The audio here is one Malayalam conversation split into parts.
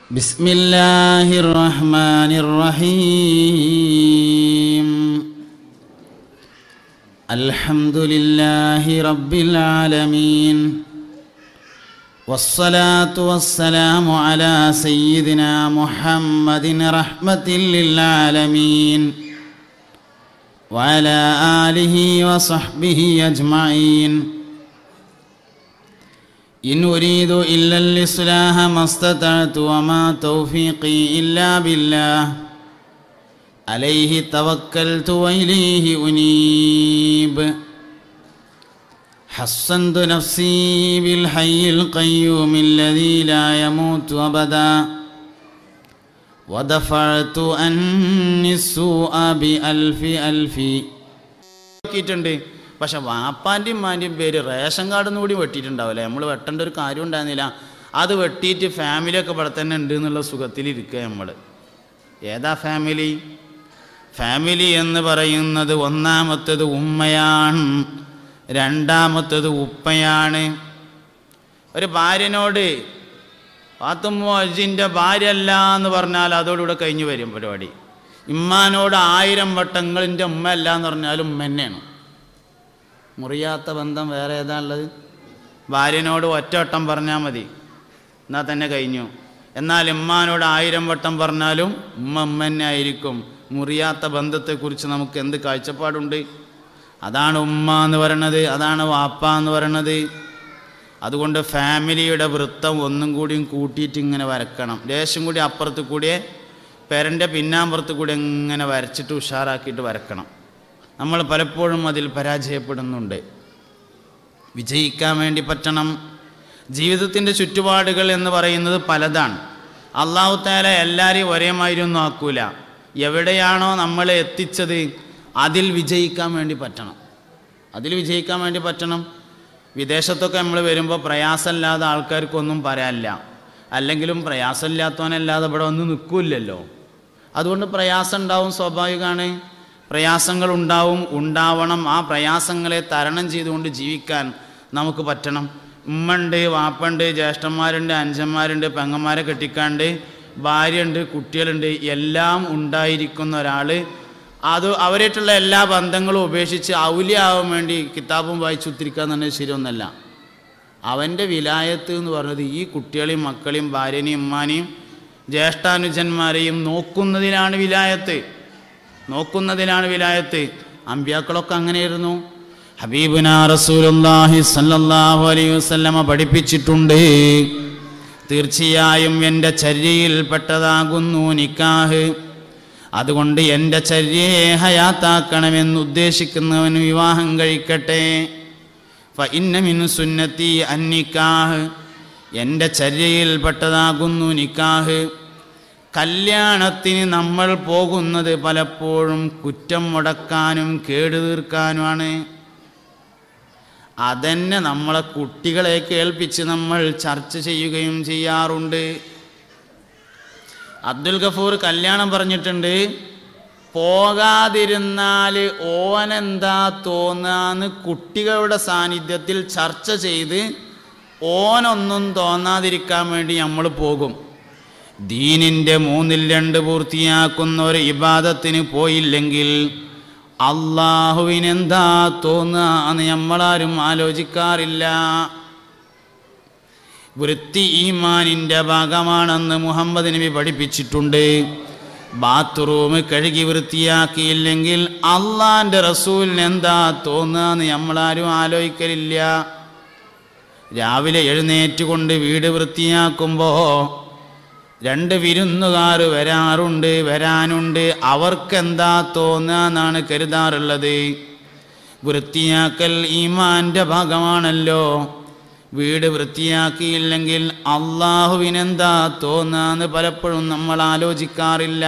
بسم الله الرحمن الرحيم الحمد لله رب العالمين والصلاة والسلام على سيدنا محمد رحمة للعالمين وعلى آله وصحبه أجمعين إن أريد إلا الإصلاح ما استطعت وما توفيقي إلا بالله عليه توكلت وإليه أنيب حصنت نفسي بالحي القيوم الذي لا يموت أبدا ودفعت عني السوء بألف ألف. പക്ഷെ വാപ്പാൻ്റെയും ഉമ്മാൻ്റെയും പേര് റേഷൻ കാർഡിൽ നിന്ന് കൂടി വെട്ടിയിട്ടുണ്ടാവില്ലേ. നമ്മൾ വെട്ടേണ്ട ഒരു കാര്യം ഉണ്ടായിരുന്നില്ല. അത് വെട്ടിയിട്ട് ഫാമിലിയൊക്കെ ഇവിടെ തന്നെ ഉണ്ട് എന്നുള്ള സുഖത്തിലിരിക്കുക നമ്മൾ. ഏതാ ഫാമിലി? ഫാമിലി എന്ന് പറയുന്നത് ഒന്നാമത്തേത് ഉമ്മയാണ്, രണ്ടാമത്തേത് ഉപ്പയാണ്. ഒരു ഭാര്യനോട് ഫാത്തുമ്മ ഭാര്യ അല്ല എന്ന് പറഞ്ഞാൽ അതോടുകൂടെ കഴിഞ്ഞു വരും പരിപാടി. ഇമ്മാനോട് 1000 വട്ടങ്ങളിൻ്റെ ഉമ്മ അല്ല എന്ന് പറഞ്ഞാലും ഉമ്മ തന്നെയാണ്. മുറിയാത്ത ബന്ധം വേറെ ഏതാ ഉള്ളത്? ഭാര്യനോട് ഒറ്റവട്ടം പറഞ്ഞാൽ മതി, എന്നാൽ തന്നെ കഴിഞ്ഞു. എന്നാൽ ഉമ്മാനോട് 1000 വട്ടം പറഞ്ഞാലും ഉമ്മ തന്നെ ആയിരിക്കും. മുറിയാത്ത ബന്ധത്തെക്കുറിച്ച് നമുക്ക് എന്ത് കാഴ്ചപ്പാടുണ്ട്? അതാണ് ഉമ്മ എന്ന് പറയണത്, അതാണ് വാപ്പ എന്ന് പറയണത്. അതുകൊണ്ട് ഫാമിലിയുടെ വൃത്തം ഒന്നും കൂടിയും കൂട്ടിയിട്ട് ഇങ്ങനെ വരക്കണം. ലേശം കൂടി അപ്പുറത്ത് കൂടിയേ പേരൻ്റെ പിന്നാമ്പുറത്ത് കൂടി ഇങ്ങനെ വരച്ചിട്ട് ഉഷാറാക്കിയിട്ട് വരക്കണം. നമ്മൾ പലപ്പോഴും അതിൽ പരാജയപ്പെടുന്നുണ്ട്. വിജയിക്കാൻ വേണ്ടി പറ്റണം. ജീവിതത്തിൻ്റെ ചുറ്റുപാടുകൾ എന്ന് പറയുന്നത് പലതാണ്. അല്ലാഹു തആല എല്ലാവരെയും ഒരേ മാതിരി ഒന്നും ആക്കൂല. എവിടെയാണോ നമ്മളെ എത്തിച്ചത് അതിൽ വിജയിക്കാൻ വേണ്ടി പറ്റണം. വിദേശത്തൊക്കെ നമ്മൾ വരുമ്പോൾ പ്രയാസമില്ലാതെ ആൾക്കാർക്കൊന്നും പറയാനില്ല. അല്ലെങ്കിലും പ്രയാസമില്ലാത്തവനല്ലാതെ ഇവിടെ ഒന്നും നിൽക്കില്ലല്ലോ. അതുകൊണ്ട് പ്രയാസം ഉണ്ടാവും, സ്വാഭാവികമാണ്. പ്രയാസങ്ങൾ ഉണ്ടാവണം. ആ പ്രയാസങ്ങളെ തരണം ചെയ്തുകൊണ്ട് ജീവിക്കാൻ നമുക്ക് പറ്റണം. ഉമ്മയുണ്ട്, വാപ്പുണ്ട്, ജ്യേഷ്ഠന്മാരുണ്ട്, അനുജന്മാരുണ്ട്, പെങ്ങന്മാരെ കെട്ടിക്കാണ്ട്, ഭാര്യയുണ്ട്, കുട്ടികളുണ്ട്, എല്ലാം ഉണ്ടായിരിക്കുന്ന ഒരാൾ അവരായിട്ടുള്ള എല്ലാ ബന്ധങ്ങളും ഉപേക്ഷിച്ച് ഔലിയാവാൻ വേണ്ടി കിതാബും വായിച്ചുത്തിരിക്കുക എന്ന് പറഞ്ഞാൽ ശരിയൊന്നല്ല. അവൻ്റെ വിലായത്ത് എന്ന് പറഞ്ഞത് ഈ കുട്ടികളെയും മക്കളെയും ഭാര്യനെയും ഉമ്മാനെയും ജ്യേഷ്ഠാനുജന്മാരെയും നോക്കുന്നതിനാണ് വിലായത്ത്. അമ്പിയാക്കളൊക്കെ അങ്ങനെയായിരുന്നു. ഹബീബുനാ റസൂലുള്ളാഹി സ്വല്ലല്ലാഹു അലൈഹി വസല്ലമ പഠിപ്പിച്ചിട്ടുണ്ട്, തീർച്ചയായും എൻ്റെ ചര്യയിൽപ്പെട്ടതാകുന്നു നിക്കാഹ്. അതുകൊണ്ട് എൻ്റെ ചര്യയെ ഹയാത്താക്കണമെന്ന് ഉദ്ദേശിക്കുന്നവൻ വിവാഹം കഴിക്കട്ടെ. ഫഇന്ന മിൻ സുന്നത്തി അന്നിക്കാഹ്, എൻ്റെ ചര്യയിൽപ്പെട്ടതാകുന്നു നിക്കാഹ്. കല്യാണത്തിന് നമ്മൾ പോകുന്നത് പലപ്പോഴും കുറ്റം മുടക്കാനും കേടു തീർക്കാനുമാണ്. അതന്നെ നമ്മളെ കുട്ടികളെ കേൾപ്പിച്ച് നമ്മൾ ചർച്ച ചെയ്യുകയും ചെയ്യാറുണ്ട്. അബ്ദുൽ ഗഫൂർ കല്യാണം പറഞ്ഞിട്ടുണ്ട്, പോകാതിരുന്നാൽ ഓനെന്താ തോന്നാന്ന് കുട്ടികളുടെ സാന്നിധ്യത്തിൽ ചർച്ച ചെയ്ത് ഓനൊന്നും തോന്നാതിരിക്കാൻ വേണ്ടി നമ്മൾ പോകും. ദീനിൻ്റെ 2/3 പൂർത്തിയാക്കുന്ന ഒരു ഇബാദത്തിന് പോയില്ലെങ്കിൽ അള്ളാഹുവിനെന്താ തോന്നുക എന്ന് നമ്മളാരും ആലോചിക്കാറില്ല. വൃത്തി ഈമാനിൻ്റെ ഭാഗമാണെന്ന് മുഹമ്മദ് നബി പഠിപ്പിച്ചിട്ടുണ്ട്. ബാത്റൂം കഴുകി വൃത്തിയാക്കിയില്ലെങ്കിൽ അള്ളാൻ്റെ റസൂലിന് എന്താ തോന്നുക എന്ന് നമ്മളാരും ആലോചിക്കലില്ല. രാവിലെ എഴുന്നേറ്റുകൊണ്ട് വീട് വൃത്തിയാക്കുമ്പോൾ 2 വിരുന്നുകാർ വരാനുണ്ട്. അവർക്കെന്താ തോന്നുക എന്നാണ് കരുതാറുള്ളത്. വൃത്തിയാക്കൽ ഈമാൻ്റെ ഭാഗമാണല്ലോ. വീട് വൃത്തിയാക്കിയില്ലെങ്കിൽ അള്ളാഹുവിനെന്താ തോന്നുക എന്ന് പലപ്പോഴും നമ്മൾ ആലോചിക്കാറില്ല.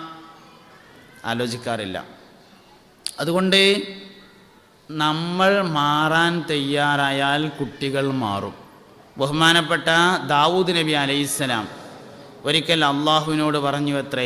അതുകൊണ്ട് നമ്മൾ മാറാൻ തയ്യാറായാൽ കുട്ടികൾ മാറും. ബഹുമാനപ്പെട്ട ദാവൂദ് നബി അലൈഹിസ്സലാം ഒരിക്കൽ അള്ളാഹുവിനോട് പറഞ്ഞു അത്രേ,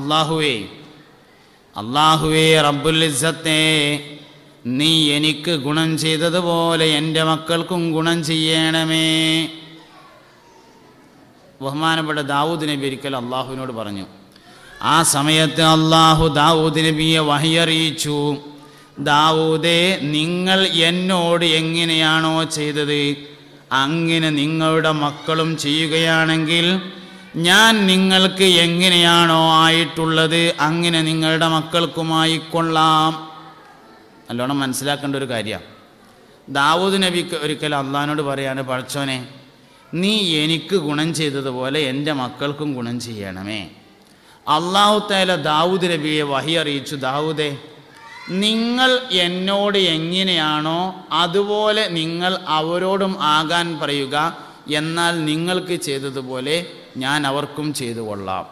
അള്ളാഹുവേ റബ്ബുൽ ഇസ്സത്തേ, നീ എനിക്ക് ഗുണം ചെയ്തതുപോലെ എൻ്റെ മക്കൾക്കും ഗുണം ചെയ്യണമേ. ബഹുമാനപ്പെട്ട ദാവൂദ് നബി ഒരിക്കൽ അള്ളാഹുവിനോട് പറഞ്ഞു. ആ സമയത്ത് അള്ളാഹു ദാവൂദ് നബിയെ വഹിയറിയിച്ചു, ദാവൂദേ, നിങ്ങൾ എന്നോട് എങ്ങനെയാണോ ചെയ്തത് അങ്ങനെ നിങ്ങളുടെ മക്കളും ചെയ്യുകയാണെങ്കിൽ ഞാൻ നിങ്ങൾക്ക് എങ്ങനെയാണോ ആയിട്ടുള്ളത് അങ്ങനെ നിങ്ങളുടെ മക്കൾക്കുമായിക്കൊള്ളാം. നല്ലോണം മനസ്സിലാക്കേണ്ട ഒരു കാര്യമാണ്. ദാവൂദ് നബി ഒരിക്കൽ അള്ളാഹിനോട് പറയാണ്, പടച്ചോനെ, നീ എനിക്ക് ഗുണം ചെയ്തതുപോലെ എൻ്റെ മക്കൾക്കും ഗുണം ചെയ്യണമേ. അള്ളാഹു തആല ദാവൂദ് നബിയെ വഹി അറിയിച്ചു, ദാവൂദേ, നിങ്ങൾ എന്നോട് എങ്ങനെയാണോ അതുപോലെ നിങ്ങൾ അവരോടും ആകാൻ പറയുക, എന്നാൽ നിങ്ങൾക്ക് ചെയ്തതുപോലെ ഞാൻ അവർക്കും ചെയ്തു കൊള്ളാം.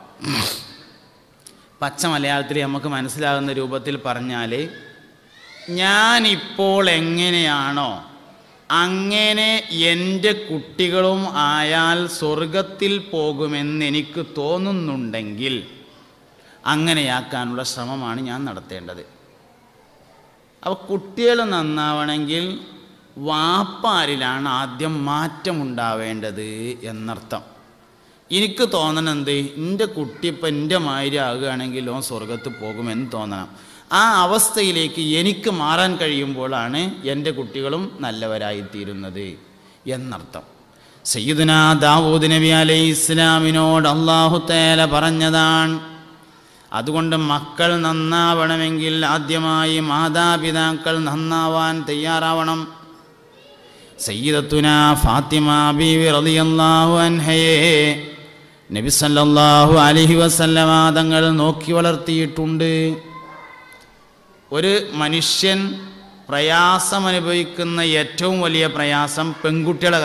പച്ച മലയാളത്തിൽ നമുക്ക് മനസ്സിലാകുന്ന രൂപത്തിൽ പറഞ്ഞാൽ, ഞാനിപ്പോൾ എങ്ങനെയാണോ അങ്ങനെ എൻ്റെ കുട്ടികളും ആയാൽ സ്വർഗത്തിൽ പോകുമെന്ന് എനിക്ക് തോന്നുന്നുണ്ടെങ്കിൽ അങ്ങനെയാക്കാനുള്ള ശ്രമമാണ് ഞാൻ നടത്തേണ്ടത്. അപ്പോൾ കുട്ടികൾ നന്നാവണമെങ്കിൽ വാപ്പാരിലാണ് ആദ്യം മാറ്റമുണ്ടാവേണ്ടത് എന്നർത്ഥം. എനിക്ക് തോന്നണം എന്ത്, എൻ്റെ കുട്ടി ഇപ്പം എൻ്റെ മാതിരി ആകുകയാണെങ്കിൽ ഓൻ സ്വർഗത്ത് പോകുമെന്ന് തോന്നണം. ആ അവസ്ഥയിലേക്ക് എനിക്ക് മാറാൻ കഴിയുമ്പോഴാണ് എൻ്റെ കുട്ടികളും നല്ലവരായിത്തീരുന്നത് എന്നർത്ഥം. സയ്യിദുനാ ദാവൂദ് നബി അലൈഹി ഇസ്ലാമിനോട് അല്ലാഹു തആല പറഞ്ഞതാണ്. അതുകൊണ്ട് മക്കൾ നന്നാവണമെങ്കിൽ ആദ്യമായി മാതാപിതാക്കൾ നന്നാവാൻ തയ്യാറാവണം. സയ്യിദത്തുനാ ഫാത്തിമ ബീവി റളിയല്ലാഹു അൻഹയെ നബി സല്ലല്ലാഹു അലൈഹി വസല്ലമ തങ്ങൾ നോക്കി വളർത്തിയിട്ടുണ്ട്. ഒരു മനുഷ്യൻ പ്രയാസമനുഭവിക്കുന്ന ഏറ്റവും വലിയ പ്രയാസം പെൺകുട്ടികളുടെ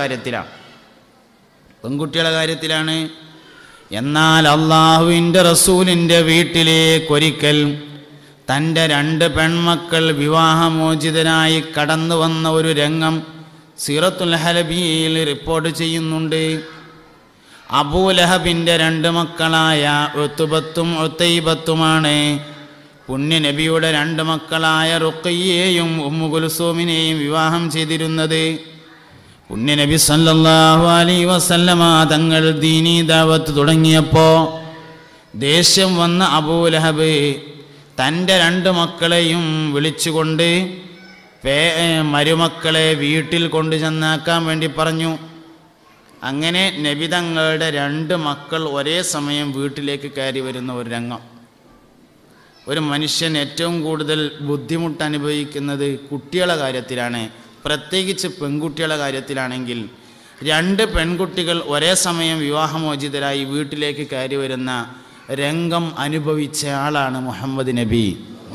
കാര്യത്തിലാണ്. എന്നാൽ അള്ളാഹുവിൻ്റെ റസൂലിൻ്റെ വീട്ടിലേക്കൊരിക്കൽ തൻ്റെ 2 പെൺമക്കൾ വിവാഹമോചിതനായി കടന്നു വന്ന ഒരു രംഗം സീറത്തുൽ ഹലബിയിൽ റിപ്പോർട്ട് ചെയ്യുന്നുണ്ട്. അബൂലഹബിൻ്റെ 2 മക്കളായ ഉത്ബത്തും ഉത്തൈബത്തുമാണ് പുണ്യ നബിയുടെ 2 മക്കളായ റുഖയ്യയെയും ഉമ്മു കുൽസൂമിനെയും വിവാഹം ചെയ്തിരുന്നത്. പുണ്യ നബി സല്ലല്ലാഹു അലൈഹി വസല്ലമ തങ്ങൾ ദീനീ ദഅവത്ത് തുടങ്ങിയപ്പോൾ ദേഷ്യം വന്ന അബൂലഹബ് തൻ്റെ 2 മക്കളെയും വിളിച്ചുകൊണ്ട് മരുമക്കളെ വീട്ടിൽ കൊണ്ടു ചെന്നാക്കാൻ വേണ്ടി പറഞ്ഞു. അങ്ങനെ നബി തങ്ങളുടെ 2 മക്കൾ ഒരേ സമയം വീട്ടിലേക്ക് കയറി വരുന്ന ഒരു രംഗം. ഒരു മനുഷ്യൻ ഏറ്റവും കൂടുതൽ ബുദ്ധിമുട്ട് അനുഭവിക്കുന്നത് കുട്ടികളുടെ കാര്യത്തിലാണ്, പ്രത്യേകിച്ച് പെൺകുട്ടികളുടെ കാര്യത്തിലാണെങ്കിൽ. 2 പെൺകുട്ടികൾ ഒരേ സമയം വിവാഹമോചിതരായി വീട്ടിലേക്ക് കയറി വരുന്ന രംഗം അനുഭവിച്ച ആളാണ് മുഹമ്മദ് നബി.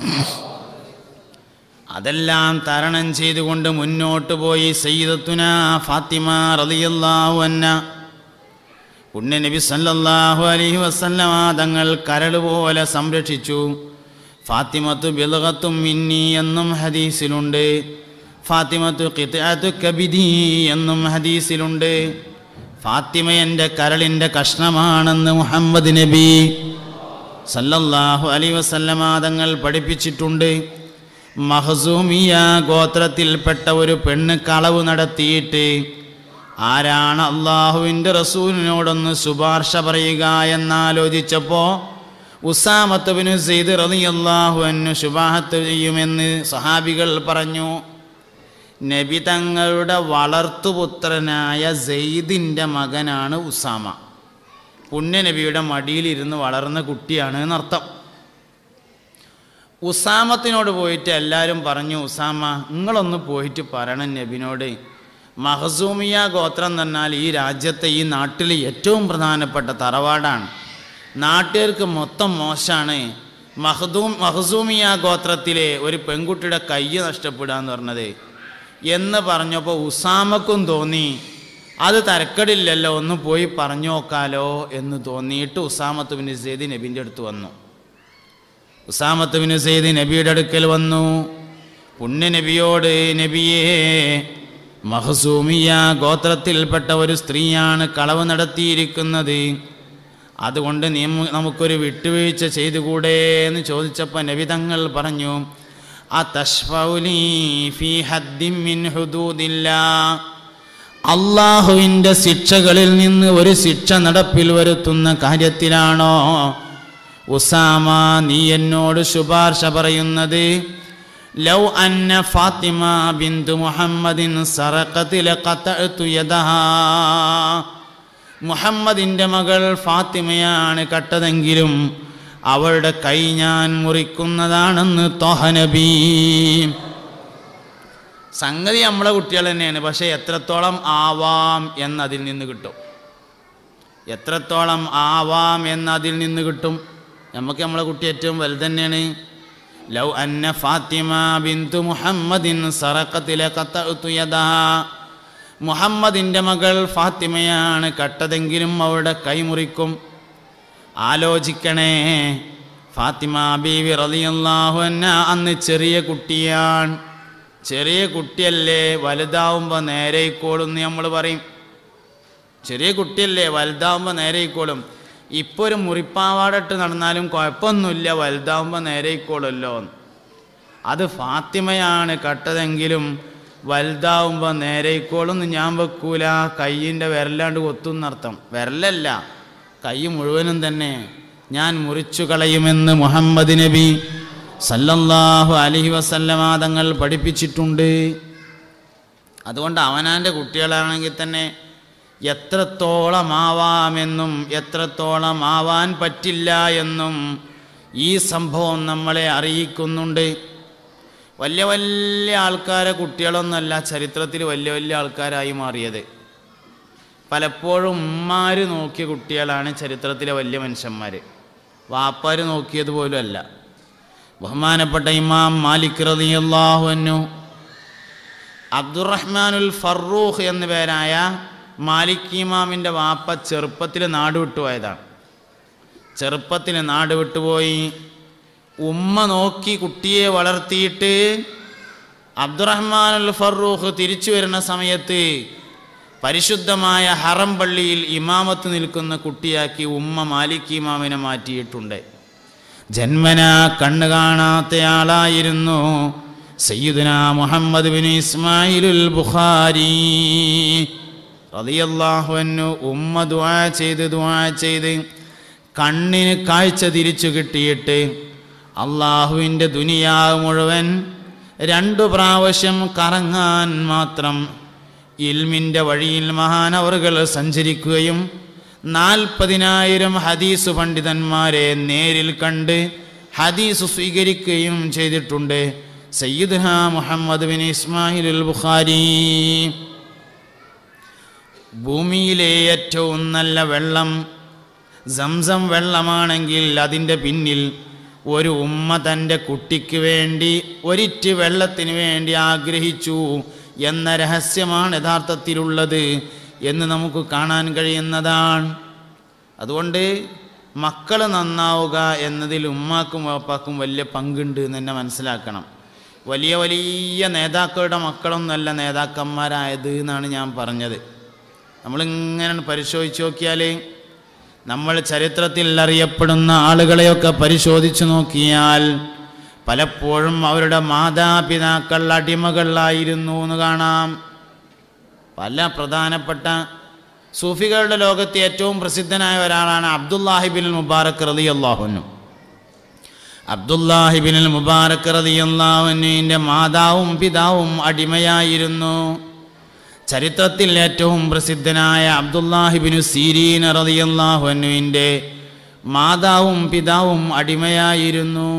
അതെല്ലാം തരണം ചെയ്തുകൊണ്ട് മുന്നോട്ട് പോയി സയ്യിദത്തുനാ ഫാത്തിമ റളിയല്ലാഹു അൻഹ പുണ്യ നബി സല്ലല്ലാഹു അലൈഹി വസല്ലമ തങ്ങൾ കരളുപോലെ സംരക്ഷിച്ചു. ഫാത്തിമത്തു ബിൽഗത്തും മിന്നി എന്നും ഹദീസിലുണ്ട്, ഫാത്തിമത്തു ഖിത്അത്തു കബിദി എന്നും ഹദീസിലുണ്ട്. ഫാത്തിമ എൻ്റെ കരളിൻ്റെ കഷ്ണമാണെന്ന് മുഹമ്മദ് നബി സല്ലല്ലാഹു അലൈഹി വസല്ലമ തങ്ങൾ പഠിപ്പിച്ചിട്ടുണ്ട്. മഖ്സൂമിയ ഗോത്രത്തിൽപ്പെട്ട ഒരു പെണ്ണ് കളവ് നടത്തിയിട്ട് ആരാണ് അള്ളാഹുവിൻ്റെ റസൂലിനോടൊന്ന് ശുപാർശ പറയുക എന്നാലോചിച്ചപ്പോൾ ഉസാമത്ത് ബിൻ സെയ്ദ് റളിയല്ലാഹു അൻഹു ശുബാഹത്ത് ചെയ്യുമെന്ന് സഹാബികൾ പറഞ്ഞു. നബി തങ്ങളുടെ വളർത്തുപുത്രനായ സെയ്ദിൻ്റെ മകനാണ് ഉസാമ. പുണ്യനബിയുടെ മടിയിലിരുന്ന് വളർന്ന കുട്ടിയാണ് എന്നർത്ഥം. ഉസാമത്തിനോട് പോയിട്ട് എല്ലാവരും പറഞ്ഞു, ഉസാമ നിങ്ങളൊന്ന് പോയിട്ട് പറയണം നബിനോട്, മഖ്സൂമിയ ഗോത്രം എന്ന് പറഞ്ഞാൽ ഈ രാജ്യത്തെ ഈ നാട്ടിൽ ഏറ്റവും പ്രധാനപ്പെട്ട തറവാടാണ്, നാട്ടുകാർക്ക് മൊത്തം മോശമാണ്. മഖ്സൂമിയ ഗോത്രത്തിലെ ഒരു പെൺകുട്ടിയുടെ കൈ നഷ്ടപ്പെടുക എന്ന് പറഞ്ഞത് എന്ന് പറഞ്ഞപ്പോൾ ഉസാമക്കും തോന്നി അത് തരക്കടില്ലല്ലോ, ഒന്ന് പോയി പറഞ്ഞു നോക്കാലോ എന്ന് തോന്നിയിട്ട് ഉസാമത്ത് ബിൻ സെയ്ദ് നബിൻ്റെ അടുത്ത് വന്നു. ഉസാമത്ത് ബിൻ സെയ്ദ് നബിയുടെ അടുക്കൽ വന്നു. പുണ്യ നബിയോട്, നബിയേ, മഖ്സൂമിയ ഗോത്രത്തിൽപ്പെട്ട ഒരു സ്ത്രീയാണ് കളവ് നടത്തിയിരിക്കുന്നത്, അതുകൊണ്ട് നമുക്കൊരു വിട്ടുവീഴ്ച ചെയ്തുകൂടെ എന്ന് ചോദിച്ചപ്പോൾ നബി തങ്ങൾ പറഞ്ഞു, അതശ്ഫൗലി ഫീ ഹദ്ദിൻ മിൻ ഹുദൂദില്ലാ, അള്ളാഹുവിൻ്റെ ശിക്ഷകളിൽ നിന്ന് ഒരു ശിക്ഷ നടപ്പിൽ വരുത്തുന്ന കാര്യത്തിലാണോ ഉസാമ നീ എന്നോട് ശുപാർശ പറയുന്നത്? ലൗ അന്ന ഫാത്തിമ ബിന്തു മുഹമ്മദിൻ സറഖത് ലഖതഅതു യദഹാ, മുഹമ്മദിൻ്റെ മകൾ ഫാത്തിമയാണ് കട്ടതെങ്കിലും അവളുടെ കൈ ഞാൻ മുറിക്കുന്നതാണെന്ന് ത്വഹ നബി. സംഗതി നമ്മളെ കുട്ടികൾ തന്നെയാണ്, പക്ഷേ എത്രത്തോളം ആവാം എന്നതിൽ നിന്ന് കിട്ടും. എത്രത്തോളം ആവാം എന്നതിൽ നിന്ന് കിട്ടും. നമുക്ക് നമ്മളെ കുട്ടി ഏറ്റവും വലുത് തന്നെയാണ്. ലൗ അന്ന ഫാത്തിമ ബിന്തു മുഹമ്മദിൻ സറഖത് ലഖതഅതു യദഹാ, മുഹമ്മദിൻ്റെ മകൾ ഫാത്തിമയാണ് കട്ടതെങ്കിലും അവളുടെ കൈ മുറിക്കും. ആലോചിക്കണേ, ഫാത്തിമ ബീവി റളിയല്ലാഹു അൻഹ അന്ന് ചെറിയ കുട്ടിയാണ്. ചെറിയ കുട്ടിയല്ലേ, വലുതാവുമ്പോൾ നേരെയിക്കോളും എന്ന് നമ്മൾ പറയും. ചെറിയ കുട്ടിയല്ലേ, വലുതാവുമ്പോൾ നേരെയിക്കോളും. ഇപ്പോൾ ഒരു മുറിപ്പാവാടിട്ട് നടന്നാലും കുഴപ്പമൊന്നുമില്ല, വലുതാവുമ്പോൾ നേരെയിക്കോളുമല്ലോ. അത് ഫാത്തിമയാണ് കട്ടതെങ്കിലും വലുതാവുമ്പോൾ നേരെയിക്കോളും എന്ന് ഞാൻ വെക്കൂല. കയ്യിൻ്റെ വിരലാണ്ട് കൊത്തുന്നർത്ഥം. വിരലല്ല, കൈ മുഴുവനും തന്നെ ഞാൻ മുറിച്ചു കളയുമെന്ന് മുഹമ്മദ് നബി സല്ലല്ലാഹു അലൈഹി വസല്ലമ തങ്ങൾ പഠിപ്പിച്ചിട്ടുണ്ട്. അതുകൊണ്ട് അവനാൻ്റെ കുട്ടികളാണെങ്കിൽ തന്നെ എത്രത്തോളം ആവാമെന്നും എത്രത്തോളം ആവാൻ പറ്റില്ല എന്നും ഈ സംഭവം നമ്മളെ അറിയിക്കുന്നുണ്ട്. വലിയ വലിയ ആൾക്കാരെ കുട്ടികളൊന്നുമല്ല ചരിത്രത്തിൽ വലിയ വലിയ ആൾക്കാരായി മാറിയത്. പലപ്പോഴും ഉമ്മാർ നോക്കിയ കുട്ടികളാണ് ചരിത്രത്തിലെ വലിയ മനുഷ്യന്മാർ. വാപ്പാർ നോക്കിയതുപോലും അല്ല. ബഹുമാനപ്പെട്ട ഇമാം മാലിക് റളിയല്ലാഹു അൻഹു അബ്ദുറഹ്മാനുൽ ഫറൂഖ് എന്ന പേരായ മാലിക് ഇമാമിൻ്റെ വാപ്പ ചെറുപ്പത്തിൽ നാട് വിട്ടുപോയതാണ്. ചെറുപ്പത്തിൽ നാട് വിട്ടുപോയി. ഉമ്മ നോക്കി കുട്ടിയെ വളർത്തിയിട്ട് അബ്ദുറഹ്മാനുൽ ഫറൂഖ് തിരിച്ചു വരുന്ന സമയത്ത് പരിശുദ്ധമായ ഹറം പള്ളിയിൽ ഇമാമത്ത് നിൽക്കുന്ന കുട്ടിയാക്കി ഉമ്മ മാലിക് ഇമാമിനെ മാറ്റിയിട്ടുണ്ട്. ജന്മനാ കണ്ണ് കാണാത്തയാളായിരുന്നു സയ്യിദുനാ മുഹമ്മദ് ബിൻ ഇസ്മായിലുൽ ബുഖാരി റളിയല്ലാഹു അൻഹു. ഉമ്മ ദുആ ചെയ്ത് കണ്ണിന് കാഴ്ച തിരിച്ചു കിട്ടിയിട്ട് അള്ളാഹുവിൻ്റെ ദുനിയാവ് മുഴുവൻ 2 പ്രാവശ്യം കറങ്ങാൻ മാത്രം ഇൽമിൻ്റെ വഴിയിൽ മഹാനവറുകൾ സഞ്ചരിക്കുകയും 40,000 ഹദീസ് പണ്ഡിതന്മാരെ നേരിൽ കണ്ട് ഹദീസ് സ്വീകരിക്കുകയും ചെയ്തിട്ടുണ്ട് സയ്യിദുനാ മുഹമ്മദ് ബിൻ ഇസ്മായിലുൽ ബുഖാരി. ഭൂമിയിലെ ഏറ്റവും നല്ല വെള്ളം സംസം വെള്ളമാണെങ്കിൽ അതിൻ്റെ പിന്നിൽ ഒരു ഉമ്മ തൻ്റെ കുട്ടിക്ക് വേണ്ടി ഒരിറ്റ് വെള്ളത്തിന് വേണ്ടി ആഗ്രഹിച്ചു എന്ന രഹസ്യമാണ് യഥാർത്ഥത്തിലുള്ളത് എന്ന് നമുക്ക് കാണാൻ കഴിയുന്നതാണ്. അതുകൊണ്ട് മക്കൾ നന്നാവുക എന്നതിൽ ഉമ്മാക്കും വാപ്പാക്കും വലിയ പങ്കുണ്ട് എന്ന് തന്നെ മനസ്സിലാക്കണം. വലിയ വലിയ നേതാക്കളുടെ മക്കളൊന്നുമല്ല നേതാക്കന്മാരായത് എന്നാണ് ഞാൻ പറഞ്ഞത്. നമ്മളിങ്ങനെ പരിശോധിച്ച് നോക്കിയാൽ നമ്മൾ ചരിത്രത്തിൽ അറിയപ്പെടുന്ന ആളുകളെയൊക്കെ പരിശോധിച്ച് നോക്കിയാൽ പലപ്പോഴും അവരുടെ മാതാപിതാക്കൾ അടിമകളായിരുന്നു എന്ന് കാണാം. പല പ്രധാനപ്പെട്ട സൂഫികളുടെ ലോകത്ത് ഏറ്റവും പ്രസിദ്ധനായ ഒരാളാണ് അബ്ദുല്ലാഹിബിൻ മുബാറക് റളിയല്ലാഹു അൻഹു. അബ്ദുല്ലാഹിബിൻ മുബാറക് റളിയല്ലാഹു അൻഹുവിൻ്റെ മാതാവും പിതാവും അടിമയായിരുന്നു. ചരിത്രത്തിൽ ഏറ്റവും പ്രസിദ്ധനായ അബ്ദുല്ലാഹിബിൻ സീരീൻ റളിയല്ലാഹു അൻഹുവിൻ്റെ മാതാവും പിതാവും അടിമയായിരുന്നു.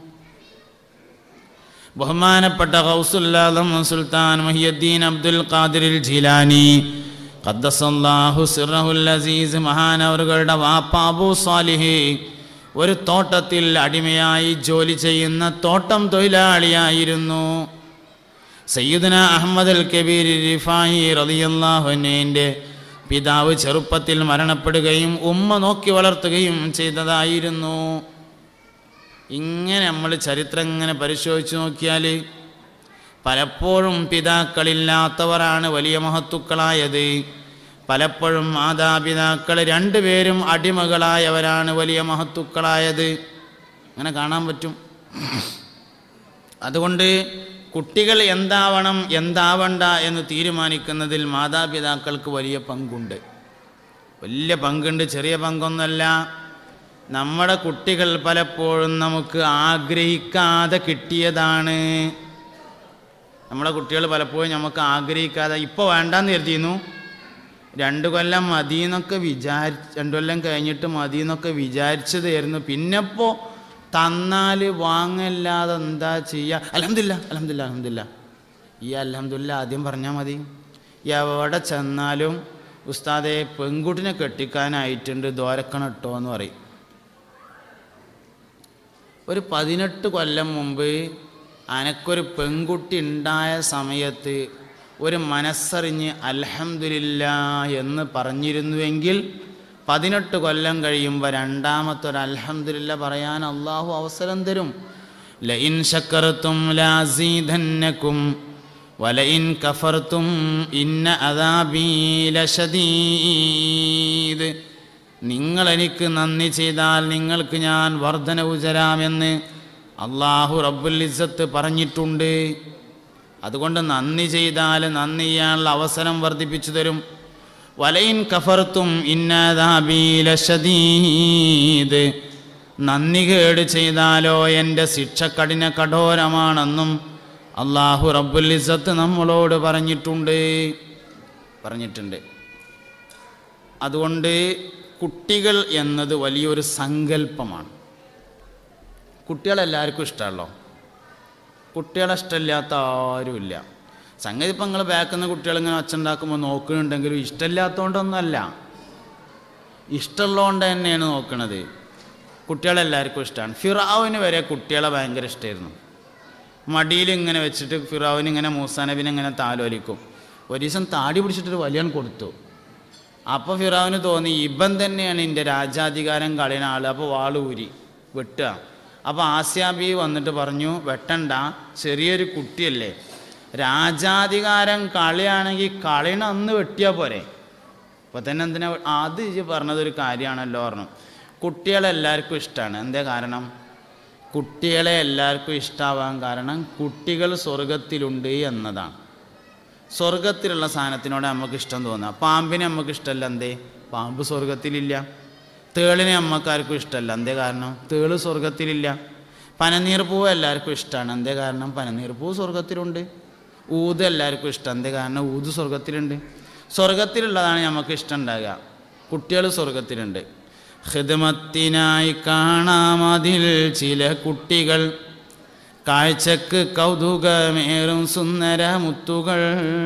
ബഹുമാനപ്പെട്ട ഗൗസുൽ ആലം സുൽത്താൻ മുഹിയുദ്ദീൻ അബ്ദുൽ ഖാദിർ ജീലാനി ഖദ്ദസല്ലാഹു സിർറഹുൽ അസീസ് മഹാനവറുകളുടെ വാപ്പ അബൂ സാലിഹ് ഒരു തോട്ടത്തിൽ അടിമയായി ജോലി ചെയ്യുന്ന തോട്ടം തൊഴിലാളിയായിരുന്നു. സയ്യിദുനാ അഹ്മദ് അൽ കബീർ റിഫായി റളിയല്ലാഹു അൻഹുവിൻ്റെ പിതാവ് ചെറുപ്പത്തിൽ മരണപ്പെടുകയും ഉമ്മ നോക്കി വളർത്തുകയും ചെയ്തതായിരുന്നു. ഇങ്ങനെ നമ്മൾ ചരിത്രം ഇങ്ങനെ പരിശോധിച്ച് നോക്കിയാൽ പലപ്പോഴും പിതാക്കളില്ലാത്തവരാണ് വലിയ മഹത്തുക്കളായത്. പലപ്പോഴും മാതാപിതാക്കൾ 2 പേരും അടിമകളായവരാണ് വലിയ മഹത്തുക്കളായത്. അങ്ങനെ കാണാൻ പറ്റും. അതുകൊണ്ട് കുട്ടികൾ എന്താവണം എന്താവണ്ട എന്ന് തീരുമാനിക്കുന്നതിൽ മാതാപിതാക്കൾക്ക് വലിയ പങ്കുണ്ട്. വലിയ പങ്കുണ്ട്, ചെറിയ പങ്കൊന്നല്ല. നമ്മുടെ കുട്ടികൾ പലപ്പോഴും നമുക്ക് ആഗ്രഹിക്കാതെ കിട്ടിയതാണ്. നമ്മളെ കുട്ടികൾ പലപ്പോഴും നമുക്ക് ആഗ്രഹിക്കാതെ, ഇപ്പോൾ വേണ്ടാന്ന് കരുതിയിരുന്നു, 2 കൊല്ലം മതിയെന്നൊക്കെ 2 കൊല്ലം കഴിഞ്ഞിട്ട് മതിയെന്നൊക്കെ വിചാരിച്ചതായിരുന്നു. പിന്നെപ്പോൾ തന്നാൽ വാങ്ങല്ലാതെ എന്താ ചെയ്യുക? അൽഹംദുലില്ലാ അൽഹംദുലില്ലാ അൽഹംദുലില്ലാ. ഈ അൽഹംദുലില്ലാ ആദ്യം പറഞ്ഞാൽ മതി. എവിടെ ചെന്നാലും ഉസ്താദെ പെൺകുട്ടിനെ കെട്ടിക്കാനായിട്ടുണ്ട്, ദ്വാരക്കണം ഇട്ടോ എന്ന് പറയും. ഒരു 18 കൊല്ലം മുമ്പ് അനക്കൊരു പെൺകുട്ടി ഉണ്ടായ സമയത്ത് ഒരു മനസ്സറിഞ്ഞ് അൽഹംദുലില്ലാ എന്ന് പറഞ്ഞിരുന്നുവെങ്കിൽ 18 കൊല്ലം കഴിയുമ്പോൾ രണ്ടാമത്തൊരു അൽഹംദുലില്ലാ പറയാൻ അള്ളാഹു അവസരം തരും. ലഇൻ ശക്കർതും ലഅസീദന്നകും വലഇൻ കഫർതും ഇന്ന അദാബീ ലശദീദ്. നിങ്ങളെനിക്ക് നന്ദി ചെയ്താൽ നിങ്ങൾക്ക് ഞാൻ വർധനവ് തരാമെന്ന് അള്ളാഹു റബ്ബുൽ ഇസ്സത്ത് പറഞ്ഞിട്ടുണ്ട്. അതുകൊണ്ട് നന്ദി ചെയ്താൽ നന്ദി ചെയ്യാനുള്ള അവസരം വർദ്ധിപ്പിച്ചു തരും. വലയിൻ കഫർത്തും ഇന്ന അദാബീ ലശദീദ്. നന്ദി കേട് ചെയ്താലോ എൻ്റെ ശിക്ഷ കഠോരമാണെന്നും അള്ളാഹു റബ്ബുൽ ഇസ്സത്ത് നമ്മളോട് പറഞ്ഞിട്ടുണ്ട്. അതുകൊണ്ട് കുട്ടികൾ എന്നത് വലിയൊരു സങ്കല്പമാണ്. കുട്ടികളെല്ലാവർക്കും ഇഷ്ടമല്ലോ. കുട്ടികളെ ഇഷ്ടമില്ലാത്ത ആരുമില്ല. സംഗതി ഇപ്പം നിങ്ങൾ ബാക്കിൽ നിന്ന് കുട്ടികളിങ്ങനെ ഒച്ചുണ്ടാക്കുമ്പോൾ നോക്കുന്നുണ്ടെങ്കിലും ഇഷ്ടമില്ലാത്തതുകൊണ്ടൊന്നുമല്ല, ഇഷ്ടമുള്ളതുകൊണ്ട് തന്നെയാണ് നോക്കുന്നത്. കുട്ടികളെല്ലാവർക്കും ഇഷ്ടമാണ്. ഫിറഔന് വരെ കുട്ടികളെ ഭയങ്കര ഇഷ്ടമായിരുന്നു. മടിയിൽ ഇങ്ങനെ വെച്ചിട്ട് ഫിറഔന് ഇങ്ങനെ മൂസാ നബിനെ ഇങ്ങനെ താലോലിക്കും. ഒരു ദിവസം താടി പിടിച്ചിട്ടൊരു വലിയാണ് കൊടുത്തു. അപ്പോൾ ഫിറഔന് തോന്നി ഇബൻ തന്നെയാണ് എൻ്റെ രാജാധികാരം കളയുന്ന ആൾ, അപ്പോൾ വാള് ഊരി വെട്ടുക. അപ്പോൾ ആസ്യാബി വന്നിട്ട് പറഞ്ഞു, വെട്ടണ്ട, ചെറിയൊരു കുട്ടിയല്ലേ, രാജാധികാരം കളിയാണെങ്കിൽ കളിയണ അന്ന് വെട്ടിയാൽ പോരെ, അപ്പോൾ തന്നെ എന്തിനാ അത് പറഞ്ഞതൊരു കാര്യമാണല്ലോ പറഞ്ഞു. കുട്ടികളെല്ലാവർക്കും ഇഷ്ടമാണ്. എന്തേ കാരണം? കുട്ടികളെ എല്ലാവർക്കും ഇഷ്ടമാവാൻ കാരണം കുട്ടികൾ സ്വർഗത്തിലുണ്ട് എന്നതാണ്. സ്വർഗത്തിലുള്ള സാധനത്തിനോട് നമുക്ക് ഇഷ്ടം തോന്നുക. പാമ്പിനെ നമുക്ക് ഇഷ്ടമല്ല, എന്തേ? പാമ്പ് സ്വർഗത്തിലില്ല. തേളിനെ നമ്മൾക്കാർക്കും ഇഷ്ടമല്ല, എന്തേ കാരണം? തേള് സ്വർഗത്തിലില്ല. പനനീർ പൂവ് എല്ലാവർക്കും ഇഷ്ടമാണ്, എന്തേ കാരണം? പനനീർ പൂവ് സ്വർഗത്തിലുണ്ട്. ഊത് എല്ലാവർക്കും ഇഷ്ടം, എന്തേ കാരണം? ഊത് സ്വർഗത്തിലുണ്ട്. സ്വർഗത്തിലുള്ളതാണ് നമുക്ക് ഇഷ്ടം ഉണ്ടാകുക. കുട്ടികൾ സ്വർഗത്തിലുണ്ട്. ഖിദ്മത്തിനായി കാണാം അതിൽ ചില കുട്ടികൾ, കാഴ്ചക്ക് കൗതുകമേറും സുന്ദര മുത്തുകൾ.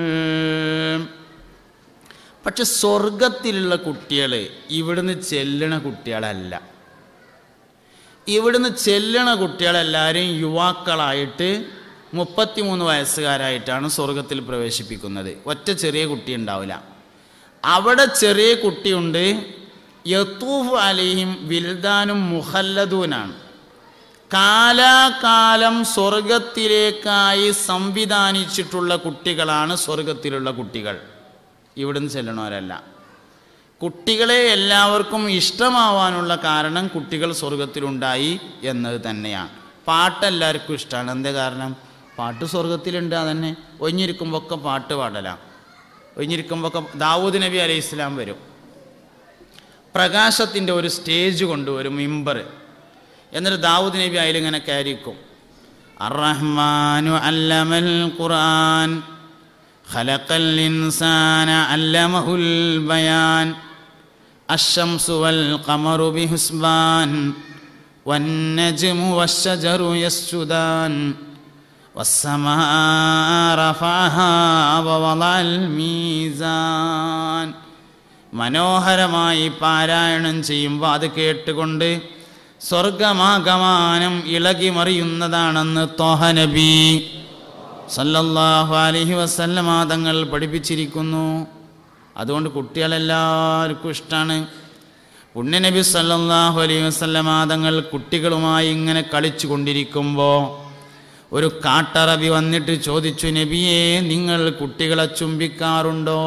പക്ഷെ സ്വർഗത്തിലുള്ള കുട്ടികൾ ഇവിടുന്ന് ചെല്ലണ കുട്ടികളല്ല. ഇവിടുന്ന് ചെല്ലണ കുട്ടികളെല്ലാവരും യുവാക്കളായിട്ട് 33 വയസ്സുകാരായിട്ടാണ് സ്വർഗത്തിൽ പ്രവേശിപ്പിക്കുന്നത്. ഒറ്റ ചെറിയ കുട്ടി ഉണ്ടാവില്ല. അവിടെ ചെറിയ കുട്ടിയുണ്ട്. യത്തൂഫ് അലൈഹിം വിൽദാനും മുഖല്ലദൂനാണ്. കാലാകാലം സ്വർഗത്തിലേക്കായി സംവിധാനിച്ചിട്ടുള്ള കുട്ടികളാണ് സ്വർഗത്തിലുള്ള കുട്ടികൾ. ഇവിടുന്ന് ചെല്ലണവരല്ല. കുട്ടികളെ എല്ലാവർക്കും ഇഷ്ടമാവാനുള്ള കാരണം കുട്ടികൾ സ്വർഗത്തിലുണ്ടായി എന്നത് തന്നെയാണ്. പാട്ടെല്ലാവർക്കും ഇഷ്ടമാണ്. എന്തേ കാരണം? പാട്ട് സ്വർഗത്തിലുണ്ട്. അതന്നെ ഒഴിഞ്ഞിരിക്കുമ്പോഴൊക്കെ പാട്ട് പാടലാണ്. ഒഴിഞ്ഞിരിക്കുമ്പോഴൊക്കെ ദാവൂദ് നബി അലൈഹി ഇസ്ലാം വരും. പ്രകാശത്തിൻ്റെ ഒരു സ്റ്റേജ് കൊണ്ടുവരും, മിമ്പർ. എന്നിട്ട് ദാവൂദ് നബി അതിലിങ്ങനെ കയറിക്കും. അർറഹ്മാനു അല്ലമൽ ഖുർആൻ ഖലഖൽ ഇൻസാന അല്ലമഹുൽ ബയാൻ അശ്ശംസു വൽ ഖമറു ബിഹുസ്ബാൻ വന്നജ്മു വശ്ശജറു യസ്ജുദാൻ വസ്സമാഅ റഫഅഹാ വവളഅൽ മീസാൻ. മനോഹരമായി പാരായണം ചെയ്യുമ്പോൾ അത് കേട്ടുകൊണ്ട് സ്വർഗമാഗമാനം ഇളകി മറിയുന്നതാണെന്ന് ത്വാഹ നബി സല്ലല്ലാഹു അലൈഹി വസല്ലമ തങ്ങൾ പഠിപ്പിച്ചിരിക്കുന്നു. അതുകൊണ്ട് കുട്ടികളെല്ലാവർക്കും ഇഷ്ടമാണ്. പുണ്യനബി സല്ലല്ലാഹു അലൈഹി വസല്ലമ തങ്ങൾ കുട്ടികളുമായി ഇങ്ങനെ കളിച്ചു കൊണ്ടിരിക്കുമ്പോൾ ഒരു കാട്ടറബി വന്നിട്ട് ചോദിച്ചു, നബിയെ, നിങ്ങൾ കുട്ടികളെ ചുംബിക്കാറുണ്ടോ?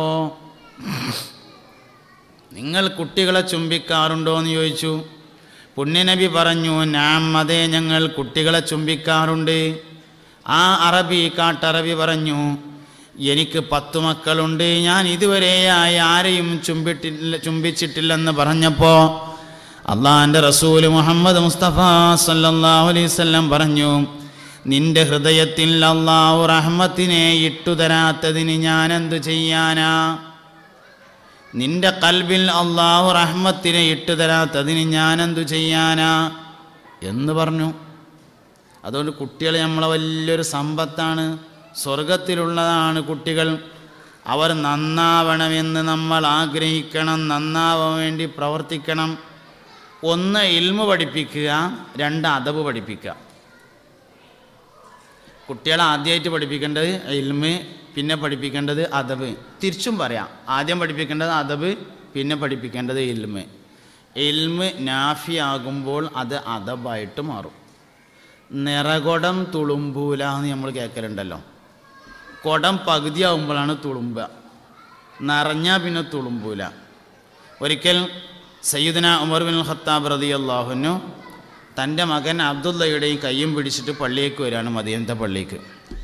നിങ്ങൾ കുട്ടികളെ ചുംബിക്കാറുണ്ടോ എന്ന് ചോദിച്ചു. പുണ്യനബി പറഞ്ഞു, നാം, അതെ, ഞങ്ങൾ കുട്ടികളെ ചുംബിക്കാറുണ്ട്. ആ അറബി കാട്ടറബി പറഞ്ഞു, എനിക്ക് 10 മക്കളുണ്ട്, ഞാൻ ഇതുവരെയായി ആരെയും ചുംബിച്ചിട്ടില്ലെന്ന് പറഞ്ഞപ്പോൾ അള്ളാഹുവിൻ്റെ റസൂൽ മുഹമ്മദ് മുസ്തഫ സല്ലല്ലാഹു അലൈഹി വസല്ലം പറഞ്ഞു, നിന്റെ ഹൃദയത്തിൽ അള്ളാഹു റഹ്മത്തിനെ ഇട്ടുതരാത്തതിന് ഞാനെന്തു ചെയ്യാനാ? നിന്റെ കൽബിൽ അള്ളാഹു റഹ്മത്തിനെ ഇട്ടുതരാത്തതിന് ഞാനെന്തു ചെയ്യാനാ എന്ന് പറഞ്ഞു. അതുകൊണ്ട് കുട്ടികൾ നമ്മളെ വലിയൊരു സമ്പത്താണ്, സ്വർഗത്തിലുള്ളതാണ് കുട്ടികൾ. അവർ നന്നാവണമെന്ന് നമ്മൾ ആഗ്രഹിക്കണം, നന്നാവാൻ വേണ്ടി പ്രവർത്തിക്കണം. 1 ഇൽമ് പഠിപ്പിക്കുക, 2 അദബ് പഠിപ്പിക്കുക. കുട്ടികളെ ആദ്യമായിട്ട് പഠിപ്പിക്കേണ്ടത് ഇൽമ്, പിന്നെ പഠിപ്പിക്കേണ്ടത് അദബ്. തിരിച്ചും പറയാം, ആദ്യം പഠിപ്പിക്കേണ്ടത് അദബ്, പിന്നെ പഠിപ്പിക്കേണ്ടത് ഇൽമ്. ഇൽമ് നാഫിയാകുമ്പോൾ അത് അദബായിട്ട് മാറും. നിറകുടം തുളുമ്പൂല എന്ന് നമ്മൾ കേൾക്കലുണ്ടല്ലോ. കുടം പകുതിയാവുമ്പോഴാണ് തുളുമ്പുക, നിറഞ്ഞാൽ പിന്നെ തുളുമ്പൂല. ഒരിക്കൽ സയ്യിദുന ഉമർ ബിൻ ഖത്താബ് റളിയല്ലാഹു അൻഹു തൻ്റെ മകൻ അബ്ദുള്ളയുടെയും കയ്യും പിടിച്ചിട്ട് പള്ളിയേക്ക് വരികയാണ്, മദീനത്തെ പള്ളിക്ക്.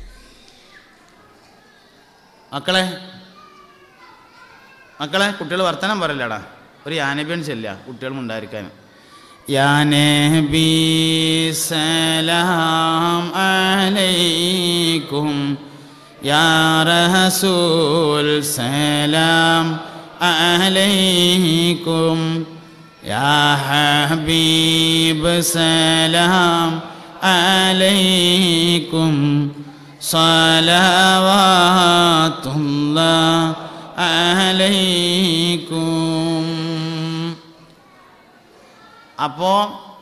മക്കളെ കുട്ടികൾ വർത്തനം പറയില്ലടാ, ഒരു യാനബിയൻ ചെല്ലുക കുട്ടികളും ഉണ്ടായിരിക്കാൻ. യാ നബി സലാം അലൈക്കും, യാ റസൂൽ സലാം അലൈക്കും, യാ ഹബീബ് സലാം അലൈക്കും, സ്വലവാത്തുല്ലാഹി അലൈക്കും. അപ്പോൾ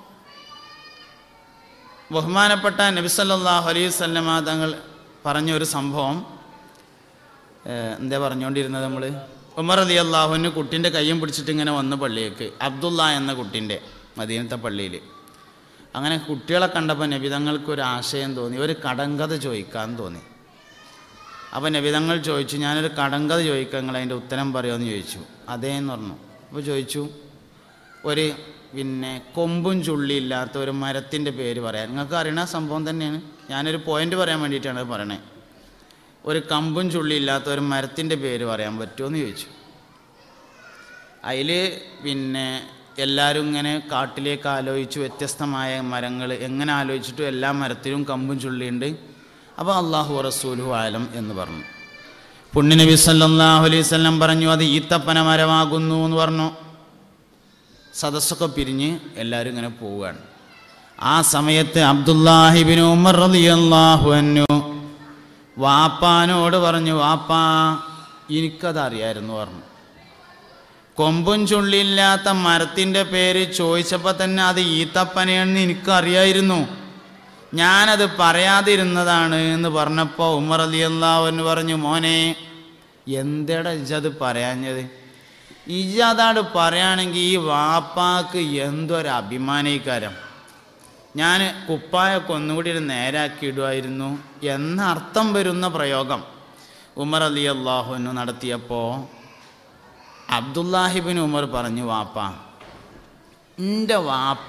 ബഹുമാനപ്പെട്ട നബി സല്ലല്ലാഹു അലൈഹി വസല്ലമ തങ്ങൾ പറഞ്ഞൊരു സംഭവം എന്താ പറഞ്ഞുകൊണ്ടിരുന്നത് നമ്മൾ? ഉമർ റളിയല്ലാഹു അൻഹു കുട്ടീൻ്റെ കയ്യും പിടിച്ചിട്ട് ഇങ്ങനെ വന്ന് പള്ളിയേക്ക്, അബ്ദുള്ള എന്ന കുട്ടീൻ്റെ, മദീനത്തെ പള്ളിയിൽ. അങ്ങനെ കുട്ടികളെ കണ്ടപ്പോൾ നബി തങ്ങൾക്കൊരു ആശയം തോന്നി, ഒരു കടങ്കഥ ചോദിക്കാൻ തോന്നി. അപ്പോൾ നബി തങ്ങൾ ചോദിച്ചു, ഞാനൊരു കടങ്കഥ ചോദിക്കാം, നിങ്ങൾ അതിൻ്റെ ഉത്തരം പറയുമെന്ന് ചോദിച്ചു. അതേന്ന് പറഞ്ഞു. അപ്പോൾ ചോദിച്ചു, ഒരു കൊമ്പും ചുള്ളിയില്ലാത്ത ഒരു മരത്തിൻ്റെ പേര് പറയാൻ. നിങ്ങൾക്ക് അറിയണ സംഭവം തന്നെയാണ്, ഞാനൊരു പോയിൻ്റ് പറയാൻ വേണ്ടിയിട്ടാണ് അത് പറയണേ. ഒരു കമ്പും ചുള്ളിയില്ലാത്ത ഒരു മരത്തിൻ്റെ പേര് പറയാൻ പറ്റുമോ ചോദിച്ചു. അതിൽ എല്ലാവരും ഇങ്ങനെ കാട്ടിലേക്ക് ആലോചിച്ചു, വ്യത്യസ്തമായ മരങ്ങൾ എങ്ങനെ ആലോചിച്ചിട്ടും എല്ലാ മരത്തിലും കമ്പും ചുള്ളിയുണ്ട്. അപ്പോൾ അല്ലാഹു റസൂലുഹു ആലം എന്ന് പറഞ്ഞു. പുണ്യ നബി സല്ലല്ലാഹു അലൈഹി വസല്ലം പറഞ്ഞു, അത് ഈത്തപ്പന മരമാകുന്നു എന്ന് പറഞ്ഞു. സദസ്സൊക്കെ പിരിഞ്ഞ് എല്ലാവരും ഇങ്ങനെ പോവുകയാണ്. ആ സമയത്ത് അബ്ദുല്ലാഹി ഇബ്നു ഉമർ റളിയല്ലാഹു അൻഹു വാപ്പാനോട് പറഞ്ഞു, വാപ്പാ എനിക്കതറിയായിരുന്നു പറഞ്ഞു. കൊമ്പും ചുള്ളിയില്ലാത്ത മരത്തിൻ്റെ പേര് ചോദിച്ചപ്പോൾ തന്നെ അത് ഈത്തപ്പനയാണെന്ന് എനിക്കറിയായിരുന്നു, ഞാനത് പറയാതിരുന്നതാണ് എന്ന് പറഞ്ഞപ്പോൾ ഉമർ റളിയല്ലാഹു അൻഹു പറഞ്ഞു, മോനെ എന്തെടാ ഇജ്ജത് പറയാഞ്ഞത്? ഇജ്ജതാണ് പറയുകയാണെങ്കിൽ ഈ വാപ്പാക്ക് എന്തൊരു അഭിമാനീകാരം, ഞാൻ കുപ്പായൊക്കെ ഒന്നുകൂടി നേരാക്കിയിടുമായിരുന്നു എന്നർത്ഥം വരുന്ന പ്രയോഗം ഉമർ റളിയല്ലാഹു അൻഹു നടത്തിയപ്പോൾ അബ്ദുല്ലാഹി ഇബ്നു ഉമർ പറഞ്ഞു, വാപ്പ എൻ്റെ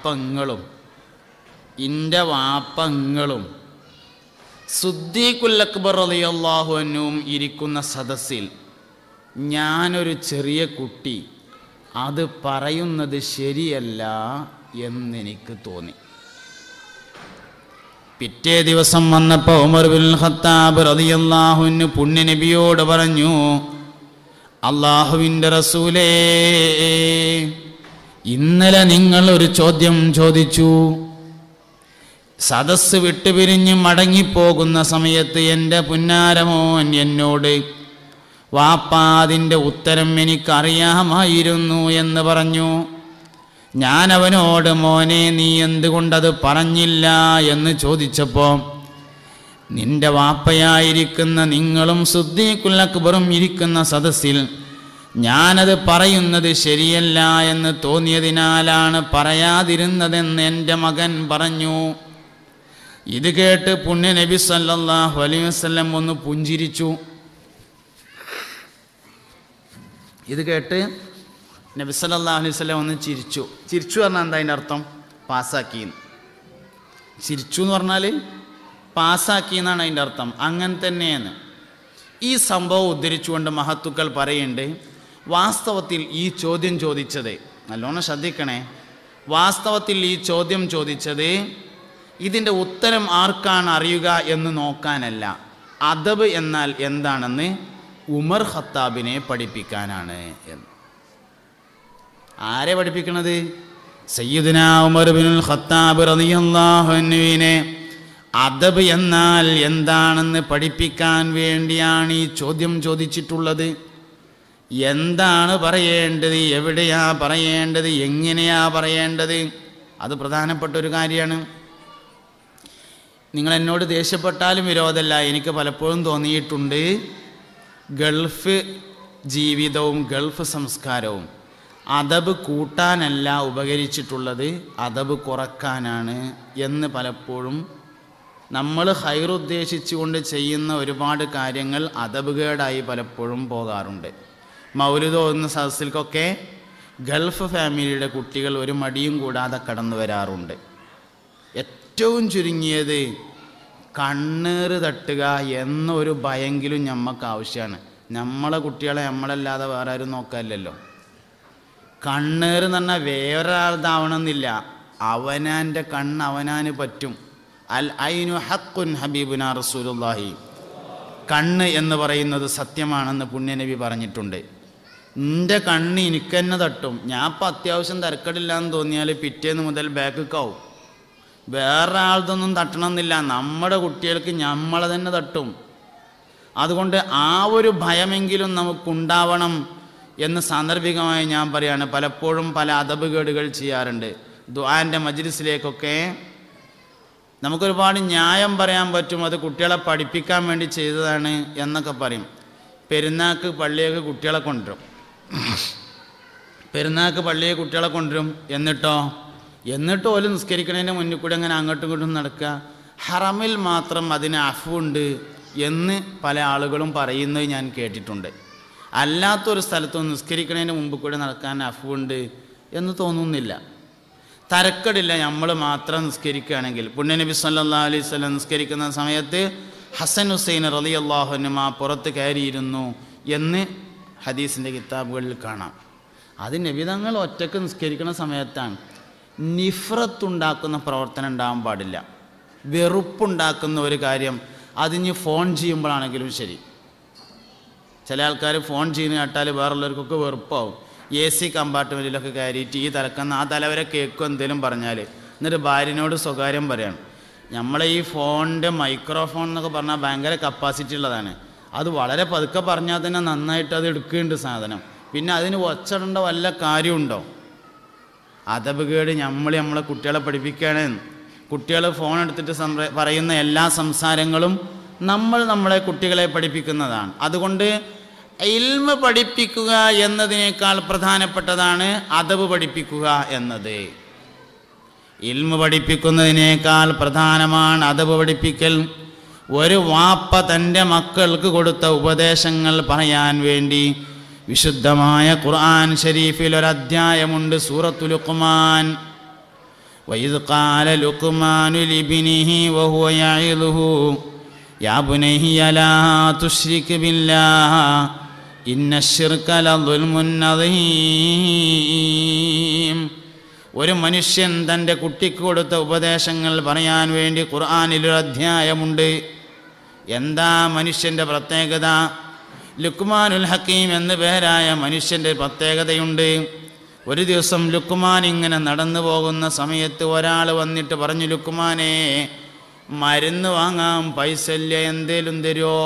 വാപ്പങ്ങളും സിദ്ദീഖുൽ അക്ബർ റളിയല്ലാഹു അൻഹുവും ഇരിക്കുന്ന സദസ്സിൽ ഞാനൊരു ചെറിയ കുട്ടി അത് പറയുന്നത് ശരിയല്ല എന്നെനിക്ക് തോന്നി. പിറ്റേ ദിവസം വന്നപ്പോൾ ഉമർ ബിൻ ഖത്താബ് റളിയല്ലാഹു അൻഹു പുണ്യ നബിയോട് പറഞ്ഞു, അല്ലാഹുവിൻ്റെ റസൂലേ, ഇന്നലെ നിങ്ങൾ ഒരു ചോദ്യം ചോദിച്ചു. സദസ്സ് വിട്ടുപിരിഞ്ഞ് മടങ്ങിപ്പോകുന്ന സമയത്ത് എൻ്റെ പുന്നാരമോൻ എന്നോട്, വാപ്പാ അതിൻ്റെ ഉത്തരം എനിക്കറിയാമായിരുന്നു എന്ന് പറഞ്ഞു. ഞാൻ അവനോട്, മോനെ നീ എന്തുകൊണ്ടത് പറഞ്ഞില്ല എന്ന് ചോദിച്ചപ്പോൾ, നിന്റെ വാപ്പയായിരിക്കുന്ന നിങ്ങളും സിദ്ദീഖുൽ അക്ബറും ഇരിക്കുന്ന സദസ്സിൽ ഞാനത് പറയുന്നത് ശരിയല്ല എന്ന് തോന്നിയതിനാലാണ് പറയാതിരുന്നതെന്ന് എൻ്റെ മകൻ പറഞ്ഞു. ഇത് കേട്ട് പുണ്യ നബി സല്ലല്ലാഹു അലൈഹി വസല്ലം ഒന്ന് പുഞ്ചിരിച്ചു. ഇത് കേട്ട് നബി സല്ലല്ലാഹു അലൈഹി വസല്ലം ഒന്ന് ചിരിച്ചു പറഞ്ഞാൽ എന്താ അതിൻ്റെ അർത്ഥം? പാസ്സാക്കി. ചിരിച്ചു എന്ന് പറഞ്ഞാൽ പാസ്സാക്കി എന്നാണ് അതിൻ്റെ അർത്ഥം. അങ്ങനെ തന്നെയാണ് ഈ സംഭവം ഉദ്ധരിച്ചുകൊണ്ട് മഹത്തുക്കൾ പറയുന്നുണ്ട്, വാസ്തവത്തിൽ ഈ ചോദ്യം ചോദിച്ചത്, നല്ലോണം ശ്രദ്ധിക്കണേ, വാസ്തവത്തിൽ ഈ ചോദ്യം ചോദിച്ചത് ഇതിൻ്റെ ഉത്തരം ആർക്കാണ് അറിയുക എന്ന് നോക്കാനല്ല, അദബ് എന്നാൽ എന്താണെന്ന് ഉമർ ഖത്താബിനെ പഠിപ്പിക്കാനാണ് എന്ന്. ആരെ പഠിപ്പിക്കണത്? സയ്യിദുനാ ഉമർ ഇബ്നുൽ ഖത്താബ് റളിയല്ലാഹു അൻഹുവിനെ അദബ് എന്നാൽ എന്താണെന്ന് പഠിപ്പിക്കാൻ വേണ്ടിയാണ് ഈ ചോദ്യം ചോദിച്ചിട്ടുള്ളത്. എന്താണ് പറയേണ്ടത്, എവിടെയാ പറയേണ്ടത്, എങ്ങനെയാ പറയേണ്ടത്, അത് പ്രധാനപ്പെട്ട ഒരു കാര്യമാണ്. നിങ്ങൾ എന്നോട് ദേഷ്യപ്പെട്ടാലും വിരോധമല്ല, എനിക്ക് പലപ്പോഴും തോന്നിയിട്ടുണ്ട് ഗൾഫ് ജീവിതവും ഗൾഫ് സംസ്കാരവും അദബ് കൂട്ടാനല്ല ഉപകരിച്ചിട്ടുള്ളത്, അദബ് കുറക്കാനാണ് എന്ന് പലപ്പോഴും നമ്മൾ ഹൈറുദ്ദേശിച്ചുകൊണ്ട് ചെയ്യുന്ന ഒരുപാട് കാര്യങ്ങൾ അദബുകേടായി പലപ്പോഴും പോകാറുണ്ട്. മൗലിദ് എന്ന സദസ്സിൽക്കൊക്കെ ഗൾഫ് ഫാമിലിയുടെ കുട്ടികൾ ഒരു മടിയും കൂടാതെ കടന്നു വരാറുണ്ട്. ഏറ്റവും ചുരുങ്ങിയത് കണ്ണേറ് തട്ടുക എന്നൊരു ഭയെങ്കിലും നമുക്ക് ആവശ്യമാണ്. നമ്മളെ കുട്ടികളെ നമ്മളല്ലാതെ വേറെ ആരും നോക്കാനില്ലല്ലോ. കണ്ണേറ് എന്ന് പറഞ്ഞാൽ വേറൊരാളതാവണമെന്നില്ല, അവനാൻ്റെ കണ്ണ് അവനാന് പറ്റും. അൽ ഐനു ഹഖുൻ ഹബീബുനാ റസൂലുള്ളാഹി, കണ്ണ് എന്ന് പറയുന്നത് സത്യമാണെന്ന് പുണ്യനബി പറഞ്ഞിട്ടുണ്ട്. എൻ്റെ കണ്ണ് എനിക്ക് തന്നെ തട്ടും. ഞാൻ ഇപ്പം അത്യാവശ്യം തിരക്കടില്ലാന്ന് തോന്നിയാൽ പിറ്റേന്ന് മുതൽ ബാക്കിക്കാവും. വേറെ ആളതൊന്നും തട്ടണമെന്നില്ല, നമ്മുടെ കുട്ടികൾക്ക് നമ്മളെ തന്നെ തട്ടും. അതുകൊണ്ട് ആ ഒരു ഭയമെങ്കിലും നമുക്കുണ്ടാവണം എന്ന് സാന്ദർഭികമായി ഞാൻ പറയാണ്. പലപ്പോഴും പല അദബുകേടുകൾ ചെയ്യാറുണ്ട്. ദുആൻ്റെ മജ്ലിസിലേക്കൊക്കെ നമുക്കൊരുപാട് ന്യായം പറയാൻ പറ്റും, അത് കുട്ടികളെ പഠിപ്പിക്കാൻ വേണ്ടി ചെയ്തതാണ് എന്നൊക്കെ പറയും. പെരുന്നാൾക്ക് പള്ളിയൊക്കെ കുട്ടികളെ കൊണ്ടുവരും, പെരുന്നാൾക്ക് പള്ളിയെ കുട്ടികളെ കൊണ്ടുവരും. എന്നിട്ട് ഓല് നിസ്കരിക്കണതിൻ്റെ മുന്നിൽ കൂടെ അങ്ങനെ അങ്ങോട്ടും ഇങ്ങോട്ടും നടക്കുക. ഹറമിൽ മാത്രം അതിന് അഫുണ്ട് എന്ന് പല ആളുകളും പറയുന്നത് ഞാൻ കേട്ടിട്ടുണ്ട്. അല്ലാത്തൊരു സ്ഥലത്തും നിസ്കരിക്കണതിന് മുമ്പ് കൂടെ നടക്കാൻ അഫുണ്ട് എന്ന് തോന്നുന്നില്ല. തരക്കടില്ല നമ്മൾ മാത്രം നിസ്കരിക്കുകയാണെങ്കിൽ. പുണ്യനബി സല്ലല്ലാഹു അലൈഹി വസല്ലം നിസ്കരിക്കുന്ന സമയത്ത് ഹസൻ ഹുസൈൻ റളിയല്ലാഹു അൻഹുമാ പുറത്ത് കയറിയിരുന്നു എന്ന് ഹദീസിൻ്റെ കിതാബുകളിൽ കാണാം. അത് നബി തങ്ങൾ ഒറ്റക്ക് നിസ്കരിക്കുന്ന സമയത്താണ്. നിഫ്രത്തുണ്ടാക്കുന്ന പ്രവർത്തനം ഉണ്ടാകാൻ പാടില്ല. വെറുപ്പുണ്ടാക്കുന്ന ഒരു കാര്യം അതിന് ഫോൺ ചെയ്യുമ്പോഴാണെങ്കിലും ശരി. ചില ആൾക്കാർ ഫോൺ ചെയ്യുന്ന കേട്ടാൽ വേറുള്ളവർക്കൊക്കെ വെറുപ്പാവും. AC കമ്പാർട്ട്മെൻറ്റിലൊക്കെ കയറിയിട്ട് ഈ തലക്കുന്ന ആ തലവരെ കേൾക്കും എന്തെങ്കിലും പറഞ്ഞാൽ, എന്നിട്ട് ഭാര്യനോട് സ്വകാര്യം പറയാണ്. നമ്മളെ ഈ ഫോണിൻ്റെ മൈക്രോഫോൺ എന്നൊക്കെ പറഞ്ഞാൽ ഭയങ്കര കപ്പാസിറ്റി ഉള്ളതാണ്. അത് വളരെ പതുക്കെ പറഞ്ഞാൽ തന്നെ നന്നായിട്ട് അത് എടുക്കുന്നുണ്ട് സാധനം. പിന്നെ അതിന് ഒച്ചടേണ്ട വല്ല കാര്യമുണ്ടോ? അദബുകേട് നമ്മളെ കുട്ടികളെ പഠിപ്പിക്കുകയാണ്. കുട്ടികൾ ഫോൺ എടുത്തിട്ട് പറയുന്ന എല്ലാ സംസാരങ്ങളും നമ്മളെ കുട്ടികളെ പഠിപ്പിക്കുന്നതാണ്. അതുകൊണ്ട് ഇൽമ് പഠിപ്പിക്കുക എന്നതിനേക്കാൾ പ്രധാനപ്പെട്ടതാണ് അദബ് പഠിപ്പിക്കുക എന്നത്. ഇൽമ് പഠിപ്പിക്കുന്നതിനേക്കാൾ പ്രധാനമാണ് അദബ് പഠിപ്പിക്കൽ. ഒരു വാപ്പ തൻ്റെ മക്കൾക്ക് കൊടുത്ത ഉപദേശങ്ങൾ പറയാൻ വേണ്ടി വിശുദ്ധമായ ഖുർആൻ ഷരീഫിൽ ഒരധ്യായമുണ്ട്, സൂറത്തുൽ ലുഖ്മാൻ. വഇദ് ഖാല ലുഖ്മാനു ലിബ്നിഹി വഹുവ യഇദുഹു യാ ബുനയ്യ ലാ തുശ്രിക് ബില്ലാഹ് ഇന്നശ്ശിർക ലദുൽമുൻ അദീം. ഒരു മനുഷ്യൻ തൻ്റെ കുട്ടിക്ക് കൊടുത്ത ഉപദേശങ്ങൾ പറയാൻ വേണ്ടി ഖുർആനിലൊരു അധ്യായമുണ്ട്. എന്താ മനുഷ്യൻ്റെ പ്രത്യേകത? ലുക്മാനുൽ ഹക്കീം എന്ന പേരായ മനുഷ്യൻ്റെ പ്രത്യേകതയുണ്ട്. ഒരു ദിവസം ലുക്മാൻ ഇങ്ങനെ നടന്നു പോകുന്ന സമയത്ത് ഒരാൾ വന്നിട്ട് പറഞ്ഞു, ലുക്മാനെ, മരുന്ന് വാങ്ങാൻ പൈസ ഇല്ല, എന്തേലും തരുമോ?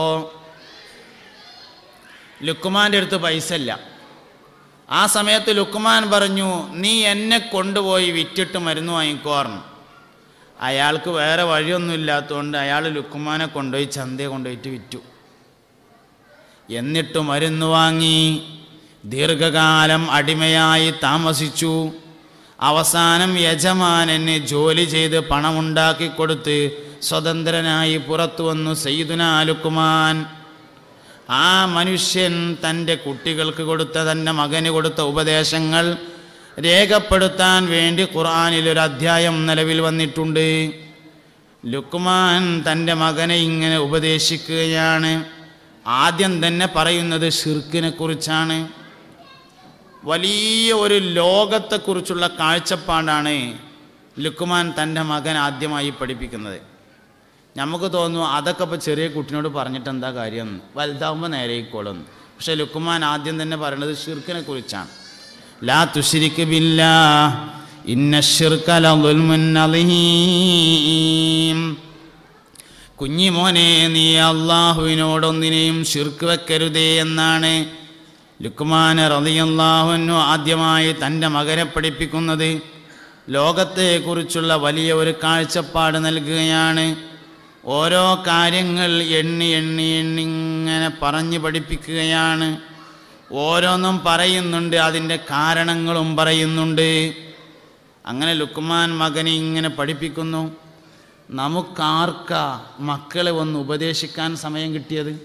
ലുക്മാൻ്റെ അടുത്ത് പൈസ ഇല്ല. ആ സമയത്ത് ലുക്മാൻ പറഞ്ഞു, നീ എന്നെ കൊണ്ടുപോയി വിറ്റിട്ട് മരുന്ന് വാങ്ങിക്കോർന്നു. അയാൾക്ക് വേറെ വഴിയൊന്നും ഇല്ലാത്തതുകൊണ്ട് അയാൾ ലുക്മാനെ കൊണ്ടുപോയി ചന്തയെ കൊണ്ടുപോയിട്ട് വിറ്റു. എന്നിട്ട് മരുന്ന് വാങ്ങി ദീർഘകാലം അടിമയായി താമസിച്ചു. അവസാനം യജമാനന് ജോലി ചെയ്ത് പണമുണ്ടാക്കി കൊടുത്ത് സ്വതന്ത്രനായി പുറത്തു വന്നു സയ്യിദുനാ ലുക്മാൻ. ആ മനുഷ്യൻ തൻ്റെ കുട്ടികൾക്ക് കൊടുത്ത, തൻ്റെ മകന് കൊടുത്ത ഉപദേശങ്ങൾ രേഖപ്പെടുത്താൻ വേണ്ടി ഖുർആനിലൊരു അധ്യായം നിലവിൽ വന്നിട്ടുണ്ട്. ലുക്മാൻ തൻ്റെ മകനെ ഇങ്ങനെ ഉപദേശിക്കുകയാണ്. ആദ്യം തന്നെ പറയുന്നത് ഷിർക്കിനെ കുറിച്ചാണ്. വലിയ ഒരു ലോകത്തെക്കുറിച്ചുള്ള കാഴ്ചപ്പാടാണ് ലുക്മാൻ തൻ്റെ മകൻ ആദ്യമായി പഠിപ്പിക്കുന്നത്. നമുക്ക് തോന്നുന്നു അതൊക്കെ ഇപ്പോൾ ചെറിയ കുട്ടിനോട് പറഞ്ഞിട്ട് എന്താ കാര്യം, വലുതാവുമ്പോൾ നേരെയിക്കോളും. പക്ഷേ ലുക്മാൻ ആദ്യം തന്നെ പറയുന്നത് ഷിർക്കിനെ കുറിച്ചാണ്. ലാ തുശ്രിക് ബില്ലാഹ് ഇന്ന ശിർക ലദുൽമുൻ അളീം. കുഞ്ഞിമോനെ, നീ അള്ളാഹുവിനോടൊന്നിനെയും ശിർക്ക് വെക്കരുതേ എന്നാണ് ലുക്മാൻ റളിയല്ലാഹു അൻഹു ആദ്യമായി തൻ്റെ മകനെ പഠിപ്പിക്കുന്നത്. ലോകത്തെക്കുറിച്ചുള്ള വലിയ ഒരു കാഴ്ചപ്പാട് നൽകുകയാണ്. ഓരോ കാര്യങ്ങൾ എണ്ണി ഇങ്ങനെ പറഞ്ഞ് പഠിപ്പിക്കുകയാണ്. ഓരോന്നും പറയുന്നുണ്ട്, അതിൻ്റെ കാരണങ്ങളും പറയുന്നുണ്ട്. അങ്ങനെ ലുക്മാൻ മകനെ ഇങ്ങനെ പഠിപ്പിക്കുന്നു. നമുക്കാർക്കാ മക്കളെ ഒന്ന് ഉപദേശിക്കാൻ സമയം കിട്ടിയത്?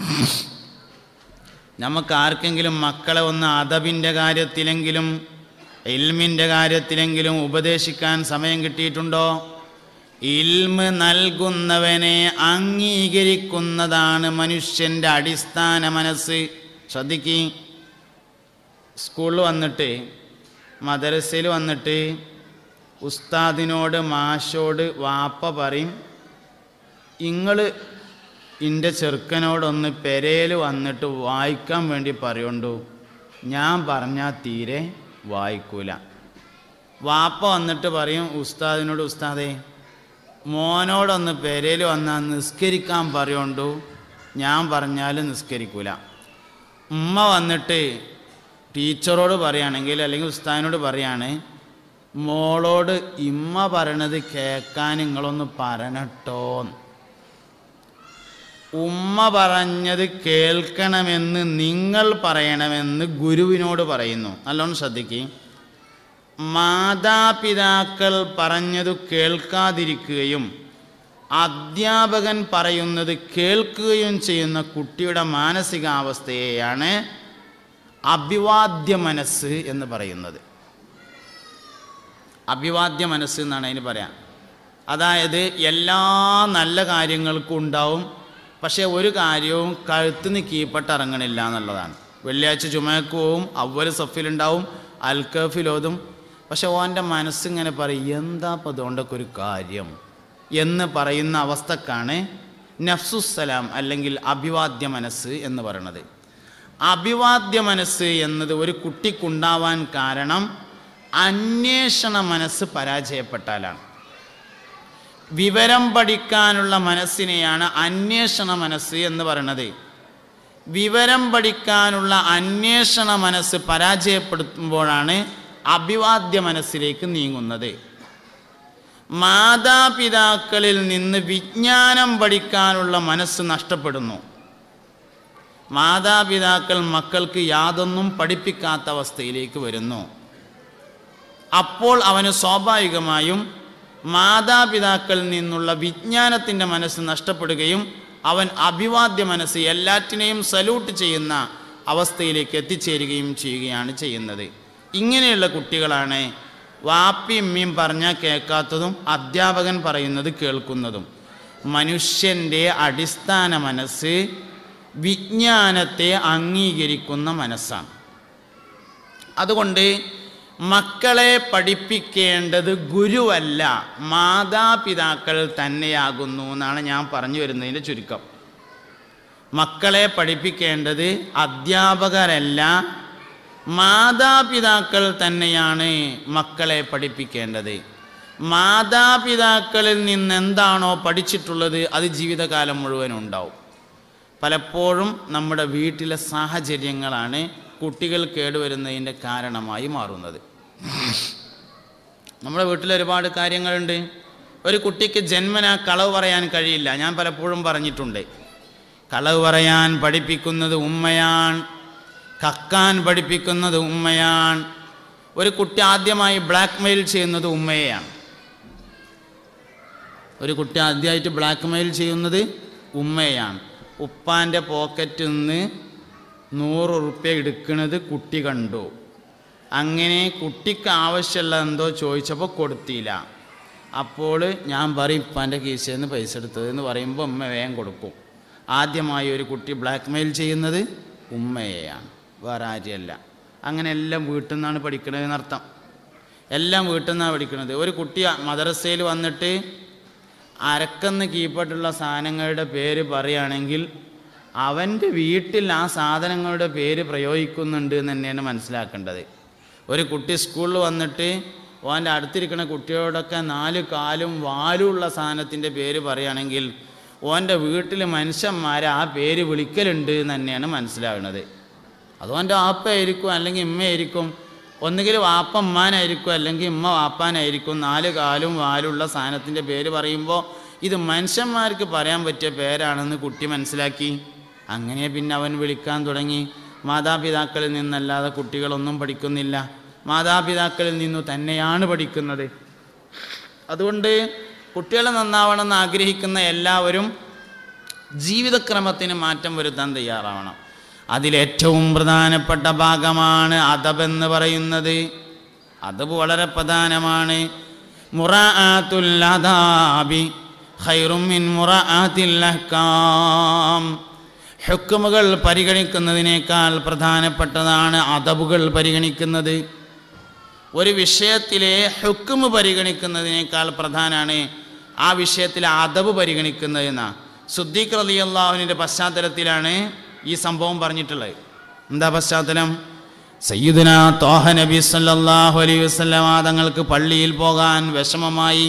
നമുക്കാർക്കെങ്കിലും മക്കളെ ഒന്ന് അദബിൻ്റെ കാര്യത്തിലെങ്കിലും ഇൽമിൻ്റെ കാര്യത്തിലെങ്കിലും ഉപദേശിക്കാൻ സമയം കിട്ടിയിട്ടുണ്ടോ? ഇൽമ് നൽകുന്നവനെ അംഗീകരിക്കുന്നതാണ് മനുഷ്യൻ്റെ അടിസ്ഥാന മനസ്സ്. ശ്രദ്ധിക്കുക, സ്കൂളിൽ വന്നിട്ട് മദ്രസയിൽ വന്നിട്ട് ഉസ്താദിനോട് മാഷോട് വാപ്പ പറയും, നിങ്ങൾ എൻ്റെ ചെറുക്കനോടൊന്ന് പെരയിൽ വന്നിട്ട് വായിക്കാൻ വേണ്ടി പറയുണ്ടു, ഞാൻ പറഞ്ഞാൽ തീരെ വായിക്കൂല. വാപ്പ വന്നിട്ട് പറയും ഉസ്താദിനോട്, ഉസ്താദേ മോനോടൊന്ന് പെരയിൽ വന്നാൽ നിസ്കരിക്കാൻ പറയുണ്ടു, ഞാൻ പറഞ്ഞാൽ നിസ്കരിക്കൂല. ഉമ്മ വന്നിട്ട് ടീച്ചറോട് പറയുകയാണെങ്കിൽ അല്ലെങ്കിൽ ഉസ്താദിനോട് പറയുകയാണ്, മോളോട് ഇമ്മ പറയണത് കേൾക്കാൻ നിങ്ങളൊന്ന് പറയണട്ടോ. ഉമ്മ പറഞ്ഞത് കേൾക്കണമെന്ന് നിങ്ങൾ പറയണമെന്ന് ഗുരുവിനോട് പറയുന്നു. നല്ലോണം ശ്രദ്ധിക്കുക. മാതാപിതാക്കൾ പറഞ്ഞത് കേൾക്കാതിരിക്കുകയും അധ്യാപകൻ പറയുന്നത് കേൾക്കുകയും ചെയ്യുന്ന കുട്ടിയുടെ മാനസികാവസ്ഥയെയാണ് അഭിവാദ്യ മനസ്സ് എന്ന് പറയുന്നത്. അഭിവാദ്യ മനസ്സ് എന്നാണ് അതിന് പറയാം. അതായത് എല്ലാ നല്ല കാര്യങ്ങൾക്കും ഉണ്ടാവും, പക്ഷേ ഒരു കാര്യവും കഴുത്തിന് കീഴ്പ്പെട്ടിറങ്ങണില്ല എന്നുള്ളതാണ്. വെള്ളിയാഴ്ച ജുമയ്ക്ക് പോവും, അവ്വൽ സഫിലുണ്ടാവും, അൽക്കഫിലോതും, പക്ഷെ ഓൻ്റെ മനസ്സിങ്ങനെ പറയും എന്താ അപ്പോൾ അതുകൊണ്ടൊക്കെ ഒരു കാര്യം എന്ന് പറയുന്ന അവസ്ഥക്കാണ് നഫ്സുസ്സലാം അല്ലെങ്കിൽ അഭിവാദ്യ മനസ്സ് എന്ന് പറയുന്നത്. അഭിവാദ്യ മനസ്സ് എന്നത് ഒരു കുട്ടിക്കുണ്ടാവാൻ കാരണം അന്വേഷണ മനസ്സ് പരാജയപ്പെട്ടാലാണ്. വിവരം പഠിക്കാനുള്ള മനസ്സിനെയാണ് അന്വേഷണ മനസ്സ് എന്ന് പറയുന്നത്. വിവരം പഠിക്കാനുള്ള അന്വേഷണ മനസ്സ് പരാജയപ്പെടുത്തുമ്പോഴാണ് അഭിവാദ്യ മനസ്സിലേക്ക് നീങ്ങുന്നത്. മാതാപിതാക്കളിൽ നിന്ന് വിജ്ഞാനം പഠിക്കാനുള്ള മനസ്സ് നഷ്ടപ്പെടുന്നു. മാതാപിതാക്കൾ മക്കൾക്ക് യാതൊന്നും പഠിപ്പിക്കാത്ത അവസ്ഥയിലേക്ക് വരുന്നു. അപ്പോൾ അവന് സ്വാഭാവികമായും മാതാപിതാക്കളിൽ നിന്നുള്ള വിജ്ഞാനത്തിൻ്റെ മനസ്സ് നഷ്ടപ്പെടുകയും അവൻ അഭിവാദ്യ മനസ്സ് എല്ലാറ്റിനെയും സല്യൂട്ട് ചെയ്യുന്ന അവസ്ഥയിലേക്ക് എത്തിച്ചേരുകയും ചെയ്യുകയാണ് ചെയ്യുന്നത്. ഇങ്ങനെയുള്ള കുട്ടികളാണ് വാപ്പിയും ഉമ്മയും പറഞ്ഞാൽ കേൾക്കാത്തതും അധ്യാപകൻ പറയുന്നത് കേൾക്കുന്നതും. മനുഷ്യൻ്റെ അടിസ്ഥാന മനസ്സ് വിജ്ഞാനത്തെ അംഗീകരിക്കുന്ന മനസ്സാണ്. അതുകൊണ്ട് മക്കളെ പഠിപ്പിക്കേണ്ടത് ഗുരുവല്ല, മാതാപിതാക്കൾ തന്നെയാകുന്നു എന്നാണ് ഞാൻ പറഞ്ഞു വരുന്നതിൻ്റെ ചുരുക്കം. മക്കളെ പഠിപ്പിക്കേണ്ടത് അധ്യാപകരല്ല, മാതാപിതാക്കൾ തന്നെയാണ് മക്കളെ പഠിപ്പിക്കേണ്ടത്. മാതാപിതാക്കളിൽ നിന്ന് എന്താണോ പഠിച്ചിട്ടുള്ളത് അത് ജീവിതകാലം മുഴുവൻ ഉണ്ടാവും. പലപ്പോഴും നമ്മുടെ വീട്ടിലെ സാഹചര്യങ്ങളാണ് കുട്ടികൾ കേടുവരുന്നതിൻ്റെ കാരണമായി മാറുന്നത്. നമ്മുടെ വീട്ടിൽ ഒരുപാട് കാര്യങ്ങളുണ്ട്. ഒരു കുട്ടിക്ക് ജന്മനാ കളവ് പറയാൻ കഴിയില്ല. ഞാൻ പലപ്പോഴും പറഞ്ഞിട്ടുണ്ട്, കളവ് പറയാൻ പഠിപ്പിക്കുന്നത് ഉമ്മയാണ്, കക്കാൻ പഠിപ്പിക്കുന്നത് ഉമ്മയാണ്. ഒരു കുട്ടി ആദ്യമായി ബ്ലാക്ക് മെയിൽ ചെയ്യുന്നത് ഉമ്മയെയാണ്. ഒരു കുട്ടി ആദ്യമായിട്ട് ബ്ലാക്ക് മെയിൽ ചെയ്യുന്നത് ഉമ്മയാണ്. ഉപ്പാൻ്റെ പോക്കറ്റിൽ നിന്ന് 100 ഉറുപ്പ്യ എടുക്കുന്നത് കുട്ടി കണ്ടു. അങ്ങനെ കുട്ടിക്ക് ആവശ്യമുള്ള എന്തോ ചോദിച്ചപ്പോൾ കൊടുത്തില്ല. അപ്പോൾ ഞാൻ പറയും ഇപ്പാൻ്റെ കീശയിൽ നിന്ന് പൈസ എടുത്തതെന്ന് പറയുമ്പോൾ ഉമ്മ വേഗം കൊടുക്കും. ആദ്യമായി ഒരു കുട്ടി ബ്ലാക്ക് മെയിൽ ചെയ്യുന്നത് ഉമ്മയെയാണ്, വേറെ ആരെയല്ല. അങ്ങനെ എല്ലാം വീട്ടിൽ നിന്നാണ് പഠിക്കണതെന്നർത്ഥം. എല്ലാം വീട്ടിൽ നിന്നാണ് പഠിക്കുന്നത്. ഒരു കുട്ടി മദ്രസയിൽ വന്നിട്ട് അരക്കെന്ന് കീഴ്പ്പെട്ടുള്ള സാധനങ്ങളുടെ പേര് പറയുകയാണെങ്കിൽ അവൻ്റെ വീട്ടിൽ ആ സാധനങ്ങളുടെ പേര് പ്രയോഗിക്കുന്നുണ്ട് എന്ന് തന്നെയാണ് മനസ്സിലാക്കേണ്ടത്. ഒരു കുട്ടി സ്കൂളിൽ വന്നിട്ട് ഓൻ്റെ അടുത്തിരിക്കുന്ന കുട്ടിയോടൊക്കെ 4 കാലും വാലുമുള്ള സാധനത്തിൻ്റെ പേര് പറയുകയാണെങ്കിൽ ഓൻ്റെ വീട്ടിൽ മനുഷ്യന്മാരെ ആ പേര് വിളിക്കലുണ്ട് എന്ന് തന്നെയാണ് മനസ്സിലാവുന്നത്. അതുകൊണ്ട് വാപ്പയായിരിക്കും അല്ലെങ്കിൽ ഉമ്മയായിരിക്കും. ഒന്നുകിൽ വാപ്പ ഉമ്മാനായിരിക്കും അല്ലെങ്കിൽ ഉമ്മ വാപ്പാനായിരിക്കും. 4 കാലും വാലുള്ള സാധനത്തിൻ്റെ പേര് പറയുമ്പോൾ ഇത് മനുഷ്യന്മാർക്ക് പറയാൻ പറ്റിയ പേരാണെന്ന് കുട്ടി മനസ്സിലാക്കി. അങ്ങനെ പിന്നെ അവൻ വിളിക്കാൻ തുടങ്ങി. മാതാപിതാക്കളിൽ നിന്നല്ലാതെ കുട്ടികളൊന്നും പഠിക്കുന്നില്ല, മാതാപിതാക്കളിൽ നിന്നു തന്നെയാണ് പഠിക്കുന്നത്. അതുകൊണ്ട് കുട്ടികൾ നന്നാവണമെന്ന് ആഗ്രഹിക്കുന്ന എല്ലാവരും ജീവിതക്രമത്തിന് മാറ്റം വരുത്താൻ തയ്യാറാവണം. അതിലേറ്റവും പ്രധാനപ്പെട്ട ഭാഗമാണ് അദബ് എന്ന് പറയുന്നത്. അദബ് വളരെ പ്രധാനമാണ്. മുറാഅത്തുൽ അദാബി ഖൈറും മിൻ മുറാഅത്തിൽ അഹ്കാം. ഹുക്മുകൾ പരിഗണിക്കുന്നതിനേക്കാൾ പ്രധാനപ്പെട്ടതാണ് അദബുകൾ പരിഗണിക്കുന്നത്. ഒരു വിഷയത്തിലെ ഹുക്മ് പരിഗണിക്കുന്നതിനേക്കാൾ പ്രധാനമാണ് ആ വിഷയത്തിലെ അദബ് പരിഗണിക്കുന്നതെന്നാണ്. സിദ്ദീഖ് റളിയല്ലാഹു അൻഹുവിൻ്റെ പശ്ചാത്തലത്തിലാണ് ഈ സംഭവം പറഞ്ഞിട്ടുള്ളത്. എന്താ പശ്ചാത്തലം? സയ്യിദുനാ ത്വാഹ നബി സല്ലല്ലാഹു അലൈഹി വസല്ലം തങ്ങൾക്ക് പള്ളിയിൽ പോകാൻ വിഷമമായി.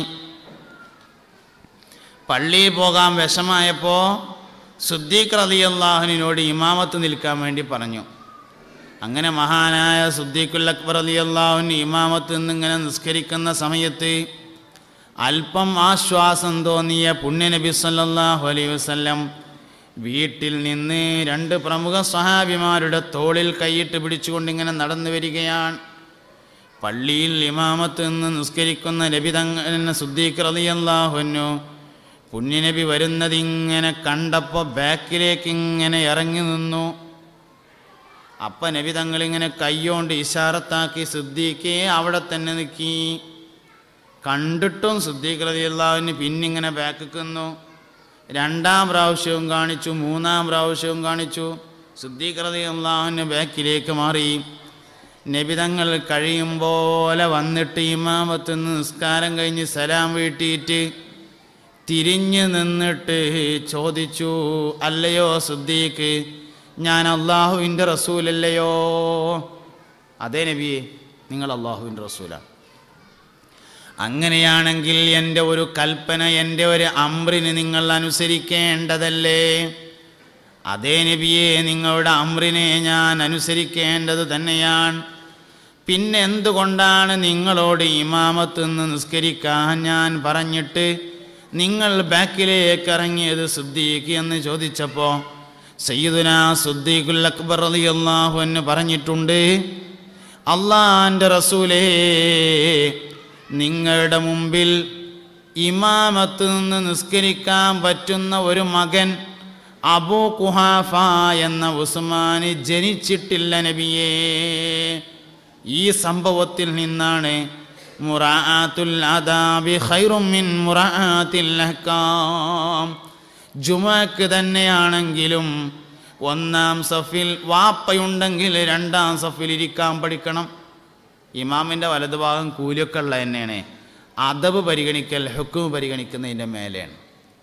പള്ളിയിൽ പോകാൻ വിഷമായപ്പോൾ സിദ്ദീഖ് റളിയല്ലാഹു അൻഹുവിനോട് ഇമാമത്ത് നിൽക്കാൻ വേണ്ടി പറഞ്ഞു. അങ്ങനെ മഹാനായ സിദ്ദീഖുൽ അക്ബർ റളിയല്ലാഹു അൻഹു ഇമാമത്ത് നിന്നിങ്ങനെ നിസ്കരിക്കുന്ന സമയത്ത് അല്പം ആശ്വാസം തോന്നിയ പുണ്യനബി സല്ലല്ലാഹു അലൈഹി വസല്ലം വീട്ടിൽ നിന്ന് 2 പ്രമുഖ സ്വഹാബിമാരുടെ തോളിൽ കൈയിട്ട് പിടിച്ചുകൊണ്ടിങ്ങനെ നടന്നു വരികയാണ്. പള്ളിയിൽ ഇമാമത്ത് നിന്ന് നിസ്കരിക്കുന്ന നബി തങ്ങൾ സിദ്ദീഖ് റളിയല്ലാഹു അൻഹു പുണ്യനബി വരുന്നതിങ്ങനെ കണ്ടപ്പോൾ ബാക്കിലേക്ക് ഇങ്ങനെ ഇറങ്ങി നിന്നു. അപ്പം നബി തങ്ങളിങ്ങനെ കൈയോണ്ട് ഇശാറത്താക്കി സിദ്ദീഖേ അവിടെ തന്നെ നിൽക്കി. കണ്ടിട്ടും സിദ്ദീഖ് റളിയല്ലാഹു അൻഹു പിന്നിങ്ങനെ ബാക്കിൽ നിന്നു. 2ാം പ്രാവശ്യവും കാണിച്ചു, 3ാം പ്രാവശ്യവും കാണിച്ചു. സിദ്ദീഖ് റളിയല്ലാഹു അൻഹു ബാക്കിലേക്ക് മാറി. നബി തങ്ങൾ കഴിയും പോലെ വന്നിട്ട് ഇമാമത്ത് നിസ്കാരം കഴിഞ്ഞ് സലാം വീട്ടിയിട്ട് തിരിഞ്ഞു നിന്നിട്ട് ചോദിച്ചു, അല്ലയോ സിദ്ദീഖ്, ഞാൻ അള്ളാഹുവിൻ്റെ റസൂലല്ലയോ? അതേ നബിയെ, നിങ്ങൾ അള്ളാഹുവിൻ്റെ റസൂലാണ്. അങ്ങനെയാണെങ്കിൽ എൻ്റെ ഒരു കൽപ്പന, എൻ്റെ ഒരു അമ്രിന് നിങ്ങൾ അനുസരിക്കേണ്ടതല്ലേ? അതേ നബിയെ, നിങ്ങളുടെ അമ്രിനെ ഞാൻ അനുസരിക്കേണ്ടത് തന്നെയാണ്. പിന്നെ എന്തുകൊണ്ടാണ് നിങ്ങളോട് ഇമാമത്ത് നിന്ന് നിസ്കരിക്കാൻ ഞാൻ പറഞ്ഞിട്ട് നിങ്ങൾ ബാക്കിലേക്ക് ഇറങ്ങിയത് സിദ്ദീഖ് എന്ന് ചോദിച്ചപ്പോൾ സയ്യിദുനാ സിദ്ദീഖുൽ അക്ബർ റളിയല്ലാഹു അൻഹു പറഞ്ഞിട്ടുണ്ട്, അല്ലാഹുവിൻ്റെ റസൂലേ, നിങ്ങളുടെ മുമ്പിൽ ഇമാമത്ത് നിന്ന് നിസ്കരിക്കാൻ പറ്റുന്ന ഒരു മകൻ അബൂ ഖുഹാഫ എന്ന ഉസ്മാന് ജനിച്ചിട്ടില്ല നബിയേ. ഈ സംഭവത്തിൽ നിന്നാണ് മുറാഅത്തുൽ അദാബി ഖൈറും മിൻ മുറാഅത്തിൽ അഹ്കാം. ജുമഅക്ക് തന്നെയാണെങ്കിലും 1ാം സഫിൽ വാപ്പയുണ്ടെങ്കിൽ 2ാം സഫിൽ ഇരിക്കാൻ പഠിക്കണം. ഇമാമിൻ്റെ വലതുഭാഗം കൂലിയൊക്കെ ഉള്ള തന്നെയാണ്. അദബ് പരിഗണിക്കൽ ഹുക്മ് പരിഗണിക്കുന്നതിൻ്റെ മേലെയാണ്.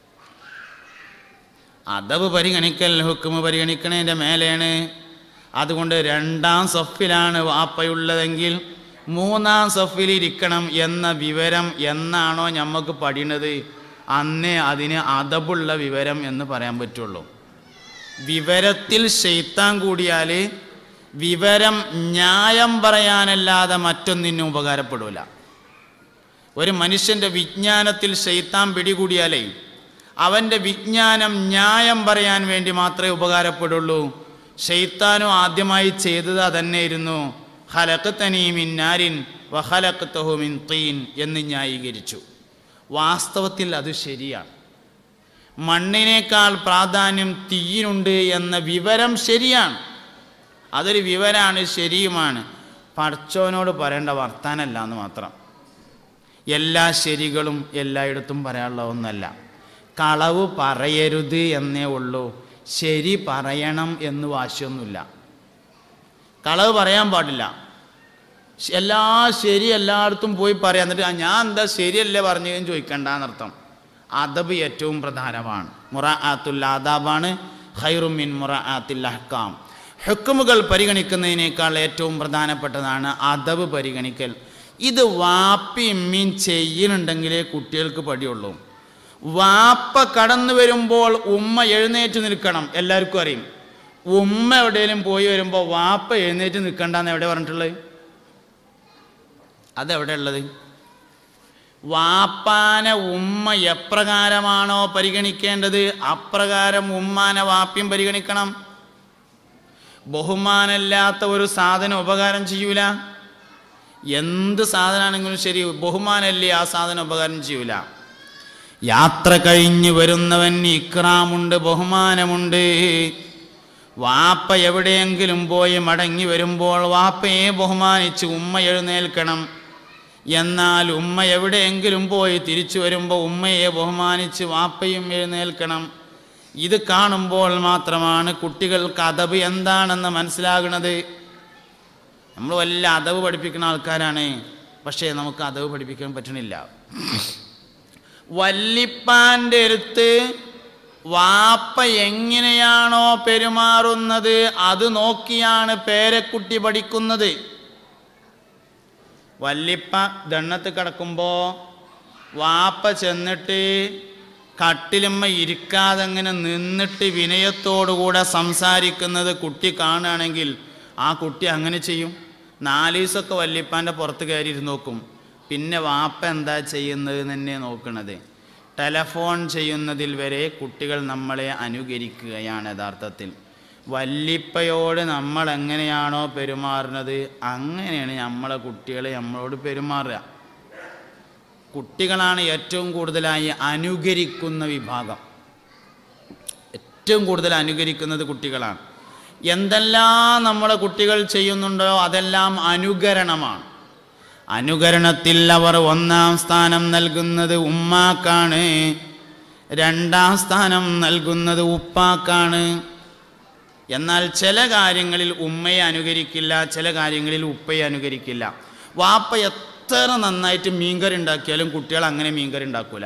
അദബ് പരിഗണിക്കൽ ഹുക്മ് പരിഗണിക്കുന്നതിൻ്റെ മേലെയാണ്. അതുകൊണ്ട് 2ാം സഫിലാണ് വാപ്പയുള്ളതെങ്കിൽ 3ാം സഫിൽ ഇരിക്കണം എന്ന വിവരം എന്നാണോ നമുക്ക് പഠിക്കുന്നത്, അന്നേ അതിന് അദബുള്ള വിവരം എന്ന് പറയാൻ പറ്റുള്ളൂ. വിവരത്തിൽ ശൈത്താൻ കൂടിയാൽ വിവരം ന്യായം പറയാനല്ലാതെ മറ്റൊന്നിനും ഉപകാരപ്പെടില്ല. ഒരു മനുഷ്യൻ്റെ വിജ്ഞാനത്തിൽ ശൈത്താൻ പിടികൂടിയാലേ അവൻ്റെ വിജ്ഞാനം ന്യായം പറയാൻ വേണ്ടി മാത്രമേ ഉപകാരപ്പെടുള്ളൂ. ശൈത്താനും ആദ്യമായി ചെയ്തത് അതന്നെയായിരുന്നു. ഖലഖ്തനീ മിൻ നാരിൻ വഖലഖ്തഹു മിൻ തീൻ എന്ന് ന്യായീകരിച്ചു. വാസ്തവത്തിൽ അത് ശരിയാണ്. മണ്ണിനേക്കാൾ പ്രാധാന്യം തീയിനുണ്ട് എന്ന വിവരം ശരിയാണ്. അതൊരു വിവരമാണ്, ശരിയുമാണ്. പടച്ചോനോട് പറയേണ്ട വർത്താനല്ല എന്ന് മാത്രം. എല്ലാ ശരികളും എല്ലായിടത്തും പറയാനുള്ള ഒന്നല്ല. കളവ് പറയരുത് എന്നേ ഉള്ളൂ, ശരി പറയണം എന്ന് വാശിയൊന്നുമില്ല. കളവ് പറയാൻ പാടില്ല, എല്ലാ ശരി എല്ലായിടത്തും പോയി പറയാം. എന്നിട്ട് ഞാൻ എന്താ ശരിയല്ലേ പറഞ്ഞതെന്ന് ചോദിക്കണ്ടെന്നർത്ഥം. അദബ് ഏറ്റവും പ്രധാനമാണ്. മുറാഅത്തുൽ ആദാബാണ് ഖൈറും മിൻ മുറാഅത്തിൽ അഹ്കാം. ഹുക്മുകൾ പരിഗണിക്കുന്നതിനേക്കാൾ ഏറ്റവും പ്രധാനപ്പെട്ടതാണ് അദബ് പരിഗണിക്കൽ. ഇത് വാപ്പി ഇമ്മീൻ ചെയ്യുന്നുണ്ടെങ്കിലേ കുട്ടികൾക്ക് പടിയുള്ളൂ. വാപ്പ കടന്നു വരുമ്പോൾ ഉമ്മ എഴുന്നേറ്റ് നിൽക്കണം, എല്ലാവർക്കും അറിയും. ഉമ്മ എവിടെയെങ്കിലും പോയി വരുമ്പോൾ വാപ്പ എഴുന്നേറ്റ് നിൽക്കണ്ടെന്ന് എവിടെ പറഞ്ഞിട്ടുള്ളത്? അതെവിടെ ഉള്ളത്? വാപ്പാനെ ഉമ്മ എപ്രകാരമാണോ പരിഗണിക്കേണ്ടത് അപ്രകാരം ഉമ്മാനെ വാപ്പിയും പരിഗണിക്കണം. ബഹുമാനമില്ലാത്ത ഒരു സാധനം ഉപകാരം ചെയ്യൂല. എന്ത് സാധനമാണെങ്കിലും ശരി, ബഹുമാനമല്ലേ ആ സാധനം ഉപകാരം ചെയ്യൂല. യാത്ര കഴിഞ്ഞ് വരുന്നവൻ ഇക്റാമുണ്ട്, ബഹുമാനമുണ്ട്. വാപ്പ എവിടെയെങ്കിലും പോയി മടങ്ങി വരുമ്പോൾ വാപ്പയെ ബഹുമാനിച്ച് ഉമ്മ എഴുന്നേൽക്കണം. എന്നാൽ ഉമ്മ എവിടെയെങ്കിലും പോയി തിരിച്ചു വരുമ്പോൾ ഉമ്മയെ ബഹുമാനിച്ച് വാപ്പയും എഴുന്നേൽക്കണം. ഇത് കാണുമ്പോൾ മാത്രമാണ് കുട്ടികൾക്ക് അദബ് എന്താണെന്ന് മനസ്സിലാകുന്നത്. നമ്മൾ വല്ല അദബ് പഠിപ്പിക്കുന്ന ആൾക്കാരാണ്, പക്ഷേ നമുക്ക് അദബ് പഠിപ്പിക്കാൻ പറ്റണില്ല. വല്ലിപ്പാൻ്റെ അടുത്ത് വാപ്പ എങ്ങനെയാണോ പെരുമാറുന്നത് അത് നോക്കിയാണ് പേരക്കുട്ടി പഠിക്കുന്നത്. വല്ലിപ്പ ദണ്ണത്ത് കിടക്കുമ്പോൾ വാപ്പ ചെന്നിട്ട് കട്ടിലുമ്മ ഇരിക്കാതെ അങ്ങനെ നിന്നിട്ട് വിനയത്തോടുകൂടെ സംസാരിക്കുന്നത് കുട്ടി കാണുകയാണെങ്കിൽ ആ കുട്ടി അങ്ങനെ ചെയ്യും. 4 ദിവസമൊക്കെ വല്ലിപ്പാൻ്റെ പുറത്ത് കയറിയിരുന്ന് നോക്കും. പിന്നെ വാപ്പ എന്താ ചെയ്യുന്നത് തന്നെ നോക്കണത്. ടെലഫോൺ ചെയ്യുന്നതിൽ വരെ കുട്ടികൾ നമ്മളെ അനുകരിക്കുകയാണ്. യഥാർത്ഥത്തിൽ വല്ലിപ്പയോട് നമ്മൾ എങ്ങനെയാണോ പെരുമാറുന്നത് അങ്ങനെയാണ് നമ്മളെ കുട്ടികൾ നമ്മളോട് പെരുമാറുക. കുട്ടികളാണ് ഏറ്റവും കൂടുതലായി അനുകരിക്കുന്ന വിഭാഗം. ഏറ്റവും കൂടുതൽ അനുകരിക്കുന്നത് കുട്ടികളാണ്. എന്തെല്ലാം നമ്മളെ കുട്ടികൾ ചെയ്യുന്നുണ്ടോ അതെല്ലാം അനുകരണമാണ്. അനുകരണത്തിൽ അവർ 1-ാം സ്ഥാനം നൽകുന്നത് ഉമ്മാക്കാണ്, 2-ാം സ്ഥാനം നൽകുന്നത് ഉപ്പാക്കാണ്. എന്നാൽ ചില കാര്യങ്ങളിൽ ഉമ്മയെ അനുകരിക്കില്ല, ചില കാര്യങ്ങളിൽ ഉപ്പയെ അനുകരിക്കില്ല. വാപ്പ എത്ര നന്നായിട്ട് മീൻകറി ഉണ്ടാക്കിയാലും കുട്ടികൾ അങ്ങനെ മീൻകറി ഉണ്ടാക്കൂല.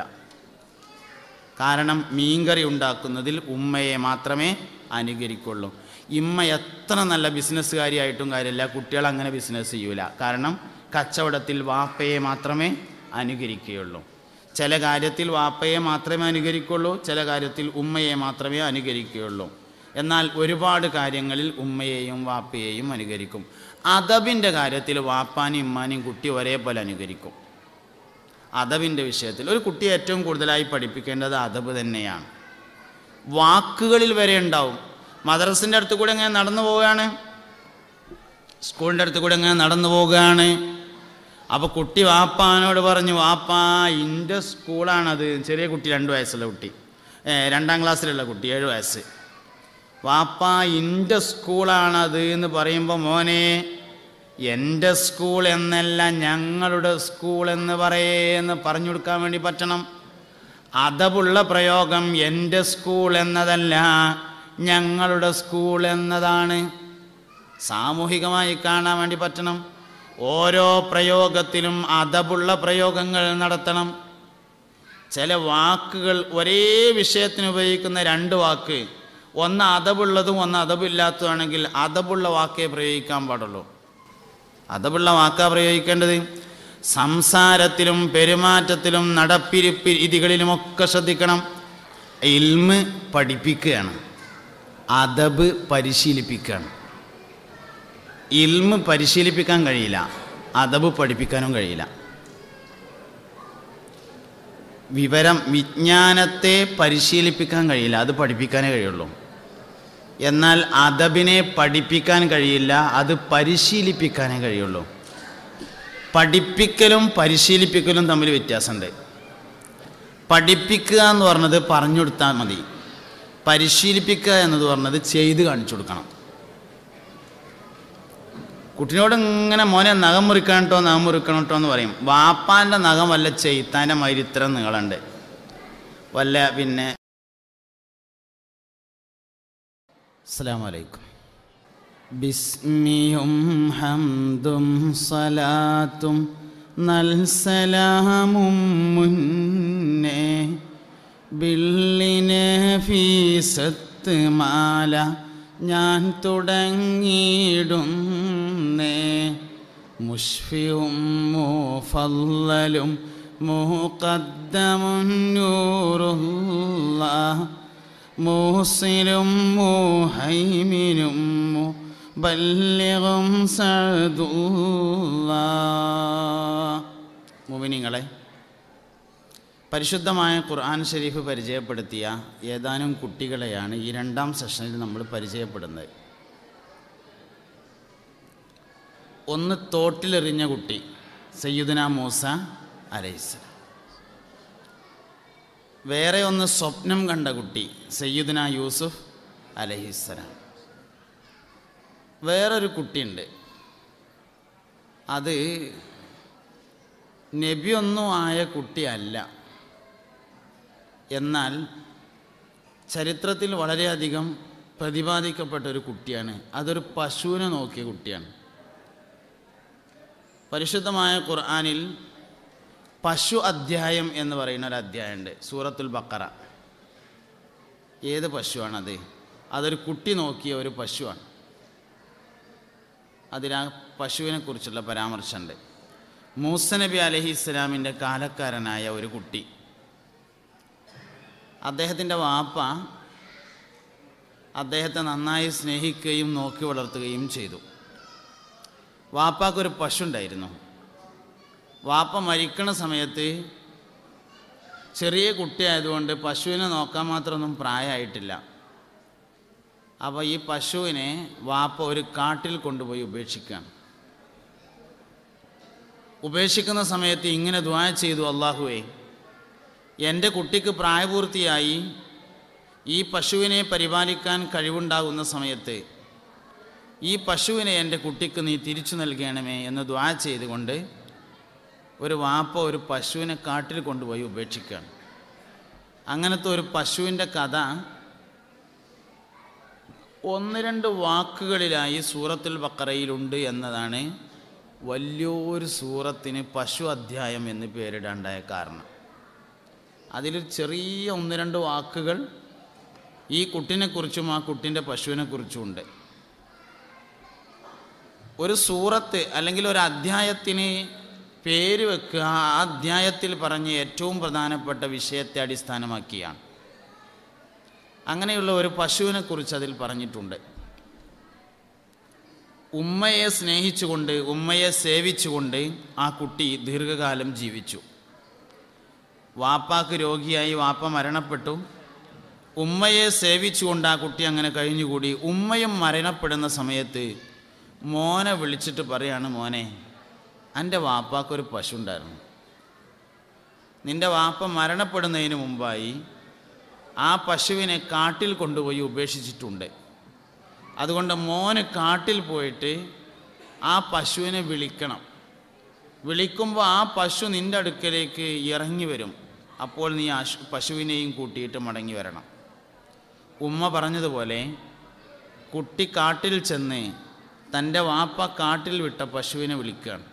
കാരണം മീൻകറി ഉണ്ടാക്കുന്നതിൽ ഉമ്മയെ മാത്രമേ അനുകരിക്കുള്ളൂ. ഇമ്മ എത്ര നല്ല ബിസിനസ്സുകാരിയായിട്ടും കാര്യമില്ല, കുട്ടികൾ അങ്ങനെ ബിസിനസ് ചെയ്യൂല. കാരണം കച്ചവടത്തിൽ വാപ്പയെ മാത്രമേ അനുകരിക്കുകയുള്ളൂ. ചില കാര്യത്തിൽ വാപ്പയെ മാത്രമേ അനുകരിക്കുള്ളൂ, ചില കാര്യത്തിൽ ഉമ്മയെ മാത്രമേ അനുകരിക്കുകയുള്ളൂ. എന്നാൽ ഒരുപാട് കാര്യങ്ങളിൽ ഉമ്മയെയും വാപ്പയെയും അനുകരിക്കും. അദബിൻ്റെ കാര്യത്തിൽ വാപ്പാനെയും ഉമ്മാനെയും കുട്ടി ഒരേപോലെ അനുകരിക്കും. അദബിൻ്റെ വിഷയത്തിൽ ഒരു കുട്ടിയെ ഏറ്റവും കൂടുതലായി പഠിപ്പിക്കേണ്ടത് അദബ് തന്നെയാണ്. വാക്കുകളിൽ വരെ ഉണ്ടാവും. മദ്രസിൻ്റെ അടുത്ത് കൂടെ ഇങ്ങനെ നടന്നു പോവുകയാണ്, സ്കൂളിൻ്റെ അടുത്ത് കൂടെ ഇങ്ങനെ നടന്നു പോവുകയാണ്. അപ്പോൾ കുട്ടി വാപ്പാനോട് പറഞ്ഞു, വാപ്പാ എൻ്റെ സ്കൂളാണത്. ചെറിയ കുട്ടി, 2 വയസ്സുള്ള കുട്ടി, 2-ാം ക്ലാസ്സിലുള്ള കുട്ടി, 7 വയസ്സ്. വാപ്പാ എൻ്റെ സ്കൂളാണത് എന്ന് പറയുമ്പോൾ, മോനെ എൻ്റെ സ്കൂൾ എന്നല്ല ഞങ്ങളുടെ സ്കൂൾ എന്ന് പറയേന്ന് പറഞ്ഞു കൊടുക്കാൻ വേണ്ടി പറ്റണം. അദബുള്ള പ്രയോഗം എൻ്റെ സ്കൂൾ എന്നതല്ല ഞങ്ങളുടെ സ്കൂൾ എന്നതാണ്. സാമൂഹികമായി കാണാൻ വേണ്ടി പറ്റണം. ഓരോ പ്രയോഗത്തിലും അദബുള്ള പ്രയോഗങ്ങൾ നടത്തണം. ചില വാക്കുകൾ ഒരേ വിഷയത്തിന് ഉപയോഗിക്കുന്ന 2 വാക്ക്, ഒന്ന് അദബുള്ളതും ഒന്ന് അദബില്ലാത്തതാണെങ്കിൽ അദബുള്ള വാക്കേ പ്രയോഗിക്കാൻ പാടുള്ളൂ. അദബുള്ള വാക്കാ പ്രയോഗിക്കേണ്ടത്. സംസാരത്തിലും പെരുമാറ്റത്തിലും നടപ്പിരിപ്പ് രീതികളിലുമൊക്കെ ശ്രദ്ധിക്കണം. ഇൽമ് പഠിപ്പിക്കുകയാണ്, അദബ് പരിശീലിപ്പിക്കുകയാണ്. ഇൽമ് പരിശീലിപ്പിക്കാൻ കഴിയില്ല, അദബ് പഠിപ്പിക്കാനും കഴിയില്ല. വിജ്ഞാനത്തെ പരിശീലിപ്പിക്കാൻ കഴിയില്ല, അത് പഠിപ്പിക്കാനേ കഴിയുള്ളൂ. എന്നാൽ അദബിനെ പഠിപ്പിക്കാൻ കഴിയില്ല, അത് പരിശീലിപ്പിക്കാനേ കഴിയുള്ളൂ. പഠിപ്പിക്കലും പരിശീലിപ്പിക്കലും തമ്മിൽ വ്യത്യാസമുണ്ട്. പഠിപ്പിക്കുക എന്ന് പറഞ്ഞത് പറഞ്ഞു കൊടുത്താൽ മതി, പരിശീലിപ്പിക്കുക എന്നത് പറഞ്ഞത് ചെയ്ത് കാണിച്ചു കൊടുക്കണം. കുട്ടിനോട് ഇങ്ങനെ മോനെ നഖം മുറിക്കണം കേട്ടോ എന്ന് പറയും. വാപ്പാൻ്റെ നഖം വല്ല ചെയ്ത്താൻ്റെ മാതിരി ഇത്ര നീളമുണ്ട്, വല്ല പിന്നെ. അസ്സലാമു അലൈക്കും. ബിസ്മിയും ഹംദും സലാത്തും നൽസലാമും മുന്നേ ബില്ലിനെ ഫീസത്ത് മാല ഞാൻ തുടങ്ങിയിടുന്നേ. മുഷ്ഫിയും മുഫല്ലലും മുഖദ്ദമുൻ നൂറുല്ലാഹ് മൂസിലും മുഹൈമിനും മുബല്ലിഗും സഅദുല്ലാഹ്. മുഅ്മിനീങ്ങളെ, പരിശുദ്ധമായ ഖുർആൻ ഷരീഫ് പരിചയപ്പെടുത്തിയ ഏതാനും കുട്ടികളെയാണ് ഈ രണ്ടാം സെഷനിൽ നമ്മൾ പരിചയപ്പെടുന്നത്. ഒന്ന് തോട്ടിലെറിഞ്ഞ കുട്ടി, സയ്യിദുനാ മൂസ അലൈഹിസ്സലാം. വേറെ ഒന്ന് സ്വപ്നം കണ്ട കുട്ടി, സയ്യിദുനാ യൂസുഫ് അലൈഹിസ്സലാം. വേറൊരു കുട്ടിയുണ്ട്, അത് നബിയൊന്നും ആയ കുട്ടിയല്ല, എന്നാൽ ചരിത്രത്തിൽ വളരെയധികം പ്രതിപാദിക്കപ്പെട്ടൊരു കുട്ടിയാണ്. അതൊരു പശുവിനെ നോക്കിയ കുട്ടിയാണ്. പരിശുദ്ധമായ ഖുർആനിൽ പശു അധ്യായം എന്ന് പറയുന്ന ഒരു അധ്യായമുണ്ട്, സൂറത്തുൽ ബഖറ. ഏത് പശുവാണത്? അതൊരു കുട്ടി നോക്കിയ ഒരു പശുവാണ്. അതിൽ ആ പശുവിനെ കുറിച്ചുള്ള പരാമർശമുണ്ട്. മൂസ നബി അലൈഹിസ്സലാമിൻ്റെ കാലക്കാരനായ ഒരു കുട്ടി, അദ്ദേഹത്തിൻ്റെ വാപ്പ അദ്ദേഹത്തെ നന്നായി സ്നേഹിക്കുകയും നോക്കി വളർത്തുകയും ചെയ്തു. വാപ്പാക്കൊരു പശു ഉണ്ടായിരുന്നു. വാപ്പ മരിക്കണ സമയത്ത് ചെറിയ കുട്ടിയായതുകൊണ്ട് പശുവിനെ നോക്കാൻ മാത്രമൊന്നും പ്രായമായിട്ടില്ല. അപ്പോൾ ഈ പശുവിനെ വാപ്പ ഒരു കാട്ടിൽ കൊണ്ടുപോയി ഉപേക്ഷിക്കുകയാണ്. ഉപേക്ഷിക്കുന്ന സമയത്ത് ഇങ്ങനെ ദുആ ചെയ്തു, അല്ലാഹുവേ, എൻ്റെ കുട്ടിക്ക് പ്രായപൂർത്തിയായി ഈ പശുവിനെ പരിപാലിക്കാൻ കഴിവുണ്ടാകുന്ന സമയത്ത് ഈ പശുവിനെ എൻ്റെ കുട്ടിക്ക് നീ തിരിച്ചു നൽകണമേ എന്ന് ദുആ ചെയ്തുകൊണ്ട് ഒരു വാപ്പ ഒരു പശുവിനെ കാട്ടിൽ കൊണ്ടുപോയി ഉപേക്ഷിക്കുകയാണ്. അങ്ങനത്തെ ഒരു പശുവിൻ്റെ കഥ 1-2 വാക്കുകളിലായി സൂറത്തുൽ ബഖറയിലുണ്ട് എന്നതാണ് വലിയൊരു സൂറത്തിന് പശു അധ്യായം എന്ന് പേരിടാണ്ടായ കാരണം. അതിൽ ചെറിയ 1-2 വാക്കുകൾ ഈ കുട്ടിനെക്കുറിച്ചും ആ കുട്ടിൻ്റെ പശുവിനെക്കുറിച്ചും ഉണ്ട്. ഒരു സൂറത്ത് അല്ലെങ്കിൽ ഒരു അധ്യായത്തിന് പേര് വെക്കുക ആ അധ്യായത്തിൽ പറഞ്ഞ ഏറ്റവും പ്രധാനപ്പെട്ട വിഷയത്തെ അടിസ്ഥാനമാക്കിയാണ്. അങ്ങനെയുള്ള ഒരു പശുവിനെക്കുറിച്ച് അതിൽ പറഞ്ഞിട്ടുണ്ട്. ഉമ്മയെ സ്നേഹിച്ചുകൊണ്ട്, ഉമ്മയെ സേവിച്ചുകൊണ്ട് ആ കുട്ടി ദീർഘകാലം ജീവിച്ചു. വാപ്പാക്ക് രോഗിയായി, വാപ്പ മരണപ്പെട്ടു. ഉമ്മയെ സേവിച്ചുകൊണ്ട് ആ കുട്ടി അങ്ങനെ കഴിഞ്ഞുകൂടി. ഉമ്മയും മരണപ്പെടുന്ന സമയത്ത് മോനെ വിളിച്ചിട്ട് പറയാണ്, മോനെ, എൻ്റെ വാപ്പാക്കൊരു പശു ഉണ്ടായിരുന്നു. നിൻ്റെ വാപ്പ മരണപ്പെടുന്നതിന് മുമ്പായി ആ പശുവിനെ കാട്ടിൽ കൊണ്ടുപോയി ഉപേക്ഷിച്ചിട്ടുണ്ട്. അതുകൊണ്ട് മോന് കാട്ടിൽ പോയിട്ട് ആ പശുവിനെ വിളിക്കണം. വിളിക്കുമ്പോൾ ആ പശു നിൻ്റെ അടുക്കലേക്ക് ഇറങ്ങി വരും. അപ്പോൾ നീ ആ പശുവിനെയും കൂട്ടിയിട്ട് മടങ്ങി വരണം. ഉമ്മ പറഞ്ഞതുപോലെ കുട്ടി കാട്ടിൽ ചെന്ന് തൻ്റെ വാപ്പ കാട്ടിൽ വിട്ട പശുവിനെ വിളിക്കുകയാണ്.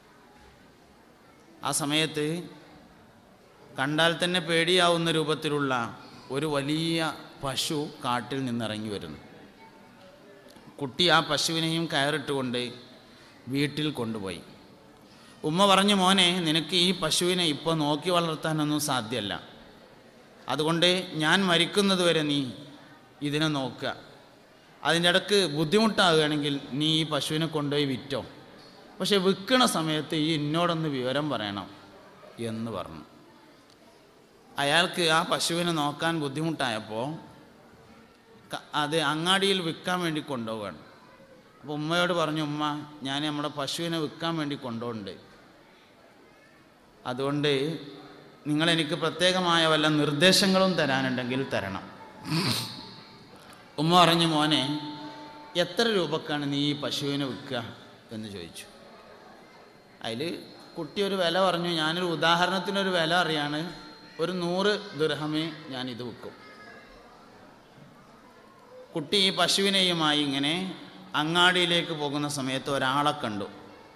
ആ സമയത്ത് കണ്ടാൽ തന്നെ പേടിയാവുന്ന രൂപത്തിലുള്ള ഒരു വലിയ പശു കാട്ടിൽ നിന്നിറങ്ങി വരുന്നു. കുട്ടി ആ പശുവിനെയും കയറിട്ടുകൊണ്ട് വീട്ടിൽ കൊണ്ടുപോയി. ഉമ്മ പറഞ്ഞു, മോനെ, നിനക്ക് ഈ പശുവിനെ ഇപ്പോൾ നോക്കി വളർത്താനൊന്നും സാധ്യമല്ല. അതുകൊണ്ട് ഞാൻ മരിക്കുന്നത് വരെ നീ ഇതിനെ നോക്കുക. അതിൻ്റെ ഇടക്ക് ബുദ്ധിമുട്ടാകുകയാണെങ്കിൽ നീ ഈ പശുവിനെ കൊണ്ടുപോയി വിറ്റോ. പക്ഷെ വിൽക്കണ സമയത്ത് ഈ എന്നോടൊന്ന് വിവരം പറയണം എന്ന് പറഞ്ഞു. അയാൾക്ക് ആ പശുവിനെ നോക്കാൻ ബുദ്ധിമുട്ടായപ്പോൾ അത് അങ്ങാടിയിൽ വിൽക്കാൻ വേണ്ടി കൊണ്ടുപോവുകയാണ്. അപ്പോൾ ഉമ്മയോട് പറഞ്ഞു, ഉമ്മ, ഞാൻ നമ്മുടെ പശുവിനെ വിൽക്കാൻ വേണ്ടി കൊണ്ടുപോകുന്നുണ്ട്. അതുകൊണ്ട് നിങ്ങളെനിക്ക് പ്രത്യേകമായ വല്ല നിർദ്ദേശങ്ങളും തരാനുണ്ടെങ്കിൽ തരണം. ഉമ്മ പറഞ്ഞു, മോനെ, എത്ര രൂപക്കാണ് നീ ഈ പശുവിനെ വിൽക്കുക എന്ന് ചോദിച്ചു. അതിൽ കുട്ടി ഒരു വില പറഞ്ഞു. ഞാനൊരു ഉദാഹരണത്തിനൊരു വില അറിയാണ്, ഒരു 100 ദിർഹമേ ഞാനിത് വിൽക്കും. കുട്ടി ഈ പശുവിനെയുമായി ഇങ്ങനെ അങ്ങാടിയിലേക്ക് പോകുന്ന സമയത്ത് ഒരാളെ കണ്ടു.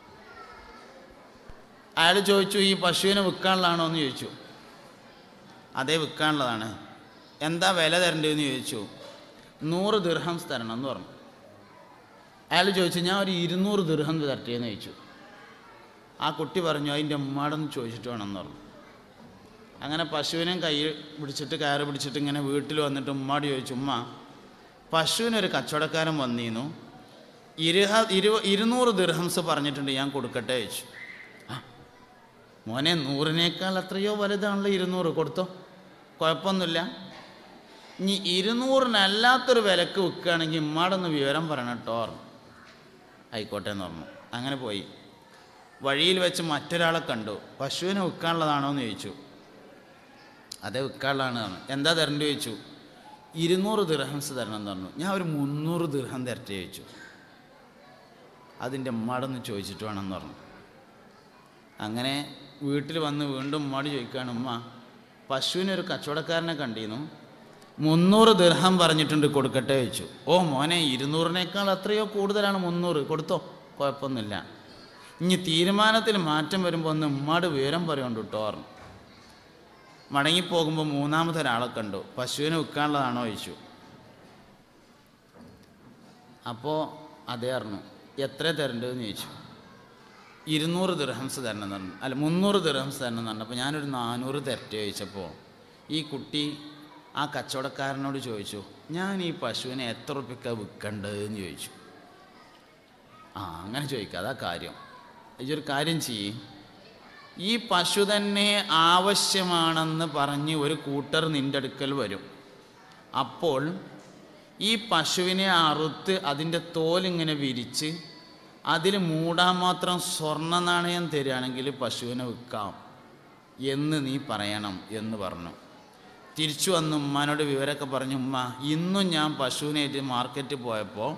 അയാൾ ചോദിച്ചു, ഈ പശുവിനെ വിൽക്കാനുള്ളതാണോ എന്ന് ചോദിച്ചു. അതേ, വിൽക്കാനുള്ളതാണ്. എന്താ വില തരേണ്ടതെന്ന് ചോദിച്ചു. 100 ദിർഹംസ് തരണം എന്ന് പറഞ്ഞു. അയാൾ ചോദിച്ചു, ഞാൻ ഒരു 200 ദിർഹം തരട്ടെ എന്ന് ചോദിച്ചു. ആ കുട്ടി പറഞ്ഞു, അതിൻ്റെ ഉമ്മാടൊന്ന് ചോദിച്ചിട്ട് വേണമെന്ന് പറഞ്ഞു. അങ്ങനെ പശുവിനെയും കൈ പിടിച്ചിട്ട് കയറ് പിടിച്ചിട്ട് ഇങ്ങനെ വീട്ടിൽ വന്നിട്ട് ഉമ്മാട് ചോദിച്ചു, ഉമ്മ, പശുവിനൊരു കച്ചവടക്കാരൻ വന്നിരുന്നു, 200 ദിർഹംസ് പറഞ്ഞിട്ടുണ്ട്, ഞാൻ കൊടുക്കട്ടെ ചോദിച്ചു. മോനെ, 100-നേക്കാൾ എത്രയോ വലുതാണല്ലോ 200, കൊടുത്തോ, കുഴപ്പമൊന്നുമില്ല. ഇനി 200-നല്ലാത്തൊരു വിലക്ക് വിൽക്കുകയാണെങ്കിൽ ഉമ്മാടൊന്ന് വിവരം പറയണം കേട്ടോ. ആയിക്കോട്ടെ എന്ന് പറഞ്ഞു. അങ്ങനെ പോയി. വഴിയിൽ വെച്ച് മറ്റൊരാളെ കണ്ടു. പശുവിനെ വിൽക്കാനുള്ളതാണോ എന്ന് ചോദിച്ചു. അതേ, വിൽക്കാനുള്ളതാണ്. എന്താ തരേണ്ടി ചോദിച്ചു. 200 ദിർഹംസ് തരണം എന്ന് പറഞ്ഞു. ഞാൻ ഒരു 300 ദിർഹം തരട്ടെ ചോദിച്ചു. അതിൻ്റെ ഉമ്മാടൊന്ന് ചോദിച്ചിട്ട് വേണമെന്ന് പറഞ്ഞു. അങ്ങനെ വീട്ടിൽ വന്ന് വീണ്ടും ഉമ്മാട് ചോദിക്കുകയാണ്, ഉമ്മ, പശുവിനൊരു കച്ചവടക്കാരനെ കണ്ടിരുന്നു, 300 ദിർഹം പറഞ്ഞിട്ടുണ്ട്, കൊടുക്കട്ടെ ചോദിച്ചു. ഓ മോനെ, 200-നേക്കാൾ എത്രയോ കൂടുതലാണ് 300, കൊടുത്തോ, കുഴപ്പമൊന്നുമില്ല. ഇനി തീരുമാനത്തിൽ മാറ്റം വരുമ്പോൾ ഒന്ന് ഉമ്മാട് വിവരം പറയുന്നുണ്ട് കേട്ടോ പറഞ്ഞു. മടങ്ങിപ്പോകുമ്പോൾ 3-മതൊരാളെ കണ്ടു. പശുവിനെ വിൽക്കാനുള്ളതാണോ ചോദിച്ചു. അപ്പോൾ അതേ അറിഞ്ഞു. എത്ര തരേണ്ടതെന്ന് ചോദിച്ചു. 200 ദിർഹംസ് തരണം എന്ന് പറഞ്ഞു. അല്ല, 300 ദിർഹംസ് തരണം എന്ന് പറഞ്ഞു. അപ്പോൾ ഞാനൊരു 400 തരട്ടെ ചോദിച്ചപ്പോൾ ഈ കുട്ടി ആ കച്ചവടക്കാരനോട് ചോദിച്ചു, ഞാൻ ഈ പശുവിനെ എത്ര റുപ്യക്കാണ് വിൽക്കേണ്ടതെന്ന് ചോദിച്ചു. അങ്ങനെ ചോദിക്കുക, അതാ കാര്യം. ഇതൊരു കാര്യം ചെയ്യും, ഈ പശു തന്നെ ആവശ്യമാണെന്ന് പറഞ്ഞ് ഒരു കൂട്ടർ നിൻ്റെ അടുക്കൽ വരും. അപ്പോൾ ഈ പശുവിനെ അറുത്ത് അതിൻ്റെ തോലിങ്ങനെ വിരിച്ച് അതിൽ മൂടാൻ മാത്രം സ്വർണ്ണ നാണയം തരികയാണെങ്കിൽ പശുവിനെ വിൽക്കാം എന്ന് നീ പറയണം എന്ന് പറഞ്ഞു. തിരിച്ചു വന്ന് ഉമ്മാനോട് വിവരമൊക്കെ പറഞ്ഞു. ഉമ്മ, ഇന്നും ഞാൻ പശുവിനായിട്ട് മാർക്കറ്റിൽ പോയപ്പോൾ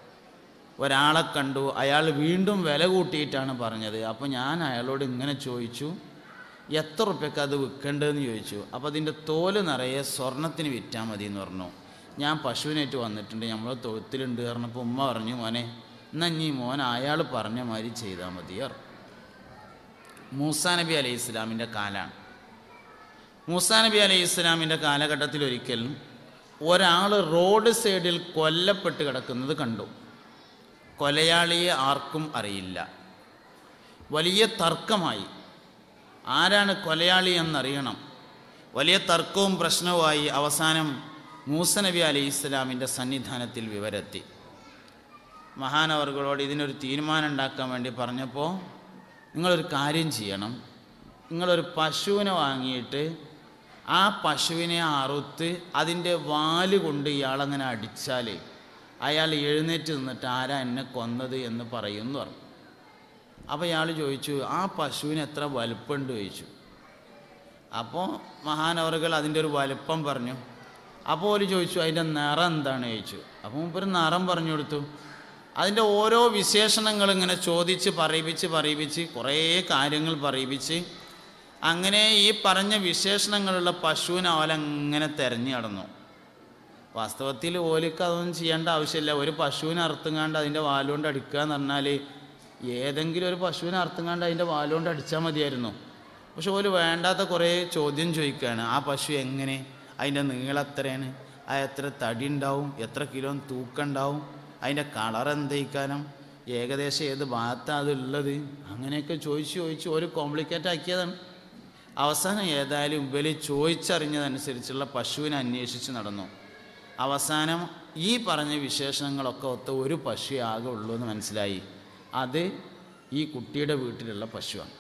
ഒരാളെ കണ്ടു, അയാൾ വീണ്ടും വില കൂട്ടിയിട്ടാണ് പറഞ്ഞത്. അപ്പോൾ ഞാൻ അയാളോട് ഇങ്ങനെ ചോദിച്ചു, എത്ര റുപ്യക്ക് അത് വിൽക്കേണ്ടതെന്ന് ചോദിച്ചു. അപ്പോൾ അതിൻ്റെ തോല് നിറയെ സ്വർണ്ണത്തിന് വിറ്റാൽ മതി എന്ന് പറഞ്ഞു. ഞാൻ പശുവിനായിട്ട് വന്നിട്ടുണ്ട്, നമ്മൾ തൊഴുത്തിലുണ്ട് പറഞ്ഞപ്പോൾ ഉമ്മ പറഞ്ഞു, മോനെ, എന്നാൽ നീ മോൻ അയാൾ പറഞ്ഞ മാതിരി ചെയ്താൽ മതിയർ. മൂസാ നബി അലൈഹി ഇസ്ലാമിൻ്റെ കാലാണ്. മൂസാ നബി അലൈഹി ഇസ്ലാമിൻ്റെ കാലഘട്ടത്തിൽ ഒരിക്കൽ ഒരാൾ റോഡ് സൈഡിൽ കൊല്ലപ്പെട്ട് കിടക്കുന്നത് കണ്ടു. കൊലയാളിയെ ആർക്കും അറിയില്ല. വലിയ തർക്കമായി, ആരാണ് കൊലയാളി എന്നറിയണം. വലിയ തർക്കവും പ്രശ്നവുമായി അവസാനം മൂസ നബി അലൈഹി ഇസ്ലാമിൻ്റെ സന്നിധാനത്തിൽ വിവരെത്തി. മഹാനവർകളോട് ഇതിനൊരു തീരുമാനം ഉണ്ടാക്കാൻ വേണ്ടി പറഞ്ഞപ്പോൾ, നിങ്ങളൊരു കാര്യം ചെയ്യണം, നിങ്ങളൊരു പശുവിനെ വാങ്ങിയിട്ട് ആ പശുവിനെ അറുത്ത് അതിൻ്റെ വാല് കൊണ്ട് ഇയാളങ്ങനെ അടിച്ചാൽ അയാൾ എഴുന്നേറ്റ് നിന്നിട്ട് ആരാ എന്നെ കൊന്നത് എന്ന് പറയുമെന്ന് പറഞ്ഞു. അപ്പോൾ ഇയാൾ ചോദിച്ചു, ആ പശുവിന് എത്ര വലുപ്പമുണ്ട് ചോദിച്ചു. അപ്പോൾ മഹാനവറുകൾ അതിൻ്റെ ഒരു വലുപ്പം പറഞ്ഞു. അപ്പോൾ അവർ ചോദിച്ചു, അതിൻ്റെ നിറം എന്താണ് ചോദിച്ചു. അപ്പോൾ മുമ്പൊരു നിറം പറഞ്ഞു കൊടുത്തു. അതിൻ്റെ ഓരോ വിശേഷണങ്ങൾ ഇങ്ങനെ ചോദിച്ച് പറയിപ്പിച്ച് കുറേ കാര്യങ്ങൾ പറയിപ്പിച്ച് അങ്ങനെ ഈ പറഞ്ഞ വിശേഷണങ്ങളുള്ള പശുവിനെ ഓലങ്ങനെ തിരഞ്ഞു നടന്നു. വാസ്തവത്തിൽ ഓലിക്ക് അതൊന്നും ചെയ്യേണ്ട ആവശ്യമില്ല. ഒരു പശുവിനെ അറുത്തുങ്ങാണ്ട് അതിൻ്റെ വാലുകൊണ്ട് അടിക്കുക എന്ന് പറഞ്ഞാൽ ഏതെങ്കിലും ഒരു പശുവിനെ അറുത്തുങ്ങാണ്ട് അതിൻ്റെ വാലുകൊണ്ട് അടിച്ചാൽ മതിയായിരുന്നു. പക്ഷെ ഓല് വേണ്ടാത്ത കുറേ ചോദ്യം ചോദിക്കുകയാണ്. ആ പശു എങ്ങനെ, അതിൻ്റെ നീളം എത്രയാണ്, അത് എത്ര തടി ഉണ്ടാവും, എത്ര കിലോ തൂക്കം ഉണ്ടാവും, അതിൻ്റെ കളർ എന്തേക്കാനും, ഏകദേശം ഏത് ഭാഗത്താണ് അതുള്ളത്, അങ്ങനെയൊക്കെ ചോദിച്ച് ഒരു കോംപ്ലിക്കേറ്റ് ആക്കിയതാണ്. അവസാനം ഏതായാലും ഇവര് ചോദിച്ചറിഞ്ഞതനുസരിച്ചുള്ള പശുവിനെ അന്വേഷിച്ച് നടന്നു. അവസാനം ഈ പറഞ്ഞ വിശേഷണങ്ങളൊക്കെ ഒത്ത ഒരു പശു ആകെ ഉള്ളൂ എന്ന് മനസ്സിലായി. അത് ഈ കുട്ടിയുടെ വീട്ടിലുള്ള പശുവാണ്.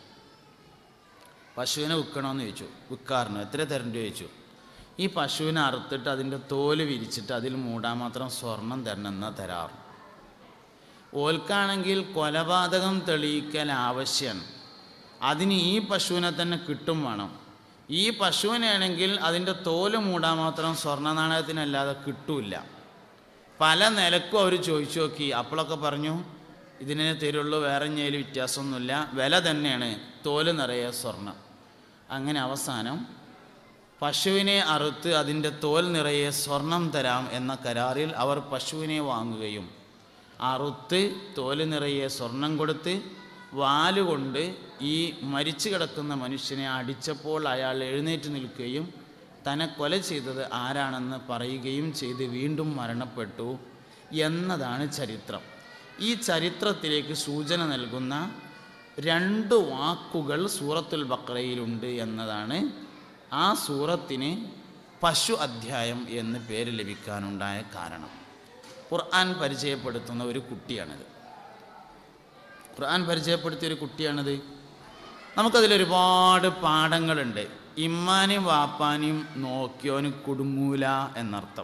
പശുവിനെ വിൽക്കണമെന്ന് ചോദിച്ചു. വിൽക്കാറുണ്ട്, എത്ര തരേണ്ടി ചോദിച്ചു. ഈ പശുവിനെ അറുത്തിട്ട് അതിൻ്റെ തോല് വിരിച്ചിട്ട് അതിൽ മൂടാൻ മാത്രം സ്വർണം തരണമെന്നാൽ തരാറ്. ഓൽക്കാണെങ്കിൽ കൊലപാതകം തെളിയിക്കൽ ആവശ്യമാണ്. അതിന് ഈ പശുവിനെ തന്നെ കിട്ടും വേണം. ഈ പശുവിനാണെങ്കിൽ അതിൻ്റെ തോല് മൂടാൻ മാത്രം സ്വർണ്ണ നാണയത്തിനല്ലാതെ കിട്ടൂല. പല നിലക്കും അവർ ചോദിച്ചു നോക്കി. അപ്പോഴൊക്കെ പറഞ്ഞു, ഇതിനെ തരുള്ളൂ, വേറെ ഞയിൽ വ്യത്യാസമൊന്നുമില്ല, വില തന്നെയാണ്, തോല് നിറയെ സ്വർണം. അങ്ങനെ അവസാനം പശുവിനെ അറുത്ത് അതിൻ്റെ തോൽ നിറയെ സ്വർണം തരാം എന്ന കരാറിൽ അവർ പശുവിനെ വാങ്ങുകയും അറുത്ത് തോല് നിറയെ സ്വർണം കൊടുത്ത് വാലുകൊണ്ട് ഈ മരിച്ചു കിടക്കുന്ന മനുഷ്യനെ അടിച്ചപ്പോൾ അയാൾ എഴുന്നേറ്റ് നിൽക്കുകയും തന്നെ കൊല ചെയ്തത് ആരാണെന്ന് പറയുകയും ചെയ്ത് വീണ്ടും മരണപ്പെട്ടു എന്നതാണ് ചരിത്രം. ഈ ചരിത്രത്തിലേക്ക് സൂചന നൽകുന്ന 2 വാക്കുകൾ സൂറത്തുൽ ബഖറയിലുണ്ട് എന്നതാണ് ആ സൂറത്തിന് പശു അധ്യായം എന്ന് പേര് ലഭിക്കാനുണ്ടായ കാരണം. ഖുർആൻ പരിചയപ്പെടുത്തുന്ന ഒരു കുട്ടിയാണിത്. ഖുർആൻ പരിചയപ്പെടുത്തിയ ഒരു കുട്ടിയാണിത്. നമുക്കതിലൊരുപാട് പാഠങ്ങളുണ്ട്. ഇമ്മാനെയും വാപ്പാനെയും നോക്കിയോന് കുടുങ്ങൂല എന്നർത്ഥം.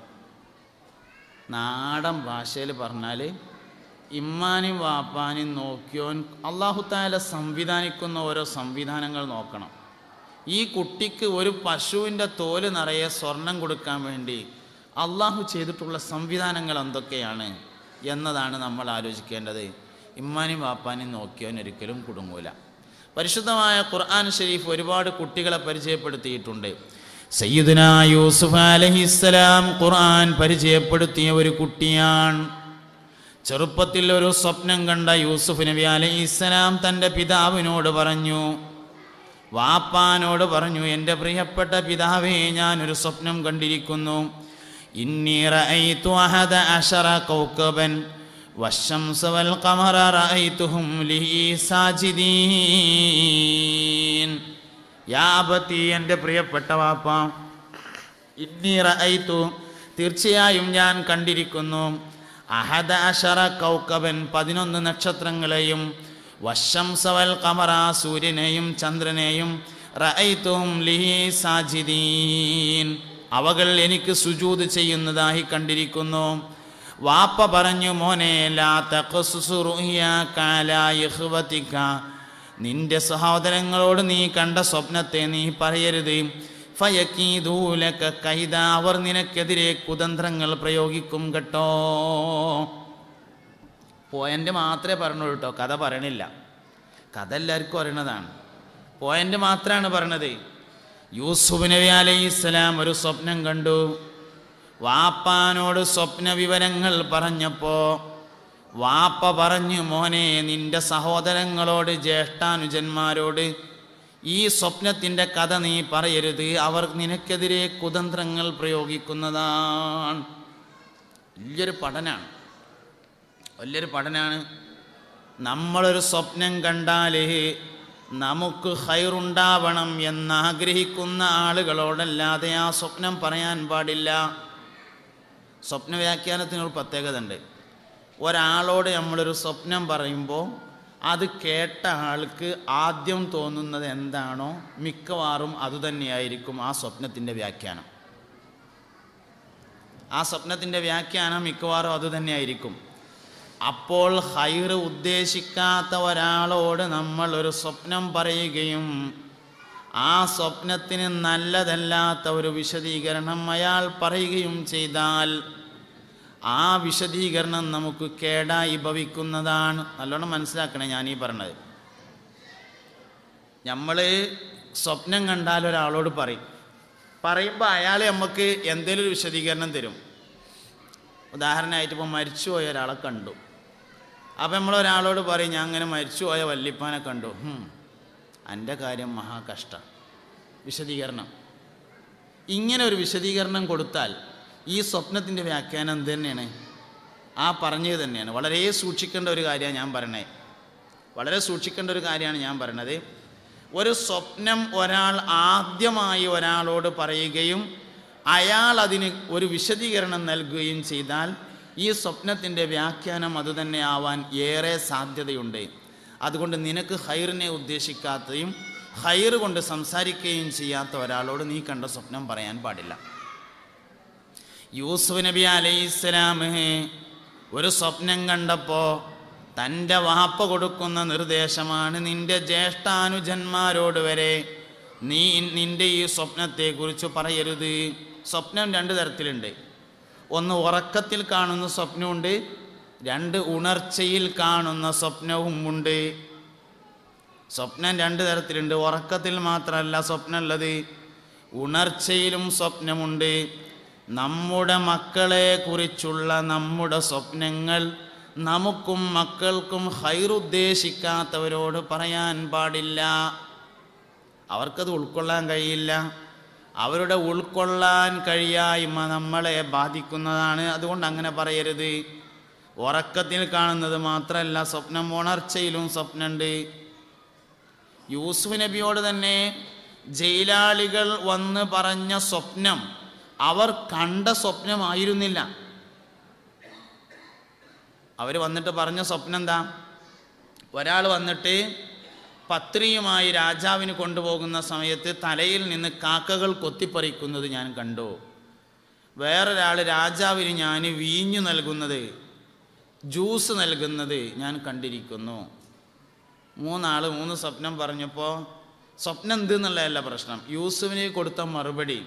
നാടൻ ഭാഷയിൽ പറഞ്ഞാൽ ഇമ്മാനെയും വാപ്പാനെയും നോക്കിയോൻ അല്ലാഹു തആല സംവിധാനിക്കുന്ന ഓരോ സംവിധാനങ്ങൾ നോക്കണം. ഈ കുട്ടിക്ക് ഒരു പശുവിൻ്റെ തോല് നിറയെ സ്വർണം കൊടുക്കാൻ വേണ്ടി അള്ളാഹു ചെയ്തിട്ടുള്ള സംവിധാനങ്ങൾ എന്തൊക്കെയാണ് എന്നതാണ് നമ്മൾ ആലോചിക്കേണ്ടത്. ഇമ്മാനെയും വാപ്പാനെയും നോക്കിയോൻ ഒരിക്കലും കുടുങ്ങൂല. പരിശുദ്ധമായ ഖുർആൻ ഷരീഫ് ഒരുപാട് കുട്ടികളെ പരിചയപ്പെടുത്തിയിട്ടുണ്ട്. സയ്യിദുനാ യൂസുഫ് അലൈഹിസ്സലാം ഖുർആൻ പരിചയപ്പെടുത്തിയ ഒരു കുട്ടിയാണ്. ചെറുപ്പത്തിൽ ഒരു സ്വപ്നം കണ്ട യൂസുഫ് നബി അലൈഹിസ്സലാം തൻ്റെ പിതാവിനോട് പറഞ്ഞു, വാപ്പാനോട് പറഞ്ഞു, എൻ്റെ പ്രിയപ്പെട്ട പിതാവേ, ഞാനൊരു സ്വപ്നം കണ്ടിരിക്കുന്നു. ഇന്നി റഅയ്തു അഹദ അശറ കൗകബൻ വശംസ വൽ ഖമറ റഅയ്തുഹും ലീ സാജിദീൻ. യാ അബതി, എൻ്റെ പ്രിയപ്പെട്ട വാപ്പ, ഇന്നി റഅയ്തു, തീർച്ചയായും ഞാൻ കണ്ടിരിക്കുന്നു, അഹദ അശറ കൗകബൻ 11 നക്ഷത്രങ്ങളെയും, വശംസ വൽ ഖമറ സൂര്യനെയും ചന്ദ്രനെയും, റഅയ്തുഹും ലീ സാജിദീൻ, അവകൾ എനിക്ക് സുജൂദ് ചെയ്യുന്നതായി കണ്ടിരിക്കുന്നു. വാപ്പ പറഞ്ഞു, മോനെ, ലാ തഖസ്സുസ് റുഅ്യാക അലാ ഇഖ്വതിക, നിന്റെ സഹോദരങ്ങളോട് നീ കണ്ട സ്വപ്നത്തെ നീ പറയരുത്. ഫയകീദൂ ലക കൈദ, അവർ നിനക്കെതിരെ കുതന്ത്രങ്ങൾ പ്രയോഗിക്കും കേട്ടോ. പോയിന്റ് മാത്രമേ പറഞ്ഞുള്ളൂ കേട്ടോ, കഥ പറയണില്ല. കഥ എല്ലാവർക്കും അറിയണതാണ്, പോയിന്റ് മാത്രമാണ് പറഞ്ഞത്. യൂസുഫ് നബി അലൈഹിസ്സലാം ഒരു സ്വപ്നം കണ്ടു. വാപ്പാനോട് സ്വപ്ന വിവരങ്ങൾ പറഞ്ഞപ്പോൾ വാപ്പ പറഞ്ഞു, മോനെ, നിന്റെ സഹോദരങ്ങളോട് ജ്യേഷ്ഠാനുജന്മാരോട് ഈ സ്വപ്നത്തിൻ്റെ കഥ നീ പറയരുത്, അവർ നിനക്കെതിരെ കുതന്ത്രങ്ങൾ പ്രയോഗിക്കുന്നതാണ്. വലിയൊരു പഠനമാണ്. നമ്മളൊരു സ്വപ്നം കണ്ടാൽ നമുക്ക് ഖൈറുണ്ടാവണം എന്നാഗ്രഹിക്കുന്ന ആളുകളോടല്ലാതെ ആ സ്വപ്നം പറയാൻ പാടില്ല. സ്വപ്ന വ്യാഖ്യാനത്തിനൊരു പ്രത്യേകത ഉണ്ട്. ഒരാളോട് നമ്മളൊരു സ്വപ്നം പറയുമ്പോൾ അത് കേട്ട ആൾക്ക് ആദ്യം തോന്നുന്നത് എന്താണോ മിക്കവാറും അതുതന്നെയായിരിക്കും ആ സ്വപ്നത്തിൻ്റെ വ്യാഖ്യാനം. മിക്കവാറും അതുതന്നെയായിരിക്കും. അപ്പോൾ ഖൈർ ഉദ്ദേശിക്കാത്ത ഒരാളോട് നമ്മൾ ഒരു സ്വപ്നം പറയുകയും ആ സ്വപ്നത്തിന് നല്ലതല്ലാത്ത ഒരു വിശദീകരണം അയാൾ പറയുകയും ചെയ്താൽ ആ വിശദീകരണം നമുക്ക് കേടായി ഭവിക്കുന്നതാണ്. നല്ലോണം മനസ്സിലാക്കണേ ഞാൻ ഈ പറഞ്ഞത്. നമ്മൾ സ്വപ്നം കണ്ടാൽ ഒരാളോട് പറയുമ്പോൾ അയാൾ നമുക്ക് എന്തെങ്കിലും ഒരു വിശദീകരണം തരും. ഉദാഹരണമായിട്ട് ഇപ്പോൾ മരിച്ചുപോയ ഒരാളെ കണ്ടു. അപ്പം നമ്മളൊരാളോട് പറയും, ഞാൻ അങ്ങനെ മരിച്ചുപോയ വല്ലിപ്പാനെ കണ്ടു. എൻ്റെ കാര്യം മഹാ കഷ്ടം. വിശദീകരണം. ഇങ്ങനെ ഒരു വിശദീകരണം കൊടുത്താൽ ഈ സ്വപ്നത്തിൻ്റെ വ്യാഖ്യാനം എന്ത് തന്നെയാണ്? ആ പറഞ്ഞത് തന്നെയാണ്. വളരെ സൂക്ഷിക്കേണ്ട ഒരു കാര്യമാണ് ഞാൻ പറയണത്. ഒരു സ്വപ്നം ഒരാൾ ആദ്യമായി ഒരാളോട് പറയുകയും അയാൾ അതിന് ഒരു വിശദീകരണം നൽകുകയും ചെയ്താൽ ഈ സ്വപ്നത്തിൻ്റെ വ്യാഖ്യാനം അതുതന്നെ ആവാൻ ഏറെ സാധ്യതയുണ്ട്. അതുകൊണ്ട് നിനക്ക് ഖൈറിനെ ഉദ്ദേശിക്കാത്തയും ഖൈർ കൊണ്ട് സംസാരിക്കുകയും ചെയ്യാത്ത ഒരാളോട് നീ കണ്ട സ്വപ്നം പറയാൻ പാടില്ല. യൂസുഫ് നബി അലൈഹിസ്സലാം ഒരു സ്വപ്നം കണ്ടപ്പോൾ തൻ്റെ വാപ്പ കൊടുക്കുന്ന നിർദ്ദേശമാണ്, നിൻ്റെ ജ്യേഷ്ഠാനുജന്മാരോട് വരെ നീ നിൻ്റെ ഈ സ്വപ്നത്തെക്കുറിച്ച് പറയരുത്. സ്വപ്നം 2 തരത്തിലുണ്ട്. ഒന്ന് ഉറക്കത്തിൽ കാണുന്ന സ്വപ്നമുണ്ട്, രണ്ട് ഉണർച്ചയിൽ കാണുന്ന സ്വപ്നവും ഉണ്ട്. സ്വപ്നം രണ്ട് തരത്തിലുണ്ട്. ഉറക്കത്തിൽ മാത്രമല്ല സ്വപ്നമുള്ളത്, ഉണർച്ചയിലും സ്വപ്നമുണ്ട്. നമ്മുടെ മക്കളെ കുറിച്ചുള്ള നമ്മുടെ സ്വപ്നങ്ങൾ നമുക്കും മക്കൾക്കും ഖൈറുദ്ദേശിക്കാത്തവരോട് പറയാൻ പാടില്ല. അവർക്കത് ഉൾക്കൊള്ളാൻ കഴിയില്ല. അവരുടെ ഉൾക്കൊള്ളാൻ കഴിയായ്മ നമ്മളെ ബാധിക്കുന്നതാണ്. അതുകൊണ്ട് അങ്ങനെ പറയരുത്. ഉറക്കത്തിൽ കാണുന്നത് മാത്രമല്ല സ്വപ്നം, ഉണർച്ചയിലും സ്വപ്നമുണ്ട്. യൂസുഫ് നബിയോട് തന്നെ ജയിലാളികൾ വന്ന് പറഞ്ഞ സ്വപ്നം അവർ കണ്ട സ്വപ്നമായിരുന്നില്ല. അവർ വന്നിട്ട് പറഞ്ഞ സ്വപ്നം എന്താ? ഒരാൾ വന്നിട്ട് പത്രിയുമായി രാജാവിന് കൊണ്ടുപോകുന്ന സമയത്ത് തലയിൽ നിന്ന് കാക്കകൾ കൊത്തിപ്പറിക്കുന്നത് ഞാൻ കണ്ടു. വേറൊരാൾ രാജാവിന് ഞാൻ വീഞ്ഞു നൽകുന്നത്, ജ്യൂസ് നൽകുന്നത് ഞാൻ കണ്ടിരിക്കുന്നു. മൂന്നാൾ മൂന്ന് സ്വപ്നം പറഞ്ഞപ്പോൾ സ്വപ്നം എന്ത് എന്നുള്ളതല്ല പ്രശ്നം. യൂസുഫിന് കൊടുത്ത മറുപടി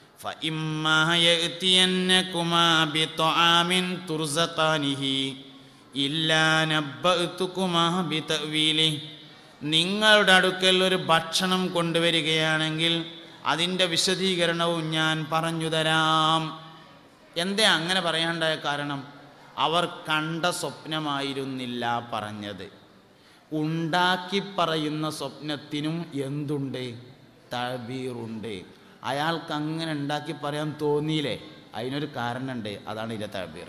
നിങ്ങളുടെ അടുക്കൽ ഒരു ഭക്ഷണം കൊണ്ടുവരികയാണെങ്കിൽ അതിൻ്റെ വിശദീകരണവും ഞാൻ പറഞ്ഞു തരാം. എന്തേ അങ്ങനെ പറയാണ്ടായ കാരണം? അവർ കണ്ട സ്വപ്നമായിരുന്നില്ല പറഞ്ഞത്. ഉണ്ടാക്കി പറയുന്ന സ്വപ്നത്തിനും എന്തുണ്ട്? തഅബീറുണ്ട്. അയാൾക്ക് അങ്ങനെ ഉണ്ടാക്കി പറയാൻ തോന്നിയില്ലേ? അതിനൊരു കാരണമുണ്ട്. അതാണ് ഇതിൻ്റെ തഅബീർ.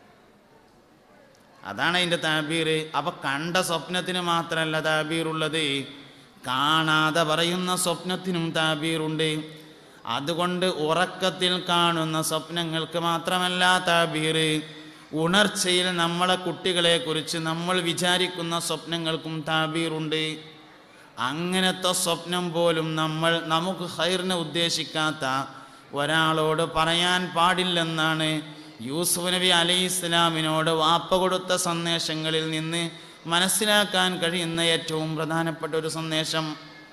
അതാണ് അതിൻ്റെ തഅബീർ. അപ്പം കണ്ട സ്വപ്നത്തിന് മാത്രമല്ല തഅബീറുള്ളത്, കാണാതെ പറയുന്ന സ്വപ്നത്തിനും തഅബീറുണ്ട്. അതുകൊണ്ട് ഉറക്കത്തിൽ കാണുന്ന സ്വപ്നങ്ങൾക്ക് മാത്രമല്ല തഅബീർ, ഉണർച്ചയിൽ നമ്മളെ കുട്ടികളെക്കുറിച്ച് നമ്മൾ വിചാരിക്കുന്ന സ്വപ്നങ്ങൾക്കും തഅബീറുണ്ട്. അങ്ങനത്തെ സ്വപ്നം പോലും നമുക്ക് ഖൈറിനെ ഉദ്ദേശിക്കാത്ത ഒരാളോട് പറയാൻ പാടില്ലെന്നാണ് യൂസുഫ് നബി അലൈഹിസ്സലാമിനോട് വാപ്പ കൊടുത്ത സന്ദേശങ്ങളിൽ നിന്ന് മനസ്സിലാക്കാൻ കഴിയുന്ന ഏറ്റവും പ്രധാനപ്പെട്ട ഒരു സന്ദേശം.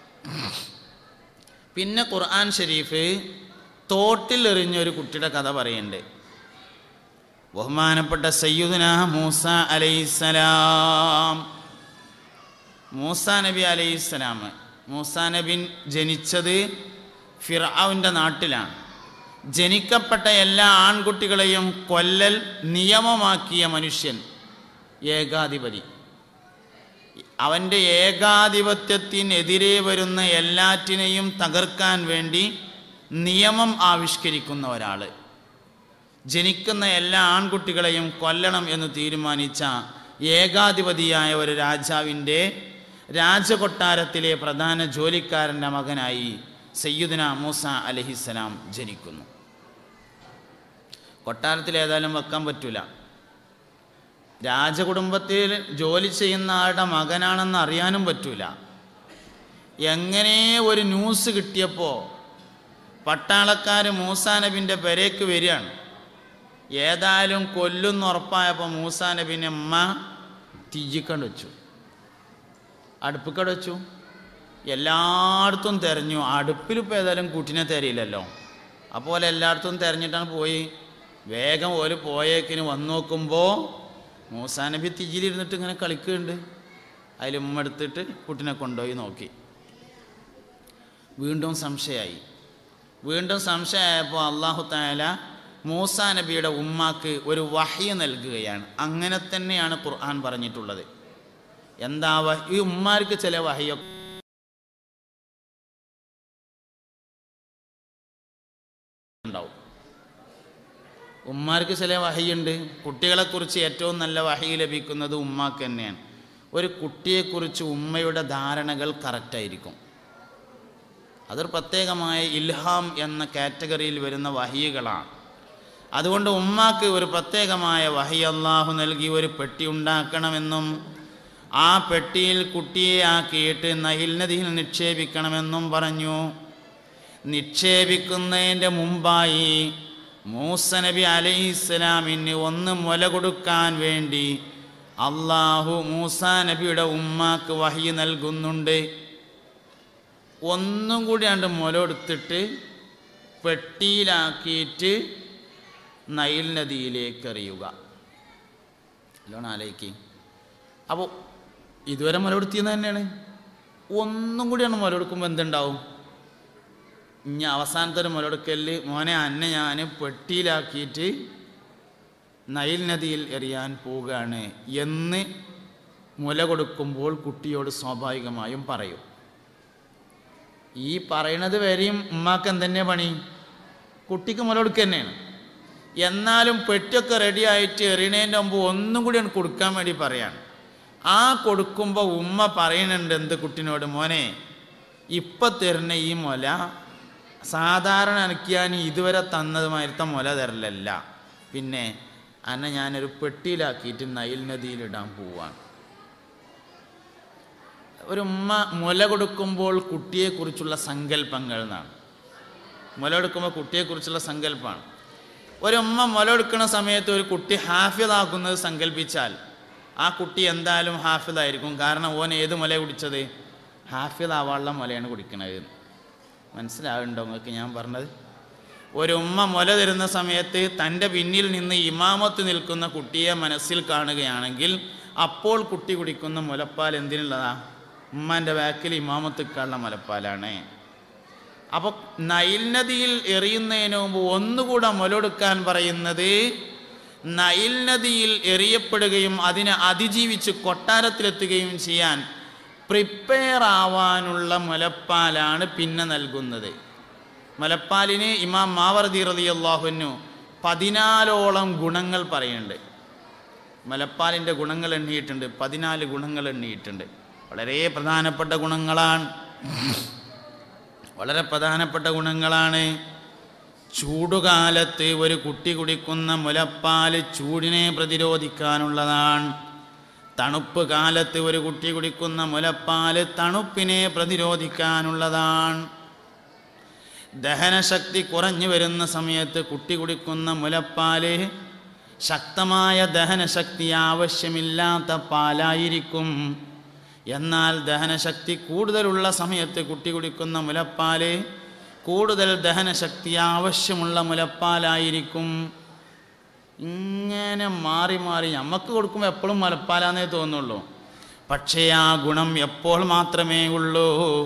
പിന്നെ ഖുർആൻ ഷരീഫ് തോട്ടിൽ എറിഞ്ഞൊരു കുട്ടിയുടെ കഥ പറയുന്നുണ്ട്. ബഹുമാനപ്പെട്ട സയ്യിദുനാ മൂസ അലൈഹിസ്സലാം, മൂസാ നബി അലൈഹിസ്സലാം. മൂസാ നബി ജനിച്ചത് ഫിർഔന്റെ നാട്ടിലാണ്. ജനിക്കപ്പെട്ട എല്ലാ ആൺകുട്ടികളെയും കൊല്ലൽ നിയമമാക്കിയ മനുഷ്യൻ, ഏകാധിപതി. അവൻ്റെ ഏകാധിപത്യത്തിനെതിരെ വരുന്ന എല്ലാറ്റിനെയും തകർക്കാൻ വേണ്ടി നിയമം ആവിഷ്കരിക്കുന്ന ഒരാൾ, ജനിക്കുന്ന എല്ലാ ആൺകുട്ടികളെയും കൊല്ലണം എന്ന് തീരുമാനിച്ച ഏകാധിപതിയായ ഒരു രാജാവിൻ്റെ രാജകൊട്ടാരത്തിലെ പ്രധാന ജോലിക്കാരൻ്റെ മകനായി സയ്യിദുനാ മൂസ അലൈഹിസ്സലാം ജനിക്കുന്നു. കൊട്ടാരത്തിൽ ഏതായാലും വെക്കാൻ പറ്റൂല. രാജകുടുംബത്തിൽ ജോലി ചെയ്യുന്ന ആളുടെ മകനാണെന്ന് അറിയാനും പറ്റൂല. എങ്ങനെ ഒരു ന്യൂസ് കിട്ടിയപ്പോൾ പട്ടാളക്കാർ മൂസാ നബിൻ്റെ പെരേക്ക് വരികയാണ്. ഏതായാലും കൊല്ലുന്ന ഉറപ്പായപ്പോൾ മൂസാ നബിനെ അമ്മ തീജിക്കണ്ട് വെച്ചു, അടുപ്പിക്കട വെച്ചു. എല്ലായിടത്തും തിരഞ്ഞു. അടുപ്പിലിപ്പോൾ ഏതായാലും കുട്ടിനെ തിരയില്ലല്ലോ. അപ്പോൾ എല്ലായിടത്തും തിരഞ്ഞിട്ടാണ് പോയി. വേഗം ഒരു പോയേക്കിന് വന്ന് നോക്കുമ്പോൾ മൂസാ നബി തിജിലിരുന്നിട്ട് ഇങ്ങനെ കളിക്കുന്നുണ്ട്. അതിൽ ഉമ്മ എടുത്തിട്ട് കുട്ടിനെ കൊണ്ടുപോയി നോക്കി. വീണ്ടും സംശയമായപ്പോൾ അല്ലാഹു തആല മൂസാ നബിയുടെ ഉമ്മാക്ക് ഒരു വഹ്യ് നൽകുകയാണ്. അങ്ങനെ തന്നെയാണ് ഖുർആൻ പറഞ്ഞിട്ടുള്ളത്. എന്താ ഈ ഉമ്മാർക്ക് ചില വഹ്യൊക്കെ ഉണ്ടാവും. ഉമ്മാർക്ക് ചില വഹ്യുണ്ട്. കുട്ടികളെക്കുറിച്ച് ഏറ്റവും നല്ല വഹ്യ് ലഭിക്കുന്നത് ഉമ്മാക്ക് തന്നെയാണ്. ഒരു കുട്ടിയെക്കുറിച്ച് ഉമ്മയുടെ ധാരണകൾ കറക്റ്റായിരിക്കും. അതൊരു പ്രത്യേകമായ ഇൽഹാം എന്ന കാറ്റഗറിയിൽ വരുന്ന വഹ്യുകളാണ്. അതുകൊണ്ട് ഉമ്മാക്ക് ഒരു പ്രത്യേകമായ വഹ്യ് അല്ലാഹു നൽകി ഒരു പെട്ടി ഉണ്ടാക്കണമെന്നും ആ പെട്ടിയിൽ കുട്ടിയെ ആക്കിയിട്ട് നൈൽ നദിയിൽ നിക്ഷേപിക്കണമെന്നും പറഞ്ഞു. നിക്ഷേപിക്കുന്നതിൻ്റെ മുമ്പായി മൂസ നബി അലൈഹിസ്സലാമിന് ഒന്ന് മുല കൊടുക്കാൻ വേണ്ടി അല്ലാഹു മൂസാ നബിയുടെ ഉമ്മാക്ക് വഹ്യ് നൽകുന്നുണ്ട്. ഒന്നും കൂടി മുല കൊടുത്തിട്ട് പെട്ടിയിലാക്കിയിട്ട് നൈൽ നദിയിലേക്ക് എറിയുക. നല്ലോണം ആലോചിക്കുക. അപ്പോൾ ഇതുവരെ മുല കൊടുത്തിയെന്ന് തന്നെയാണ്. ഒന്നും കൂടിയാണ് മുല കൊടുക്കുമ്പോൾ എന്തുണ്ടാവും? ഇനി അവസാനത്തെ ഒരു മുല കൊടുക്കലിൽ മോനെ അന്നെ ഞാൻ പെട്ടിയിലാക്കിയിട്ട് നൈൽ നദിയിൽ എറിയാൻ പോവുകയാണ് എന്ന് മുല കൊടുക്കുമ്പോൾ കുട്ടിയോട് സ്വാഭാവികമായും പറയും. ഈ പറയണത് വരെയും ഉമ്മാക്ക് എന്തെന്നെ പണി? കുട്ടിക്ക് മുല കൊടുക്കുക തന്നെയാണ്. എന്നാലും പെട്ടിയൊക്കെ റെഡി ആയിട്ട് എറിയണേൻ്റെ മുമ്പ് ഒന്നും കൂടി കൊടുക്കാൻ വേണ്ടി പറയാണ്. ആ കൊടുക്കുമ്പോൾ ഉമ്മ പറയുന്നുണ്ട് എന്ത് കുട്ടിനോട്, മോനെ ഇപ്പം തരുന്ന ഈ മുല സാധാരണ എനിക്ക് ഞാൻ ഇതുവരെ തന്നതുമായിരുത്ത മുല തരലല്ല, പിന്നെ അന്നെ ഞാനൊരു പെട്ടിയിലാക്കിയിട്ട് നൈൽ നദിയിലിടാൻ പോവാണ്. ഒരു ഉമ്മ മുല കൊടുക്കുമ്പോൾ കുട്ടിയെക്കുറിച്ചുള്ള സങ്കല്പങ്ങൾ എന്നാണ്. മുല കൊടുക്കുമ്പോൾ കുട്ടിയെക്കുറിച്ചുള്ള സങ്കല്പമാണ്. ഒരു ഉമ്മ മുല കൊടുക്കുന്ന സമയത്ത് ഒരു കുട്ടി ഹാഫിളാക്കുന്നത് സങ്കല്പിച്ചാൽ ആ കുട്ടി എന്തായാലും ഹാഫിളായിരിക്കും. കാരണം ഓൻ ഏത് മുല കുടിച്ചത്? ഹാഫിളാവാനുള്ള മുലയാണ് കുടിക്കണത്. മനസ്സിലാവുന്നുണ്ടോ നിങ്ങൾക്ക് ഞാൻ പറഞ്ഞത്? ഒരു ഉമ്മ മുല തരുന്ന സമയത്ത് തൻ്റെ പിന്നിൽ നിന്ന് ഇമാമത്ത് നിൽക്കുന്ന കുട്ടിയെ മനസ്സിൽ കാണുകയാണെങ്കിൽ അപ്പോൾ കുട്ടി കുടിക്കുന്ന മുലപ്പാൽ എന്തിനുള്ളതാ? ഉമ്മാൻ്റെ ബാക്കിൽ ഇമാമത്തിക്കാനുള്ള മുലപ്പാലാണ്. അപ്പോൾ നൈൽ നദിയിൽ എറിയുന്നതിന് മുമ്പ് ഒന്നുകൂടെ മുലൊടുക്കാൻ പറയുന്നത് നൈൽ നദിയിൽ എറിയപ്പെടുകയും അതിനെ അതിജീവിച്ച് കൊട്ടാരത്തിലെത്തുകയും ചെയ്യാൻ പ്രിപ്പയർ ആവാനുള്ള മുലപ്പാലാണ് പിന്നെ നൽകുന്നത്. മുലപ്പാലിന് ഇമാം മാവർദി റളിയല്ലാഹു അൻഹു 14ഓളം ഗുണങ്ങൾ പറയുന്നുണ്ട്. മുലപ്പാലിൻ്റെ ഗുണങ്ങൾ എണ്ണിയിട്ടുണ്ട്, 14 ഗുണങ്ങൾ എണ്ണിയിട്ടുണ്ട്. വളരെ പ്രധാനപ്പെട്ട ഗുണങ്ങളാണ്, വളരെ പ്രധാനപ്പെട്ട ഗുണങ്ങളാണ്. ചൂടുകാലത്ത് ഒരു കുട്ടി കുടിക്കുന്ന മുലപ്പാൽ ചൂടിനെ പ്രതിരോധിക്കാനുള്ളതാണ്. തണുപ്പ് കാലത്ത് ഒരു കുട്ടി കുടിക്കുന്ന മുലപ്പാൽ തണുപ്പിനെ പ്രതിരോധിക്കാനുള്ളതാണ്. ദഹനശക്തി കുറഞ്ഞു വരുന്ന സമയത്ത് കുട്ടി കുടിക്കുന്ന മുലപ്പാൽ ശക്തമായ ദഹനശക്തി ആവശ്യമില്ലാത്ത പാലായിരിക്കും. എന്നാൽ ദഹനശക്തി കൂടുതലുള്ള സമയത്ത് കുട്ടി കുടിക്കുന്ന മുലപ്പാൽ കൂടുതൽ ദഹനശക്തി ആവശ്യമുള്ള മുലപ്പാലായിരിക്കും. ഇങ്ങനെ മാറി മാറി നമുക്ക് കൊടുക്കുമ്പോൾ എപ്പോഴും മുലപ്പാലാന്നേ തോന്നുള്ളൂ. പക്ഷേ ആ ഗുണം എപ്പോൾ മാത്രമേ ഉള്ളൂ?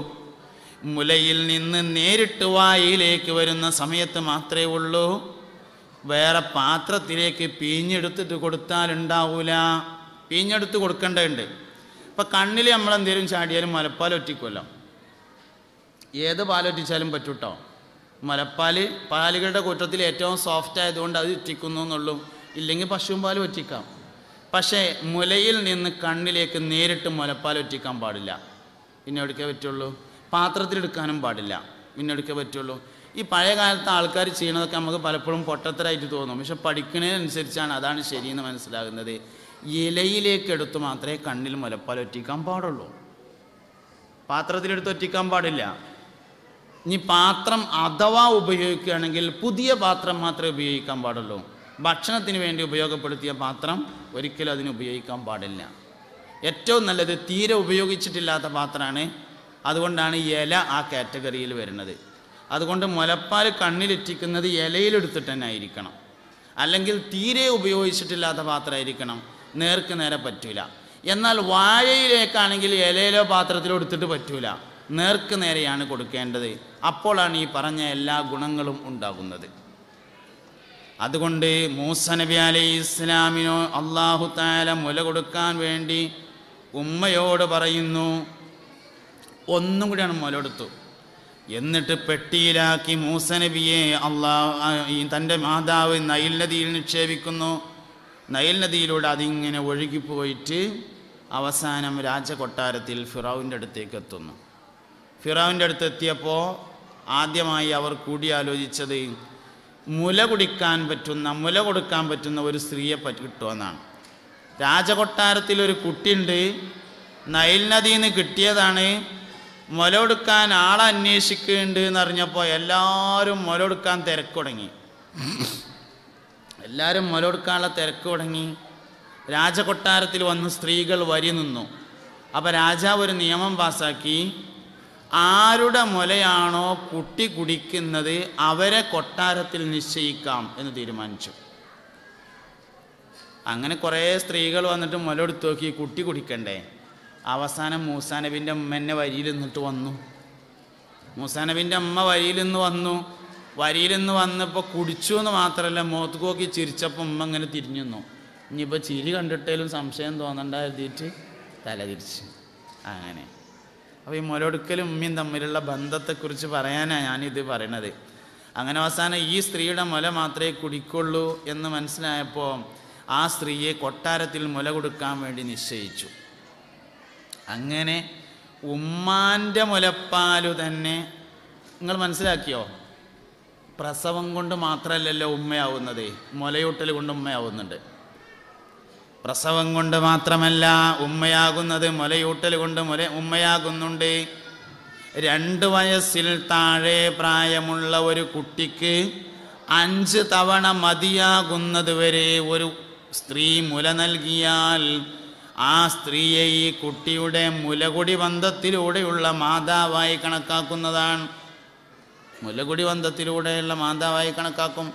മുലയിൽ നിന്ന് നേരിട്ട് വായിലേക്ക് വരുന്ന സമയത്ത് മാത്രമേ ഉള്ളൂ. വേറെ പാത്രത്തിലേക്ക് പീഞ്ഞെടുത്തിട്ട് കൊടുത്താലുണ്ടാവൂല. പീഞ്ഞെടുത്ത് കൊടുക്കേണ്ടതുണ്ട്. ഇപ്പം കണ്ണിൽ നമ്മളെന്തേലും ചാടിയാലും മുലപ്പാൽ ഒറ്റിക്കുമല്ലോ. ഏത് പാലൊറ്റിച്ചാലും പറ്റൂട്ടോ. മുലപ്പാൽ പാലുകളുടെ കൂട്ടത്തിൽ ഏറ്റവും സോഫ്റ്റ് ആയതുകൊണ്ട് അത് ഒറ്റിക്കുന്നു എന്നുള്ളൂ. ഇല്ലെങ്കിൽ പശുവും പാൽ ഒറ്റിക്കാം. പക്ഷേ മുലയിൽ നിന്ന് കണ്ണിലേക്ക് നേരിട്ട് മുലപ്പാൽ ഒറ്റിക്കാൻ പാടില്ല. പിന്നെ എടുക്കേ പറ്റുള്ളൂ? പാത്രത്തിലെടുക്കാനും പാടില്ല. പിന്നെ എടുക്കേ പറ്റുള്ളൂ? ഈ പഴയ കാലത്തെ ആൾക്കാർ ചെയ്യണതൊക്കെ നമുക്ക് പലപ്പോഴും പൊട്ടത്തരായിട്ട് തോന്നും. പക്ഷെ പഠിക്കുന്നതിനനുസരിച്ചാണ് അതാണ് ശരിയെന്ന് മനസ്സിലാകുന്നത്. ഇലയിലേക്ക് എടുത്ത് മാത്രമേ കണ്ണിൽ മുലപ്പാൽ ഒറ്റിക്കാൻ പാടുള്ളൂ. പാത്രത്തിലെടുത്ത് ഒറ്റിക്കാൻ പാടില്ല. ഇനി പാത്രം അഥവാ ഉപയോഗിക്കുകയാണെങ്കിൽ പുതിയ പാത്രം മാത്രമേ ഉപയോഗിക്കാൻ പാടുള്ളൂ. ഭക്ഷണത്തിന് വേണ്ടി ഉപയോഗപ്പെടുത്തിയ പാത്രം ഒരിക്കലും അതിന് ഉപയോഗിക്കാൻ പാടില്ല. ഏറ്റവും നല്ലത് തീരെ ഉപയോഗിച്ചിട്ടില്ലാത്ത പാത്രമാണ്. അതുകൊണ്ടാണ് ഇല ആ കാറ്റഗറിയിൽ വരുന്നത്. അതുകൊണ്ട് മുലപ്പാൽ കണ്ണിലെറ്റിക്കുന്നത് ഇലയിലെടുത്തിട്ട് തന്നെ ആയിരിക്കണം. അല്ലെങ്കിൽ തീരെ ഉപയോഗിച്ചിട്ടില്ലാത്ത പാത്രമായിരിക്കണം. നേർക്ക് നേരെ പറ്റൂല. എന്നാൽ വാഴയിലേക്കാണെങ്കിൽ ഇലയിലോ പാത്രത്തിലോ എടുത്തിട്ട് പറ്റൂല. നേർക്ക് നേരെയാണ് കൊടുക്കേണ്ടത്. അപ്പോഴാണ് ഈ പറഞ്ഞ എല്ലാ ഗുണങ്ങളും ഉണ്ടാകുന്നത്. അതുകൊണ്ട് മൂസ നബി അലൈഹി ഇസ്ലാമിനോ അല്ലാഹു തആല മുല കൊടുക്കാൻ വേണ്ടി ഉമ്മയോട് പറയുന്നു. ഒന്നും കൂടിയാണ് മുല കൊടുത്തു. എന്നിട്ട് പെട്ടിയിലാക്കി മൂസ നബിയെ തൻ്റെ മാതാവ് നൈൽ നദിയിൽ നിക്ഷേപിക്കുന്നു. നൈൽ നദിയിലൂടെ അതിങ്ങനെ ഒഴുകിപ്പോയിട്ട് അവസാനം രാജകൊട്ടാരത്തിൽ ഫിറൗൻ്റെ അടുത്തേക്ക് എത്തുന്നു. ഫിറൗൻ്റെ അടുത്ത് എത്തിയപ്പോൾ ആദ്യമായി അവർ കൂടിയാലോചിച്ചത് മുല കൊടുക്കാൻ പറ്റുന്ന ഒരു സ്ത്രീയെ കിട്ടുമെന്നാണ്. രാജകൊട്ടാരത്തിലൊരു കുട്ടിയുണ്ട്, നൈൽ നദിയിൽ നിന്ന് കിട്ടിയതാണ്, മുല കൊടുക്കാൻ ആളെ അന്വേഷിക്കുന്നുണ്ട് എന്നറിഞ്ഞപ്പോൾ എല്ലാവരും മുല കൊടുക്കാൻ തിരക്ക് തുടങ്ങി. എല്ലാവരും മുല കൊടുക്കാനുള്ള തിരക്ക് തുടങ്ങി. രാജകൊട്ടാരത്തിൽ വന്ന് സ്ത്രീകൾ വരി നിന്നു. അപ്പോൾ രാജാവ് ഒരു നിയമം പാസാക്കി, ആരുടെ മുലയാണോ കുട്ടി കുടിക്കുന്നത് അവരെ കൊട്ടാരത്തിൽ നിശ്ചയിക്കാം എന്ന് തീരുമാനിച്ചു. അങ്ങനെ കുറേ സ്ത്രീകൾ വന്നിട്ട് മുലയെടുത്ത് നോക്കി, കുട്ടി കുടിക്കണ്ടേ. അവസാനം മൂസാ നബിൻ്റെ ഉമ്മന്നെ വരിയിൽ നിന്നിട്ട് വന്നു. മൂസാ നബിൻ്റെ അമ്മ വരിയിൽ നിന്ന് വന്നു. വരിയിൽ നിന്ന് വന്നപ്പോൾ കുടിച്ചു എന്ന് മാത്രമല്ല, മുഖത്ത് നോക്കി ചിരിച്ചപ്പോൾ ഉമ്മ ഇങ്ങനെ തിരിഞ്ഞു നിന്നു. ഇനിയിപ്പോൾ ചിരി കണ്ടിട്ടേലും സംശയം തോന്നണ്ട എഴുതിയിട്ട് തല തിരിച്ച്. അങ്ങനെ അപ്പോൾ ഈ മുലയെടുക്കലും ഉമ്മയും തമ്മിലുള്ള ബന്ധത്തെക്കുറിച്ച് പറയാനാണ് ഞാനിത് പറയണത്. അങ്ങനെ അവസാനം ഈ സ്ത്രീയുടെ മുല മാത്രമേ കുടിക്കുള്ളൂ എന്ന് മനസ്സിലായപ്പോൾ ആ സ്ത്രീയെ കൊട്ടാരത്തിൽ മുല കൊടുക്കാൻ വേണ്ടി നിശ്ചയിച്ചു. അങ്ങനെ ഉമ്മാൻ്റെ മുലപ്പാലു തന്നെ നിങ്ങൾ മനസ്സിലാക്കിയോ? പ്രസവം കൊണ്ട് മാത്രമല്ലല്ലോ ഉമ്മയാവുന്നത്, മുലയൂട്ടൽ കൊണ്ട് ഉമ്മയാവുന്നുണ്ട്. പ്രസവം കൊണ്ട് മാത്രമല്ല ഉമ്മയാകുന്നത്, മുലയൂട്ടൽ കൊണ്ട് ഉമ്മയാകുന്നുണ്ട്. 2 വയസ്സിൽ താഴെ പ്രായമുള്ള ഒരു കുട്ടിക്ക് 5 തവണ മതിയാകുന്നത് വരെ ഒരു സ്ത്രീ മുല നൽകിയാൽ ആ സ്ത്രീയെ ഈ കുട്ടിയുടെ മുലകുടി ബന്ധത്തിലൂടെയുള്ള മാതാവായി കണക്കാക്കുന്നതാണ്. മുലകുടി ബന്ധത്തിലൂടെയുള്ള മാതാവായി കണക്കാക്കും.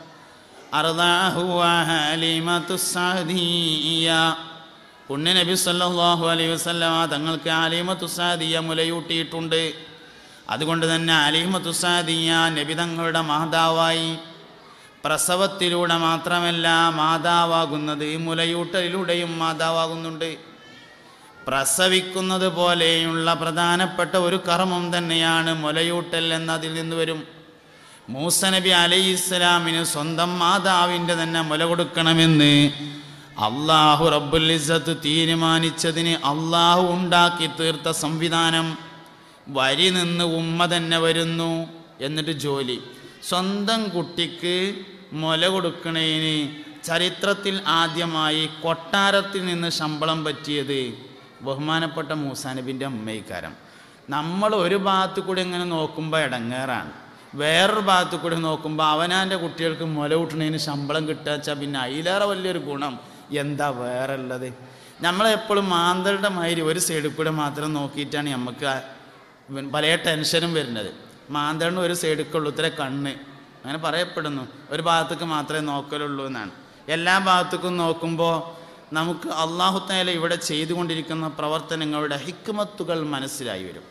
പുണ്യ നബി സല്ലല്ലാഹു അലൈഹി വസല്ലമ തങ്ങൾക്ക് അലീമത്തു സാദിയ മുലയൂട്ടിയിട്ടുണ്ട്. അതുകൊണ്ട് തന്നെ അലീമത്തു സാദിയ നബി തങ്ങളുടെ മാതാവായി. പ്രസവത്തിലൂടെ മാത്രമല്ല മാതാവാകുന്നത്, മുലയൂട്ടലിലൂടെയും മാതാവാകുന്നുണ്ട്. പ്രസവിക്കുന്നത് പോലെയുള്ള പ്രധാനപ്പെട്ട ഒരു കർമ്മം തന്നെയാണ് മുലയൂട്ടൽ എന്നതിൽ നിന്ന് വരും. മൂസ നബി അലൈഹിസ്സലാമിന് സ്വന്തം മാതാവിൻ്റെ തന്നെ മുല കൊടുക്കണമെന്ന് അള്ളാഹു റബ്ബുൽ ഇസ്സത്ത് തീരുമാനിച്ചതിന് അള്ളാഹു ഉണ്ടാക്കി തീർത്ത സംവിധാനം. വരി നിന്ന് ഉമ്മ തന്നെ വരുന്നു, എന്നിട്ട് ജോലി. സ്വന്തം കുട്ടിക്ക് മുല കൊടുക്കണതിന് ചരിത്രത്തിൽ ആദ്യമായി കൊട്ടാരത്തിൽ നിന്ന് ശമ്പളം പറ്റിയത് ബഹുമാനപ്പെട്ട മൂസാ നബിൻ്റെ അമ്മയിക്കാരം. നമ്മൾ ഒരു ഭാഗത്തു കൂടി ഇങ്ങനെ നോക്കുമ്പോൾ ഇടങ്ങേറാണ്, വേറൊരു ഭാഗത്തു കൂടി നോക്കുമ്പോൾ അവനാൻ്റെ കുട്ടികൾക്ക് മുല കൂട്ടുന്നതിന് ശമ്പളം കിട്ടുക വെച്ചാൽ പിന്നെ അതിലേറെ വലിയൊരു ഗുണം എന്താ വേറെ ഉള്ളത്? നമ്മളെപ്പോഴും മാന്തളുടെ മാതിരി ഒരു സൈഡിൽ കൂടെ മാത്രം നോക്കിയിട്ടാണ് നമുക്ക് പല ടെൻഷനും വരുന്നത്. മാന്തളിന് ഒരു സൈഡിക്കുള്ളൂ, ഇത്ര കണ്ണ് അങ്ങനെ പറയപ്പെടുന്നു, ഒരു ഭാഗത്തേക്ക് മാത്രമേ നോക്കലുള്ളൂ എന്നാണ്. എല്ലാ ഭാഗത്തേക്കും നോക്കുമ്പോൾ നമുക്ക് അല്ലാഹു തആല ഇവിടെ ചെയ്തുകൊണ്ടിരിക്കുന്ന പ്രവർത്തനങ്ങളുടെ ഹിക്മത്തുകൾ മനസ്സിലായി വരും.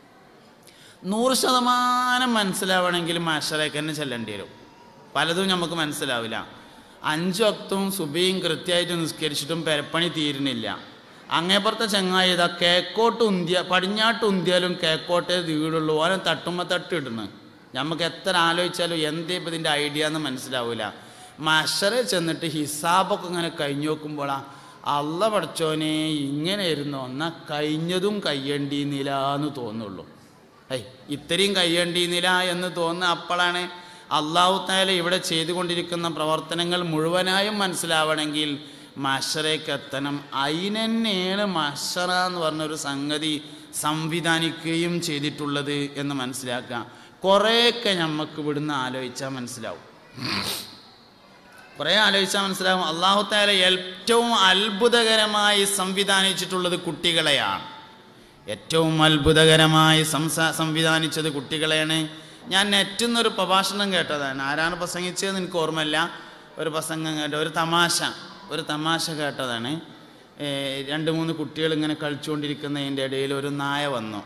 100% മനസ്സിലാവണമെങ്കിൽ മാഷറേക്ക് തന്നെ ചെല്ലേണ്ടി വരും. പലതും നമുക്ക് മനസ്സിലാവില്ല. 5 വക്തവും സുബഹിയും കൃത്യമായിട്ട് നിസ്കരിച്ചിട്ടും പെരപ്പണി തീരുന്നില്ല. അങ്ങേപ്പുറത്തെ ചങ്ങായി ഇതാ കേക്കോട്ട് ഉന്തിയ പടിഞ്ഞാട്ട് ഉന്തിയാലും കേക്കോട്ടേ വീടുള്ളൂ, ഓരോ തട്ടുമ്പോൾ തട്ടിടണം. നമുക്ക് എത്ര ആലോചിച്ചാലും എന്തേ ഇപ്പം ഇതിൻ്റെ ഐഡിയ എന്ന് മനസ്സിലാവില്ല. മഷറെ ചെന്നിട്ട് ഹിസാബൊക്കെ ഇങ്ങനെ കഴിഞ്ഞു നോക്കുമ്പോഴാ അള്ള പഠിച്ചോനെ ഇങ്ങനെ ഇരുന്നോ, എന്നാൽ കഴിഞ്ഞതും കഴിയേണ്ടിന്നില്ല എന്ന് തോന്നുള്ളൂ. ഇത്രയും കഴിയേണ്ടിന്നില്ല എന്ന് തോന്നുന്ന അപ്പോഴാണ് അല്ലാഹു തആല ഇവിടെ ചെയ്തുകൊണ്ടിരിക്കുന്ന പ്രവർത്തനങ്ങൾ മുഴുവനായും മനസ്സിലാവണമെങ്കിൽ മഷറേക്ക് എത്തണം. അതിനെന്നെയാണ് മഷറ എന്ന് പറഞ്ഞൊരു സംഗതി സംവിധാനിക്കുകയും ചെയ്തിട്ടുള്ളത് എന്ന് മനസ്സിലാക്കുക. കുറേയൊക്കെ നമുക്ക് ഇവിടുന്ന് ആലോചിച്ചാൽ മനസ്സിലാവും, കുറേ ആലോചിച്ചാൽ മനസ്സിലാവും. അല്ലാഹു തആല ഏറ്റവും അത്ഭുതകരമായി സംവിധാനിച്ചിട്ടുള്ളത് കുട്ടികളെയാണ്. ഏറ്റവും അത്ഭുതകരമായി സംവിധാനിച്ചത് കുട്ടികളെയാണ്. ഞാൻ നെറ്റിൽ നിന്നൊരു പ്രഭാഷണം കേട്ടതാണ്. ആരാണ് പ്രസംഗിച്ചതെന്ന് എനിക്ക് ഓർമ്മയില്ല. ഒരു പ്രസംഗം കേട്ട ഒരു തമാശ കേട്ടതാണ്. 2-3 കുട്ടികൾ ഇങ്ങനെ കളിച്ചുകൊണ്ടിരിക്കുന്നതിൻ്റെ ഇടയിൽ ഒരു നായ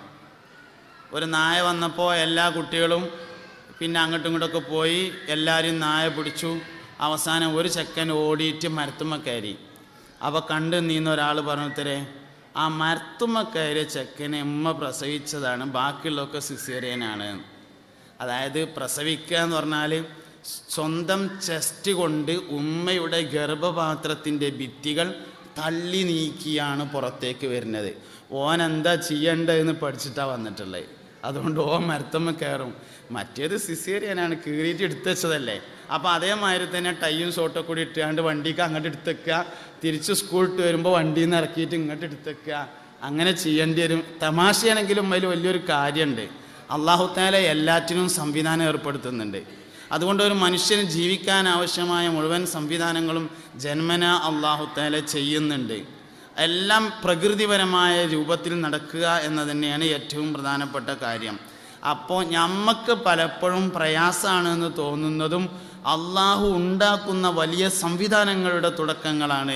വന്നപ്പോൾ എല്ലാ കുട്ടികളും പിന്നെ അങ്ങോട്ടും ഇങ്ങോട്ടൊക്കെ പോയി എല്ലാവരും നായ പിടിച്ചു. അവസാനം ഒരു ചെക്കൻ ഓടിയിട്ട് മരത്തുമ്മ കയറി. അപ്പോൾ കണ്ടു നീന്ന ഒരാൾ പറഞ്ഞുത്തരേ, ആ മരത്തുമ്മ കയറിയ ചെക്കനെ ഉമ്മ പ്രസവിച്ചതാണ്, ബാക്കിയുള്ളതൊക്കെ സിസേറിയനാണ്. അതായത് പ്രസവിക്കുക എന്ന് പറഞ്ഞാൽ സ്വന്തം ചെസ്റ്റ് കൊണ്ട് ഉമ്മയുടെ ഗർഭപാത്രത്തിൻ്റെ ഭിത്തികൾ തള്ളി നീക്കിയാണ് പുറത്തേക്ക് വരുന്നത്. ഓൻ എന്താ ചെയ്യേണ്ടതെന്ന് പഠിച്ചിട്ടാണ് വന്നിട്ടുള്ളത്. അതുകൊണ്ട് ഓൻ മരത്തമ്മ കയറും. മറ്റേത് സിസേറിയനാണ്, കീറിയിട്ട് എടുത്തുവെച്ചതല്ലേ. അപ്പോൾ അതേമാതിരി തന്നെ ടൈയും ഷോട്ടൊക്കെ കൂടി ഇട്ടാണ്ട് വണ്ടിക്ക് അങ്ങോട്ട് എടുത്തേക്കുക, തിരിച്ച് സ്കൂളിട്ട് വരുമ്പോൾ വണ്ടിയിൽ നിന്ന് ഇറക്കിയിട്ട് ഇങ്ങോട്ട് എടുത്തേക്കുക, അങ്ങനെ ചെയ്യേണ്ടി വരും. തമാശയാണെങ്കിലും അതിൽ വലിയൊരു കാര്യമുണ്ട്. അല്ലാഹു തആല എല്ലാറ്റിനും സംവിധാനം ഏർപ്പെടുത്തുന്നുണ്ട്. അതുകൊണ്ട് ഒരു മനുഷ്യന് ജീവിക്കാൻ ആവശ്യമായ മുഴുവൻ സംവിധാനങ്ങളും ജന്മന അല്ലാഹു തആല ചെയ്യുന്നുണ്ട്. എല്ലാം പ്രകൃതിപരമായ രൂപത്തിൽ നടക്കുക എന്ന് തന്നെയാണ് ഏറ്റവും പ്രധാനപ്പെട്ട കാര്യം. അപ്പോൾ നമുക്ക് പലപ്പോഴും പ്രയാസമാണെന്ന് തോന്നുന്നതും അള്ളാഹു ഉണ്ടാക്കുന്ന വലിയ സംവിധാനങ്ങളുടെ തുടക്കങ്ങളാണ്.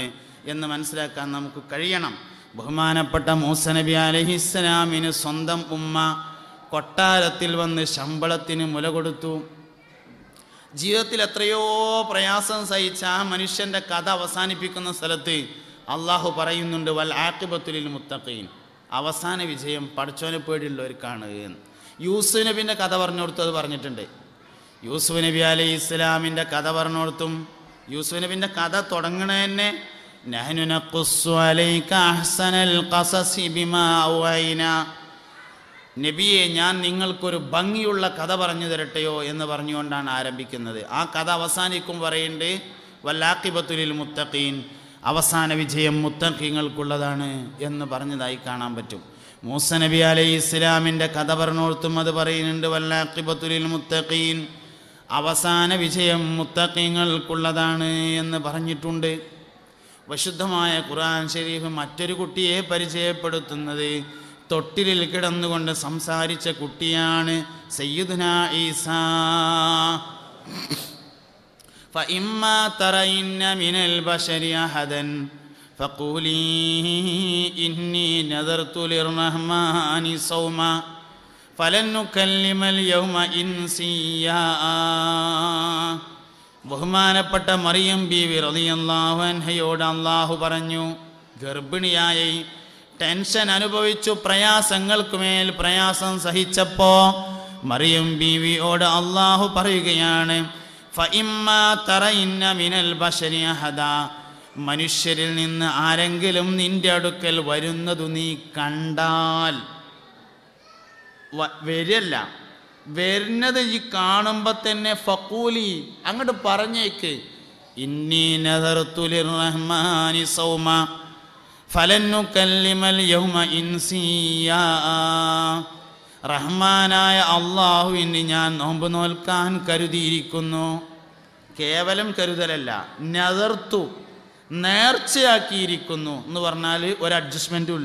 എന്ന് മനസ്സിലാക്കാൻ നമുക്ക് കഴിയണം. ബഹുമാനപ്പെട്ട മൂസ നബി അലൈഹിസ്സലാമിന് സ്വന്തം ഉമ്മ കൊട്ടാരത്തിൽ വന്ന് ശമ്പളത്തിന് മുല കൊടുത്തു. ജീവിതത്തിൽ എത്രയോ പ്രയാസം സഹിച്ച ആ മനുഷ്യൻ്റെ കഥ അവസാനിപ്പിക്കുന്ന സ്ഥലത്ത് അള്ളാഹു പറയുന്നുണ്ട്, വൽ ആഖിബത്തു ലിൽ മുത്തഖീൻ, അവസാന വിജയം പടച്ചോനെ പേടിയുള്ളവർക്കാണ് എന്ന്. യൂസുഫ് നബിൻ്റെ കഥ പറഞ്ഞുകൊടുത്തു അത് പറഞ്ഞിട്ടുണ്ട്. യൂസുഫ് നബി അലൈഹി ഇസ്ലാമിൻ്റെ കഥ പറഞ്ഞുകൊടുത്തും യൂസുഫ് നബിൻ്റെ കഥ തുടങ്ങണ തന്നെ നഹ്നു നഖുസ്സു അലൈക അഹ്സനൽ ഖസസി ബിമാ ഔഹൈനാ, നബിയെ ഞാൻ നിങ്ങൾക്കൊരു ഭംഗിയുള്ള കഥ പറഞ്ഞു തരട്ടെയോ എന്ന് പറഞ്ഞുകൊണ്ടാണ് ആരംഭിക്കുന്നത്. ആ കഥ അവസാനിക്കും പറയുന്നുണ്ട് വല്ലാഖിബത്തു ലിൽ മുത്തഖീൻ, അവസാന വിജയം മുത്തഖീങ്ങൾക്കുള്ളതാണ് എന്ന് പറഞ്ഞതായി കാണാൻ പറ്റും. മൂസ നബി അലൈഹി ഇസ്ലാമിൻ്റെ കഥ പറഞ്ഞോർത്തും അത് പറയുന്നുണ്ട് വല്ലാഖിബത്തു ലിൽ മുത്തഖീൻ, അവസാന വിജയം മുത്തഖീങ്ങൾക്കുള്ളതാണ് എന്ന് പറഞ്ഞിട്ടുണ്ട്. വിശുദ്ധമായ ഖുർആൻ ശരീഫ് മറ്റൊരു കുട്ടിയെ പരിചയപ്പെടുത്തുന്നത് തൊട്ടിലിൽ കിടന്നുകൊണ്ട് സംസാരിച്ച കുട്ടിയാണ് സയ്യിദുനാ ഈസാ. فإما ترين من البشر أحدا فقولي إني نذرت للرحمن صوما فلن نكلم اليوم إنسيا. ബഹുമാനപ്പെട്ട മറിയം ബീവി റളിയല്ലാഹു അൻഹയോട് അല്ലാഹു പറഞ്ഞു, ഗർഭിണിയായി ടെൻഷൻ അനുഭവിച്ചു പ്രയാസങ്ങൾക്കുമേൽ പ്രയാസം സഹിച്ചപ്പോ മറിയം ബീവിയോട് അല്ലാഹു പറയുകയാണ്, ഫഇമ്മാ തറയിന്ന മിനൽ ബശരി അഹദാ, മനുഷ്യരിൽ നിന്ന് ആരെങ്കിലും നിന്റെ അടുക്കൽ വരുന്നതു നീ കണ്ടാൽ, വരല്ല വരുന്നത് ഈ കാണുമ്പോൾ തന്നെ ഫഖൂലി അങ്ങോട്ട് പറഞ്ഞേക്ക്, ഇന്നി നദർതു ലിർറഹ്മാനി സൗമ ഫലൻ നുകല്ലിമൽ യൗമ ഇൻസിയാ, റഹ്മാനായ അള്ളാഹുവിന് ഞാൻ നോമ്പ് നോൽക്കാൻ കരുതിയിരിക്കുന്നു. കേവലം കരുതലല്ല, നദർത്തു നേർച്ചയാക്കിയിരിക്കുന്നു എന്ന് പറഞ്ഞാൽ ഒരു അഡ്ജസ്റ്റ്മെൻറ്റും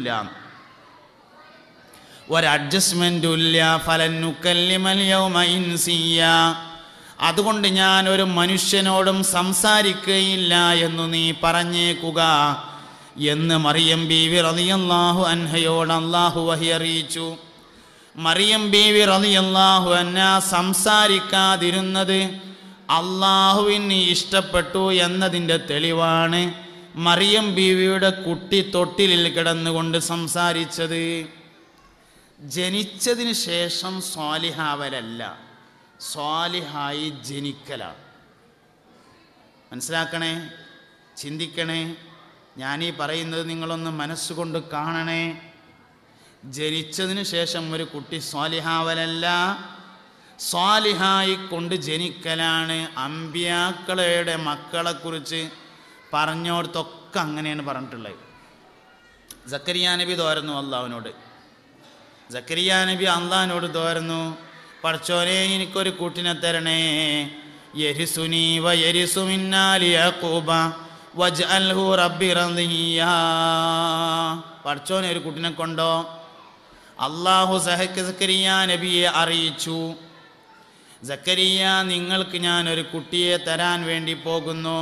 ഇല്ല. ഫലൻ നുകല്ലിമൽ യൗമ ഇൻസിയാ, അതുകൊണ്ട് ഞാൻ ഒരു മനുഷ്യനോടും സംസാരിക്കുകയില്ല എന്നു നീ പറഞ്ഞേക്കുക എന്ന് മറിയം ബീവി റളിയല്ലാഹു അൻഹയോട് അല്ലാഹു വഹി അറിയിച്ചു. മറിയം ബീവി റളിയല്ലാഹു അൻഹ സംസാരിക്കാതിരുന്നത് അള്ളാഹുവിന് ഇഷ്ടപ്പെട്ടു എന്നതിൻ്റെ തെളിവാണ് മറിയം ബീവിയുടെ കുട്ടി തൊട്ടിലിൽ കിടന്നുകൊണ്ട് സംസാരിച്ചത്. ജനിച്ചതിന് ശേഷം സ്വാലിഹാവലല്ല, സ്വാലിഹായി ജനിക്കലാണ്. മനസ്സിലാക്കണേ, ചിന്തിക്കണേ. ഞാനീ പറയുന്നത് നിങ്ങളൊന്ന് മനസ്സുകൊണ്ട് കാണണേ. ജനിച്ചതിന് ശേഷം ഒരു കുട്ടി സ്വാലിഹാവലല്ല, സ്വാലിഹായി കൊണ്ട് ജനിക്കലാണ്. അമ്പിയാക്കളുടെ മക്കളെക്കുറിച്ച് പറഞ്ഞോടത്തൊക്കെ അങ്ങനെയാണ് പറഞ്ഞിട്ടുള്ളത്. സക്കരിയാ നബി തോരുന്നു അള്ളാഹുവിനോട്, സക്കരിയാ നബി അള്ളാഹിനോട് തോരുന്നു, പടച്ചോനെ എനിക്കൊരു കൂട്ടിനെ തരണേ, യരിസുനി വയരിസു മിന്നാലി യഖൂബ വജ്അൽഹു റബ്ബി റളിയാ, പടച്ചോനെ ഒരു കുട്ടിനെ കൊണ്ടോ. അള്ളാഹു സക്കരിയാ നബിയെ അറിയിച്ചു, സക്കരിയ നിങ്ങൾക്ക് ഞാൻ ഒരു കുട്ടിയെ തരാൻ വേണ്ടി പോകുന്നു.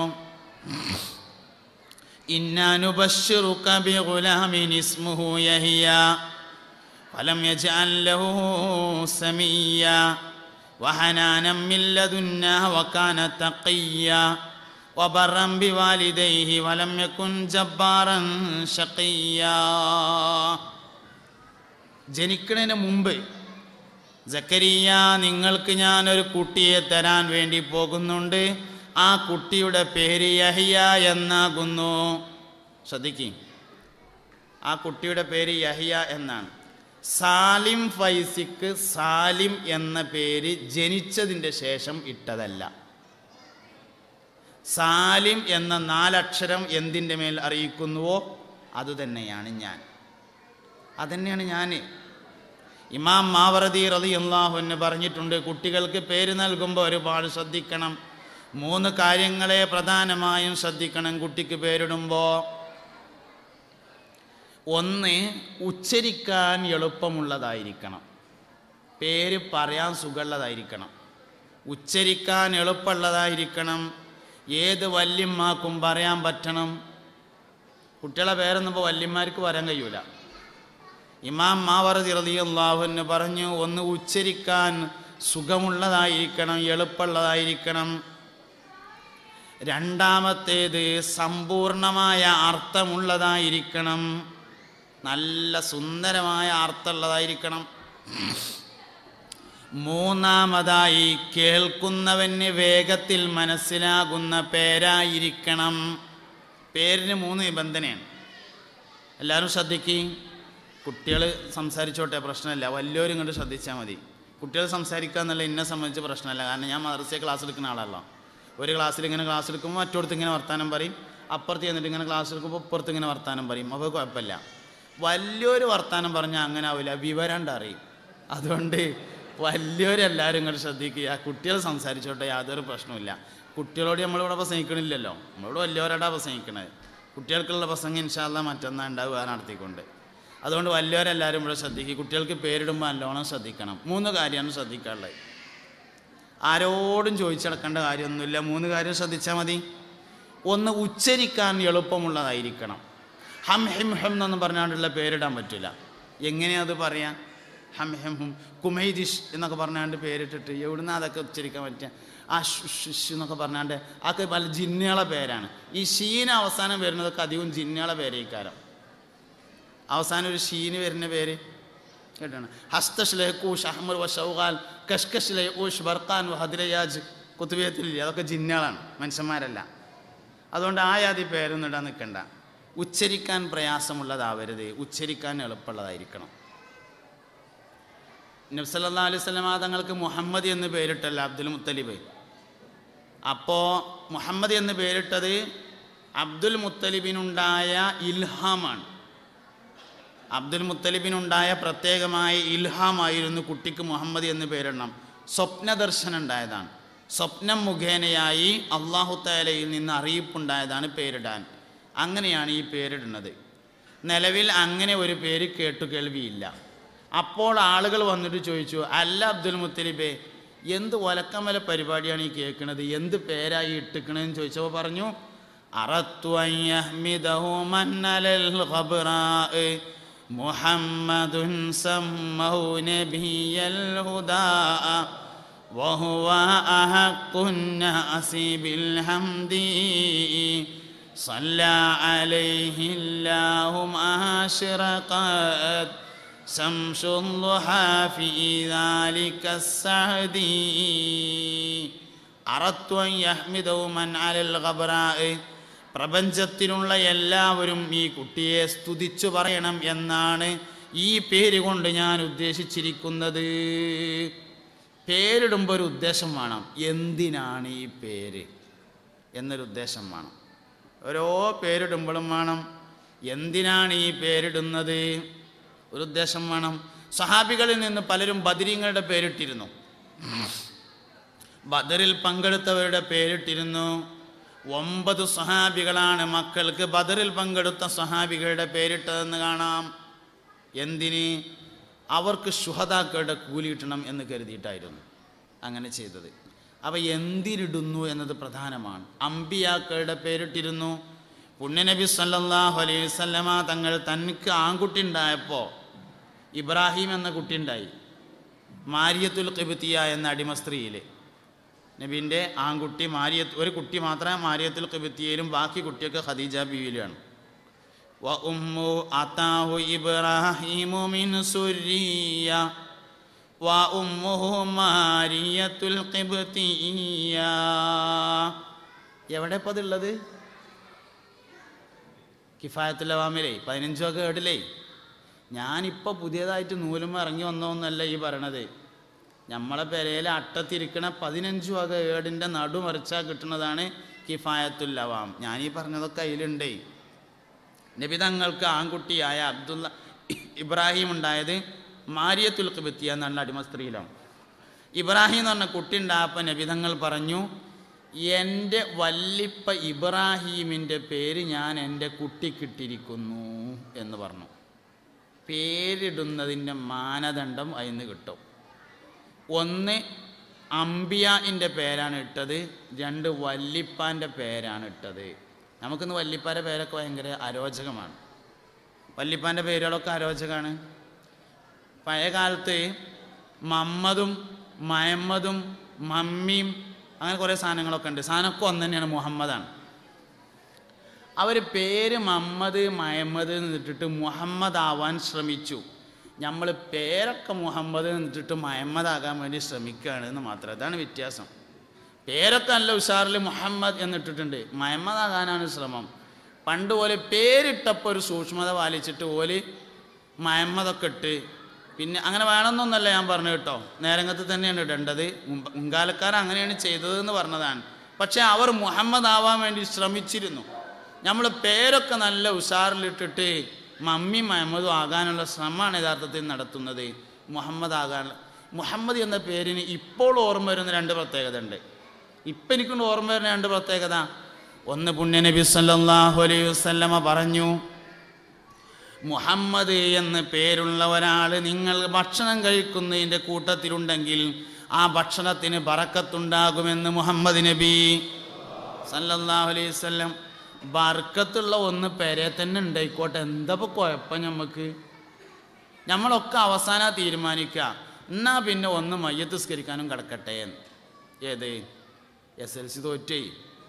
ഇന്നാ നുബശ്ശിറുക ബിഗുലാമിൻ ഇസ്മുഹു യഹ്യ ഫലം യജ്അൽ ലഹു സമീയ വഹനാനം മിൻ ലദുന്നാ വകാന തഖിയ്യ വബറൻ ബിവാലിദൈഹി വലം യകുൻ ജബ്ബാറൻ ശഖിയ്യ. ജനിക്കുന്നതിന് മുമ്പ് സക്കരിയ നിങ്ങൾക്ക് ഞാനൊരു കുട്ടിയെ തരാൻ വേണ്ടി പോകുന്നുണ്ട്, ആ കുട്ടിയുടെ പേര് യഹ്യ എന്നാകുന്നു. ശ്രദ്ധിക്കും, ആ കുട്ടിയുടെ പേര് യഹ്യ എന്നാണ്. സാലിം ഫൈസിക്ക് സാലിം എന്ന പേര് ജനിച്ചതിൻ്റെ ശേഷം ഇട്ടതല്ല. സാലിം എന്ന 4 അക്ഷരം എന്തിൻ്റെ മേൽ അറിയിക്കുന്നുവോ അതുതന്നെയാണ് ഞാൻ, അതന്നെയാണ് ഞാൻ. ഇമാം മാവറദി റളിയല്ലാഹു അൻഹു പറഞ്ഞിട്ടുണ്ട്, കുട്ടികൾക്ക് പേര് നൽകുമ്പോൾ ഒരുപാട് ശ്രദ്ധിക്കണം. 3 കാര്യങ്ങളെ പ്രധാനമായും ശ്രദ്ധിക്കണം കുട്ടിക്ക് പേരിടുമ്പോൾ. 1, ഉച്ചരിക്കാൻ എളുപ്പമുള്ളതായിരിക്കണം, പേര് പറയാൻ സുഖമുള്ളതായിരിക്കണം, ഉച്ചരിക്കാൻ എളുപ്പമുള്ളതായിരിക്കണം, ഏത് വല്യമ്മാക്കും പറയാൻ പറ്റണം. കുട്ടികളെ പേരൊന്നും ഇപ്പോൾ വല്യന്മാർക്ക് വരാൻ കഴിയൂല. ഇമാം മാവറദി റളിയല്ലാഹു അൻഹു പറഞ്ഞു, ഒന്ന് ഉച്ചരിക്കാൻ സുഖമുള്ളതായിരിക്കണം, എളുപ്പമുള്ളതായിരിക്കണം. രണ്ടാമത്തേത് സമ്പൂർണമായ അർത്ഥമുള്ളതായിരിക്കണം, നല്ല സുന്ദരമായ അർത്ഥമുള്ളതായിരിക്കണം. മൂന്നാമതായി കേൾക്കുന്നവന് വേഗത്തിൽ മനസ്സിലാകുന്ന പേരായിരിക്കണം. പേരിന് 3 നിബന്ധനയാണ്. എല്ലാവരും ശ്രദ്ധിക്കുക. കുട്ടികൾ സംസാരിച്ചോട്ടെ, പ്രശ്നമില്ല. വലിയവരും ഇങ്ങോട്ട് ശ്രദ്ധിച്ചാൽ മതി. കുട്ടികൾ സംസാരിക്കുക എന്നുള്ള എന്നെ സംബന്ധിച്ച് പ്രശ്നമല്ല. കാരണം ഞാൻ മദ്രസയിൽ ക്ലാസ് എടുക്കുന്ന ആളല്ല. ഒരു ക്ലാസ്സിൽ ഇങ്ങനെ ക്ലാസ് എടുക്കുമ്പോൾ മറ്റോടത്ത് ഇങ്ങനെ വർത്താനം പറയും, അപ്പുറത്ത് ചെന്നിട്ട് ഇങ്ങനെ ക്ലാസ് എടുക്കുമ്പോൾ ഇപ്പുറത്ത് ഇങ്ങനെ വർത്താനം പറയും. അപ്പോൾ കുഴപ്പമില്ല. വലിയൊരു വർത്താനം പറഞ്ഞാൽ അങ്ങനെ ആവില്ല, വിവരം അറിയും. അതുകൊണ്ട് വലിയവരെല്ലാവരും ഇങ്ങോട്ട് ശ്രദ്ധിക്കുക. കുട്ടികൾ സംസാരിച്ചോട്ടെ, യാതൊരു പ്രശ്നമില്ല. കുട്ടികളോട് നമ്മളിവിടെ പ്രസംഗിക്കണില്ലല്ലോ, നമ്മളോട് വലിയവരോടാണ് പ്രസംഗിക്കണത്. കുട്ടികൾക്കുള്ള പ്രസംഗം ഇൻഷാ അല്ലാഹ് മറ്റന്നാൾ ഉണ്ടാവുക നടത്തിക്കൊണ്ട്. അതുകൊണ്ട് വലിയവരെല്ലാവരും ഇവിടെ ശ്രദ്ധിക്കുക. കുട്ടികൾക്ക് പേരിടുമ്പോൾ നല്ലോണം ശ്രദ്ധിക്കണം. 3 കാര്യമാണ് ശ്രദ്ധിക്കാനുള്ളത്. ആരോടും ചോദിച്ചടക്കേണ്ട കാര്യമൊന്നുമില്ല. 3 കാര്യം ശ്രദ്ധിച്ചാൽ മതി. ഒന്ന്, ഉച്ചരിക്കാൻ എളുപ്പമുള്ളതായിരിക്കണം. ഹം ഹിം ഹം എന്നൊന്നും പറഞ്ഞാണ്ടുള്ള പേരിടാൻ പറ്റില്ല. എങ്ങനെയത് പറയാം? ഹം ഹം ഹും കുമൈദിഷ് എന്നൊക്കെ പറഞ്ഞാണ്ട് പേരിട്ടിട്ട് എവിടുന്ന് അതൊക്കെ ഉച്ചരിക്കാൻ പറ്റുക? ആ ഷുഷ് എന്നൊക്കെ പറഞ്ഞാണ്ട് അതൊക്കെ പല ജിന്നുകളെ പേരാണ്. ഈ ഷീന് അവസാനം വരുന്നതൊക്കെ അധികം ജിന്നുകളെ പേരേക്കാരം. അവസാനം ഒരു ഷീന് വരുന്ന പേര് കേട്ടാണ്. ഹസ്തഷ്ലൂഷ് അഹ്മർ വ ഷൗഗാൽ കഷ്കഷ്ലൂഷ് ബർഖാൻ വ ഹദ്രയാജ് കുത്തുബിയത്തിലില്ല. അതൊക്കെ ജിന്നുകളാണ്, മനുഷ്യന്മാരല്ല. അതുകൊണ്ട് ആയാതി പേരൊന്നും ഇടാൻ നിൽക്കണ്ട. ഉച്ചരിക്കാൻ പ്രയാസമുള്ളതാവരുത്, ഉച്ചരിക്കാൻ എളുപ്പമുള്ളതായിരിക്കണം. നബി സല്ലല്ലാഹു അലൈഹി വസല്ലം തങ്ങൾക്ക് മുഹമ്മദ് എന്ന് പേരിട്ടല്ല അബ്ദുൽ മുത്തലിബ്. അപ്പോൾ മുഹമ്മദ് എന്ന് പേരിട്ടത് അബ്ദുൽ മുത്തലിബിനുണ്ടായ ഇൽഹാമാണ്. അബ്ദുൽ മുത്തലിബിനുണ്ടായ പ്രത്യേകമായ ഇൽഹാമായിരുന്നു കുട്ടിക്ക് മുഹമ്മദ് എന്ന് പേരിടണം. സ്വപ്നദർശനം ഉണ്ടായതാണ്. സ്വപ്നം മുഖേനയായി അല്ലാഹു തആലയിൽ നിന്ന് അറിയിപ്പുണ്ടായതാണ് പേരിടാൻ. അങ്ങനെയാണ് ഈ പേരിടുന്നത്. നിലവിൽ അങ്ങനെ ഒരു പേര് കേട്ടുകേൾവിയില്ല. അപ്പോൾ ആളുകൾ വന്നിട്ട് ചോദിച്ചു, അല്ല അബ്ദുൽ മുത്തലിബേ, എന്ത് ഒലക്കമല പരിപാടിയാണ് ഈ കേൾക്കുന്നത്, എന്ത് പേരായി ഇട്ടിക്കണെന്ന് ചോദിച്ചപ്പോൾ പറഞ്ഞു, അറത്തു അൻ യഹ്മിദഹു മൻ അലൽ ഖബ്റാ മുഹമ്മദുൻ സമ്മഹു നബിയൽ ഹുദാ വഹുവ അഹഖുൻ നാസി ബിൽ ഹംദി സല്ല അലൈഹി അല്ലാഹു അശ്റഖത് ശംസുൽ ളുഹാ ഫീ ദാലിക സഅദി അറത്തു അൻ യഹ്മിദഹു മൻ അലൽ ഖബ്റാ. പ്രപഞ്ചത്തിലുള്ള എല്ലാവരും ഈ കുട്ടിയെ സ്തുതിച്ചു പറയണം എന്നാണ് ഈ പേര് കൊണ്ട് ഞാൻ ഉദ്ദേശിച്ചിരിക്കുന്നത്. പേരിടുമ്പോൾ ഒരു ഉദ്ദേശം വേണം. എന്തിനാണ് ഈ പേര് എന്നൊരു ഉദ്ദേശം വേണം. ഓരോ പേരിടുമ്പോഴും വേണം എന്തിനാണ് ഈ പേരിടുന്നത്, ഒരു ഉദ്ദേശം വേണം. സഹാബികളിൽ നിന്ന് പലരും ബദരീങ്ങളുടെ പേരിട്ടിരുന്നു. ബദറിൽ പങ്കെടുത്തവരുടെ പേരിട്ടിരുന്നു. 9 സഹാബികളാണ് മക്കൾക്ക് ബദറിൽ പങ്കെടുത്ത സഹാബികളുടെ പേരിട്ടതെന്ന് കാണാം. എന്തിന്? അവർക്ക് ശുഹദാക്കളുടെ കൂലി കിട്ടണം എന്ന് കരുതിയിട്ടായിരുന്നു അങ്ങനെ ചെയ്തത്. അപ്പോൾ എന്തിനിടുന്നു എന്നത് പ്രധാനമാണ്. അമ്പിയാക്കളുടെ പേരിട്ടിരുന്നു. പുണ്യനബി സല്ലല്ലാഹു അലൈഹി വസല്ലമ തങ്ങൾ തനിക്ക് ആൺകുട്ടി ഉണ്ടായപ്പോൾ ഇബ്രാഹിം എന്ന കുട്ടി ഉണ്ടായി. മാരിയത്തുൽ ഖിബ്തിയ എന്ന അടിമ സ്ത്രീയിൽ നബീൻ്റെ ആൺകുട്ടി ഒരു കുട്ടി മാത്രമേ മാരിയത്തുൽ ഖിബ്തിയയിലും ബാക്കി കുട്ടിയൊക്കെ ഖദീജ ബീവിയിലാണ്. വ ഉമ്മു അതാഹു ഇബ്രാഹിമു മിൻ സുരിയ വ ഉമ്മുഹു മാരിയത്തുൽ ഖിബ്തിയ. എവിടെ ഇപ്പോൾ അതുള്ളത്? കിഫായത്തുൽ അവാമിലേ 15 ഒക്കെ കേട്ടില്ലേ? ഞാനിപ്പോൾ പുതിയതായിട്ട് നൂലുമ ഇറങ്ങി വന്നതൊന്നല്ല ഈ പറയണത്. നമ്മളെ പെരയിൽ അട്ടത്തിരിക്കണ 15 വക ഏടിൻ്റെ നടുമറിച്ചാൽ കിട്ടുന്നതാണ് കിഫായത്തുൽ അവാം. ഞാനീ പറഞ്ഞതൊക്കെ അതിലുണ്ടേ. നബി തങ്ങൾക്ക് ആൺകുട്ടിയായ ഇബ്രാഹിം ഉണ്ടായത് മാരിയത്തുൽ ഖിബ്തിയ എന്നുള്ള അടിമ സ്ത്രീയിലാണ്. ഇബ്രാഹിം എന്ന് പറഞ്ഞ കുട്ടി ഉണ്ടായപ്പോൾ നബി തങ്ങൾ പറഞ്ഞു, എൻ്റെ വല്ലിപ്പ ഇബ്രാഹീമിൻ്റെ പേര് ഞാൻ എൻ്റെ കുട്ടിക്കിട്ടിരിക്കുന്നു എന്ന് പറഞ്ഞു. പേരിടുന്നതിൻ്റെ മാനദണ്ഡം അതിന് കിട്ടും. 1 അംബിയാൻ്റെ പേരാണ് ഇട്ടത്, 2 വല്ലിപ്പാൻ്റെ പേരാണ് ഇട്ടത്. നമുക്കിന്ന് വല്യപ്പാൻ്റെ പേരൊക്കെ ഭയങ്കര അരോചകമാണ്. വല്യപ്പാൻ്റെ പേരുകളൊക്കെ അരോചകമാണ്. പഴയ കാലത്ത് മമ്മദും മയമ്മദും മമ്മിയും അങ്ങനെ കുറേ സാധനങ്ങളൊക്കെ ഉണ്ട്. സാധനമൊക്കെ ഒന്ന് തന്നെയാണ്, മുഹമ്മദാണ്. അവർ പേര് മമ്മദ് മയമ്മദ് എന്നിട്ടിട്ട് മുഹമ്മദ് ആവാൻ ശ്രമിച്ചു. നമ്മൾ പേരൊക്കെ മുഹമ്മദ് എന്നിട്ടിട്ട് മയമ്മദാകാൻ വേണ്ടി ശ്രമിക്കുകയാണ് എന്ന് മാത്രം. അതാണ് വ്യത്യാസം. പേരൊക്കെ നല്ല ഉഷാറിൽ മുഹമ്മദ് എന്നിട്ടിട്ടുണ്ട്, മയമ്മദാകാനാണ് ശ്രമം. പണ്ട് പോലെ പേരിട്ടപ്പോൾ ഒരു സൂക്ഷ്മത പാലിച്ചിട്ട് ഓല് മയമ്മദൊക്കെ ഇട്ട് പിന്നെ അങ്ങനെ വേണമെന്നൊന്നല്ല ഞാൻ പറഞ്ഞു കേട്ടോ, നേരങ്ങത്ത് തന്നെയാണ് ഇടേണ്ടത്. മുൻകാലക്കാരൻ അങ്ങനെയാണ് ചെയ്തതെന്ന് പറഞ്ഞതാണ്. പക്ഷേ അവർ മുഹമ്മദ് ആവാൻ വേണ്ടി ശ്രമിച്ചിരുന്നു. നമ്മൾ പേരൊക്കെ നല്ല ഉഷാറിലിട്ടിട്ട് മമ്മി മഹമ്മദും ആകാനുള്ള ശ്രമമാണ് യഥാർത്ഥത്തിൽ നടത്തുന്നത്. മുഹമ്മദ് എന്ന പേരിന് ഇപ്പോൾ ഓർമ്മ വരുന്ന രണ്ട് പ്രത്യേകത ഉണ്ട്. ഇപ്പം എനിക്കൊണ്ട് ഓർമ്മ വരുന്ന രണ്ട് പ്രത്യേകത. ഒന്ന്, പുണ്യനബി സല്ലല്ലാഹു അലൈഹി വസല്ലമ പറഞ്ഞു, മുഹമ്മദ് എന്ന് പേരുള്ള ഒരാൾ നിങ്ങൾ ഭക്ഷണം കഴിക്കുന്നതിൻ്റെ കൂട്ടത്തിലുണ്ടെങ്കിൽ ആ ഭക്ഷണത്തിന് ബറക്കത്തുണ്ടാകുമെന്ന് മുഹമ്മദ് നബി സല്ലല്ലാഹു അലൈഹി വസല്ലം. ബർക്കത്തുള്ള ഒന്ന് പേരെ തന്നെ ഉണ്ടായിക്കോട്ടെ, എന്താ ഇപ്പോൾ കുഴപ്പം? നമ്മളൊക്കെ അവസാനം തീരുമാനിക്കുക, എന്നാൽ പിന്നെ ഒന്ന് മയ്യത്ത് നിസ്കരിക്കാനും കിടക്കട്ടെ എന്ന്. ഏത് SLC തോറ്റേ?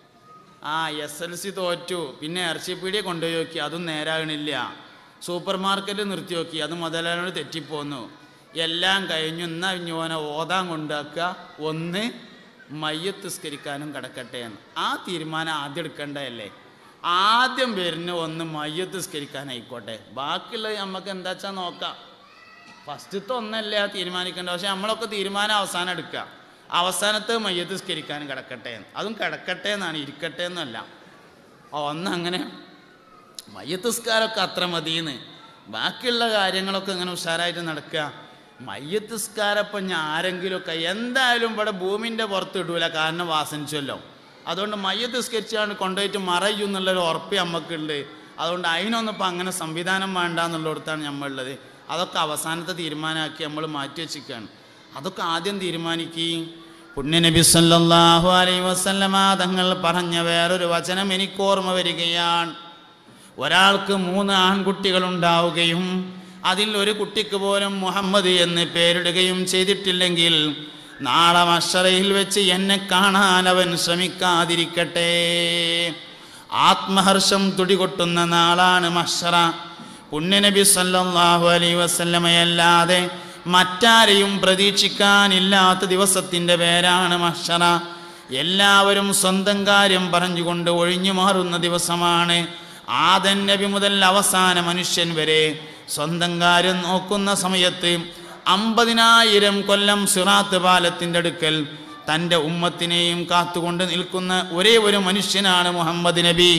SLC തോറ്റു. പിന്നെ ഇറച്ചിപ്പീടിയെ കൊണ്ടുപോയി നോക്കി, അതും നേരാകണില്ല. സൂപ്പർ മാർക്കറ്റ് നിർത്തി നോക്കി, അത് മുതലാളിയോട് തെറ്റിപ്പോന്നു. എല്ലാം കഴിഞ്ഞു, എന്നാൽ ഇഞ്ഞോനെ ഓതാൻ കൊണ്ടാക്കുക, ഒന്ന് മയ്യത്ത് നിസ്കരിക്കാനും കിടക്കട്ടെ എന്ന്. ആ തീരുമാനം ആദ്യം എടുക്കേണ്ടതല്ലേ? ആദ്യം വരുന്ന ഒന്ന് മയ്യത്ത് നിസ്കരിക്കാനായിക്കോട്ടെ, ബാക്കിയുള്ളത് നമുക്ക് എന്താ വെച്ചാൽ നോക്കാം. ഫസ്റ്റത്തെ ഒന്നല്ല തീരുമാനിക്കേണ്ടത്. പക്ഷെ നമ്മളൊക്കെ തീരുമാനം അവസാനം എടുക്കുക, അവസാനത്തെ മയ്യത്ത് നിസ്കരിക്കാനും കിടക്കട്ടെ എന്ന്. അതും കിടക്കട്ടെ എന്നാണ്, ഇരിക്കട്ടെ എന്നല്ല. ഒന്നങ്ങനെ മയ്യത്ത് നിസ്കാരമൊക്കെ അത്ര മതിയെന്ന്, ബാക്കിയുള്ള കാര്യങ്ങളൊക്കെ ഇങ്ങനെ ഉഷാറായിട്ട് നടക്കുക. മയ്യത്ത് നിസ്കാരം ഇപ്പം ഞാൻ ആരെങ്കിലുമൊക്കെ എന്തായാലും ഇവിടെ ഭൂമിൻ്റെ പുറത്ത് ഇടൂല, കാരണം വാസനിച്ചല്ലോ. അതുകൊണ്ട് മയ്യത്ത് നിസ്കരിച്ചാണ് കൊണ്ടുപോയിട്ട് മറയും എന്നുള്ളൊരു ഉറപ്പ് നമുക്കുണ്ട്. അതുകൊണ്ട് അതിനൊന്നും ഇപ്പം അങ്ങനെ സംവിധാനം വേണ്ട എന്നുള്ളിടത്താണ് നമ്മളുള്ളത്. അതൊക്കെ അവസാനത്തെ തീരുമാനമാക്കി നമ്മൾ മാറ്റി വെച്ചിരിക്കുകയാണ്. അതൊക്കെ ആദ്യം തീരുമാനിക്കുകയും. പുണ്യനബി സല്ലല്ലാഹു അലൈഹി വസല്ലമ തങ്ങൾ പറഞ്ഞ വേറൊരു വചനം എനിക്ക് ഓർമ്മ വരികയാണ്. ഒരാൾക്ക് 3 ആൺകുട്ടികളുണ്ടാവുകയും അതിൽ ഒരു കുട്ടിക്ക് പോലും മുഹമ്മദ് എന്ന് പേരിടുകയും ചെയ്തിട്ടില്ലെങ്കിൽ നാളെ മഹ്ശറയിൽ വെച്ച് എന്നെ കാണാൻ അവൻ ശ്രമിക്കാതിരിക്കട്ടെ. ആത്മഹർഷം തുടികൊട്ടുന്ന നാളാണ് മഹ്ശറ. പുണ്യനബി സല്ലല്ലാഹു അലൈഹി വസല്ലമയല്ലാതെ മറ്റാരെയും പ്രതീക്ഷിക്കാനില്ലാത്ത ദിവസത്തിൻ്റെ പേരാണ് മഹ്ശറ. എല്ലാവരും സ്വന്തം കാര്യം പറഞ്ഞുകൊണ്ട് ഒഴിഞ്ഞു മാറുന്ന ദിവസമാണ്. ആദം നബി മുതൽ അവസാന മനുഷ്യൻ വരെ സ്വന്തം കാര്യം നോക്കുന്ന സമയത്ത് 50,000 കൊല്ലം സിറാത്ത് പാലത്തിൻ്റെ അടുക്കൽ തൻ്റെ ഉമ്മത്തിനെയും കാത്തുകൊണ്ട് നിൽക്കുന്ന ഒരേ ഒരു മനുഷ്യനാണ് മുഹമ്മദ് നബി.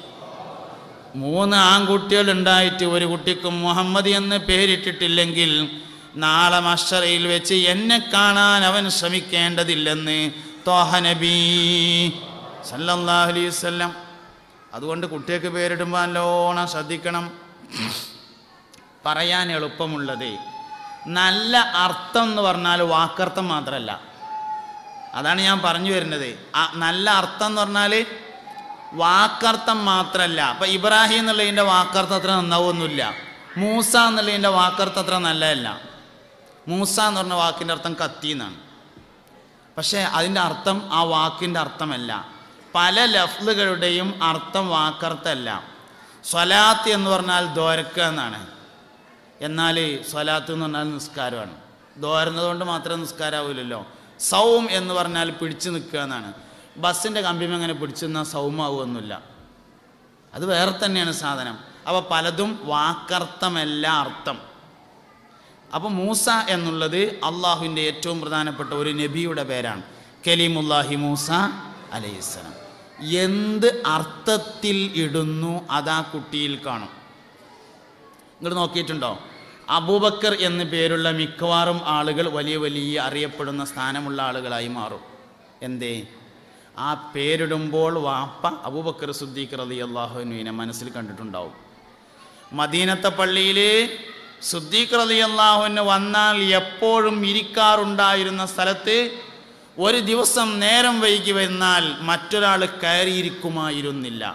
3 ആൺകുട്ടികൾ ഉണ്ടായിട്ട് ഒരു കുട്ടിക്കും മുഹമ്മദ് എന്ന് പേരിട്ടിട്ടില്ലെങ്കിൽ നാളെ മഹ്ശറയിൽ വെച്ച് എന്നെ കാണാൻ അവൻ ശ്രമിക്കേണ്ടതില്ലെന്ന് ത്വാഹ നബി സല്ലല്ലാഹു അലൈഹി വസല്ലം. അതുകൊണ്ട് കുട്ടികൾക്ക് പേരിടുമ്പോൾ നല്ലോണം ശ്രദ്ധിക്കണം. പറയാൻ എളുപ്പമുള്ളത് നല്ല അർത്ഥം എന്ന് പറഞ്ഞാൽ വാക്കർത്ഥം മാത്രമല്ല. അതാണ് ഞാൻ പറഞ്ഞു വരുന്നത്. നല്ല അർത്ഥം എന്ന് പറഞ്ഞാൽ വാക്കർത്ഥം മാത്രമല്ല. അപ്പം ഇബ്രാഹിം എന്നുള്ളതിൻ്റെ വാക്കർത്ഥം അത്ര നന്നാവൊന്നുമില്ല. മൂസ എന്നുള്ളതിൻ്റെ വാക്കർത്ഥം അത്ര നല്ലതല്ല. മൂസ എന്ന് പറഞ്ഞ വാക്കിൻ്റെ അർത്ഥം കത്തി എന്നാണ്. പക്ഷേ അതിൻ്റെ അർത്ഥം ആ വാക്കിൻ്റെ അർത്ഥമല്ല. പല ലഫ്ലുകളുടെയും അർത്ഥം വാക്കർത്ഥമല്ല. സ്വലാത്ത് എന്ന് പറഞ്ഞാൽ ദോരക്കുക എന്നാണ്. എന്നാൽ സ്വലാത്ത് എന്ന് പറഞ്ഞാൽ നിസ്കാരമാണ്. ദോരുന്നതുകൊണ്ട് മാത്രം നിസ്കാരമാവില്ലല്ലോ. സൗം എന്ന് പറഞ്ഞാൽ പിടിച്ചു നിൽക്കുക എന്നാണ്. ബസ്സിൻ്റെ കമ്പിമ അങ്ങനെ പിടിച്ചു നിന്നാൽ സൗമാവുമൊന്നുമില്ല, അത് വേറെ തന്നെയാണ് സാധനം. അപ്പോൾ പലതും വാക്കർത്ഥമല്ല അർത്ഥം. അപ്പോൾ മൂസ എന്നുള്ളത് അള്ളാഹുവിൻ്റെ ഏറ്റവും പ്രധാനപ്പെട്ട ഒരു നബിയുടെ പേരാണ്. കലീമുല്ലാഹി മൂസ അലൈഹിസ്സലാം. എന്ത് അർത്ഥത്തിൽ ഇടുന്നു അതാ കുട്ടിയിൽ കാണും. നിങ്ങൾ നോക്കിയിട്ടുണ്ടോ? അബൂബക്കർ എന്ന് പേരുള്ള മിക്കവാറും ആളുകൾ വലിയ വലിയ അറിയപ്പെടുന്ന സ്ഥാനമുള്ള ആളുകളായി മാറും. എന്തേ? ആ പേരിടുമ്പോൾ വാപ്പ അബൂബക്കർ സിദ്ദീഖ് റളിയല്ലാഹു അൻഹുവിനെ മനസ്സിൽ കണ്ടിട്ടുണ്ടാവും. മദീനത്തെ പള്ളിയിൽ സിദ്ദീഖ് റളിയല്ലാഹു അൻഹു വന്നാൽ എപ്പോഴും ഇരിക്കാറുണ്ടായിരുന്ന സ്ഥലത്ത് ഒരു ദിവസം നേരം വൈകി വന്നാൽ മറ്റൊരാൾ കയറിയിരിക്കുമായിരുന്നില്ല.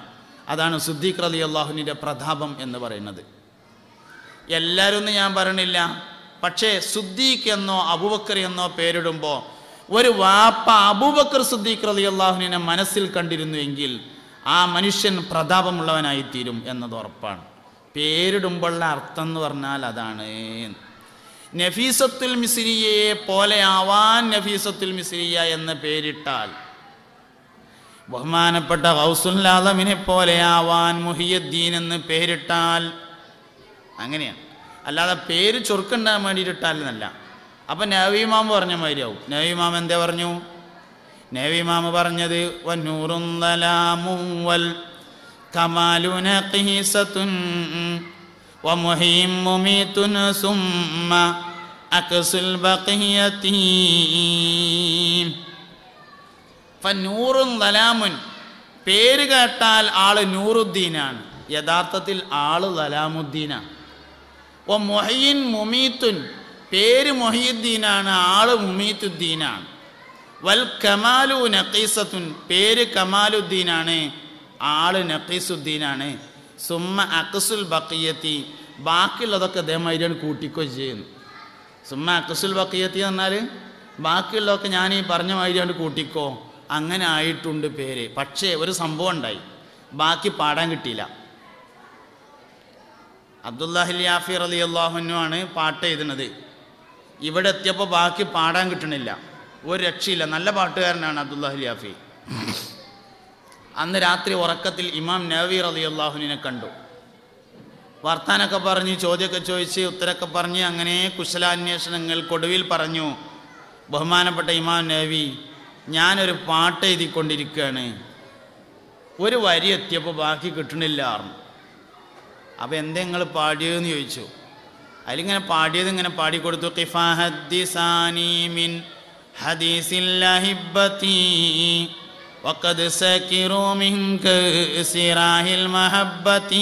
അതാണ് സിദ്ദീഖ് റളിയല്ലാഹുവിൻ്റെ പ്രതാപം എന്ന് പറയുന്നത്. എല്ലാവരും ഒന്നും ഞാൻ പറയണില്ല, പക്ഷേ സിദ്ദീഖ് എന്നോ അബൂബക്കർ എന്നോ പേരിടുമ്പോൾ ഒരു വാപ്പ അബൂബക്കർ സിദ്ദീഖ് റളിയല്ലാഹുവിനെ മനസ്സിൽ കണ്ടിരുന്നുവെങ്കിൽ ആ മനുഷ്യൻ പ്രതാപമുള്ളവനായിത്തീരും എന്നത് ഉറപ്പാണ്. പേരിടുമ്പോഴുള്ള അർത്ഥം എന്ന് പറഞ്ഞാൽ അതാണ്. നഫീസത്തുൽ മിസ്രിയയെ പോലെയാവാൻ നഫീസത്തുൽ മിസ്രിയ എന്ന് പേരിട്ടാൽ, ബഹുമാനപ്പെട്ട ഗൗസുൽ ആലമിനെ പോലെയാവാൻ മുഹിയുദ്ദീൻ എന്ന് പേരിട്ടാൽ, അങ്ങനെയാണ്. അല്ലാതെ പേര് ചൊറുക്കുണ്ടാകാൻ വേണ്ടിയിട്ടാൽ എന്നല്ല. അപ്പം നബി ഇമാം പറഞ്ഞ മാതിരിയാവും. നബി ഇമാം എന്താ പറഞ്ഞു? നബി ഇമാം പറഞ്ഞത് വന്നൂറുൻ ദലാമുൻ വൽ കമാലു നഖീസത്തുൻ വമുഹീം മുമീതുൻ സുമ്മ അക്സുൽ ബഖിയതി. ഫന്നൂറുൻ ദലാമുൻ, പേര് കേട്ടാൽ ആള് നൂറുദ്ദീനാണ്, യഥാർത്ഥത്തിൽ ആള് ദലാമുദ്ദീനാണ്. മുഹയ്യിൻ മുമീത്തുൻ, പേര് മുഹിയുദ്ദീനാണ്, ആള് മുമീത്തുദ്ദീനാണ്. വൽ കമാലു നഖീസത്തുൻ, പേര് കമാലുദ്ദീനാണ്, ആള് നഖീസുദ്ദീനാണ്. സുമ്മ അക്സുൽ ബഖിയത്തി, ബാക്കിയുള്ളതൊക്കെ അതേമാതിരിയാണ് കൂട്ടിക്കോ ചെയ്യുന്നു. സുമ്മ അക്സുൽ ബഖിയത്തി എന്ന് പറഞ്ഞാൽ ബാക്കിയുള്ളതൊക്കെ ഞാൻ ഈ പറഞ്ഞ മാതിരിയാണ് കൂട്ടിക്കോ, അങ്ങനെ ആയിട്ടുണ്ട് പേര്. പക്ഷേ ഒരു സംഭവം ഉണ്ടായി, ബാക്കി പാടാൻ കിട്ടിയില്ല. അബ്ദുല്ലാഹിൽ യാഫി റളിയല്ലാഹു അൻഹു ആണ് പാട്ട് എഴുതുന്നത്. ഇവിടെ എത്തിയപ്പോൾ ബാക്കി പാടാൻ കിട്ടണില്ല, ഒരു രക്ഷയില്ല. നല്ല പാട്ടുകാരനാണ് അബ്ദുല്ലാഹിൽ യാഫി. അന്ന് രാത്രി ഉറക്കത്തിൽ ഇമാം നവവി റളിയല്ലാഹു അൻഹുവിനെ കണ്ടു. വർത്താനൊക്കെ പറഞ്ഞ്, ചോദ്യമൊക്കെ ചോദിച്ച്, ഉത്തരമൊക്കെ പറഞ്ഞ്, അങ്ങനെ കുശലാന്വേഷണങ്ങൾക്കൊടുവിൽ പറഞ്ഞു, ബഹുമാനപ്പെട്ട ഇമാം നവവി, ഞാനൊരു പാട്ട് എഴുതിക്കൊണ്ടിരിക്കുകയാണ്, ഒരു വരി എത്തിയപ്പോൾ ബാക്കി കിട്ടണില്ല. അപ്പോൾ എന്താ നിങ്ങൾ പാടിയതെന്ന് ചോദിച്ചു. അതിലിങ്ങനെ പാടിയത് ഇങ്ങനെ പാടിക്കൊടുത്തു. ഖിഫാഹദ്ദിസാനി മിൻ ഹദീസിൽ അഹിബ്ബതി വഖദ് സകിറു മിൻക സിറാഹിൽ മഹബ്ബതി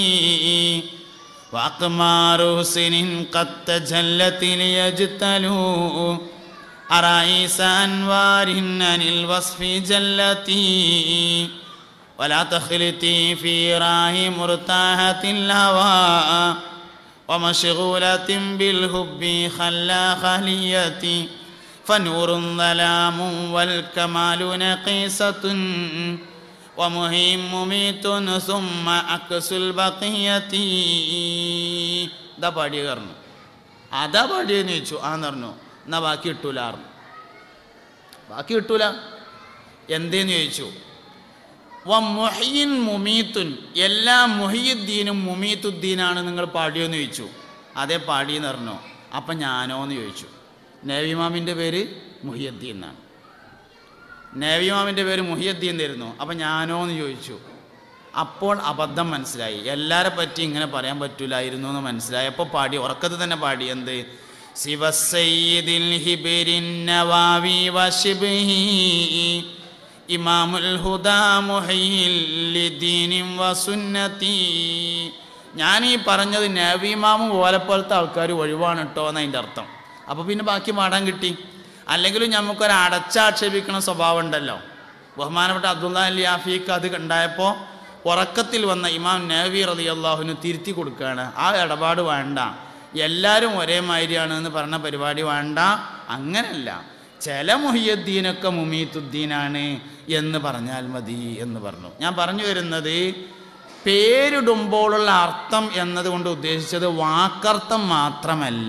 വഅഖ്മാറു സിനിൻ ഖദ് തജല്ലതി ലിയജ്തലു അറായിസ അൻവാരിൻ അനിൽ വസ്ഫി ജല്ലതി ولا تخلتي في راه مرتاحة الهوى ومشغولة بالحب خلا خليتي فنور ظلام والكمال نقيصة ومهيم مميت ثم أكس البقية. ഇതാ പാടിയ കാരണം അതാ പാടിയെന്ന് ചോദിച്ചു. ആന്ന് പറഞ്ഞു. എന്നാൽ ബാക്കി കിട്ടൂല. ബാക്കി കിട്ടൂല എന്തേന്ന് ചോദിച്ചു. മുഹയ്യിൻ മുമീത്തുൻ, എല്ലാ മുഹിയുദ്ദീനും മുമീത്തുദ്ദീനാണ് നിങ്ങൾ പാടിയോന്ന് ചോദിച്ചു. അതേ പാടിയെന്ന് പറഞ്ഞു. അപ്പം ഞാനോ എന്ന് ചോദിച്ചു. നബിമാമിൻ്റെ പേര് മുഹിയുദ്ദീൻ എന്നാണ്. നബിമാമിൻ്റെ പേര് മുഹിയുദ്ദീൻ തരുന്നു. അപ്പം ഞാനോ എന്ന് ചോദിച്ചു. അപ്പോൾ അബദ്ധം മനസ്സിലായി. എല്ലാരെ പറ്റി ഇങ്ങനെ പറയാൻ പറ്റൂലായിരുന്നു എന്ന് മനസ്സിലായി. അപ്പോൾ പാടി, ഉറക്കത്ത് തന്നെ പാടി. എന്ത്? സിവസയ്യിദിൽ ഹിബിരിൻ നവാവി വശിബ്ഹി ഇമാമുൽ ഹുദാ മുഹയ്യിൽ ലിദീനിൻ വസുന്നതി. ഞാൻ ഈ പറഞ്ഞത് നബി ഇമാമും പോലത്തെ ആൾക്കാർ ഒഴിവാണ് കേട്ടോ എന്നതിൻ്റെ അർത്ഥം. അപ്പോൾ പിന്നെ ബാക്കി പാടാൻ കിട്ടി. അല്ലെങ്കിലും നമുക്കൊരു അടച്ചാക്ഷേപിക്കണ സ്വഭാവം ഉണ്ടല്ലോ. ബഹുമാനപ്പെട്ട അബ്ദുല്ലാഹിൽ യാഫിക്ക് അത് ഉണ്ടായപ്പോൾ ഉറക്കത്തിൽ വന്ന ഇമാം നവവി റളിയല്ലാഹുവിന് തിരുത്തി കൊടുക്കുകയാണ്. ആ ഇടപാട് വേണ്ട, എല്ലാവരും ഒരേ മാതിരിയാണ് എന്ന് പറഞ്ഞ പരിപാടി വേണ്ട. അങ്ങനല്ല, ചില മുഹിയുദ്ദീനൊക്കെ മുമീത്തുദ്ദീനാണ് എന്ന് പറഞ്ഞാൽ മതി എന്ന് പറഞ്ഞു. ഞാൻ പറഞ്ഞു വരുന്നത്, പേരിടുമ്പോഴുള്ള അർത്ഥം എന്നതുകൊണ്ട് ഉദ്ദേശിച്ചത് വാക്കർത്ഥം മാത്രമല്ല,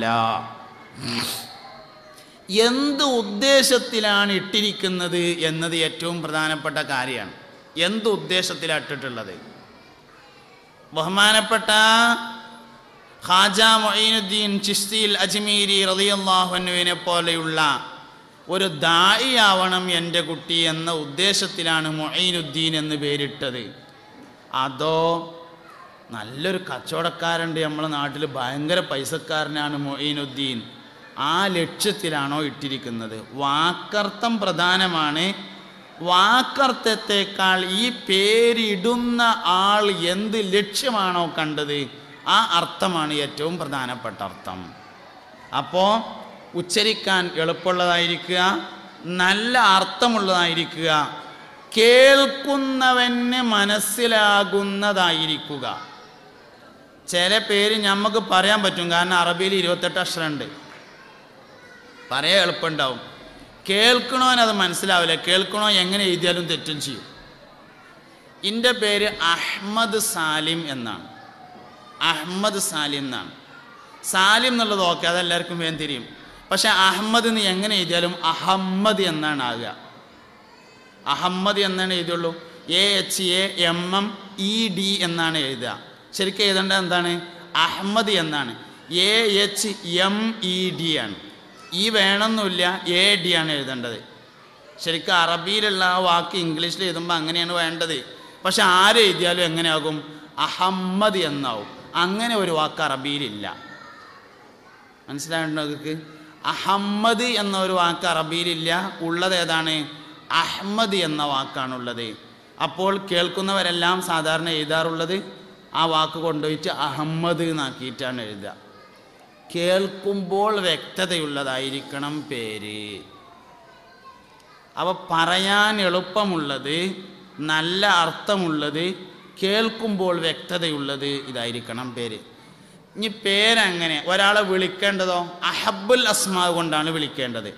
എന്ത് ഉദ്ദേശത്തിലാണ് ഇട്ടിരിക്കുന്നത് എന്നത് ഏറ്റവും പ്രധാനപ്പെട്ട കാര്യമാണ്. എന്ത് ഉദ്ദേശത്തിലാണ് ഇട്ടിട്ടുള്ളത്? ബഹുമാനപ്പെട്ട ഖാജ മുഈനുദ്ദീൻ ചിശ്തിയിൽ അജ്മീരി റളിയല്ലാഹു അൻഹുവിനെ പോലെയുള്ള ഒരു ദാഇയാവണം എൻ്റെ കുട്ടി എന്ന ഉദ്ദേശത്തിലാണ് മുഈനുദ്ദീൻ എന്ന് പേരിട്ടത്. അതോ നല്ലൊരു കച്ചവടക്കാരുണ്ട് നമ്മുടെ നാട്ടിൽ, ഭയങ്കര പൈസക്കാരനാണ് മുഈനുദ്ദീൻ, ആ ലക്ഷ്യത്തിലാണോ ഇട്ടിരിക്കുന്നത്? വാക്കർത്ഥം പ്രധാനമാണ്. വാക്കർത്ഥത്തെക്കാൾ ഈ പേരിടുന്ന ആൾ എന്ത് ലക്ഷ്യമാണോ കണ്ടത്, ആ അർത്ഥമാണ് ഏറ്റവും പ്രധാനപ്പെട്ട അർത്ഥം. അപ്പോൾ ഉച്ചരിക്കാൻ എളുപ്പമുള്ളതായിരിക്കുക, നല്ല അർത്ഥമുള്ളതായിരിക്കുക, കേൾക്കുന്നവന് മനസ്സിലാകുന്നതായിരിക്കുക. ചില പേര് നമുക്ക് പറയാൻ പറ്റും, കാരണം അറബിയിൽ 28 അക്ഷരമുണ്ട്, പറയാൻ എളുപ്പമുണ്ടാവും. കേൾക്കണോനത് മനസ്സിലാവില്ല, കേൾക്കണോ എങ്ങനെ എഴുതിയാലും തെറ്റും ചെയ്യും. എൻ്റെ പേര് അഹ്മദ് സാലിം എന്നാണ്. അഹ്മദ് സാലിം എന്നാണ്. സാലിം എന്നുള്ളത് ഓക്കെ, അതെല്ലാവർക്കും വേഗം തിരിയും. പക്ഷെ അഹമ്മദ് എന്ന് എങ്ങനെ എഴുതിയാലും അഹമ്മദ് എന്നാണ് ആകുക. അഹമ്മദ് എന്നാണ് എഴുതുള്ളൂ. AHAMMED എന്നാണ് എഴുതുക. ശരിക്കും എഴുതേണ്ടത് എന്താണ്? അഹമ്മദ് എന്നാണ്. AHMED ആണ്. ഈ വേണമെന്നില്ല, AD ആണ് എഴുതേണ്ടത്. ശരിക്കും അറബിയിലുള്ള ആ വാക്ക് ഇംഗ്ലീഷിൽ എഴുതുമ്പോൾ അങ്ങനെയാണ് വേണ്ടത്. പക്ഷെ ആരും എഴുതിയാലും എങ്ങനെയാകും? അഹമ്മദ് എന്നാവും. അങ്ങനെ ഒരു വാക്ക് അറബിയിലില്ല. മനസ്സിലായിട്ടുണ്ടോ നിങ്ങൾക്ക്? അഹമ്മദ് എന്നൊരു വാക്ക് അറബിയിലില്ല. ഉള്ളത് ഏതാണ്? അഹ്മദ് എന്ന വാക്കാണുള്ളത്. അപ്പോൾ കേൾക്കുന്നവരെല്ലാം സാധാരണ എഴുതാറുള്ളത് ആ വാക്ക് കൊണ്ടുപോയിട്ട് അഹമ്മദ് എന്നാക്കിയിട്ടാണ് എഴുതുക. കേൾക്കുമ്പോൾ വ്യക്തതയുള്ളതായിരിക്കണം പേര്. അവ പറയാൻ എളുപ്പമുള്ളത്, നല്ല അർത്ഥമുള്ളത്, കേൾക്കുമ്പോൾ വ്യക്തതയുള്ളത് ഇതായിരിക്കണം പേര്. ഇനി പേരങ്ങനെ ഒരാളെ വിളിക്കേണ്ടതോ അഹബ്ബുൽ അസ്മാ കൊണ്ടാണ് വിളിക്കേണ്ടത്.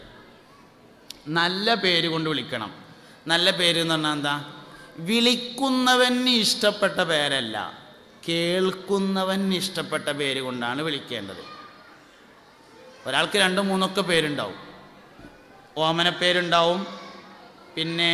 നല്ല പേര് കൊണ്ട് വിളിക്കണം. നല്ല പേര് എന്ന് പറഞ്ഞാൽ എന്താ? വിളിക്കുന്നവന് ഇഷ്ടപ്പെട്ട പേരല്ല, കേൾക്കുന്നവന് ഇഷ്ടപ്പെട്ട പേര് കൊണ്ടാണ് വിളിക്കേണ്ടത്. ഒരാൾക്ക് 2, 3 പേരുണ്ടാവും. ഓമനപ്പേരുണ്ടാവും, പിന്നെ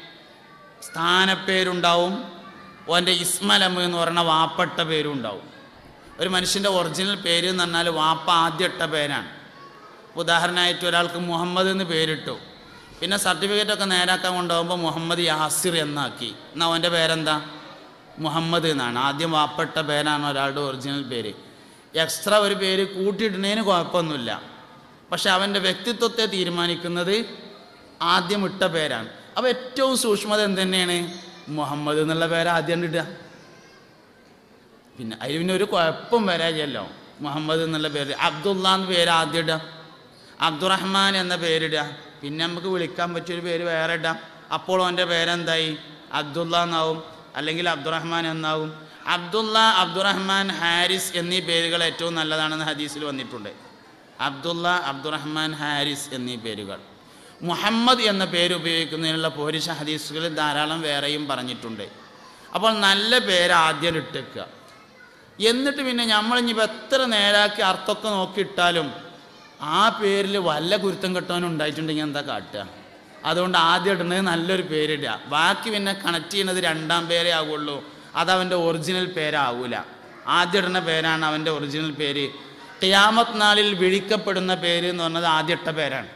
സ്ഥാനപ്പേരുണ്ടാവും, ഓൻ്റെ ഇസ്മലം എന്ന് പറയുന്ന വാപ്പട്ട പേരും ഉണ്ടാവും. ഒരു മനുഷ്യൻ്റെ ഒറിജിനൽ പേര് എന്ന് പറഞ്ഞാൽ വാപ്പ ആദ്യം ഇട്ട പേരാണ്. ഉദാഹരണമായിട്ട് ഒരാൾക്ക് മുഹമ്മദ് എന്ന് പേരിട്ടു, പിന്നെ സർട്ടിഫിക്കറ്റൊക്കെ നേരാക്കാൻ കൊണ്ടുപോകുമ്പോൾ മുഹമ്മദ് യാസിർ എന്നാക്കി. എന്നാൽ അവൻ്റെ പേരെന്താ? മുഹമ്മദ് എന്നാണ്. ആദ്യം വാപ്പട്ട പേരാണ് ഒരാളുടെ ഒറിജിനൽ പേര്. എക്സ്ട്രാ ഒരു പേര് കൂട്ടിയിടുന്നതിന് കുഴപ്പമൊന്നുമില്ല. പക്ഷെ അവൻ്റെ വ്യക്തിത്വത്തെ തീരുമാനിക്കുന്നത് ആദ്യം ഇട്ട പേരാണ്. അപ്പോൾ ഏറ്റവും സൂക്ഷ്മത എന്തുതന്നെയാണ്? മുഹമ്മദ് എന്നുള്ള പേര് ആദ്യം ഇടുക. പിന്നെ അതിൽ പിന്നെ ഒരു കുഴപ്പം വരാജല്ലോ. മുഹമ്മദ് എന്നുള്ള പേര്. അബ്ദുള്ള എന്ന പേര് ആദ്യം ഇടാം, അബ്ദുറഹ്മാൻ എന്ന പേരിടുക, പിന്നെ നമുക്ക് വിളിക്കാൻ പറ്റിയൊരു പേര് വേറെ ഇടാം. അപ്പോൾ അവൻ്റെ പേരെന്തായി? അബ്ദുള്ള എന്നാവും, അല്ലെങ്കിൽ അബ്ദുറഹ്മാൻ എന്നാവും. അബ്ദുള്ള, അബ്ദുറഹ്മാൻ, ഹാരിസ് എന്നീ പേരുകൾ ഏറ്റവും നല്ലതാണെന്ന് ഹദീസിൽ വന്നിട്ടുണ്ട്. അബ്ദുള്ള, അബ്ദുറഹ്മാൻ, ഹാരിസ് എന്നീ പേരുകൾ. മുഹമ്മദ് എന്ന പേര് ഉപയോഗിക്കുന്നതിനുള്ള പോരിശ ഹദീസുകളിൽ ധാരാളം വേറെയും പറഞ്ഞിട്ടുണ്ട്. അപ്പോൾ നല്ല പേര് ആദ്യം ഇട്ടേക്കുക. എന്നിട്ട് പിന്നെ നമ്മളിനിപ്പോൾ എത്ര നേരാക്കി അർത്ഥമൊക്കെ നോക്കിയിട്ടാലും ആ പേരിൽ വല്ല കുരുത്തം കെട്ടവനും ഉണ്ടായിട്ടുണ്ടെങ്കിൽ എന്താ കാട്ടുക? അതുകൊണ്ട് ആദ്യം ഇടുന്നത് നല്ലൊരു പേരിടുക. ബാക്കി പിന്നെ കണക്ട് ചെയ്യുന്നത് 2ാം പേരേ ആകുള്ളൂ. അതവൻ്റെ ഒറിജിനൽ പേരാകൂല. ആദ്യം ഇടുന്ന പേരാണ് അവൻ്റെ ഒറിജിനൽ പേര്. ഖിയാമത്ത് നാളിൽ വിളിക്കപ്പെടുന്ന പേര് എന്ന് പറഞ്ഞത് ആദ്യം ഇട്ട പേരാണ്.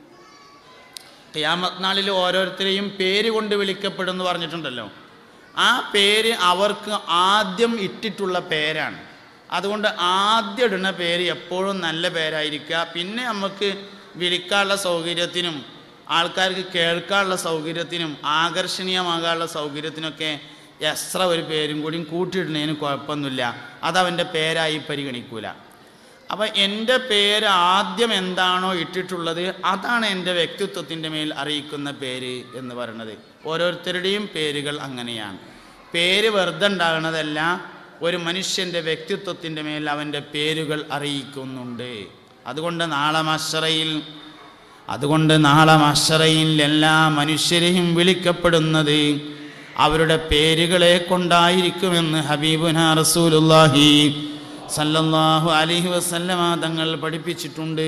ഖിയാമത്ത് നാളിൽ ഓരോരുത്തരെയും പേര് കൊണ്ട് വിളിക്കപ്പെടുമെന്ന് പറഞ്ഞിട്ടുണ്ടല്ലോ. ആ പേര് അവർക്ക് ആദ്യം ഇട്ടിട്ടുള്ള പേരാണ്. അതുകൊണ്ട് ആദ്യം ഇടുന്ന പേര് എപ്പോഴും നല്ല പേരായിരിക്കുക. പിന്നെ നമുക്ക് വിളിക്കാനുള്ള സൗകര്യത്തിനും ആൾക്കാർക്ക് കേൾക്കാനുള്ള സൗകര്യത്തിനും ആകർഷണീയമാകാനുള്ള സൗകര്യത്തിനൊക്കെ എക്സ്ട്രാ ഒരു പേരും കൂടിയും കൂട്ടിയിടുന്നതിന് കുഴപ്പമൊന്നുമില്ല. അതവൻ്റെ പേരായി പരിഗണിക്കൂല. അപ്പം എൻ്റെ പേര് ആദ്യം എന്താണോ ഇട്ടിട്ടുള്ളത് അതാണ് എൻ്റെ വ്യക്തിത്വത്തിൻ്റെ മേൽ അറിയിക്കുന്ന പേര് എന്ന് പറയുന്നത്. ഓരോരുത്തരുടെയും പേരുകൾ അങ്ങനെയാണ്. പേര് വെറുതെ ഉണ്ടാകുന്നതല്ല, ഒരു മനുഷ്യൻ്റെ വ്യക്തിത്വത്തിൻ്റെ മേൽ അവൻ്റെ പേരുകൾ അറിയിക്കുന്നുണ്ട്. അതുകൊണ്ട് നാളെ മഹ്ശറയിൽ എല്ലാ മനുഷ്യരെയും വിളിക്കപ്പെടുന്നത് അവരുടെ പേരുകളെ കൊണ്ടായിരിക്കുമെന്ന് ഹബീബുനാ റസൂലുള്ളാഹി സല്ലല്ലാഹു അലൈഹി വസല്ലമ തങ്ങൾ പഠിപ്പിച്ചിട്ടുണ്ട്.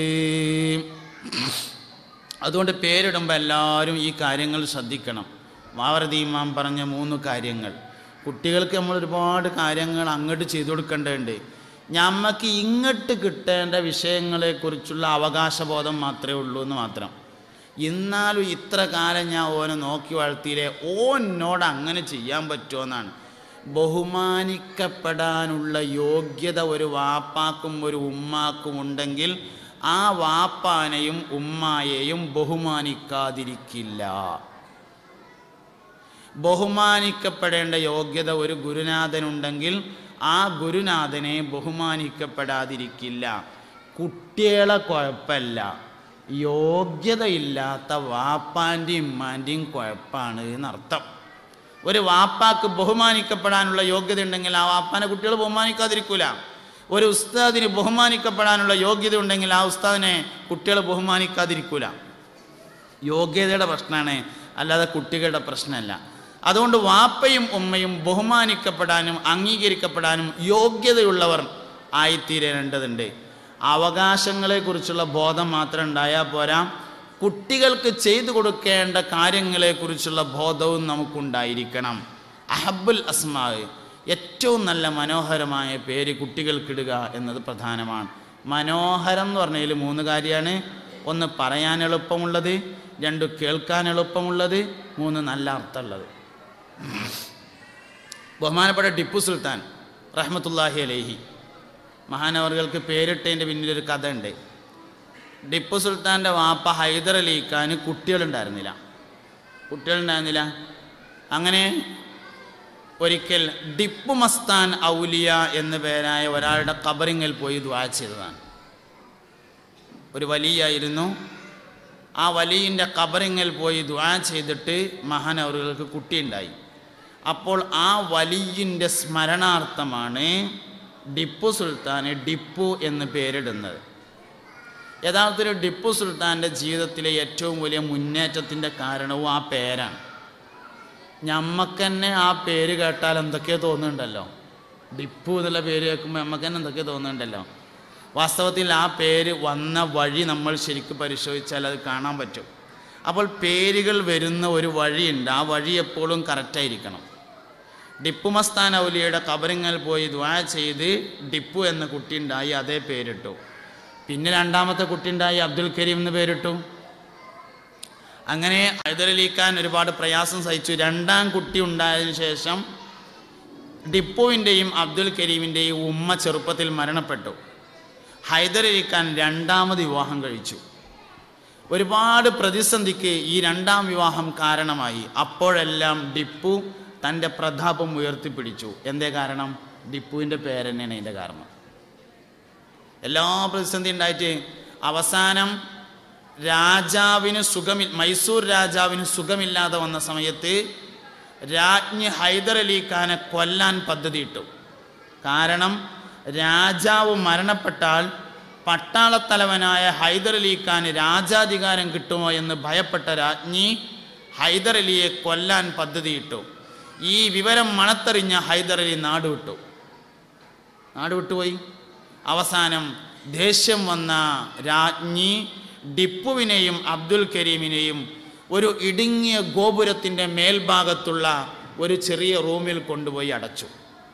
അതുകൊണ്ട് പേരിടുമ്പോൾ എല്ലാവരും ഈ കാര്യങ്ങൾ ശ്രദ്ധിക്കണം. മാവറദി ഇമാം പറഞ്ഞ 3 കാര്യങ്ങൾ. കുട്ടികൾക്ക് നമ്മൾ ഒരുപാട് കാര്യങ്ങൾ അങ്ങോട്ട് ചെയ്തു കൊടുക്കേണ്ടതുണ്ട്. നമുക്ക് ഇങ്ങോട്ട് കിട്ടേണ്ട വിഷയങ്ങളെക്കുറിച്ചുള്ള അവകാശബോധം മാത്രമേ ഉള്ളൂ എന്ന് മാത്രം. എന്നാലും ഇത്ര കാലം ഞാൻ ഓനെ നോക്കി വളർത്തിയില്ലേ, ഓനോട് അങ്ങനെ ചെയ്യാൻ പറ്റുമോ എന്നാണ്. ബഹുമാനിക്കപ്പെടാനുള്ള യോഗ്യത ഒരു വാപ്പാക്കും ഒരു ഉമ്മാക്കും ഉണ്ടെങ്കിൽ ആ വാപ്പാനെയും ഉമ്മായെയും ബഹുമാനിക്കാതിരിക്കില്ല. ബഹുമാനിക്കപ്പെടേണ്ട യോഗ്യത ഒരു ഗുരുനാഥനുണ്ടെങ്കിൽ ആ ഗുരുനാഥനെ ബഹുമാനിക്കപ്പെടാതിരിക്കില്ല. കുട്ടികളെ കുഴപ്പമില്ല, യോഗ്യതയില്ലാത്ത വാപ്പാൻ്റെയും ഉമ്മാൻ്റെയും കുഴപ്പമാണ് എന്നർത്ഥം. ഒരു വാപ്പാക്ക് ബഹുമാനിക്കപ്പെടാനുള്ള യോഗ്യത ഉണ്ടെങ്കിൽ ആ വാപ്പാനെ കുട്ടികൾ ബഹുമാനിക്കാതിരിക്കൂല. ഒരു ഉസ്താദിന് ബഹുമാനിക്കപ്പെടാനുള്ള യോഗ്യത ഉണ്ടെങ്കിൽ ആ ഉസ്താദിനെ കുട്ടികൾ ബഹുമാനിക്കാതിരിക്കൂല. യോഗ്യതയുടെ പ്രശ്നമാണ്, അല്ലാതെ കുട്ടികളുടെ പ്രശ്നമല്ല. അതുകൊണ്ട് വാപ്പയും ഉമ്മയും ബഹുമാനിക്കപ്പെടാനും അംഗീകരിക്കപ്പെടാനും യോഗ്യതയുള്ളവർ ആയിത്തീരേണ്ടതുണ്ട്. അവകാശങ്ങളെക്കുറിച്ചുള്ള ബോധം മാത്രം ഉണ്ടായാൽ പോരാ, കുട്ടികൾക്ക് ചെയ്തു കൊടുക്കേണ്ട കാര്യങ്ങളെക്കുറിച്ചുള്ള ബോധവും നമുക്കുണ്ടായിരിക്കണം. അഹബ്ബുൽ അസ്മാ, ഏറ്റവും നല്ല മനോഹരമായ പേര് കുട്ടികൾക്കിടുക എന്നത് പ്രധാനമാണ്. മനോഹരം എന്ന് പറഞ്ഞതിൽ 3 കാര്യമാണ്. 1 പറയാൻ എളുപ്പമുള്ളത്, 2 കേൾക്കാൻ എളുപ്പമുള്ളത്, 3 നല്ല അർത്ഥമുള്ളത്. ബഹുമാനപ്പെട്ട ടിപ്പു സുൽത്താൻ റഹ്മത്തുള്ളാഹി അലൈഹി മഹാനവറുകൾക്ക് പേരിട്ടതിൻ്റെ പിന്നിലൊരു കഥ ഉണ്ട്. ടിപ്പു സുൽത്താൻ്റെ വാപ്പ ഹൈദർ അലി ഖാന് കുട്ടികളുണ്ടായിരുന്നില്ല. അങ്ങനെ ഒരിക്കൽ ടിപ്പു മസ്താൻ ഔലിയ എന്ന പേരായ ഒരാളുടെ ഖബറിങ്ങിൽ പോയി ദുആ ചെയ്തതാണ്. ഒരു വലിയായിരുന്നു. ആ വലിയിൻ്റെ ഖബറിങ്ങിൽ പോയി ദുആ ചെയ്തിട്ട് മഹാനവറുകൾക്ക് കുട്ടിയുണ്ടായി. അപ്പോൾ ആ വലിയിൻ്റെ സ്മരണാർത്ഥമാണ് ടിപ്പു സുൽത്താന് ടിപ്പു എന്ന് പേരിടുന്നത്. യഥാർത്ഥത്തിൽ ടിപ്പു സുൽത്താൻ്റെ ജീവിതത്തിലെ ഏറ്റവും വലിയ മുന്നേറ്റത്തിൻ്റെ കാരണവും ആ പേരാണ്. ഞമ്മക്ക് തന്നെ ആ പേര് കേട്ടാൽ എന്തൊക്കെയോ തോന്നുന്നുണ്ടല്ലോ. ടിപ്പു എന്നുള്ള പേര് കേൾക്കുമ്പോൾ നമുക്ക് തന്നെ എന്തൊക്കെയോ തോന്നുന്നുണ്ടല്ലോ. വാസ്തവത്തിൽ ആ പേര് വന്ന വഴി നമ്മൾ ശരിക്കും പരിശോധിച്ചാൽ അത് കാണാൻ പറ്റും. അപ്പോൾ പേരുകൾ വരുന്ന ഒരു വഴിയുണ്ട്, ആ വഴി എപ്പോഴും കറക്റ്റായിരിക്കണം. ടിപ്പു മസ്താൻ ഔലിയയുടെ ഖബറിങ്ങിൽ പോയി ദുആ ചെയ്ത് ടിപ്പു എന്ന കുട്ടി ഉണ്ടായി, അതേ പേരിട്ടു. പിന്നെ 2ാമത്തെ കുട്ടി ഉണ്ടായി, അബ്ദുൽ കരീം എന്ന് പേരിട്ടു. അങ്ങനെ ഹൈദർ അലി ഖാൻ ഒരുപാട് പ്രയാസം സഹിച്ചു. 2ാം കുട്ടി ഉണ്ടായതിനു ശേഷം ടിപ്പുവിൻ്റെയും അബ്ദുൽ കരീമിൻ്റെയും ഉമ്മ ചെറുപ്പത്തിൽ മരണപ്പെട്ടു. ഹൈദർ അലി ഖാൻ 2ാമത് വിവാഹം കഴിച്ചു. ഒരുപാട് പ്രതിസന്ധിക്ക് ഈ 2ാം വിവാഹം കാരണമായി. അപ്പോഴെല്ലാം ടിപ്പു തൻ്റെ പ്രതാപം ഉയർത്തിപ്പിടിച്ചു. എന്തേ കാരണം? ടിപ്പുവിൻ്റെ പേര് തന്നെയാണ് അതിൻ്റെ കാരണം. എല്ലാ പ്രതിസന്ധി ഉണ്ടായിട്ട് അവസാനം മൈസൂർ രാജാവിന് സുഖമില്ലാതെ വന്ന സമയത്ത് രാജ്ഞി ഹൈദർ അലി ഖാനെ കൊല്ലാൻ പദ്ധതിയിട്ടു. കാരണം രാജാവ് മരണപ്പെട്ടാൽ പട്ടാളത്തലവനായ ഹൈദർ അലി ഖാന് രാജാധികാരം കിട്ടുമോ എന്ന് ഭയപ്പെട്ട രാജ്ഞി ഹൈദർ അലിയെ കൊല്ലാൻ പദ്ധതിയിട്ടു. ഈ വിവരം മണത്തെറിഞ്ഞ ഹൈദർ അലി നാടുവിട്ടുപോയി. അവസാനം ദേഷ്യം വന്ന രാജ്ഞി ടിപ്പുവിനെയും അബ്ദുൽ കരീമിനെയും ഒരു ഇടുങ്ങിയ ഗോപുരത്തിൻ്റെ മേൽഭാഗത്തുള്ള ഒരു ചെറിയ റൂമിൽ കൊണ്ടുപോയി അടച്ചു.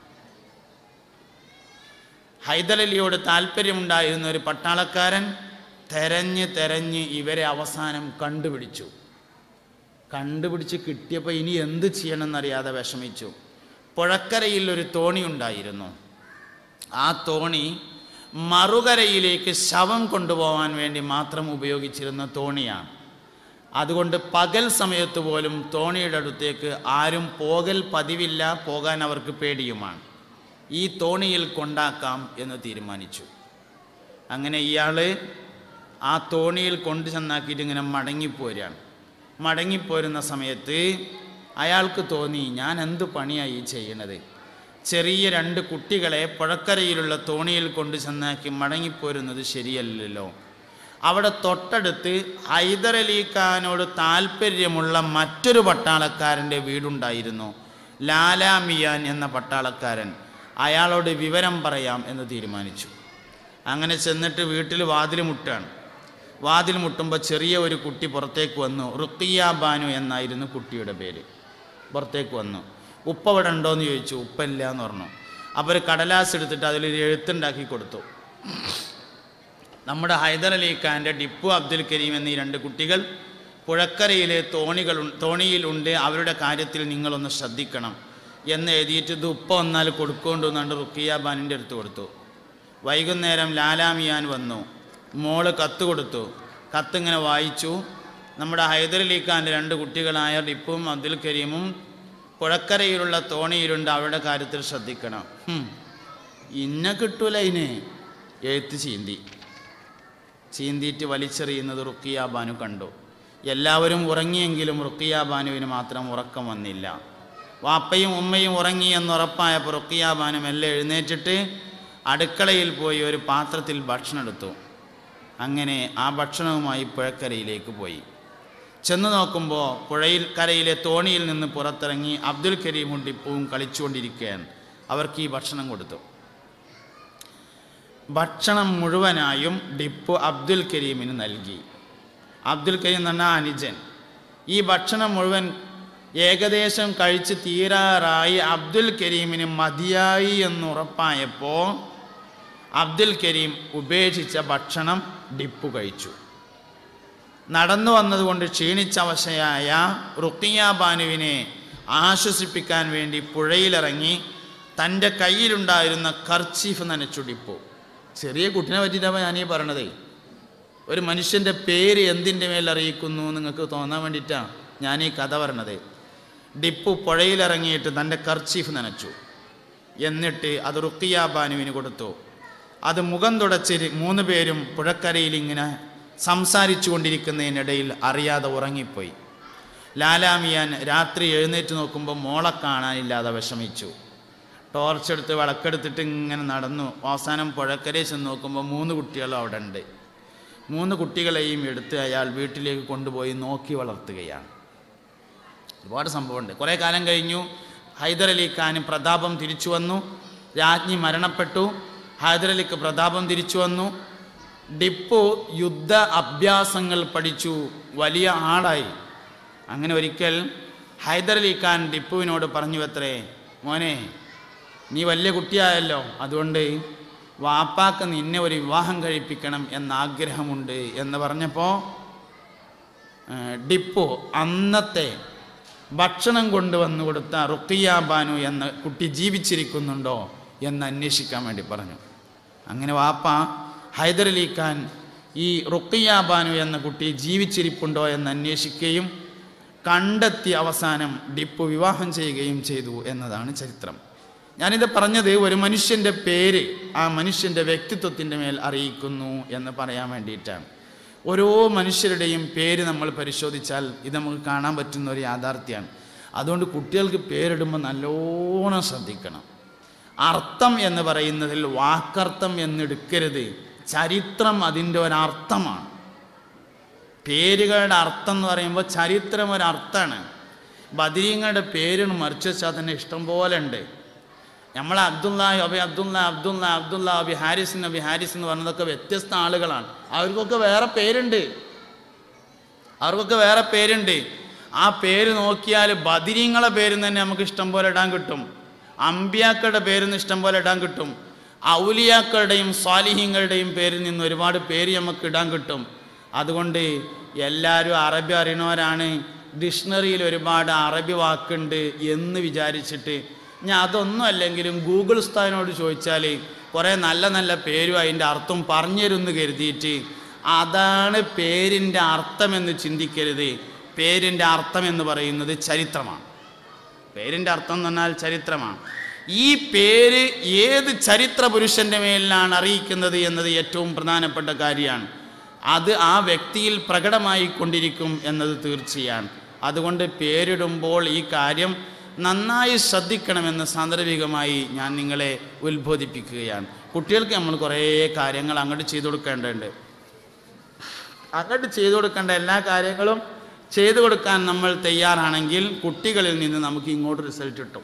ഹൈദർ അലിയോട് താല്പര്യമുണ്ടായിരുന്ന ഒരു പട്ടാളക്കാരൻ തെരഞ്ഞ് ഇവരെ അവസാനം കണ്ടുപിടിച്ച് കിട്ടിയപ്പോൾ ഇനി എന്ത് ചെയ്യണമെന്നറിയാതെ വിഷമിച്ചു. പുഴക്കരയിൽ ഒരു തോണി ഉണ്ടായിരുന്നു. ആ തോണി മറുകരയിലേക്ക് ശവം കൊണ്ടുപോകാൻ വേണ്ടി മാത്രം ഉപയോഗിച്ചിരുന്ന തോണിയാണ്. അതുകൊണ്ട് പകൽ സമയത്ത് പോലും തോണിയുടെ അടുത്തേക്ക് ആരും പതിവില്ല, പോകാൻ അവർക്ക് പേടിയുമാണ്. ഈ തോണിയിൽ കൊണ്ടാക്കാം എന്ന് തീരുമാനിച്ചു. അങ്ങനെ ഇയാൾ ആ തോണിയിൽ കൊണ്ടു ചെന്നാക്കിയിട്ട് ഇങ്ങനെ മടങ്ങിപ്പോരുന്ന സമയത്ത് അയാൾക്ക് തോന്നി, ഞാൻ എന്ത് പണിയായി ചെയ്യണത്? ചെറിയ 2 കുട്ടികളെ പുഴക്കരയിലുള്ള തോണിയിൽ കൊണ്ടു ചെന്നാക്കി മടങ്ങിപ്പോരുന്നത് ശരിയല്ലല്ലോ. അവിടെ തൊട്ടടുത്ത് ഹൈദർ അലി ഖാനോട് താല്പര്യമുള്ള മറ്റൊരു പട്ടാളക്കാരൻ്റെ വീടുണ്ടായിരുന്നു, ലാലാ മിയാൻ എന്ന പട്ടാളക്കാരൻ. അയാളോട് വിവരം പറയാം എന്ന് തീരുമാനിച്ചു. അങ്ങനെ ചെന്നിട്ട് വീട്ടിൽ വാതിൽ മുട്ടുമ്പോൾ ചെറിയ ഒരു കുട്ടി പുറത്തേക്ക് വന്നു. റുഖിയ ബാനു എന്നായിരുന്നു കുട്ടിയുടെ പേര്. പുറത്തേക്ക് വന്നു. ഉപ്പ ഇവിടെ ഉണ്ടോയെന്ന് ചോദിച്ചു. ഉപ്പല്ല എന്ന് പറഞ്ഞു. അപ്പോൾ ഒരു കടലാസ് എടുത്തിട്ട് അതിലൊരു എഴുത്തുണ്ടാക്കി കൊടുത്തു. നമ്മുടെ ഹൈദർ അലി ഖാൻ്റെ ടിപ്പു അബ്ദുൽ കരീം എന്നീ 2 കുട്ടികൾ പുഴക്കരയിലെ തോണിയിലുണ്ട്, അവരുടെ കാര്യത്തിൽ നിങ്ങളൊന്ന് ശ്രദ്ധിക്കണം എന്ന് എഴുതിയിട്ട് ഇത് ഉപ്പ വന്നാൽ കൊടുക്കൊണ്ടുവന്നുകൊണ്ട് റുഖിയ ബാനിൻ്റെ അടുത്ത് കൊടുത്തു. വൈകുന്നേരം ലാലാമിയാൻ വന്നു. മോള് കത്ത് കൊടുത്തു. കത്തിങ്ങനെ വായിച്ചു. നമ്മുടെ ഹൈദർ അലി ഖാൻ്റെ 2 കുട്ടികളായ ടിപ്പുവും അബ്ദുൽ കരീമും പുഴക്കരയിലുള്ള തോണിയിലുണ്ട്, അവരുടെ കാര്യത്തിൽ ശ്രദ്ധിക്കണം. ഇന്നെ കിട്ടൂല. അതിന് എഴുത്ത് ചീന്തിയിട്ട് വലിച്ചെറിയുന്നത് റുഖിയ ബാനു കണ്ടു. എല്ലാവരും ഉറങ്ങിയെങ്കിലും റുഖിയ ബാനുവിന് മാത്രം ഉറക്കം വന്നില്ല. വാപ്പയും ഉമ്മയും ഉറങ്ങി എന്നുറപ്പായപ്പോൾ റുഖിയ ബാനു മെല്ലെ എഴുന്നേറ്റിട്ട് അടുക്കളയിൽ പോയി ഒരു പാത്രത്തിൽ ഭക്ഷണം എടുത്തു. അങ്ങനെ ആ ഭക്ഷണവുമായി പുഴക്കരയിലേക്ക് പോയി. ചെന്ന് നോക്കുമ്പോൾ പുഴയിൽ കരയിലെ തോണിയിൽ നിന്ന് പുറത്തിറങ്ങി അബ്ദുൽ കരീമും ടിപ്പുവും കളിച്ചുകൊണ്ടിരിക്കുകയാണ്. അവർക്ക് ഈ ഭക്ഷണം കൊടുത്തു. ഭക്ഷണം മുഴുവനായും ടിപ്പു അബ്ദുൽ കരീമിന് നൽകി. അബ്ദുൽ കരീം എന്ന് പറഞ്ഞാൽ അനുജൻ. ഈ ഭക്ഷണം മുഴുവൻ ഏകദേശം കഴിച്ച് തീരാറായി അബ്ദുൽ കരീമിന് മതിയായി എന്നുറപ്പായപ്പോൾ അബ്ദുൽ കരീം ഉപേക്ഷിച്ച ഭക്ഷണം ടിപ്പു കഴിച്ചു. നടന്നു വന്നതുകൊണ്ട് ക്ഷീണിച്ചവശയായ റുഖിയ ബാനുവിനെ ആശ്വസിപ്പിക്കാൻ വേണ്ടി പുഴയിലിറങ്ങി തൻ്റെ കയ്യിലുണ്ടായിരുന്ന കർച്ചീഫ് നനച്ചു ടിപ്പു. ചെറിയ കുട്ടിനെ പറ്റിയിട്ടാണ് ഞാനീ പറയണതേ. ഒരു മനുഷ്യൻ്റെ പേര് എന്തിൻ്റെ മേൽ അറിയിക്കുന്നു നിങ്ങൾക്ക് തോന്നാൻ വേണ്ടിയിട്ടാണ് ഞാനീ കഥ പറയണത്. ടിപ്പു പുഴയിലിറങ്ങിയിട്ട് തൻ്റെ കർച്ചീഫ് നനച്ചു. എന്നിട്ട് അത് റുഖിയ ബാനുവിന് കൊടുത്തു. അത് മുഖം തുടച്ച് 3 പേരും പുഴക്കരയിൽ ഇങ്ങനെ സംസാരിച്ചു കൊണ്ടിരിക്കുന്നതിനിടയിൽ അറിയാതെ ഉറങ്ങിപ്പോയി. ലാലാമിയാൻ രാത്രി എഴുന്നേറ്റ് നോക്കുമ്പോൾ മോളെ കാണാനില്ലാതെ വിഷമിച്ചു. ടോർച്ചെടുത്ത് വിളക്കെടുത്തിട്ട് ഇങ്ങനെ നടന്നു. അവസാനം പുഴക്കരയിൽ ചെന്ന് നോക്കുമ്പോൾ 3 കുട്ടികളും അവിടെ ഉണ്ട്. 3 കുട്ടികളെയും എടുത്ത് അയാൾ വീട്ടിലേക്ക് കൊണ്ടുപോയി നോക്കി വളർത്തുകയാണ്. ഒരുപാട് സംഭവമുണ്ട്. കുറേ കാലം കഴിഞ്ഞു. ഹൈദരലി ഖാന് പ്രതാപം തിരിച്ചു വന്നു. രാജ്ഞി മരണപ്പെട്ടു. ഹൈദരലിക്ക് പ്രതാപം തിരിച്ചു വന്നു. ടിപ്പു യുദ്ധ അഭ്യാസങ്ങൾ പഠിച്ചു, വലിയ ആളായി. അങ്ങനെ ഒരിക്കൽ ഹൈദരലി ഖാൻ ടിപ്പുവിനോട് പറഞ്ഞു അത്രേ, മോനെ നീ വലിയ കുട്ടിയായല്ലോ, അതുകൊണ്ട് വാപ്പാക്ക് നിന്നെ ഒരു വിവാഹം കഴിപ്പിക്കണം എന്നാഗ്രഹമുണ്ട് എന്ന് പറഞ്ഞപ്പോൾ ടിപ്പു അന്നത്തെ ഭക്ഷണം കൊണ്ടുവന്നു കൊടുത്ത റുഖിയ ബാനു എന്ന കുട്ടി ജീവിച്ചിരിക്കുന്നുണ്ടോ എന്ന് അന്വേഷിക്കാൻ വേണ്ടി പറഞ്ഞു. അങ്ങനെ വാപ്പ ഹൈദരലി ഖാൻ ഈ റുഖിയ ബാനു എന്ന കുട്ടി ജീവിച്ചിരിപ്പുണ്ടോ എന്ന് അന്വേഷിക്കുകയും കണ്ടെത്തി അവസാനം ടിപ്പു വിവാഹം ചെയ്യുകയും ചെയ്തു എന്നതാണ് ചരിത്രം. ഞാനിത് പറഞ്ഞത് ഒരു മനുഷ്യൻ്റെ പേര് ആ മനുഷ്യൻ്റെ വ്യക്തിത്വത്തിൻ്റെ മേൽ അറിയിക്കുന്നു എന്ന് പറയാൻ വേണ്ടിയിട്ടാണ്. ഓരോ മനുഷ്യരുടെയും പേര് നമ്മൾ പരിശോധിച്ചാൽ ഇത് നമുക്ക് കാണാൻ പറ്റുന്ന ഒരു യാഥാർത്ഥ്യമാണ്. അതുകൊണ്ട് കുട്ടികൾക്ക് പേരിടുമ്പോൾ നല്ലോണം ശ്രദ്ധിക്കണം. അർത്ഥം എന്ന് പറയുന്നതിൽ വാക്കർത്ഥം എന്നെടുക്കരുത്. ചരിത്രം അതിൻ്റെ ഒരർത്ഥമാണ്. പേരുകളുടെ അർത്ഥം എന്ന് പറയുമ്പോൾ ചരിത്രം ഒരർത്ഥമാണ്. ബദരീങ്ങളുടെ പേരിന് മറിച്ച് വെച്ചാൽ തന്നെ ഇഷ്ടം പോലെ ഉണ്ട്. നമ്മൾ അബ്ദുള്ള അബി അബ്ദുള്ള അബ്ദുള്ള അബ്ദുള്ള അബി ഹാരിസ് അബി ഹാരിസ് എന്ന് പറഞ്ഞതൊക്കെ വ്യത്യസ്ത ആളുകളാണ്. അവർക്കൊക്കെ വേറെ പേരുണ്ട്. ആ പേര് നോക്കിയാൽ ബദരീങ്ങളെ പേരിൽ തന്നെ നമുക്ക് ഇഷ്ടം പോലെ ഇടാൻ കിട്ടും. അമ്പിയാക്കളുടെ പേരിൽ നിന്ന് ഇഷ്ടം പോലെ ഇടാൻ കിട്ടും. ഔലിയാക്കളുടെയും സ്വാലിഹീങ്ങളുടെയും പേരിൽ നിന്ന് ഒരുപാട് പേര് നമുക്ക് ഇടാൻ കിട്ടും. അതുകൊണ്ട് എല്ലാവരും അറബി അറിയണവരാണ്, ഡിക്ഷണറിയിൽ ഒരുപാട് അറബി വാക്കുണ്ട് എന്ന് വിചാരിച്ചിട്ട് ഞാൻ അതൊന്നും അല്ലെങ്കിലും ഗൂഗിൾ ഉസ്താദിനോട് ചോദിച്ചാൽ കുറേ നല്ല നല്ല പേരും അതിൻ്റെ അർത്ഥം പറഞ്ഞു തരുമെന്ന് കരുതിയിട്ട് അതാണ് പേരിൻ്റെ അർത്ഥമെന്ന് ചിന്തിക്കരുത്. പേരിൻ്റെ അർത്ഥം എന്ന് പറയുന്നത് ചരിത്രമാണ്. പേരിൻ്റെ അർത്ഥം എന്ന് പറഞ്ഞാൽ ചരിത്രമാണ്. ഈ പേര് ഏത് ചരിത്ര പുരുഷൻ്റെ മേലിലാണ് അറിയിക്കുന്നത് എന്നത് ഏറ്റവും പ്രധാനപ്പെട്ട കാര്യമാണ്. അത് ആ വ്യക്തിയിൽ പ്രകടമായി കൊണ്ടിരിക്കും എന്നത് തീർച്ചയാണ്. അതുകൊണ്ട് പേരിടുമ്പോൾ ഈ കാര്യം നന്നായി ശ്രദ്ധിക്കണമെന്ന് സാന്ദർഭികമായി ഞാൻ നിങ്ങളെ ഉത്ബോധിപ്പിക്കുകയാണ്. കുട്ടികൾക്ക് നമ്മൾ കുറേ കാര്യങ്ങൾ അങ്ങോട്ട് ചെയ്തു കൊടുക്കേണ്ടതുണ്ട്. അങ്ങോട്ട് ചെയ്തു കൊടുക്കേണ്ട എല്ലാ കാര്യങ്ങളും ചെയ്തു കൊടുക്കാൻ നമ്മൾ തയ്യാറാണെങ്കിൽ കുട്ടികളിൽ നിന്ന് നമുക്ക് ഇങ്ങോട്ട് റിസൾട്ട് കിട്ടും.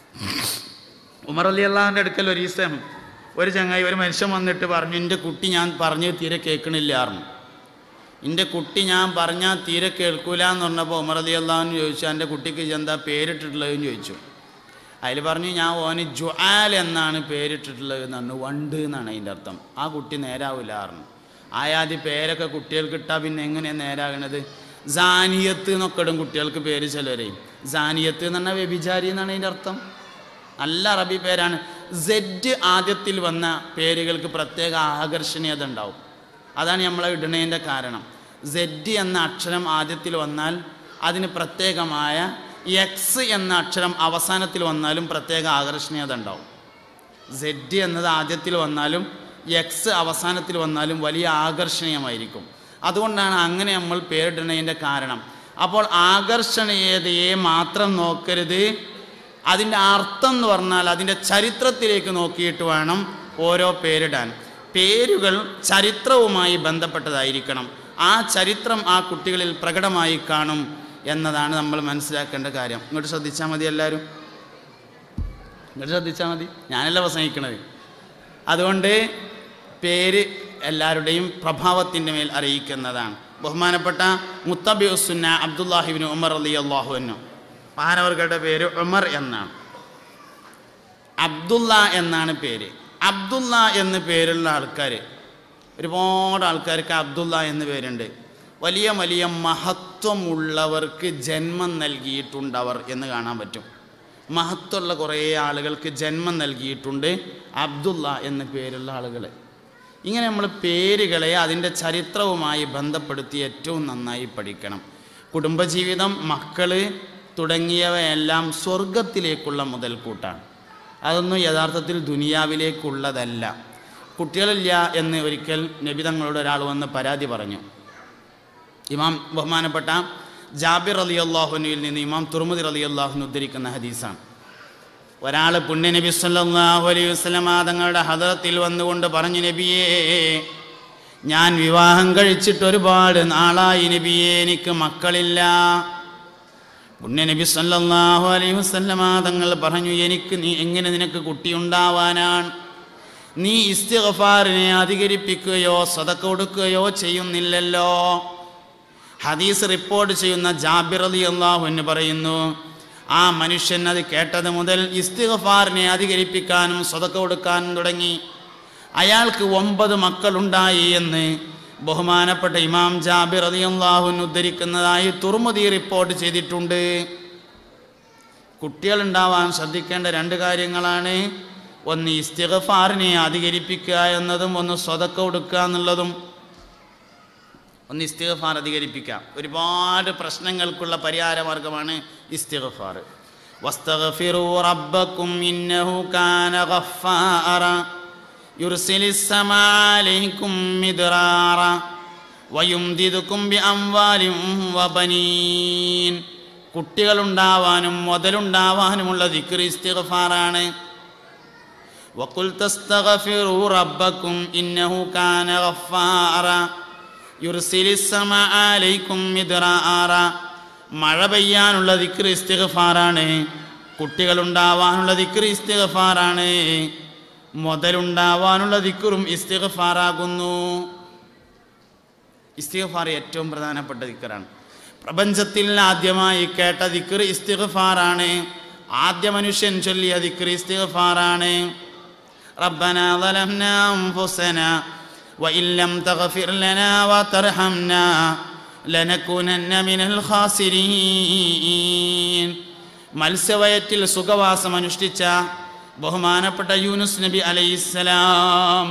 ഉമർ റളിയല്ലാഹുവിൻ്റെ അടുക്കൽ ഒരു ദിവസം ഒരു ചങ്ങായി ഒരു മനുഷ്യൻ വന്നിട്ട് പറഞ്ഞു, എൻ്റെ കുട്ടി ഞാൻ പറഞ്ഞത് തീരെ കേൾക്കണില്ലായിരുന്നു, എൻ്റെ കുട്ടി ഞാൻ പറഞ്ഞാൽ തീരെ കേൾക്കൂല എന്ന് പറഞ്ഞപ്പോൾ ഉമർ റളിയല്ലാഹു ചോദിച്ചു, എൻ്റെ കുട്ടിക്ക് എന്താ പേരിട്ടിട്ടുള്ളതെന്ന് ചോദിച്ചു. അതിൽ പറഞ്ഞു, ഞാൻ ഓന് ജുആൽ എന്നാണ് പേരിട്ടിട്ടുള്ളത് എന്ന് പറഞ്ഞു. വണ്ട് എന്നാണ് അതിൻ്റെ അർത്ഥം. ആ കുട്ടി നേരാവില്ലായിരുന്നു. ആയാതി പേരൊക്കെ കുട്ടികൾക്ക് ഇട്ടാൽ പിന്നെ എങ്ങനെയാണ് നേരാകണത്? സാനിയത്ത് എന്നൊക്കെ ഇടും കുട്ടികൾക്ക് പേര് ചിലരെയും. സാനിയത്ത് എന്ന് പറഞ്ഞാൽ വ്യഭിചാരി എന്നാണ് അതിൻ്റെ അർത്ഥം. നല്ല അറബി പേരാണ്. സെഡ് ആദ്യത്തിൽ വന്ന പേരുകൾക്ക് പ്രത്യേക ആകർഷണീയത ഉണ്ടാവും. അതാണ് നമ്മളെ ഇടുന്നതിൻ്റെ കാരണം. സെഡ് എന്ന അക്ഷരം ആദ്യത്തിൽ വന്നാൽ അതിന് പ്രത്യേകമായ എക്സ് എന്ന അക്ഷരം അവസാനത്തിൽ വന്നാലും പ്രത്യേക ആകർഷണീയത ഉണ്ടാവും. സെഡ് എന്നത് ആദ്യത്തിൽ വന്നാലും എക്സ് അവസാനത്തിൽ വന്നാലും വലിയ ആകർഷണീയമായിരിക്കും. അതുകൊണ്ടാണ് അങ്ങനെ നമ്മൾ പേരിടുന്നതിൻ്റെ കാരണം. അപ്പോൾ ആകർഷണീയതയെ മാത്രം നോക്കരുത്, അതിൻ്റെ അർത്ഥം എന്ന് പറഞ്ഞാൽ അതിൻ്റെ ചരിത്രത്തിലേക്ക് നോക്കിയിട്ട് വേണം ഓരോ പേരിടാൻ. പേരുകൾ ചരിത്രവുമായി ബന്ധപ്പെട്ടതായിരിക്കണം. ആ ചരിത്രം ആ കുട്ടികളിൽ പ്രകടമായി കാണും എന്നതാണ് നമ്മൾ മനസ്സിലാക്കേണ്ട കാര്യം. ഇങ്ങോട്ട് ശ്രദ്ധിച്ചാൽ മതി, എല്ലാവരും ഇങ്ങോട്ട് ശ്രദ്ധിച്ചാൽ മതി, ഞാനല്ല പ്രസംഗിക്കണത്. അതുകൊണ്ട് പേര് എല്ലാവരുടെയും പ്രഭാവത്തിൻ്റെ മേൽ അറിയിക്കുന്നതാണ്. ബഹുമാനപ്പെട്ട മുത്തബിഉസ്സുന്ന അബ്ദുല്ലാഹിബ്നു ഉമർ റളിയല്ലാഹു അൻഹു, മഹാനവർകളുടെ പേര് ഉമർ എന്നാണ്. അബ്ദുള്ള എന്നാണ് പേര്. അബ്ദുള്ള എന്ന് പേരുള്ള ആൾക്കാർ, ഒരുപാട് ആൾക്കാർക്ക് അബ്ദുള്ള എന്ന് പേരുണ്ട്. വലിയ വലിയ മഹത്വമുള്ളവർക്ക് ജന്മം നൽകിയിട്ടുണ്ടവർ എന്ന് കാണാൻ പറ്റും. മഹത്വമുള്ള കുറേ ആളുകൾക്ക് ജന്മം നൽകിയിട്ടുണ്ട് അബ്ദുള്ള എന്ന പേരുള്ള ആളുകൾ. ഇങ്ങനെ നമ്മൾ പേരുകളെ അതിൻ്റെ ചരിത്രവുമായി ബന്ധപ്പെടുത്തി ഏറ്റവും നന്നായി പഠിക്കണം. കുടുംബജീവിതം, മക്കൾ തുടങ്ങിയവയെല്ലാം സ്വർഗത്തിലേക്കുള്ള മുതൽക്കൂട്ടാണ്. അതൊന്നും യഥാർത്ഥത്തിൽ ദുനിയാവിലേക്കുള്ളതല്ല. കുട്ടികളില്ല എന്ന് ഒരിക്കൽ നബി തങ്ങളോട് ഒരാൾ വന്ന് പരാതി പറഞ്ഞു. ഇമാം ബഹുമാനപ്പെട്ട ജാബിർ റളിയല്ലാഹുവിൽ നിന്ന് ഇമാം തുർമുദി റളിയല്ലാഹു ഉദ്ധരിക്കുന്ന ഹദീസാണ്. ഒരാൾ പുണ്യ നബി സല്ലല്ലാഹു അലൈഹി വസല്ലം തങ്ങളുടെ ഹദറത്തിൽ വന്നുകൊണ്ട് പറഞ്ഞു, നബിയേ, ഞാൻ വിവാഹം കഴിച്ചിട്ട് ഒരുപാട് നാളായി നബിയേ, എനിക്ക് മക്കളില്ല. പുണ്യ നബി സല്ലല്ലാഹു അലൈഹി വസല്ലം തങ്ങൾ പറഞ്ഞു, എങ്ങനെ നിനക്ക് കുട്ടിയുണ്ടാവാനാണ്? നീ ഇസ്തിഗ്ഫാറിനെ അധികരിപ്പിക്കുകയോ സദഖ കൊടുക്കുകയോ ചെയ്യുന്നില്ലല്ലോ. ഹദീസ് റിപ്പോർട്ട് ചെയ്യുന്ന ജാബിർ റളിയല്ലാഹു അൻഹു പറയുന്നു, ആ മനുഷ്യൻ അത് കേട്ടത് മുതൽ ഇസ്തിഗ്ഫാറിനെ അധികരിപ്പിക്കാനും സദഖ കൊടുക്കാനും തുടങ്ങി. അയാൾക്ക് 9 മക്കളുണ്ടായി എന്ന് ബഹുമാനപ്പെട്ട ഇമാം ജാബിർ റളിയല്ലാഹു അൻഹു ഉദ്ധരിക്കുന്നതായി തുർമുദി റിപ്പോർട്ട് ചെയ്തിട്ടുണ്ട്. കുട്ടികളുണ്ടാവാൻ ശ്രദ്ധിക്കേണ്ട 2 കാര്യങ്ങളാണ്. ഒന്ന് ഇസ്തിഗ്ഫാറിനെ അധികരിപ്പിക്കുക എന്നതും, ഒന്ന് സദഖ കൊടുക്കുക എന്നുള്ളതും. ഒന്ന് ഇസ്തിഗ്ഫാർ അധികരിപ്പിക്കുക. ഒരുപാട് പ്രശ്നങ്ങൾക്കുള്ള പരിഹാരമാർഗമാണ് ഇസ്തിഗ്ഫാർ. വസ്തഗ്ഫിറൂ റബ്ബക്കും ഇന്നഹു കാന ഗഫാറ യുർസിലിസ് സമാ അലൈക്കും മിദ്റാറ വയുംദിദുക്കും ബിഅംവാലിൻ വബനീൻ. കുട്ടികളുണ്ടാവാനും മുതലുണ്ടാവാനുമുള്ള ദിക്ർ ഇസ്തിഗ്ഫാറാണ്. വഖുൽ തസ്തഗ്ഫിറൂ റബ്ബക്കും ഇന്നഹു കാന ഗഫാറ യുർസിലിസ് സമാ അലൈക്കും മിദ്റാറ. മഴ പെയ്യാനുള്ള ദിക്ർ ഇസ്തിഗ്ഫാറാണ്. കുട്ടികളുണ്ടാവാനുള്ള ദിക്ർ ഇസ്തിഗ്ഫാറാണ്. മുതലുണ്ടാവാനുള്ള ദിക്റും ഇസ്തിഗ്ഫാറാകുന്നു. ഇസ്തിഗ്ഫാർ ഏറ്റവും പ്രധാനപ്പെട്ട ദിക്റാണ്. പ്രപഞ്ചത്തിൽ ആദ്യമായി കേട്ട ദിക്ർ ഇസ്തിഗ്ഫാറാണ്. ആദ്യ മനുഷ്യൻ ചൊല്ലിയ ദിക്ർ ഇസ്തിഗ്ഫാറാണ്. റബ്ബനാ ളലംനാ അൻഫുസനാ വഇൻ ലം തഗ്ഫിർ ലനാ വതർഹംനാ ലനകൂനന്ന മിനൽ ഖാസിരീൻ. മത്സ്യവയറ്റിൽ സുഖവാസം അനുഷ്ഠിച്ച ബഹുമാനപ്പെട്ട യൂനുസ് നബി അലൈഹിസ്സലാം,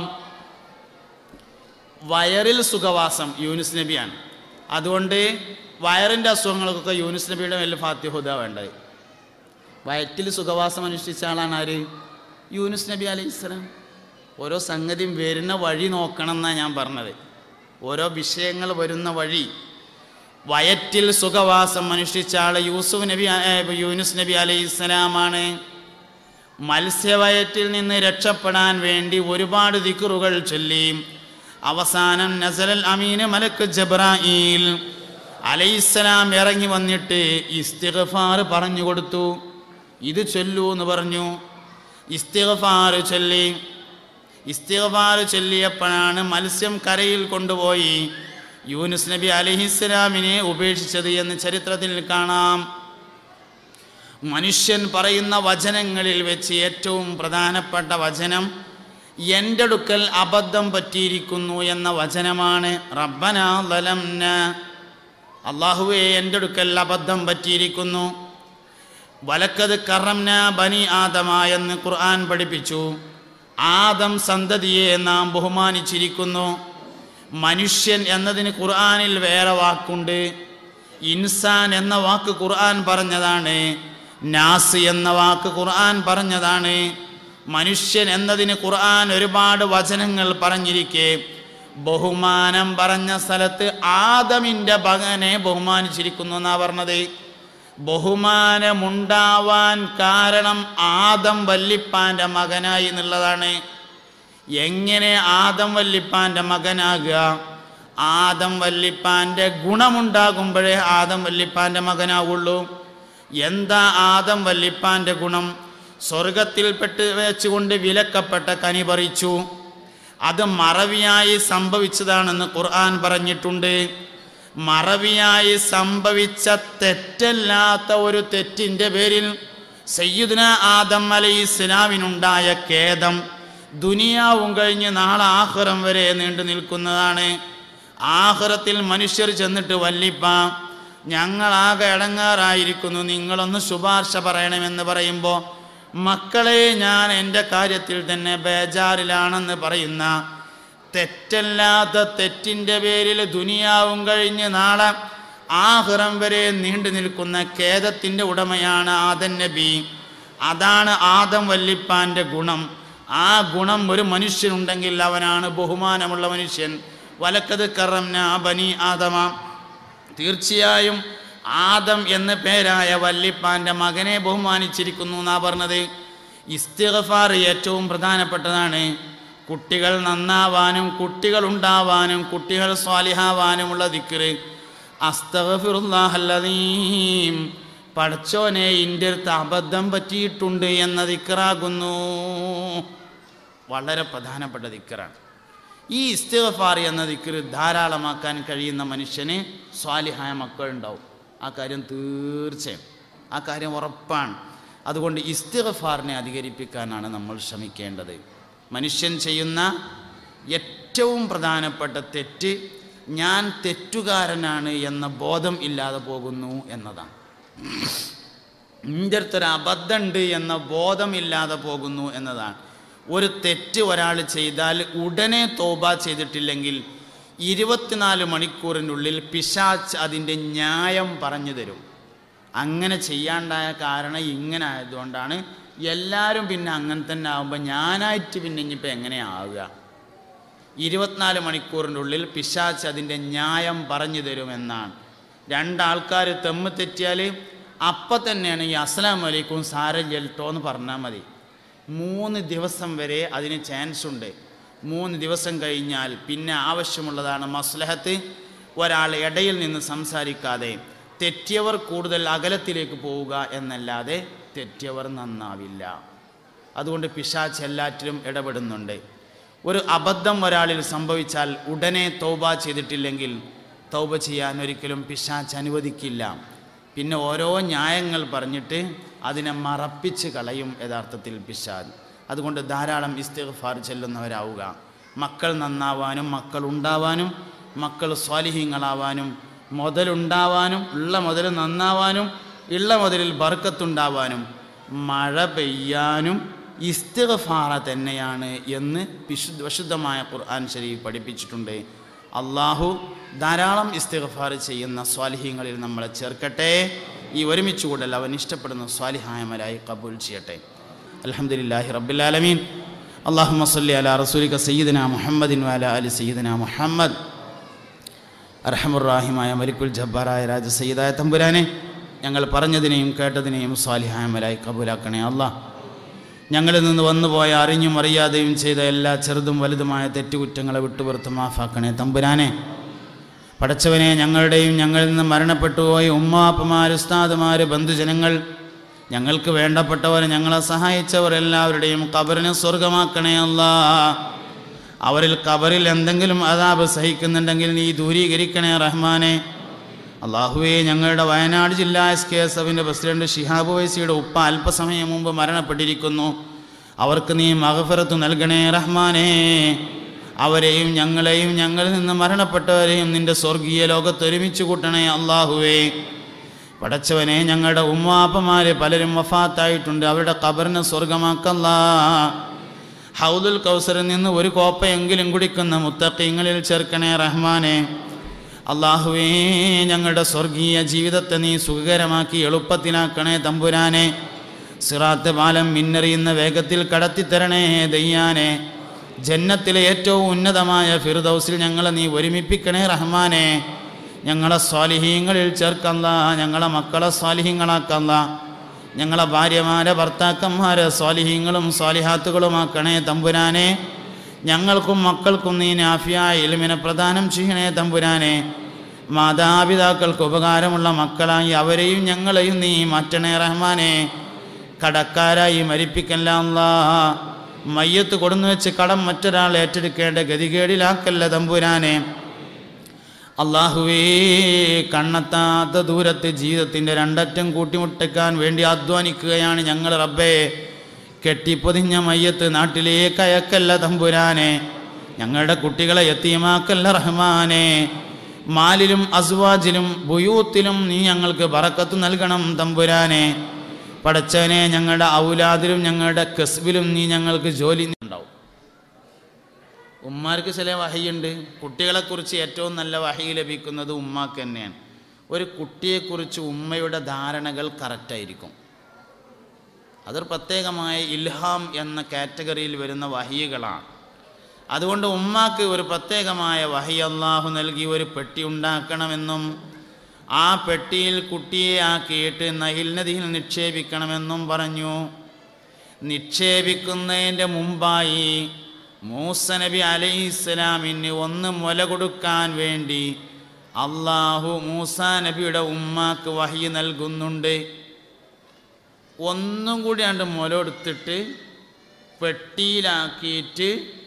വയറിൽ സുഖവാസം യൂനുസ് നബിയാണ്. അതുകൊണ്ട് വയറിൻ്റെ അസുഖങ്ങൾക്കൊക്കെ യൂനുസ് നബിയുടെ മേൽ ഫാത്തിഹുദ വേണ്ടത്. വയറ്റിൽ സുഖവാസം അനുഷ്ഠിച്ച ആളാണ് ആര്? യൂനുസ് നബി അലൈഹിസ്സലാം. ഓരോ സംഗതിയും വരുന്ന വഴി നോക്കണം എന്നാണ് ഞാൻ പറഞ്ഞത്. ഓരോ വിഷയങ്ങൾ വരുന്ന വഴി. വയറ്റിൽ സുഖവാസം അനുഷ്ഠിച്ച ആൾ യൂനുസ് നബി അലൈഹിസ്സലാമാണ്. മത്സ്യവയറ്റിൽ നിന്ന് രക്ഷപ്പെടാൻ വേണ്ടി ഒരുപാട് ദിക്റുകൾ ചൊല്ലി അവസാനം നസലൽ അമീന് മലക്ക് ജബ്രായീൽ അലൈഹിസ്സലാം ഇറങ്ങി വന്നിട്ട് ഇസ്തിഗ്ഫാർ പറഞ്ഞു കൊടുത്തു. ഇത് ചൊല്ലൂ എന്ന് പറഞ്ഞു. ഇസ്തിഗ്ഫാർ ചൊല്ലിയപ്പോഴാണ് മത്സ്യം കരയിൽ കൊണ്ടുപോയി യൂനുസ് നബി അലൈഹിസ്സലാമിനെ ഉപേക്ഷിച്ചത് എന്ന് ചരിത്രത്തിൽ കാണാം. മനുഷ്യൻ പറയുന്ന വചനങ്ങളിൽ വെച്ച് ഏറ്റവും പ്രധാനപ്പെട്ട വചനം എൻ്റെ അടുക്കൽ അബദ്ധം പറ്റിയിരിക്കുന്നു എന്ന വചനമാണ്. റബ്ബനാ ളലംനാ, അല്ലാഹുവേ എൻ്റെ അടുക്കൽ അബദ്ധം പറ്റിയിരിക്കുന്നു. വലക്കത് കറംനാ ബനി ആദമ എന്ന് ഖുർആൻ പഠിപ്പിച്ചു. ആദം സന്തതിയെ നാം ബഹുമാനിച്ചിരിക്കുന്നു. മനുഷ്യൻ എന്നതിന് ഖുർആനിൽ വേറെ വാക്കുണ്ട്. ഇൻസാൻ എന്ന വാക്ക് ഖുർആൻ പറഞ്ഞതാണ്. നാസ് എന്ന വാക്ക് ഖുർആൻ പറഞ്ഞതാണ്. മനുഷ്യൻ എന്നതിന് ഖുർആൻ ഒരുപാട് വചനങ്ങൾ പറഞ്ഞിരിക്കെ ബഹുമാനം പറഞ്ഞ സ്ഥലത്ത് ആദമിൻ്റെ മകനെ ബഹുമാനിച്ചിരിക്കുന്നു എന്നാ പറഞ്ഞത്. ബഹുമാനമുണ്ടാവാൻ കാരണം ആദം വല്ലിപ്പാൻ്റെ മകനായി എന്നുള്ളതാണ്. എങ്ങനെ ആദം വല്ലിപ്പാൻ്റെ മകനാകുക? ആദം വല്ലിപ്പാൻ്റെ ഗുണമുണ്ടാകുമ്പോഴേ ആദം വല്ലിപ്പാൻ്റെ മകനാവുള്ളൂ. എന്താ ആദം വല്ലിപ്പാൻ്റെ ഗുണം? സ്വർഗത്തിൽപ്പെട്ട് വെച്ചുകൊണ്ട് വിലക്കപ്പെട്ട കനി പറിച്ചു. അത് മറവിയായി സംഭവിച്ചതാണെന്ന് ഖുർആൻ പറഞ്ഞിട്ടുണ്ട്. മറവിയായി സംഭവിച്ച തെറ്റല്ലാത്ത ഒരു തെറ്റിൻ്റെ പേരിൽ സയ്യിദുനാ ആദം അലൈഹിസ്സലാമിനുണ്ടായ ഖേദം ദുനിയാവും കഴിഞ്ഞ് നാളെ ആഖിറം വരെ നീണ്ടു നിൽക്കുന്നതാണ്. ആഖിറത്തിൽ മനുഷ്യർ ചെന്നിട്ട് വല്ലിപ്പ ഞങ്ങളാകെ ഇടങ്ങാറായിരിക്കുന്നു, നിങ്ങളൊന്ന് ശുപാർശ പറയണമെന്ന് പറയുമ്പോൾ മക്കളെ ഞാൻ എൻ്റെ കാര്യത്തിൽ തന്നെ ബേജാറിലാണെന്ന് പറയുന്ന തെറ്റല്ലാത്ത തെറ്റിൻ്റെ പേരിൽ ദുനിയാവും കഴിഞ്ഞ് നാളെ ആഖിറം വരെ നീണ്ടു നിൽക്കുന്ന ഖേദത്തിൻ്റെ ഉടമയാണ് ആദം നബി. അതാണ് ആദം വല്ലിപ്പാൻ്റെ ഗുണം. ആ ഗുണം ഒരു മനുഷ്യനുണ്ടെങ്കിൽ അവനാണ് ബഹുമാനമുള്ള മനുഷ്യൻ. വലക്കത് കറംനാ ബനി ആദമ, തീർച്ചയായും ആദം എന്ന പേരായ വല്ലിപ്പാൻ്റെ മകനെ ബഹുമാനിച്ചിരിക്കുന്നു എന്നാ പറഞ്ഞത്. ഇസ്തിഗ്ഫാർ ഏറ്റവും പ്രധാനപ്പെട്ടതാണ്. കുട്ടികൾ നന്നാവാനും കുട്ടികൾ ഉണ്ടാവാനും കുട്ടികൾ സ്വാലിഹാവാനുമുള്ള ദിക്റ് അസ്തഗ്ഫിറുല്ലാഹല്ലദീം, പടച്ചോനെ എൻ്റെ അടുത്ത് അബദ്ധം പറ്റിയിട്ടുണ്ട് എന്ന ദിക്റാകുന്നു. വളരെ പ്രധാനപ്പെട്ട ദിക്റാണ് ഈ ഇസ്തിഗ്ഫാർ എന്ന ദിക്റ്. ധാരാളമാക്കാൻ കഴിയുന്ന മനുഷ്യന് സ്വാലിഹായ മക്കളുണ്ടാവും. ആ കാര്യം തീർച്ചയായും, ആ കാര്യം ഉറപ്പാണ്. അതുകൊണ്ട് ഇസ്തിഗ്ഫാറിനെ അധികരിപ്പിക്കാനാണ് നമ്മൾ ശ്രമിക്കേണ്ടത്. മനുഷ്യൻ ചെയ്യുന്ന ഏറ്റവും പ്രധാനപ്പെട്ട തെറ്റ് ഞാൻ തെറ്റുകാരനാണ് എന്ന ബോധം ഇല്ലാതെ പോകുന്നു എന്നതാണ്. എൻ്റെ അടുത്തൊരു അബദ്ധമുണ്ട് എന്ന ബോധമില്ലാതെ പോകുന്നു എന്നതാണ്. ഒരു തെറ്റ് ഒരാൾ ചെയ്താൽ ഉടനെ തൗബ ചെയ്തിട്ടില്ലെങ്കിൽ 24 മണിക്കൂറിനുള്ളിൽ പിശാച്ച് അതിൻ്റെ ന്യായം പറഞ്ഞു തരും. അങ്ങനെ ചെയ്യാണ്ടായ കാരണം ഇങ്ങനെ ആയതുകൊണ്ടാണ്. എല്ലാവരും പിന്നെ അങ്ങനെ തന്നെ ആകുമ്പോൾ ഞാനായിട്ട് പിന്നെ ഇനിയിപ്പോൾ എങ്ങനെയാവുക? 24 മണിക്കൂറിൻ്റെ ഉള്ളിൽ പിശാച്ച് അതിൻ്റെ ന്യായം പറഞ്ഞു തരുമെന്നാണ്. രണ്ടാൾക്കാർ തെമ്മ് തെറ്റിയാൽ അപ്പം തന്നെയാണ് ഈ അസ്സലാമു അലൈക്കും സാരല്ലോ എന്ന് പറഞ്ഞാൽ മതി. 3 ദിവസം വരെ അതിന് ചാൻസ് ഉണ്ട്. 3 ദിവസം കഴിഞ്ഞാൽ പിന്നെ ആവശ്യമുള്ളതാണ് മസ്ലഹത്ത്. ഒരാൾ ഇടയിൽ നിന്ന് സംസാരിക്കാതെ തെറ്റിയവർ കൂടുതൽ അകലത്തിലേക്ക് പോവുക എന്നല്ലാതെ തെറ്റിയവർ നന്നാവില്ല. അതുകൊണ്ട് പിശാച്ച് എല്ലാറ്റിലും ഇടപെടുന്നുണ്ട്. ഒരു അബദ്ധം ഒരാളിൽ സംഭവിച്ചാൽ ഉടനെ തൗബ ചെയ്തിട്ടില്ലെങ്കിൽ തൗബ ചെയ്യാൻ ഒരിക്കലും പിശാച്ച് അനുവദിക്കില്ല. പിന്നെ ഓരോ ന്യായങ്ങൾ പറഞ്ഞിട്ട് അതിനെ മറപ്പിച്ച് കളയും യഥാർത്ഥത്തിൽ പിശാച്ച്. അതുകൊണ്ട് ധാരാളം ഇസ്തിഗ്ഫാർ ചെല്ലുന്നവരാവുക. മക്കൾ നന്നാവാനും മക്കൾ ഉണ്ടാവാനും മക്കൾ സ്വാലിഹീങ്ങളാവാനും മുതലുണ്ടാവാനും ഉള്ള മുതൽ നന്നാവാനും ഉള്ള മുതലിൽ ബർക്കത്തുണ്ടാവാനും മഴ പെയ്യാനും ഇസ്തിഗ്ഫാർ തന്നെയാണ് എന്ന് വിശുദ്ധമായ ഖുർആൻ ശരീഫ് പഠിപ്പിച്ചിട്ടുണ്ട്. അള്ളാഹു ധാരാളം ഇസ്തിഗ്ഫാർ ചെയ്യുന്ന സ്വാലിഹീങ്ങളിൽ നമ്മളെ ചേർക്കട്ടെ. ഈ ഒരുമിച്ച് കൂടൽ അവൻ ഇഷ്ടപ്പെടുന്ന സ്വാലിഹായമലായി കബൂൽ ചെയ്യട്ടെ. അൽഹംദുലില്ലാഹി റബ്ബിൽ ആലമീൻ. അല്ലാഹുമ്മ സ്വല്ലി അലാ റസൂലിക സയ്യിദിനാ മുഹമ്മദിൻ വഅലാ ആലി സയ്യിദിനാ മുഹമ്മദ്. അർഹമുർ-റഹീമായ മലിക്കുൽ ജബ്ബാറായ രാജ സയ്യിദായ തമ്പുരാനെ, ഞങ്ങൾ പറഞ്ഞതിനെയും കേട്ടതിനെയും സ്വാലിഹായമലായി കബൂലാക്കണേ അല്ലാഹ്. ഞങ്ങളിൽ നിന്ന് വന്നുപോയ അറിഞ്ഞും അറിയാതെയും ചെയ്ത എല്ലാ ചെറുതും വലുതുമായ തെറ്റുകുറ്റങ്ങളെ വിട്ടുപുറത്ത് മാഫാക്കണേ തമ്പുരാനെ. പടച്ചവനെ, ഞങ്ങളുടെയും ഞങ്ങളിൽ നിന്ന് മരണപ്പെട്ടുപോയ ഉമ്മാപ്പമാർ, ഉസ്താദുമാർ, ബന്ധുജനങ്ങൾ, ഞങ്ങൾക്ക് വേണ്ടപ്പെട്ടവർ, ഞങ്ങളെ സഹായിച്ചവർ എല്ലാവരുടെയും ഖബറിനെ സ്വർഗമാക്കണേ അല്ലാഹ്. അവരിൽ ഖബറിൽ എന്തെങ്കിലും അദാബ് സഹിക്കുന്നുണ്ടെങ്കിൽ നീ ദൂരീകരിക്കണേ റഹ്മാനെ. അള്ളാഹുവേ, ഞങ്ങളുടെ വയനാട് ജില്ലാ SKSFൻ്റെ പ്രസിഡന്റ് ഷിഹാബ് വൈസിയുടെ ഉപ്പ അല്പസമയം മുമ്പ് മരണപ്പെട്ടിരിക്കുന്നു. അവർക്ക് നീ മഗ്ഫിറത്ത് നൽകണേ റഹ്മാനെ. അവരെയും ഞങ്ങളെയും ഞങ്ങളിൽ നിന്ന് മരണപ്പെട്ടവരെയും നിന്റെ സ്വർഗീയ ലോകത്ത് ഒരുമിച്ച് കൂട്ടണേ അള്ളാഹുവേ. പടച്ചവനെ, ഞങ്ങളുടെ ഉമ്മാപ്പമാർ പലരും വഫാത്തായിട്ടുണ്ട്. അവരുടെ ഖബറിനെ സ്വർഗമാക്കല്ലാ. ഹൗദുൽ കൗസറിൽ നിന്ന് ഒരു കോപ്പയെങ്കിലും കുടിക്കുന്ന മുത്തഖീങ്ങളിൽ ചേർക്കണേ റഹ്മാനെ. അള്ളാഹുവേ, ഞങ്ങളുടെ സ്വർഗീയ ജീവിതത്തെ നീ സുഖകരമാക്കി എളുപ്പത്തിലാക്കണേ തമ്പുരാനെ. സിറാത്ത് പാലം മിന്നറിയുന്ന വേഗത്തിൽ കടത്തിത്തരണേ ദയ്യാനെ. ജന്നത്തിലെ ഏറ്റവും ഉന്നതമായ ഫിർദൗസിൽ ഞങ്ങളെ നീ ഒരുമിപ്പിക്കണേ റഹ്മാനെ. ഞങ്ങളെ സ്വാലിഹീങ്ങളിൽ ചേർക്കല്ല, ഞങ്ങളെ മക്കളെ സ്വാലിഹീങ്ങളാക്കല്ല, ഞങ്ങളെ ഭാര്യമാരെ ഭർത്താക്കന്മാരെ സ്വാലിഹീങ്ങളും സ്വാലിഹാത്തുകളുമാക്കണേ തമ്പുരാനെ. ഞങ്ങൾക്കും മക്കൾക്കും നീ നാഫിയായ ഇൽമിനെ പ്രദാനം ചെയ്യണേ തമ്പുരാനെ. മാതാപിതാക്കൾക്ക് ഉപകാരമുള്ള മക്കളായി അവരെയും ഞങ്ങളെയും നീ മാറ്റണേ റഹ്മാനെ. കടക്കാരായി മരിപ്പിക്കല്ല അല്ലാഹ്. മയ്യത്ത് കൊടുന്നു വെച്ച് കടം മറ്റൊരാൾ ഏറ്റെടുക്കേണ്ട ഗതികേടിലാക്കല്ല തമ്പുരാനെ. അല്ലാഹുവേ, കണ്ണെത്താത്ത ദൂരത്ത് ജീവിതത്തിൻ്റെ രണ്ടറ്റം കൂട്ടിമുട്ടിക്കാൻ വേണ്ടി അധ്വാനിക്കുകയാണ് ഞങ്ങൾ റബ്ബേ. കെട്ടിപ്പൊതിഞ്ഞ മയ്യത്ത് നാട്ടിലേക്ക് അയക്കല്ല തമ്പുരാനെ. ഞങ്ങളുടെ കുട്ടികളെ യതീമാക്കല്ല റഹ്മാനെ. മാലിലും അസ്വാജിലും ബുയൂത്തിലും നീ ഞങ്ങൾക്ക് ബറക്കത്ത് നൽകണം തമ്പുരാനെ. പടച്ചവനെ, ഞങ്ങളുടെ ഔലാദിലും ഞങ്ങളുടെ കസ്ബിലും നീ ഞങ്ങൾക്ക് ജോലി ഉണ്ടാവും. ഉമ്മാർക്ക് ചില വഹയുണ്ട്. കുട്ടികളെക്കുറിച്ച് ഏറ്റവും നല്ല വഹി ലഭിക്കുന്നത് ഉമ്മാക്ക് തന്നെയാണ്. ഒരു കുട്ടിയെക്കുറിച്ച് ഉമ്മയുടെ ധാരണകൾ കറക്റ്റായിരിക്കും. അതൊരു പ്രത്യേകമായ ഇൽഹാം എന്ന കാറ്റഗറിയിൽ വരുന്ന വഹികളാണ്. അതുകൊണ്ട് ഉമ്മാക്ക് ഒരു പ്രത്യേകമായ വഹി അല്ലാഹു നൽകി ഒരു പെട്ടി ഉണ്ടാക്കണമെന്നും ആ പെട്ടിയിൽ കുട്ടിയെ ആക്കിയിട്ട് നഹിൽ നദിയിൽ നിക്ഷേപിക്കണമെന്നും പറഞ്ഞു. നിക്ഷേപിക്കുന്നതിൻ്റെ മുമ്പായി മൂസ നബി അലൈഹിസ്സലാമിന് ഒന്ന് മുല കൊടുക്കാൻ വേണ്ടി അള്ളാഹു മൂസ നബിയുടെ ഉമ്മാക്ക് വഹി നൽകുന്നുണ്ട്. ഒന്നും കൂടി ആണ്ട് മുല കൊടുത്തിട്ട് പെട്ടിയിലാക്കിയിട്ട്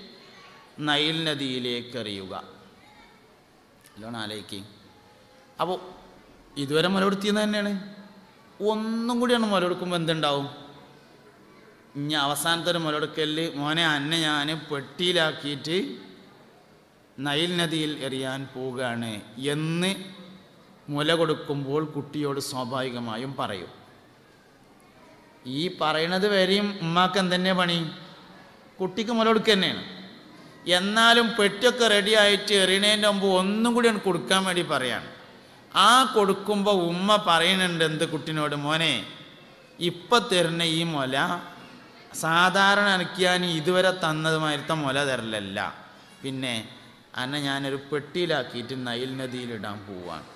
നൈൽ നദിയിലേക്ക് എറിയുക. അല്ലോണം ആലോചിക്ക്. അപ്പോൾ ഇതുവരെ മുല കൊടുത്തിയെന്ന് തന്നെയാണ്. ഒന്നും കൂടിയാണ് മുല കൊടുക്കുമ്പോൾ എന്തുണ്ടാവും? ഇനി അവസാനത്തെ ഒരു മുല കൊടുക്കല്, മോനെ അന്നെ ഞാൻ പെട്ടിയിലാക്കിയിട്ട് നൈൽ നദിയിൽ എറിയാൻ പോവുകയാണ് എന്ന് മുല കൊടുക്കുമ്പോൾ കുട്ടിയോട് സ്വാഭാവികമായും പറയും. ഈ പറയണത് വരെയും ഉമ്മാക്ക് എന്തെന്നെ പണി? കുട്ടിക്ക് മുല കൊടുക്കുക തന്നെയാണ്. എന്നാലും പെട്ടിയൊക്കെ റെഡി ആയിട്ട് എറിയണേൻ്റെ മുമ്പ് ഒന്നും കൂടി കൊടുക്കാൻ വേണ്ടി പറയാണ്. ആ കൊടുക്കുമ്പോൾ ഉമ്മ പറയുന്നുണ്ട് എന്ത് കുട്ടിനോട്, മോനെ ഇപ്പം തരുന്ന ഈ മുല സാധാരണ എനിക്കാൻ ഇതുവരെ തന്നതുമായിരുത്ത മുല തരലല്ല, പിന്നെ അന്നെ ഞാനൊരു പെട്ടിയിലാക്കിയിട്ട് നൈൽ നദിയിലിടാൻ പോവാണ്.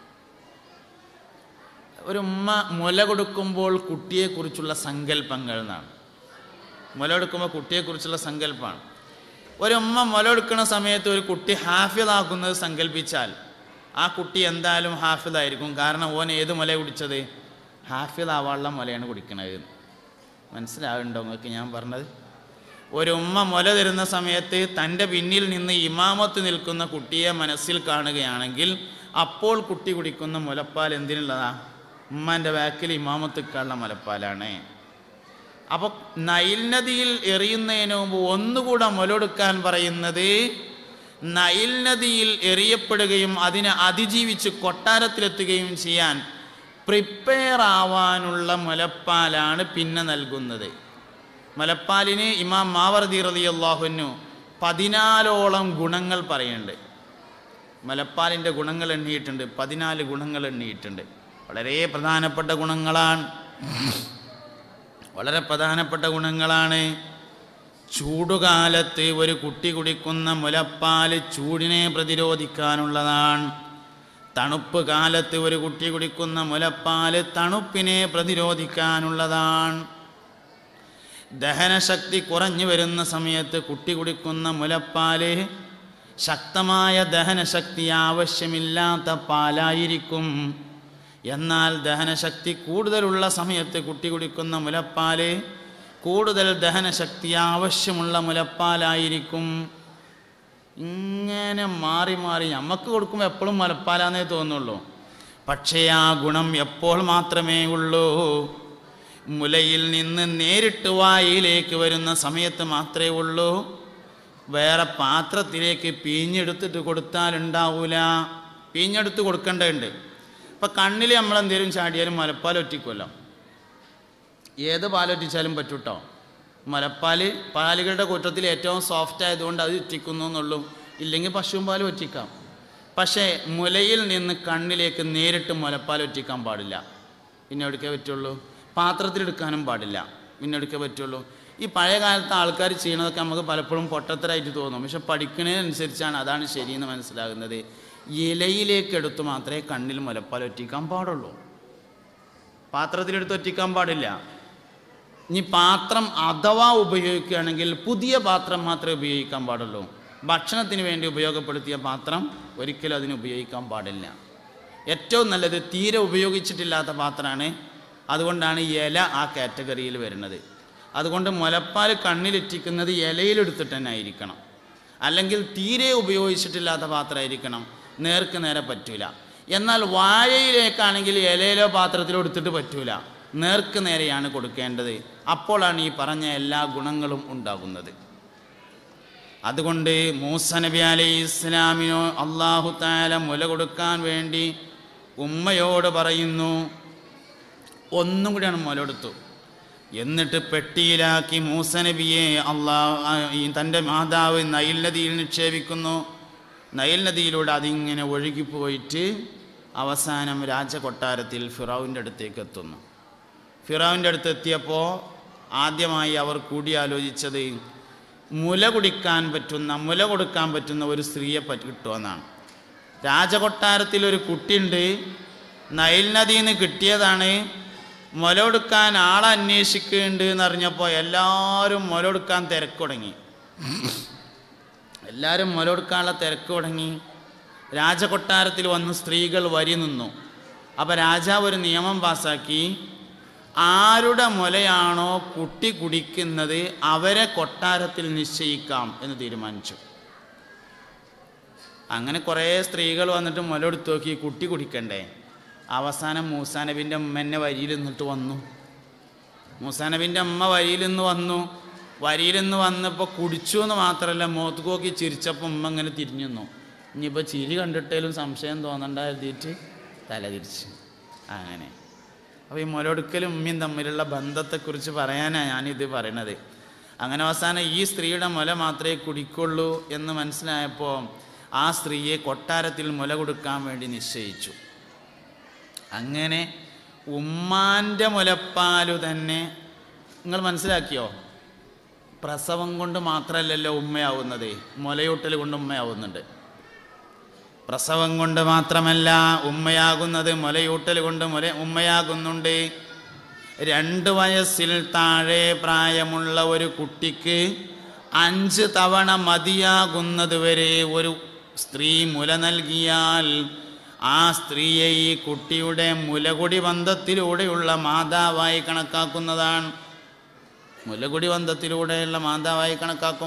ഒരു ഉമ്മ മുല കൊടുക്കുമ്പോൾ കുട്ടിയെക്കുറിച്ചുള്ള സങ്കല്പങ്ങൾ എന്നാണ്. മുല കൊടുക്കുമ്പോൾ കുട്ടിയെക്കുറിച്ചുള്ള സങ്കല്പമാണ്. ഒരുമ്മ മുല കൊടുക്കുന്ന സമയത്ത് ഒരു കുട്ടി ഹാഫിളാക്കുന്നത് സങ്കല്പിച്ചാൽ ആ കുട്ടി എന്തായാലും ഹാഫിളായിരിക്കും. കാരണം ഓൻ ഏത് മുല കുടിച്ചത്? ഹാഫിളാവാനുള്ള മുലയാണ് കുടിക്കണത്. മനസ്സിലാവുന്നുണ്ടോ നിങ്ങൾക്ക് ഞാൻ പറഞ്ഞത്? ഒരു ഉമ്മ മുല തരുന്ന സമയത്ത് തൻ്റെ പിന്നിൽ നിന്ന് ഇമാമത്ത് നിൽക്കുന്ന കുട്ടിയെ മനസ്സിൽ കാണുകയാണെങ്കിൽ അപ്പോൾ കുട്ടി കുടിക്കുന്ന മുലപ്പാൽ എന്തിനുള്ളതാ? ഉമ്മാൻ്റെ ബാക്കിൽ ഇമാമത്തിക്കാനുള്ള മുലപ്പാലാണ്. അപ്പോൾ നൈൽ നദിയിൽ എറിയുന്നതിന് മുമ്പ് ഒന്നുകൂടെ മുലൊടുക്കാൻ പറയുന്നത് നൈൽ നദിയിൽ എറിയപ്പെടുകയും അതിനെ അതിജീവിച്ച് കൊട്ടാരത്തിലെത്തുകയും ചെയ്യാൻ പ്രിപ്പയർ ആവാനുള്ള മുലപ്പാലാണ് പിന്നെ നൽകുന്നത്. മുലപ്പാലിന് ഇമാം മാവർദി റളിയല്ലാഹു അൻഹു 14ഓളം ഗുണങ്ങൾ പറയുന്നുണ്ട്. മുലപ്പാലിൻ്റെ ഗുണങ്ങൾ എണ്ണിയിട്ടുണ്ട്, 14 ഗുണങ്ങൾ എണ്ണിയിട്ടുണ്ട്. വളരെ പ്രധാനപ്പെട്ട ഗുണങ്ങളാണ്, വളരെ പ്രധാനപ്പെട്ട ഗുണങ്ങളാണ്. ചൂടുകാലത്ത് ഒരു കുട്ടി കുടിക്കുന്ന മുലപ്പാൽ ചൂടിനെ പ്രതിരോധിക്കാനുള്ളതാണ്. തണുപ്പ് കാലത്ത് ഒരു കുട്ടി കുടിക്കുന്ന മുലപ്പാൽ തണുപ്പിനെ പ്രതിരോധിക്കാനുള്ളതാണ്. ദഹനശക്തി കുറഞ്ഞു വരുന്ന സമയത്ത് കുട്ടി കുടിക്കുന്ന മുലപ്പാൽ ശക്തമായ ദഹനശക്തി ആവശ്യമില്ലാത്ത പാലായിരിക്കും. എന്നാൽ ദഹനശക്തി കൂടുതലുള്ള സമയത്ത് കുട്ടി കുടിക്കുന്ന മുലപ്പാൽ കൂടുതൽ ദഹനശക്തി ആവശ്യമുള്ള മുലപ്പാലായിരിക്കും. ഇങ്ങനെ മാറി മാറി നമുക്ക് കൊടുക്കുമ്പോൾ എപ്പോഴും മുലപ്പാലാന്നേ തോന്നുള്ളൂ. പക്ഷേ ആ ഗുണം എപ്പോൾ മാത്രമേ ഉള്ളൂ? മുലയിൽ നിന്ന് നേരിട്ട് വായിലേക്ക് വരുന്ന സമയത്ത് മാത്രമേ ഉള്ളൂ. വേറെ പാത്രത്തിലേക്ക് പിഴിഞ്ഞെടുത്തിട്ട് കൊടുത്താലുണ്ടാവൂല. പിഴിഞ്ഞെടുത്ത് കൊടുക്കേണ്ടതുണ്ട്. ഇപ്പം കണ്ണിൽ നമ്മളെന്തേലും ചാടിയാലും മുലപ്പാൽ ഒറ്റിക്കുമല്ലോ. ഏത് പാലൊറ്റിച്ചാലും പറ്റൂട്ടോ. മുലപ്പാൽ പാലുകളുടെ കൂട്ടത്തിൽ ഏറ്റവും സോഫ്റ്റ് ആയതുകൊണ്ട് അത് ഒറ്റിക്കുന്നു എന്നുള്ളൂ. ഇല്ലെങ്കിൽ പശുവും പാൽ ഒറ്റിക്കാം. പക്ഷേ മുലയിൽ നിന്ന് കണ്ണിലേക്ക് നേരിട്ട് മുലപ്പാൽ ഒറ്റിക്കാൻ പാടില്ല. പിന്നെ എടുക്കേ പറ്റുള്ളൂ? പാത്രത്തിലെടുക്കാനും പാടില്ല. പിന്നെ എടുക്കേ പറ്റുള്ളൂ? ഈ പഴയ കാലത്തെ ആൾക്കാർ ചെയ്യണതൊക്കെ നമുക്ക് പലപ്പോഴും പൊട്ടത്തരായിട്ട് തോന്നും. പക്ഷെ പഠിക്കുന്നതിനനുസരിച്ചാണ് അതാണ് ശരിയെന്ന് മനസ്സിലാകുന്നത്. ഇലയിലേക്ക് എടുത്ത് മാത്രമേ കണ്ണിൽ മുലപ്പാൽ ഒറ്റിക്കാൻ പാടുള്ളൂ. പാത്രത്തിലെടുത്ത് ഒറ്റിക്കാൻ പാടില്ല. ഇനി പാത്രം അഥവാ ഉപയോഗിക്കുകയാണെങ്കിൽ പുതിയ പാത്രം മാത്രമേ ഉപയോഗിക്കാൻ പാടുള്ളൂ. ഭക്ഷണത്തിന് വേണ്ടി ഉപയോഗപ്പെടുത്തിയ പാത്രം ഒരിക്കലും അതിന് ഉപയോഗിക്കാൻ പാടില്ല. ഏറ്റവും നല്ലത് തീരെ ഉപയോഗിച്ചിട്ടില്ലാത്ത പാത്രമാണ്. അതുകൊണ്ടാണ് ഇല ആ കാറ്റഗറിയിൽ വരുന്നത്. അതുകൊണ്ട് മുലപ്പാൽ കണ്ണിലെറ്റിക്കുന്നത് ഇലയിലെടുത്തിട്ട് തന്നെ ആയിരിക്കണം. അല്ലെങ്കിൽ തീരെ ഉപയോഗിച്ചിട്ടില്ലാത്ത പാത്രമായിരിക്കണം. നേർക്ക് നേരെ പറ്റൂല. എന്നാൽ വാഴയിലേക്കാണെങ്കിൽ ഇലയിലോ പാത്രത്തിലോ എടുത്തിട്ട് പറ്റൂല. നേർക്ക് നേരെയാണ് കൊടുക്കേണ്ടത്. അപ്പോഴാണ് ഈ പറഞ്ഞ എല്ലാ ഗുണങ്ങളും ഉണ്ടാകുന്നത്. അതുകൊണ്ട് മൂസ നബി അലൈഹി ഇസ്ലാമിനോ അല്ലാഹു തആല മുല കൊടുക്കാൻ വേണ്ടി ഉമ്മയോട് പറയുന്നു. ഒന്നും കൂടിയാണ് മുല കൊടുത്തു. എന്നിട്ട് പെട്ടിയിലാക്കി മൂസ നബിയെ തൻ്റെ മാതാവ് നൈൽ നദിയിൽ നിക്ഷേപിക്കുന്നു. നൈൽ നദിയിലൂടെ അതിങ്ങനെ ഒഴുകിപ്പോയിട്ട് അവസാനം രാജകൊട്ടാരത്തിൽ ഫിറൗൻ്റെ അടുത്തേക്ക് എത്തുന്നു. ഫിറൗൻ്റെ അടുത്ത് എത്തിയപ്പോൾ ആദ്യമായി അവർ കൂടിയാലോചിച്ചത് മുല കൊടുക്കാൻ പറ്റുന്ന ഒരു സ്ത്രീയെ കിട്ടുമെന്നാണ്. രാജകൊട്ടാരത്തിൽ ഒരു കുട്ടിയുണ്ട്, നൈൽ നദിയിൽ നിന്ന് കിട്ടിയതാണ്, മുല കൊടുക്കാൻ ആളെ അന്വേഷിക്കുന്നുണ്ട് എന്നറിഞ്ഞപ്പോൾ എല്ലാവരും മുല കൊടുക്കാൻ തിരക്ക് തുടങ്ങി. എല്ലാവരും മുല കൊടുക്കാനുള്ള തിരക്ക് തുടങ്ങി. രാജകൊട്ടാരത്തിൽ വന്ന് സ്ത്രീകൾ വരി നിന്നു. അപ്പോൾ രാജാവ് ഒരു നിയമം പാസാക്കി, ആരുടെ മുലയാണോ കുട്ടി കുടിക്കുന്നത് അവരെ കൊട്ടാരത്തിൽ നിശ്ചയിക്കാം എന്ന് തീരുമാനിച്ചു. അങ്ങനെ കുറേ സ്ത്രീകൾ വന്നിട്ട് മുല എടുത്ത് നോക്കി, കുട്ടി കുടിക്കണ്ടേ. അവസാനം മൂസാ നബിൻ്റെ ഉമ്മ എന്നെ വരിയിൽ നിന്നിട്ട് വന്നു. മൂസാ നബിൻ്റെ അമ്മ വരിയിൽ നിന്ന് വന്നപ്പോൾ കുടിച്ചു എന്ന് മാത്രമല്ല, മുഖത്ത് നോക്കി ചിരിച്ചപ്പോൾ ഉമ്മ ഇങ്ങനെ തിരിഞ്ഞു നിന്നു. ഇനിയിപ്പോൾ ചിരി കണ്ടിട്ടേലും സംശയം തോന്നണ്ട എഴുതിയിട്ട് തല തിരിച്ച്. അങ്ങനെ അപ്പോൾ ഈ മുലൊടുക്കലും ഉമ്മയും തമ്മിലുള്ള ബന്ധത്തെക്കുറിച്ച് പറയാനാണ് ഞാനിത് പറയണത്. അങ്ങനെ അവസാനം ഈ സ്ത്രീയുടെ മുല മാത്രമേ കുടിക്കുള്ളൂ എന്ന് മനസ്സിലായപ്പോൾ ആ സ്ത്രീയെ കൊട്ടാരത്തിൽ മുല കൊടുക്കാൻ വേണ്ടി നിശ്ചയിച്ചു. അങ്ങനെ ഉമ്മാൻ്റെ മുലപ്പാലു തന്നെ നിങ്ങൾ മനസ്സിലാക്കിയോ? പ്രസവം കൊണ്ട് മാത്രമല്ലല്ലോ ഉമ്മയാവുന്നത്, മുലയൂട്ടൽ കൊണ്ട് ഉമ്മയാവുന്നുണ്ട്. പ്രസവം കൊണ്ട് മാത്രമല്ല ഉമ്മയാകുന്നത്, മുലയൂട്ടൽ കൊണ്ട് ഉമ്മയാകുന്നുണ്ട്. 2 വയസ്സിൽ താഴെ പ്രായമുള്ള ഒരു കുട്ടിക്ക് 5 തവണ മതിയാകുന്നത് വരെ ഒരു സ്ത്രീ മുല നൽകിയാൽ ആ സ്ത്രീയെ ഈ കുട്ടിയുടെ മുലകുടി ബന്ധത്തിലൂടെയുള്ള മാതാവായി കണക്കാക്കുന്നതാണ്. മുലകുടി ബന്ധത്തിലൂടെയുള്ള മാതാവായി കണക്കാക്കും.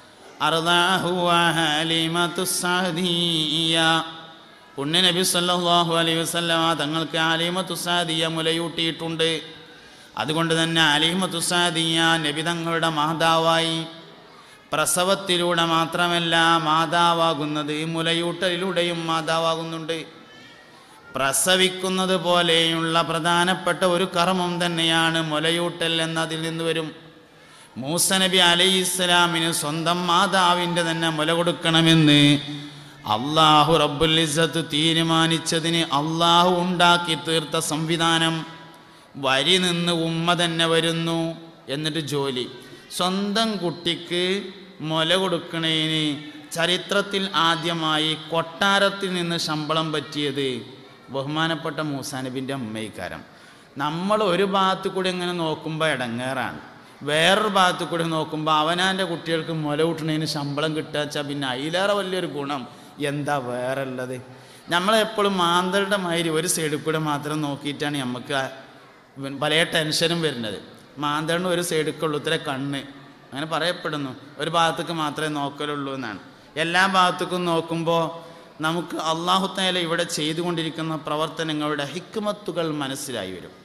പുണ്യ നബി സല്ലല്ലാഹു അലൈഹി വസല്ലമ തങ്ങൾക്ക് അലീമത്തു സാദിയ മുലയൂട്ടിയിട്ടുണ്ട്. അതുകൊണ്ട് തന്നെ അലീമത്തു സാദിയ നബി തങ്ങളുടെ മാതാവായി. പ്രസവത്തിലൂടെ മാത്രമല്ല മാതാവാകുന്നത്, മുലയൂട്ടലിലൂടെയും മാതാവാകുന്നുണ്ട്. പ്രസവിക്കുന്നത് പോലെയുള്ള പ്രധാനപ്പെട്ട ഒരു കർമ്മം തന്നെയാണ് മുലയൂട്ടൽ എന്നതിൽ നിന്ന് വരും. മൂസ നബി അലൈഹി ഇസ്ലാമിന് സ്വന്തം മാതാവിൻ്റെ തന്നെ മുല കൊടുക്കണമെന്ന് അള്ളാഹു റബ്ബുൽ ഇസ്സത്ത് തീരുമാനിച്ചതിന് അള്ളാഹു ഉണ്ടാക്കി തീർത്ത സംവിധാനം. വരി നിന്ന് ഉമ്മ തന്നെ വരുന്നു, എന്നിട്ട് ജോലി. സ്വന്തം കുട്ടിക്ക് മുല കൊടുക്കണേന് ചരിത്രത്തിൽ ആദ്യമായി കൊട്ടാരത്തിൽ നിന്ന് ശമ്പളം പറ്റിയത് ബഹുമാനപ്പെട്ട മൂസാ നബിൻ്റെ അമ്മയിക്കാരം. നമ്മൾ ഒരു ഭാഗത്തു കൂടി ഇങ്ങനെ നോക്കുമ്പോൾ ഇടങ്ങേറാണ്, വേറൊരു ഭാഗത്തു കൂടി നോക്കുമ്പോൾ അവനാൻ്റെ കുട്ടികൾക്ക് മുല കൂട്ടണതിന് ശമ്പളം കിട്ടുക വെച്ചാൽ പിന്നെ അതിലേറെ വലിയൊരു ഗുണം എന്താ വേറെ ഉള്ളത്? നമ്മളെപ്പോഴും മാന്തളുടെ മാതിരി ഒരു സൈഡിൽ കൂടെ മാത്രം നോക്കിയിട്ടാണ് നമുക്ക് പല ടെൻഷനും വരുന്നത്. മാന്തളിന് ഒരു സൈഡിക്കുള്ളൂ, ഇത്ര കണ്ണ് അങ്ങനെ പറയപ്പെടുന്നു, ഒരു ഭാഗത്തേക്ക് മാത്രമേ നോക്കലുള്ളൂ എന്നാണ്. എല്ലാ ഭാഗത്തേക്കും നോക്കുമ്പോൾ നമുക്ക് അല്ലാഹു തആല ഇവിടെ ചെയ്തുകൊണ്ടിരിക്കുന്ന പ്രവർത്തനങ്ങളുടെ ഹിക്മത്തുകൾ മനസ്സിലായി വരും.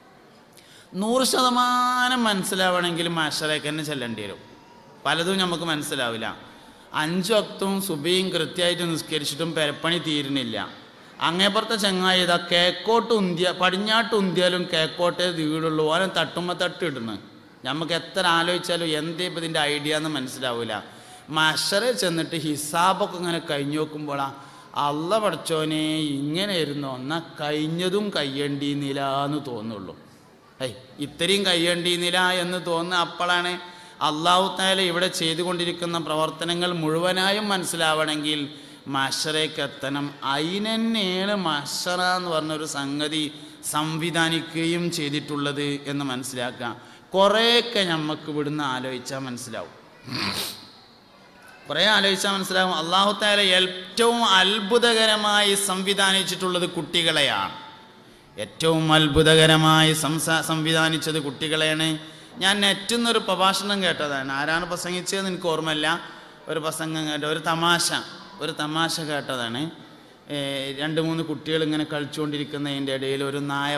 100% മനസ്സിലാവണമെങ്കിൽ മാഷറേക്ക് തന്നെ ചെല്ലേണ്ടി വരും. പലതും നമുക്ക് മനസ്സിലാവില്ല. 5 വക്തും സുബഹിയും കൃത്യമായിട്ട് നിസ്കരിച്ചിട്ടും പെരപ്പണി തീരുന്നില്ല. അങ്ങേപ്പുറത്തെ ചങ്ങായി ഇതാ പടിഞ്ഞാട്ട് ഉന്തിയാലും കേക്കോട്ടേ വീടുള്ളൂ, ഓരോ തട്ടുമ്പോൾ തട്ടിടണം. നമുക്ക് എത്ര ആലോചിച്ചാലും എന്തേ ഇപ്പം ഇതിൻ്റെ ഐഡിയ എന്ന് മനസ്സിലാവില്ല. മഷറെ ചെന്നിട്ട് ഹിസാബൊക്കെ ഇങ്ങനെ കഴിഞ്ഞു നോക്കുമ്പോഴാണ് അള്ള പഠിച്ചോനെ ഇങ്ങനെ ഇരുന്നോ, എന്നാൽ കഴിഞ്ഞതും കയ്യണ്ടീന്നില്ല എന്ന് തോന്നുള്ളൂ. ഇത്രയും കയ്യണ്ടീന്നില്ല എന്ന് തോന്നുന്ന അപ്പോഴാണ് അല്ലാഹു തആല ഇവിടെ ചെയ്തുകൊണ്ടിരിക്കുന്ന പ്രവർത്തനങ്ങൾ മുഴുവനായും മനസ്സിലാവണമെങ്കിൽ മഹ്ശറേക്ക് എത്തണം. അതിനെന്നെയാണ് മഹ്ശറ എന്ന് പറഞ്ഞൊരു സംഗതി സംവിധാനിക്കുകയും ചെയ്തിട്ടുള്ളത് എന്ന് മനസ്സിലാക്കാം. കുറേയൊക്കെ നമുക്ക് ഇവിടുന്ന് ആലോചിച്ചാൽ മനസ്സിലാവും. കുറേ ആലോചിച്ചാൽ മനസ്സിലാവും. അല്ലാഹു തആല ഏറ്റവും അത്ഭുതകരമായി സംവിധാനിച്ചിട്ടുള്ളത് കുട്ടികളെയാണ്. ഏറ്റവും അത്ഭുതകരമായി സംവിധാനിച്ചത് കുട്ടികളെയാണ്. ഞാൻ നെറ്റിൽ നിന്നൊരു പ്രഭാഷണം കേട്ടതാണ്. ആരാണ് പ്രസംഗിച്ചതെന്ന് എനിക്ക് ഓർമ്മയില്ല. ഒരു പ്രസംഗം കേട്ട ഒരു തമാശ കേട്ടതാണ്. 2-3 കുട്ടികൾ ഇങ്ങനെ കളിച്ചുകൊണ്ടിരിക്കുന്നതിൻ്റെ ഇടയിൽ ഒരു നായ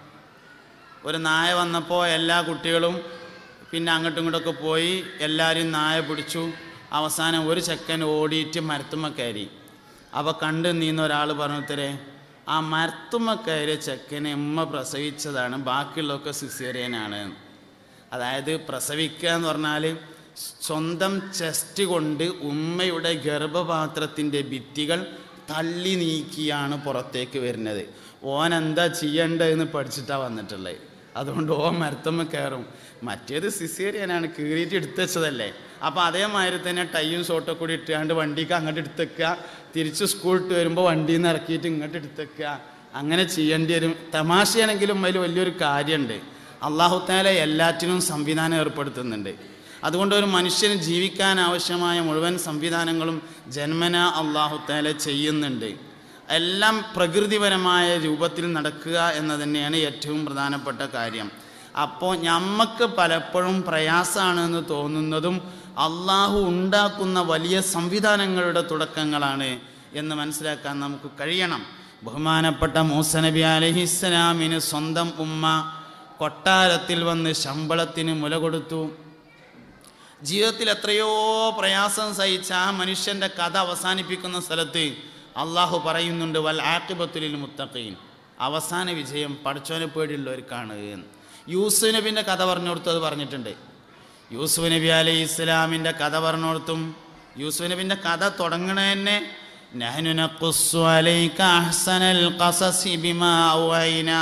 വന്നപ്പോൾ എല്ലാ കുട്ടികളും പിന്നെ അങ്ങോട്ടും ഇങ്ങോട്ടൊക്കെ പോയി എല്ലാവരും നായ പിടിച്ചു. അവസാനം ഒരു ചെക്കൻ ഓടിയിട്ട് മരത്തുമ്മ കയറി. അപ്പോൾ കണ്ടു നീന്ന ഒരാൾ പറഞ്ഞുത്തരേ, ആ മരത്തുമ്മ കയറിയ ചെക്കനെ ഉമ്മ പ്രസവിച്ചതാണ്, ബാക്കിയുള്ളതൊക്കെ സിസേറിയനാണ്. അതായത് പ്രസവിക്കുക എന്ന് പറഞ്ഞാൽ സ്വന്തം ചെസ്റ്റ് കൊണ്ട് ഉമ്മയുടെ ഗർഭപാത്രത്തിൻ്റെ ഭിത്തികൾ തള്ളി നീക്കിയാണ് പുറത്തേക്ക് വരുന്നത്. ഓൻ എന്താ ചെയ്യേണ്ടതെന്ന് പഠിച്ചിട്ടാണ് വന്നിട്ടുള്ളത്. അതുകൊണ്ട് ഓൻ മരത്തുമ്മ കയറും. മറ്റേത് സിസേറിയനാണ്, കീറിയിട്ട് എടുത്തുവെച്ചതല്ലേ. അപ്പോൾ അതേമാതിരി തന്നെ ടൈയും ഷോട്ടൊക്കെ കൂടി ഇട്ടാണ്ട് വണ്ടിക്ക് അങ്ങോട്ട് എടുത്തേക്കുക, തിരിച്ച് സ്കൂളിട്ട് വരുമ്പോൾ വണ്ടിയിൽ നിന്ന് ഇറക്കിയിട്ട് ഇങ്ങോട്ട് എടുത്തേക്കുക, അങ്ങനെ ചെയ്യേണ്ടി വരും. തമാശയാണെങ്കിലും അതിൽ വലിയൊരു കാര്യമുണ്ട്. അല്ലാഹു തആല എല്ലാറ്റിനും സംവിധാനം ഏർപ്പെടുത്തുന്നുണ്ട്. അതുകൊണ്ട് ഒരു മനുഷ്യന് ജീവിക്കാൻ ആവശ്യമായ മുഴുവൻ സംവിധാനങ്ങളും ജന്മന അല്ലാഹു തആല ചെയ്യുന്നുണ്ട്. എല്ലാം പ്രകൃതിപരമായ രൂപത്തിൽ നടക്കുക എന്ന് തന്നെയാണ് ഏറ്റവും പ്രധാനപ്പെട്ട കാര്യം. അപ്പോൾ നമുക്ക് പലപ്പോഴും പ്രയാസമാണെന്ന് തോന്നുന്നതും അള്ളാഹു ഉണ്ടാക്കുന്ന വലിയ സംവിധാനങ്ങളുടെ തുടക്കങ്ങളാണ് എന്ന് മനസ്സിലാക്കാൻ നമുക്ക് കഴിയണം. ബഹുമാനപ്പെട്ട മൂസ നബി അലൈഹിസ്സലാമിന് സ്വന്തം ഉമ്മ കൊട്ടാരത്തിൽ വന്ന് ശമ്പളത്തിന് മുല കൊടുത്തു. ജീവിതത്തിൽ എത്രയോ പ്രയാസം സഹിച്ച ആ മനുഷ്യൻ്റെ കഥ അവസാനിപ്പിക്കുന്ന സ്ഥലത്ത് അള്ളാഹു പറയുന്നുണ്ട്, വൽ ആഖിബത്തു ലിൽ മുത്തഖീൻ, അവസാന വിജയം പടച്ചോനെ പേടിയുള്ളവർക്കാണ്. യൂസുഫ് നബിൻ്റെ കഥ പറഞ്ഞു കൊടുത്തു, അത് പറഞ്ഞിട്ടുണ്ട്. യൂസുഫ് നബി അലൈഹി ഇസ്ലാമിൻ്റെ കഥ പറഞ്ഞു കൊടുത്തും യൂസുഫ് നബിൻ്റെ കഥ തുടങ്ങണ തന്നെ നഹ്നു നഖുസ്സു അലൈക അഹ്സനൽ ഖസസി ബിമാ ഔഹൈനാ,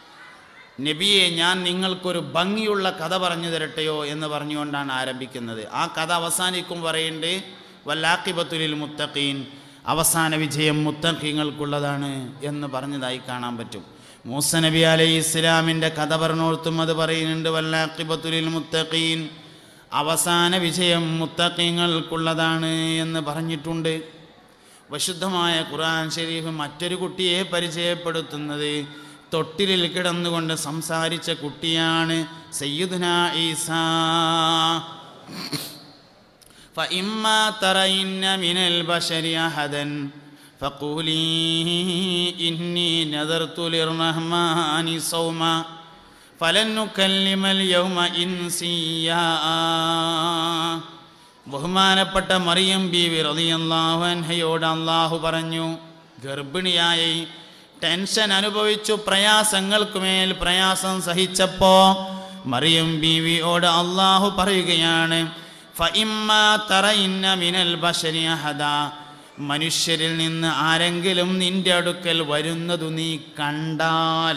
നബിയെ ഞാൻ നിങ്ങൾക്കൊരു ഭംഗിയുള്ള കഥ പറഞ്ഞു തരട്ടെയോ എന്ന് പറഞ്ഞുകൊണ്ടാണ് ആരംഭിക്കുന്നത്. ആ കഥ അവസാനിക്കും പറയുന്നുണ്ട് വല്ലാഖിബത്തു ലിൽ മുത്തഖീൻ, അവസാന വിജയം മുത്തഖീങ്ങൾക്കുള്ളതാണ് എന്ന് പറഞ്ഞതായി കാണാൻ പറ്റും. മൂസ നബി അലൈഹി ഇസ്ലാമിൻ്റെ കഥ പറഞ്ഞോർത്തും അത് പറയുന്നുണ്ട് വല്ലാഖിബത്തു ലിൽ മുത്തഖീൻ, അവസാന വിജയം മുത്തഖീങ്ങൾക്കുള്ളതാണ് എന്ന് പറഞ്ഞിട്ടുണ്ട്. വിശുദ്ധമായ ഖുർആൻ ശരീഫ് മറ്റൊരു കുട്ടിയെ പരിചയപ്പെടുത്തുന്നത് തൊട്ടിലിൽ കിടന്നുകൊണ്ട് സംസാരിച്ച കുട്ടിയാണ് സയ്യിദുനാ ഈസാ. فإما ترين من البشر أحدا فقولي إني نذرت للرحمن صوما فلن نكلم اليوم إنسيا. ബഹുമാനപ്പെട്ട മറിയം ബീവി റളിയല്ലാഹു അൻഹയോട് അല്ലാഹു പറഞ്ഞു, ഗർഭിണിയായി ടെൻഷൻ അനുഭവിച്ചു പ്രയാസങ്ങൾക്കുമേൽ പ്രയാസം സഹിച്ചപ്പോൾ മറിയം ബീവിയോട് അല്ലാഹു പറയുകയാണ്, ഫഇമ്മാ തറയിന്ന മിനൽ ബശരി അഹദാ, മനുഷ്യരിൽ നിന്ന് ആരെങ്കിലും നിന്റെ അടുക്കൽ വരുന്നതു നീ കണ്ടാൽ,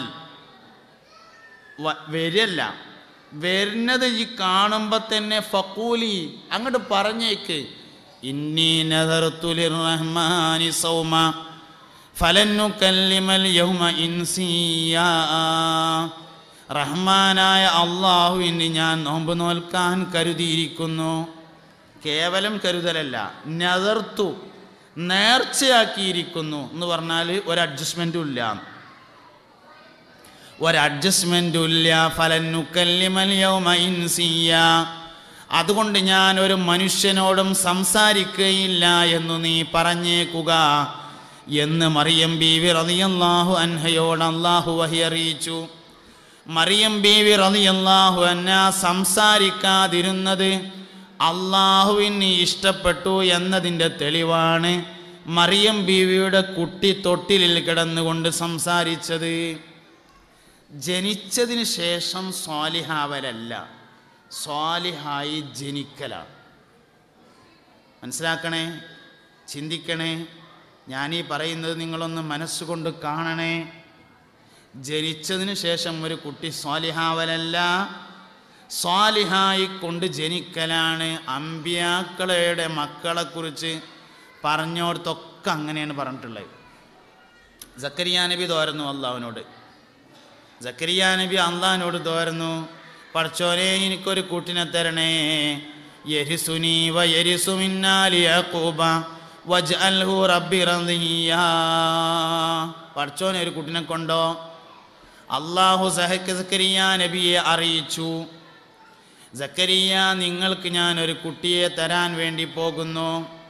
വരല്ല വരുന്നത് ഈ കാണുമ്പോൾ തന്നെ ഫഖൂലി അങ്ങോട്ട് പറഞ്ഞേക്ക്, ഇന്നി നദർതു ലിർറഹ്മാനി സൗമ ഫലൻ നുകല്ലിമൽ യൗമ ഇൻസിയാ, റഹ്മാനായ അള്ളാഹുവിന് ഞാൻ നോമ്പ് നോൽക്കാൻ കരുതിയിരിക്കുന്നു. കേവലം കരുതലല്ല, നദർത്തു നേർച്ചയാക്കിയിരിക്കുന്നു എന്ന് പറഞ്ഞാൽ ഒരു അഡ്ജസ്റ്റ്മെൻറ്റും ഇല്ല. ഫലൻ നുകല്ലിമൽ യൗമ ഇൻസിയാ, അതുകൊണ്ട് ഞാൻ ഒരു മനുഷ്യനോടും സംസാരിക്കുകയില്ല എന്ന് നീ പറഞ്ഞേക്കുക എന്ന് മറിയം ബീവി റളിയല്ലാഹു അൻഹയോട് അല്ലാഹു വഹി അറിയിച്ചു. മറിയം ബീവി റളിയല്ലാഹു അൻഹ സംസാരിക്കാതിരുന്നത് അള്ളാഹുവിന് ഇഷ്ടപ്പെട്ടു എന്നതിൻ്റെ തെളിവാണ് മറിയം ബീവിയുടെ കുട്ടി തൊട്ടിലിൽ കിടന്നുകൊണ്ട് സംസാരിച്ചത്. ജനിച്ചതിന് ശേഷം സ്വാലിഹാവലല്ല, സ്വാലിഹായി ജനിക്കലാണ്. മനസ്സിലാക്കണേ, ചിന്തിക്കണേ. ഞാനീ പറയുന്നത് നിങ്ങളൊന്ന് മനസ്സുകൊണ്ട് കാണണേ. ജനിച്ചതിന് ശേഷം ഒരു കുട്ടി സ്വാലിഹാവലല്ല, സ്വാലിഹായി കൊണ്ട് ജനിക്കലാണ്. അമ്പിയാക്കളുടെ മക്കളെക്കുറിച്ച് പറഞ്ഞോടത്തൊക്കെ ഒക്കെ അങ്ങനെയാണ് പറഞ്ഞിട്ടുള്ളത്. സക്കരിയ നബി തോരുന്നു അള്ളാഹുവിനോട്. സക്കരിയ നബി അള്ളാഹിനോട് തോരുന്നു, പടച്ചോനെ എനിക്കൊരു കൂട്ടിനെ തരണേ, യരിസുനി വയരിസു മിന്നാലി യഖൂബ വജ്അൽഹു റബ്ബി റദിയ്യാ. പടച്ചോനെ ഒരു കുട്ടിനെ കൊണ്ടോ. അള്ളാഹു സക്കരിയ നബിയെ അറിയിച്ചു, സക്കരിയ നിങ്ങൾക്ക് ഞാൻ ഒരു കുട്ടിയെ തരാൻ വേണ്ടി പോകുന്നു.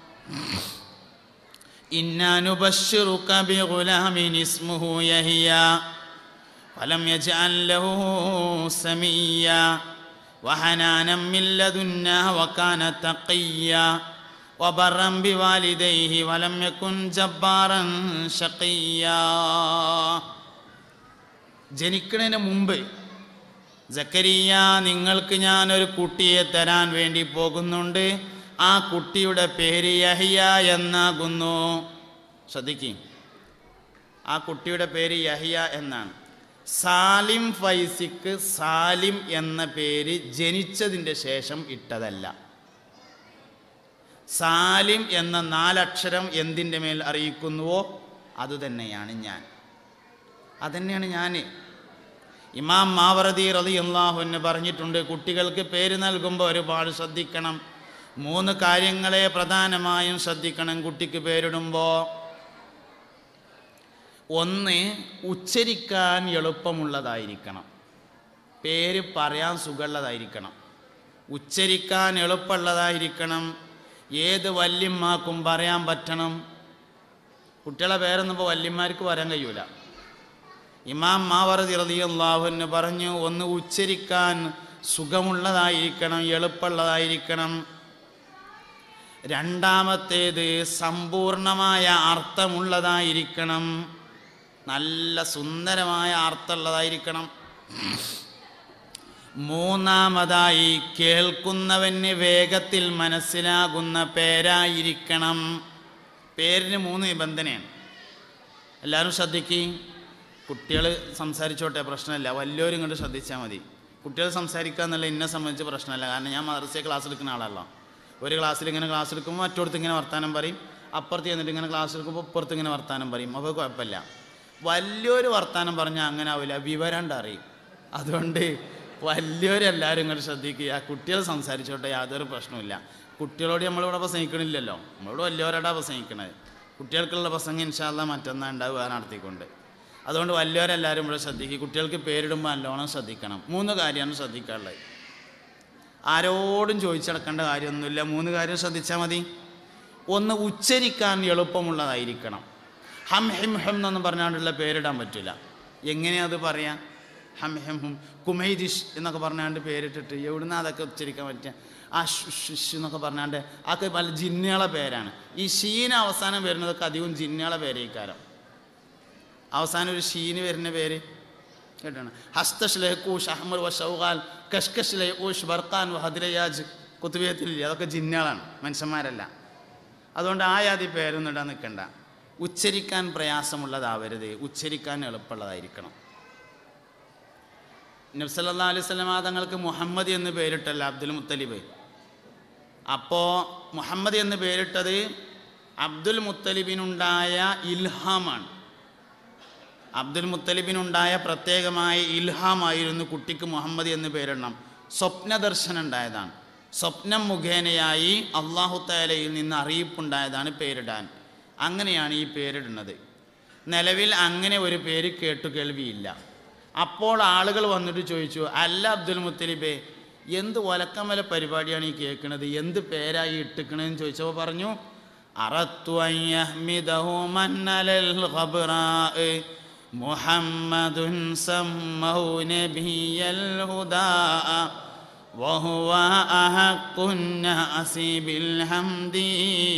ഇന്നാ നുബശ്ശിറുക ബിഗുലാമിൻ ഇസ്മുഹു യഹ്യ വലം യജ്അൽ ലഹു സമീയ വഹനാനം മിൻ ലദുന്നാ വകാന തഖിയ്യ വബറൻ ബിവാലിദൈഹി വലം യകുൻ ജബ്ബാറൻ ശഖിയ്യ. ജനിക്കുന്നതിന് മുമ്പ് സക്കരിയ നിങ്ങൾക്ക് ഞാനൊരു കുട്ടിയെ തരാൻ വേണ്ടി പോകുന്നുണ്ട്, ആ കുട്ടിയുടെ പേര് യഹ്യ എന്നാകുന്നു. ശ്രദ്ധിക്കും, ആ കുട്ടിയുടെ പേര് യഹ്യ എന്നാണ്. സാലിം ഫൈസിക്ക് സാലിം എന്ന പേര് ജനിച്ചതിൻ്റെ ശേഷം ഇട്ടതല്ല. സാലിം എന്ന 4 അക്ഷരം എന്തിൻ്റെ മേൽ അറിയിക്കുന്നുവോ അതുതന്നെയാണ് ഞാൻ, അതന്നെയാണ് ഞാൻ. ഇമാം മാവറദി റളിയല്ലാഹു അൻഹു പറഞ്ഞിട്ടുണ്ട്, കുട്ടികൾക്ക് പേര് നൽകുമ്പോൾ ഒരുപാട് ശ്രദ്ധിക്കണം. 3 കാര്യങ്ങളെ പ്രധാനമായും ശ്രദ്ധിക്കണം കുട്ടിക്ക് പേരിടുമ്പോൾ. 1, ഉച്ചരിക്കാൻ എളുപ്പമുള്ളതായിരിക്കണം, പേര് പറയാൻ സുഖമുള്ളതായിരിക്കണം, ഉച്ചരിക്കാൻ എളുപ്പമുള്ളതായിരിക്കണം, ഏത് വല്യമ്മാക്കും പറയാൻ പറ്റണം. കുട്ടികളെ പേരൊന്നും ഇപ്പോൾ വല്യന്മാർക്ക് പറയാൻ കഴിയൂല. ഇമാം മാവറദി റളിയല്ലാഹു അൻഹു പറഞ്ഞു, 1 ഉച്ചരിക്കാൻ സുഖമുള്ളതായിരിക്കണം, എളുപ്പമുള്ളതായിരിക്കണം. 2-മത്തേത് സമ്പൂർണമായ അർത്ഥമുള്ളതായിരിക്കണം, നല്ല സുന്ദരമായ അർത്ഥമുള്ളതായിരിക്കണം. 3-മതായി കേൾക്കുന്നവന് വേഗത്തിൽ മനസ്സിലാകുന്ന പേരായിരിക്കണം. പേരിന് 3 നിബന്ധനയാണ്. എല്ലാവരും ശ്രദ്ധിക്കും. കുട്ടികൾ സംസാരിച്ചോട്ടെ, പ്രശ്നമില്ല. വലിയവരും ഇങ്ങോട്ട് ശ്രദ്ധിച്ചാൽ മതി. കുട്ടികൾ സംസാരിക്കുക എന്നുള്ള എന്നെ സംബന്ധിച്ച് പ്രശ്നമില്ല. കാരണം ഞാൻ മദ്രസയിൽ ക്ലാസ് എടുക്കുന്ന ആളല്ല. ഒരു ക്ലാസ്സിൽ ഇങ്ങനെ ക്ലാസ് എടുക്കുമ്പോൾ മറ്റോടത്ത് ഇങ്ങനെ വർത്താനം പറയും, അപ്പുറത്ത് ചെന്നിട്ട് ഇങ്ങനെ ക്ലാസ് എടുക്കുമ്പോൾ ഇപ്പുറത്ത് ഇങ്ങനെ വർത്താനം പറയും. അപ്പോൾ കുഴപ്പമില്ല. വലിയൊരു വർത്താനം പറഞ്ഞാൽ അങ്ങനെ ആവില്ല, വിവരം അറിയും. അതുകൊണ്ട് വലിയവരെല്ലാവരും ഇങ്ങോട്ട് ശ്രദ്ധിക്കുക. കുട്ടികൾ സംസാരിച്ചോട്ടെ, യാതൊരു പ്രശ്നമില്ല. കുട്ടികളോട് നമ്മളിവിടെ പ്രസംഗിക്കണില്ലല്ലോ, നമ്മളോട് വലിയവരോടാ പ്രസംഗിക്കണത്. കുട്ടികൾക്കുള്ള പ്രസംഗം ഇൻഷാ അല്ലാഹ് മറ്റന്നാൾ ഉണ്ടാവുക നടത്തിക്കൊണ്ട്. അതുകൊണ്ട് വലിയവരെല്ലാവരും ഇവിടെ ശ്രദ്ധിക്കുക. കുട്ടികൾക്ക് പേരിടുമ്പോൾ നല്ലോണം ശ്രദ്ധിക്കണം. 3 കാര്യമാണ് ശ്രദ്ധിക്കാനുള്ളത്. ആരോടും ചോദിച്ചടക്കേണ്ട കാര്യമൊന്നുമില്ല, 3 കാര്യം ശ്രദ്ധിച്ചാൽ മതി. 1, ഉച്ചരിക്കാൻ എളുപ്പമുള്ളതായിരിക്കണം. ഹം ഹിം ഹം എന്നൊന്നും പറഞ്ഞാണ്ടുള്ള പേരിടാൻ പറ്റില്ല. എങ്ങനെയത് പറയാം? ഹം ഹിം ഹും കുമൈദിഷ് എന്നൊക്കെ പറഞ്ഞാണ്ട് പേരിട്ടിട്ട് എവിടുന്ന് അതൊക്കെ ഉച്ചരിക്കാൻ പറ്റുക? ആ ഷുഷ് എന്നൊക്കെ പറഞ്ഞാണ്ട് അതൊക്കെ പല ജിന്നുകളെ പേരാണ്. ഈ ഷീന അവസാനം വരുന്നതൊക്കെ അധികവും ജിന്നുകളെ പേരേക്കാരം. അവസാനം ഒരു ഷീന് വരുന്ന പേര് കേട്ടാണ്. ഹസ്തഷ് ലഹൂഷ് അഹ്മർ വ ഷൗഗാൽ കഷ്കഷ് ലഹൂഷ് ബർഖാൻ വ ഹദ്രയാജ് കുത്തുബിയത്തില്ല. അതൊക്കെ ജിന്നുകളാണ്, മനുഷ്യന്മാരല്ല. അതുകൊണ്ട് ആയാതി പേരൊന്നും ഇടാൻ നിൽക്കണ്ട. ഉച്ചരിക്കാൻ പ്രയാസമുള്ളതാവരുത്, ഉച്ചരിക്കാൻ എളുപ്പമുള്ളതായിരിക്കണം. നബി സല്ലല്ലാഹു അലൈഹി വസല്ലം തങ്ങൾക്ക് മുഹമ്മദ് എന്ന് പേരിട്ടല്ല അബ്ദുൽ മുത്തലിബ്. അപ്പോൾ മുഹമ്മദ് എന്ന് പേരിട്ടത് അബ്ദുൽ മുത്തലിബിനുണ്ടായ ഇൽഹാമാണ്. അബ്ദുൽ മുത്തലിബിനുണ്ടായ പ്രത്യേകമായ ഇൽഹാമായിരുന്നു കുട്ടിക്ക് മുഹമ്മദ് എന്ന് പേരിടണം. സ്വപ്നദർശനം ഉണ്ടായതാണ്. സ്വപ്നം മുഖേനയായി അല്ലാഹു തആലയിൽ നിന്ന് അറിയിപ്പുണ്ടായതാണ് പേരിടാൻ. അങ്ങനെയാണ് ഈ പേരിടുന്നത്. നിലവിൽ അങ്ങനെ ഒരു പേര് കേൾവിയില്ല. അപ്പോൾ ആളുകൾ വന്നിട്ട് ചോദിച്ചു, അല്ല അബ്ദുൽ മുത്തലിബേ, എന്ത് ഒലക്കമല പരിപാടിയാണ് ഈ കേൾക്കുന്നത്, എന്ത് പേരായി ഇട്ടിക്കണെന്ന് ചോദിച്ചപ്പോൾ പറഞ്ഞു, അറത്തു അൻ യഹ്മിദഹു മൻ അലൽ ഖബ്റാ മുഹമ്മദുൻ സമ്മഹു നബിയൽ ഹുദാ വഹുവ അഹഖുൻ നാസി ബിൽ ഹംദി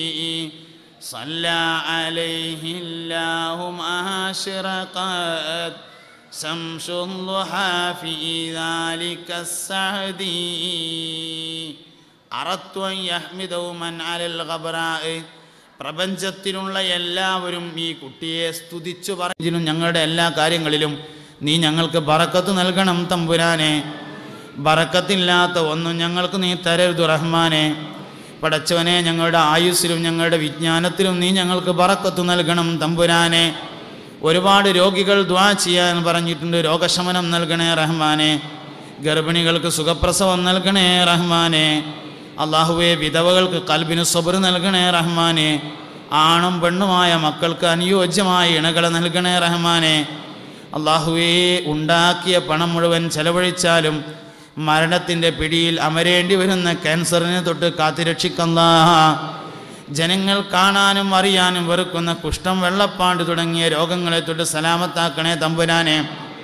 صلى عليه اللهم أشرقت شمس الضحى في ذلك السعد أردت أن يحمده من على الغبراء. പ്രപഞ്ചത്തിലുള്ള എല്ലാവരും ഈ കുട്ടിയെ സ്തുതിച്ചു പറഞ്ഞു, ഞങ്ങളുടെ എല്ലാ കാര്യങ്ങളിലും നീ ഞങ്ങൾക്ക് ബറക്കത്ത് നൽകണം തമ്പുരാനെ. ബറക്കത്തില്ലാത്ത ഒന്നും ഞങ്ങൾക്ക് നീ തരരുത് റഹ്മാനെ. പടച്ചവനെ ഞങ്ങളുടെ ആയുസ്സിലും ഞങ്ങളുടെ വിജ്ഞാനത്തിലും നീ ഞങ്ങൾക്ക് ബറക്കത്ത് നൽകണം തമ്പുരാനെ. ഒരുപാട് രോഗികൾ ദുആ ചെയ്യാൻ പറഞ്ഞിട്ടുണ്ട്, രോഗശമനം നൽകണേ റഹ്മാനെ. ഗർഭിണികൾക്ക് സുഖപ്രസവം നൽകണേ റഹ്മാനെ. അല്ലാഹുവേ വിധവകൾക്ക് ഖൽബിന് സബ്ർ നൽകണേ റഹ്മാനെ. ആണും പെണ്ണുമായ മക്കൾക്ക് അനുയോജ്യമായ ഇണകളെ നൽകണേ റഹ്മാനെ. അല്ലാഹുവേ ഉണ്ടാക്കിയ പണം മുഴുവൻ ചെലവഴിച്ചാലും മരണത്തിൻ്റെ പിടിയിൽ അമരേണ്ടി വരുന്ന ക്യാൻസറിനെ തൊട്ട് കാത്തുരക്ഷിക്കല്ലാ. ജനങ്ങൾ കാണാനും അറിയാനും വെറുക്കുന്ന കുഷ്ഠം, വെള്ളപ്പാണ്ട് തുടങ്ങിയ രോഗങ്ങളെ തൊട്ട് സലാമത്താക്കണേ തമ്പുരാനെ.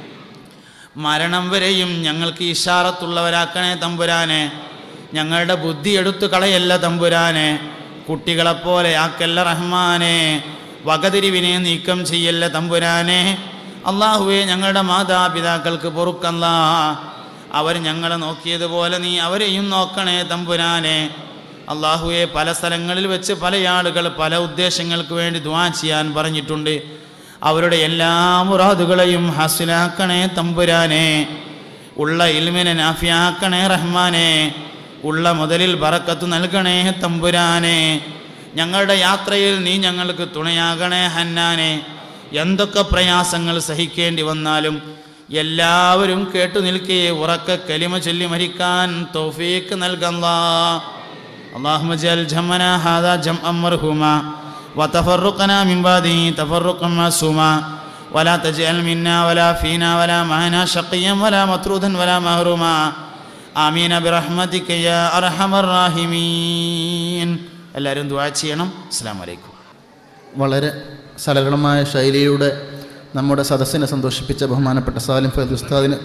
മരണം വരെയും ഞങ്ങൾക്ക് ഇഷാറത്തുള്ളവരാക്കണേ തമ്പുരാനെ. ഞങ്ങളുടെ ബുദ്ധി എടുത്തു കളയല്ല തമ്പുരാനെ. കുട്ടികളെപ്പോലെ ആക്കല്ല റഹ്മാനെ. വകതിരിവിനെ നീക്കം ചെയ്യല്ല തമ്പുരാനെ. അല്ലാഹുവേ ഞങ്ങളുടെ മാതാപിതാക്കൾക്ക് പൊറുക്കല്ല. അവർ ഞങ്ങളെ നോക്കിയതുപോലെ നീ അവരെയും നോക്കണേ തമ്പുരാനെ. അല്ലാഹുവേ പല സ്ഥലങ്ങളിൽ വെച്ച് പല ആളുകൾ പല ഉദ്ദേശങ്ങൾക്ക് വേണ്ടി ദുആ ചെയ്യാൻ പറഞ്ഞിട്ടുണ്ട്. അവരുടെ എല്ലാ മുറാദുകളെയും ഹാസിലാക്കണേ തമ്പുരാനെ. ഉള്ള ഇൽമിനെ നാഫിയാക്കണേ റഹ്മാനെ. ഉള്ള മുതലിൽ ബറക്കത്ത് നൽകണേ തമ്പുരാനെ. ഞങ്ങളുടെ യാത്രയിൽ നീ ഞങ്ങൾക്ക് തുണയാകണേ ഹന്നാനെ. എന്തൊക്കെ പ്രയാസങ്ങൾ സഹിക്കേണ്ടി വന്നാലും എല്ലാവരും കേട്ടു നിൽക്കേ ഉറക്ക കലിമ ചൊല്ലി മരിക്കാൻ തൗഫീഖ് നൽകല്ലാ. അല്ലാഹുമ്മ ജഅൽ ജംഅനാ ഹാദാ ജംഅൻ മർഹൂമാ വതഫറഖനാ മിൻ ബാദിഹി തഫറഖൻ മഅസൂമാ വലാ തജ്അൽ മിന്നാ വലാ ഫീനാ വലാ മഅനാ ശഖിയ്യൻ വലാ മത്റൂദൻ വലാ മഹ്റൂമാ ആമീൻ ബിറഹ്മതിക യാ അർഹമർ റഹീമീൻ. എല്ലാവരും ദുആ ചെയ്യണം. അസ്സലാമു അലൈക്കും. വളരെ സരളമായ ശൈലിയിലൂടെ നമ്മുടെ സദസ്സിനെ സന്തോഷിപ്പിച്ച ബഹുമാനപ്പെട്ട സാലിം ഫൈസി ഉസ്താദിന്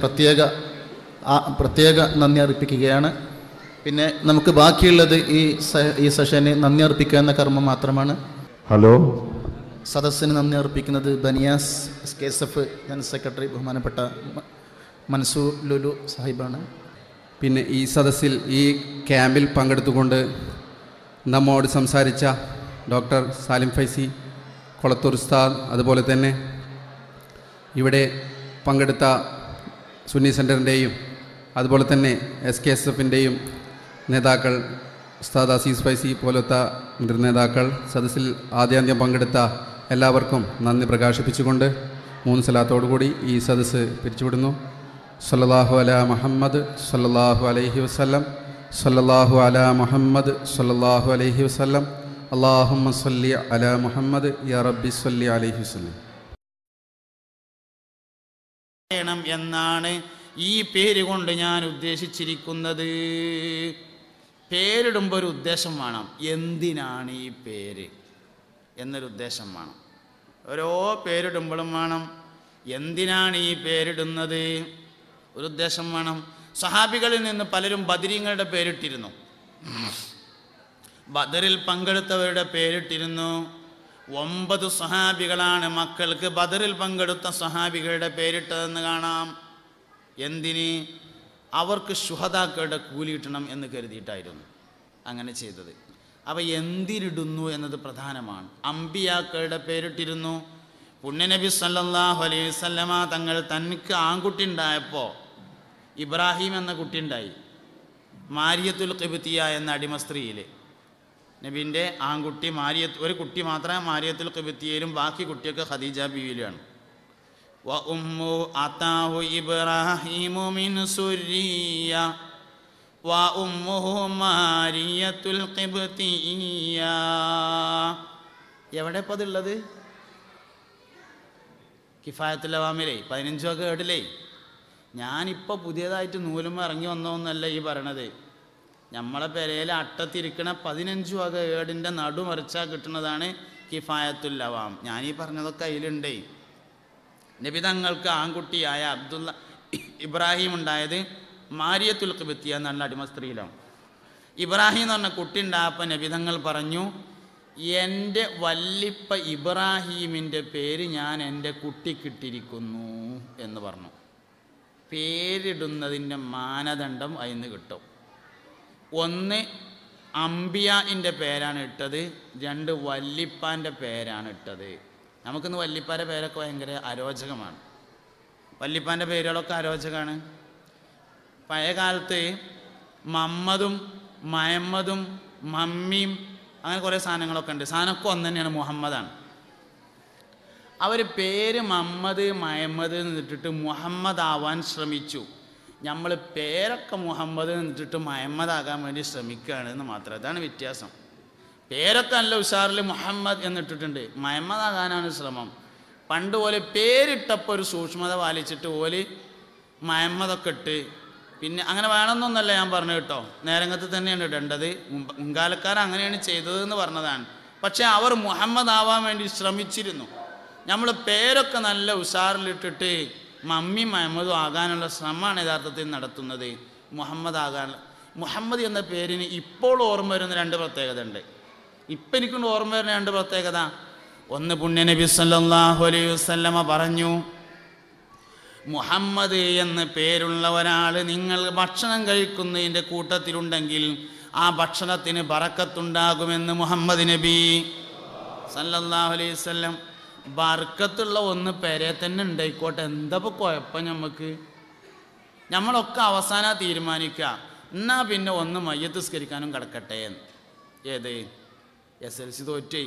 പ്രത്യേക നന്ദി അർപ്പിക്കുകയാണ്. പിന്നെ നമുക്ക് ബാക്കിയുള്ളത് ഈ സെഷന് നന്ദി അർപ്പിക്കുക എന്ന കർമ്മം മാത്രമാണ്. ഹലോ, സദസ്സിന് നന്ദി അർപ്പിക്കുന്നത് ബനിയാസ് SKSF ജനറൽ സെക്രട്ടറി ബഹുമാനപ്പെട്ട മൻസൂർ ലുലു സാഹിബാണ്. പിന്നെ ഈ സദസ്സിൽ ഈ ക്യാമ്പിൽ പങ്കെടുത്തുകൊണ്ട് നമ്മോട് സംസാരിച്ച ഡോക്ടർ സാലിം ഫൈസി കൊളത്തൂർ ഉസ്താദ്, അതുപോലെ തന്നെ ഇവിടെ പങ്കെടുത്ത സുന്നി സെൻറ്ററിൻ്റെയും അതുപോലെ തന്നെ SKSFൻ്റെയും നേതാക്കൾ, ഉസ്താദ് അസീസ് ഫൈസി പോലത്തെ നേതാക്കൾ, സദസ്സിൽ ആദ്യാന്ത്യം പങ്കെടുത്ത എല്ലാവർക്കും നന്ദി പ്രകാശിപ്പിച്ചുകൊണ്ട് 3 സലാത്തോടുകൂടി ഈ സദസ്സ് പിരിച്ചുവിടുന്നു. സല്ലല്ലാഹു അലാ മുഹമ്മദ് സല്ലല്ലാഹു അലൈഹി വസല്ലം, സല്ലല്ലാഹു അലാ മുഹമ്മദ് സല്ലല്ലാഹു അലൈഹി വസല്ലം, അല്ലാഹുമ്മ സല്ലി അലാ മുഹമ്മദ് യാ റബ്ബി സല്ലി അലൈഹി വസല്ലം. എന്നാണ് ഈ പേര് കൊണ്ട് ഞാൻ ഉദ്ദേശിച്ചിരിക്കുന്നത്. പേരിടുമ്പോൾ ഒരു ഉദ്ദേശം വേണം. എന്തിനാണ് ഈ പേര് എന്നൊരു ഉദ്ദേശം വേണം. ഓരോ പേരിടുമ്പോഴും വേണം എന്തിനാണ് ഈ പേരിടുന്നത്, ഒരു ഉദ്ദേശം വേണം. സഹാബികളിൽ നിന്ന് പലരും ബദരീങ്ങളുടെ പേരിട്ടിരുന്നു. ബദറിൽ പങ്കെടുത്തവരുടെ പേരിട്ടിരുന്നു. 9 സഹാബികളാണ് മക്കൾക്ക് ബദറിൽ പങ്കെടുത്ത സഹാബികളുടെ പേരിട്ടതെന്ന് കാണാം. എന്തിന്? അവർക്ക് ശുഹദാക്കളുടെ കൂലി കിട്ടണം എന്ന് കരുതിയിട്ടായിരുന്നു അങ്ങനെ ചെയ്തത്. അപ്പോൾ എന്തിനിടുന്നു എന്നത് പ്രധാനമാണ്. അമ്പിയാക്കളുടെ പേരിട്ടിരുന്നു. പുണ്യനബി സല്ലല്ലാഹു അലൈഹി വസല്ലമ തങ്ങൾ തനിക്ക് ആൺകുട്ടി ഉണ്ടായപ്പോൾ ഇബ്രാഹിം എന്ന കുട്ടി ഉണ്ടായി. മാരിയത്തുൽ ഖിബ്തിയ എന്ന അടിമ സ്ത്രീയിൽ നബിൻ്റെ ആൺകുട്ടി ഒരു കുട്ടി മാത്രമേ മാരിയത്തുൽ ഖിബ്തിയയിലും ബാക്കി കുട്ടിയൊക്കെ ഖദീജ ബീവിയിലാണ്. വ ഉമ്മു അതാഹു ഇബ്രാഹിമു മിൻ സുരിയ വ ഉമ്മുഹു മാരിയത്തുൽ ഖിബ്തിയ. എവിടെ ഇപ്പോൾ അതുള്ളത്? കിഫായത്തുൽ അവാമിലേ 15 ഒക്കെ കേട്ടില്ലേ? ഞാനിപ്പോൾ പുതിയതായിട്ട് നൂലുമ ഇറങ്ങി വന്നതൊന്നല്ല ഈ പറയണത്. നമ്മളെ പെരയിൽ അട്ടത്തിരിക്കണ 15 വക ഏടിൻ്റെ നടുമറിച്ചാൽ കിട്ടുന്നതാണ് കിഫായത്തുൽ അവാം. ഞാനീ പറഞ്ഞതൊക്കെ അതിലുണ്ടേ. നബി തങ്ങൾക്ക് ആൺകുട്ടിയായ ഇബ്രാഹിം ഉണ്ടായത് മാരിയത്തുൽ ഖിബ്തിയ എന്നുള്ള അടിമ സ്ത്രീയിലാണ്. ഇബ്രാഹിം എന്ന് പറഞ്ഞ കുട്ടി ഉണ്ടായപ്പോൾ നബി തങ്ങൾ പറഞ്ഞു, എൻ്റെ വല്ലിപ്പ ഇബ്രാഹീമിൻ്റെ പേര് ഞാൻ എൻ്റെ കുട്ടിക്കിട്ടിരിക്കുന്നു എന്ന് പറഞ്ഞു. പേരിടുന്നതിൻ്റെ മാനദണ്ഡം അതിന് കിട്ടും. 1 അംബിയാൻ്റെ പേരാണ് ഇട്ടത്, 2 വല്ലിപ്പാൻ്റെ പേരാണ് ഇട്ടത്. നമുക്കിന്ന് വല്ലിപ്പാൻ്റെ പേരൊക്കെ ഭയങ്കര അരോചകമാണ്. വല്ലിപ്പാൻ്റെ പേരുകളൊക്കെ അരോചകമാണ്. പഴയ കാലത്ത് മമ്മദും മയമ്മദും മമ്മിയും അങ്ങനെ കുറേ സാധനങ്ങളൊക്കെ ഉണ്ട്. സാധനമൊക്കെ ഒന്ന് തന്നെയാണ്, മുഹമ്മദാണ്. അവർ പേര് മുഹമ്മദ് മഹമ്മദ് എന്നിട്ടിട്ട് മുഹമ്മദ് ആവാൻ ശ്രമിച്ചു. നമ്മൾ പേരൊക്കെ മുഹമ്മദ് എന്നിട്ടിട്ട് മുഹമ്മദ് ആകാൻ വേണ്ടി ശ്രമിക്കുകയാണെന്ന് മാത്രം. അതാണ് വ്യത്യാസം. പേരൊക്കെ നല്ല ഉഷാറിൽ മുഹമ്മദ് എന്നിട്ടിട്ടുണ്ട്, മുഹമ്മദ് ആകാനാണ് ശ്രമം. പണ്ട് പോലെ പേരിട്ടപ്പോൾ ഒരു സൂക്ഷ്മത പാലിച്ചിട്ട് ഓല് മുഹമ്മദൊക്കെ ഇട്ട് പിന്നെ അങ്ങനെ വേണമെന്നൊന്നല്ല ഞാൻ പറഞ്ഞു കേട്ടോ, നേരങ്ങത്ത് തന്നെയാണ് ഇടേണ്ടത്. മുൻകാലക്കാർ അങ്ങനെയാണ് ചെയ്തതെന്ന് പറഞ്ഞതാണ്. പക്ഷേ അവർ മുഹമ്മദ് ആവാൻ വേണ്ടി ശ്രമിച്ചിരുന്നു. നമ്മൾ പേരൊക്കെ നല്ല ഉഷാറിലിട്ടിട്ട് മമ്മി മുഹമ്മദും ആകാനുള്ള ശ്രമമാണ് യഥാർത്ഥത്തിൽ നടത്തുന്നത്. മുഹമ്മദ് ആകാൻ, മുഹമ്മദ് എന്ന പേരിന് ഇപ്പോൾ ഓർമ്മ വരുന്ന രണ്ട് പ്രത്യേകത ഉണ്ട്. ഇപ്പം എനിക്കൊണ്ട് ഓർമ്മ വരുന്ന രണ്ട് പ്രത്യേകത. ഒന്ന്, പുണ്യനബി സല്ലല്ലാഹു അലൈഹി വസല്ലമ പറഞ്ഞു, മുഹമ്മദ് എന്ന് പേരുള്ള ഒരാൾ നിങ്ങൾ ഭക്ഷണം കഴിക്കുന്നതിൻ്റെ കൂട്ടത്തിലുണ്ടെങ്കിൽ ആ ഭക്ഷണത്തിന് ബറക്കത്തുണ്ടാകുമെന്ന് മുഹമ്മദ് നബി സല്ലല്ലാഹു അലൈഹി വസല്ലം. ബർക്കത്തുള്ള ഒന്ന് പേരെ തന്നെ ഉണ്ടായിക്കോട്ടെ, എന്താ ഇപ്പോൾ കുഴപ്പം? നമ്മളൊക്കെ അവസാനം തീരുമാനിക്കുക, എന്നാൽ പിന്നെ ഒന്ന് മയ്യത്ത് നിസ്കരിക്കാനും കിടക്കട്ടെ. ഏത് SLC തോറ്റേ?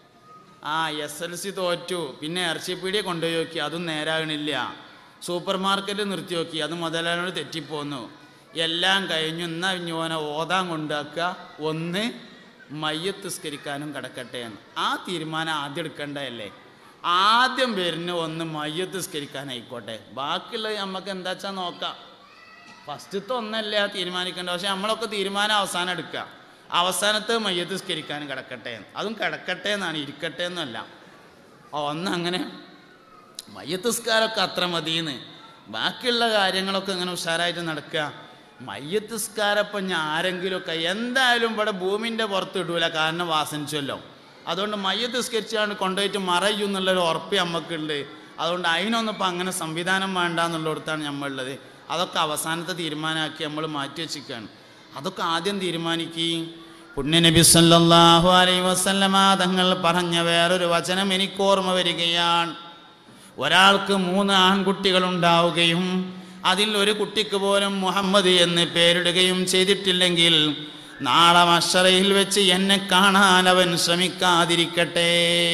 SLC തോറ്റു. പിന്നെ ഇറച്ചിപ്പീടിയെ കൊണ്ടുപോയി നോക്കി, അതും നേരാകണില്ല. സൂപ്പർ മാർക്കറ്റ് നിർത്തി നോക്കി, അത് മുതലാളിയോട് തെറ്റിപ്പോന്നു. എല്ലാം കഴിഞ്ഞു, എന്നാൽ ഇഞ്ഞോനെ ഓതാൻ കൊണ്ടാക്കുക, ഒന്ന് മയ്യത്ത് നിസ്കരിക്കാനും കിടക്കട്ടെ എന്ന്. ആ തീരുമാനം ആദ്യം എടുക്കേണ്ടതല്ലേ? ആദ്യം വരുന്ന ഒന്ന് മയ്യത്ത് നിസ്കരിക്കാനായിക്കോട്ടെ, ബാക്കിയുള്ളത് നമുക്ക് എന്താ വെച്ചാൽ നോക്കാം. ഫസ്റ്റത്തെ ഒന്നല്ല തീരുമാനിക്കേണ്ടത്. പക്ഷെ നമ്മളൊക്കെ തീരുമാനം അവസാനം എടുക്കുക, അവസാനത്തെ മയ്യത്ത് നിസ്കരിക്കാനും കിടക്കട്ടെ. അതും കിടക്കട്ടെ എന്നാണ്, ഇരിക്കട്ടെ എന്നല്ല. ഒന്നങ്ങനെ മയ്യത്ത് നിസ്കാരമൊക്കെ അത്ര മതിയെന്ന്, ബാക്കിയുള്ള കാര്യങ്ങളൊക്കെ ഇങ്ങനെ ഉഷാറായിട്ട് നടക്കുക. മയ്യത്ത് നിസ്കാരം ഇപ്പം ഞാൻ ആരെങ്കിലുമൊക്കെ എന്തായാലും ഇവിടെ ഭൂമിൻ്റെ പുറത്ത് ഇടൂല, കാരണം വാസനിച്ചല്ലോ. അതുകൊണ്ട് മയ്യത്ത് നിസ്കരിച്ചാണ് കൊണ്ടുപോയിട്ട് മറയും എന്നുള്ളൊരു ഉറപ്പ് നമുക്കുണ്ട്. അതുകൊണ്ട് അതിനൊന്നും ഇപ്പം അങ്ങനെ സംവിധാനം വേണ്ട എന്നുള്ളിടത്താണ് നമ്മളുള്ളത്. അതൊക്കെ അവസാനത്തെ തീരുമാനമാക്കി നമ്മൾ മാറ്റി വെച്ചിരിക്കുകയാണ്. അതൊക്കെ ആദ്യം തീരുമാനിക്കുകയും. പുണ്യനബി സല്ലല്ലാഹു അലൈഹി വസല്ലമ തങ്ങൾ പറഞ്ഞ വേറൊരു വചനം എനിക്ക് ഓർമ്മ വരികയാണ്. ഒരാൾക്ക് 3 ആൺകുട്ടികളുണ്ടാവുകയും അതിൽ ഒരു കുട്ടിക്ക് പോലും മുഹമ്മദ് എന്ന് പേരിടുകയും ചെയ്തിട്ടില്ലെങ്കിൽ നാളെ മഹ്ശറയിൽ വെച്ച് എന്നെ കാണാൻ അവൻ ശ്രമിക്കാതിരിക്കട്ടെ.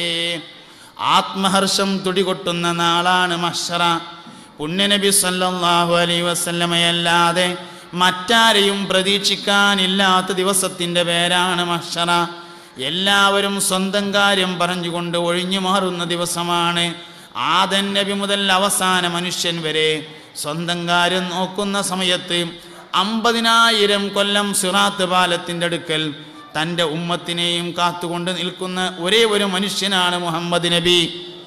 ആത്മഹർഷം തുടികൊട്ടുന്ന നാളാണ് മഹ്ശറ. പുണ്യനബി സല്ലല്ലാഹു അലൈഹി വസല്ലമയല്ലാതെ മറ്റാരെയും പ്രതീക്ഷിക്കാനില്ലാത്ത ദിവസത്തിൻ്റെ പേരാണ് മഹ്ശറ. എല്ലാവരും സ്വന്തം കാര്യം പറഞ്ഞുകൊണ്ട് ഒഴിഞ്ഞു മാറുന്ന ദിവസമാണ്. ആദം നബി മുതൽ അവസാന മനുഷ്യൻ വരെ സ്വന്തം കാര്യം നോക്കുന്ന സമയത്ത് 50,000 കൊല്ലം സിറാത്ത് പാലത്തിൻ്റെ അടുക്കൽ തൻ്റെ ഉമ്മത്തിനെയും കാത്തുകൊണ്ട് നിൽക്കുന്ന ഒരേ ഒരു മനുഷ്യനാണ് മുഹമ്മദ് നബി.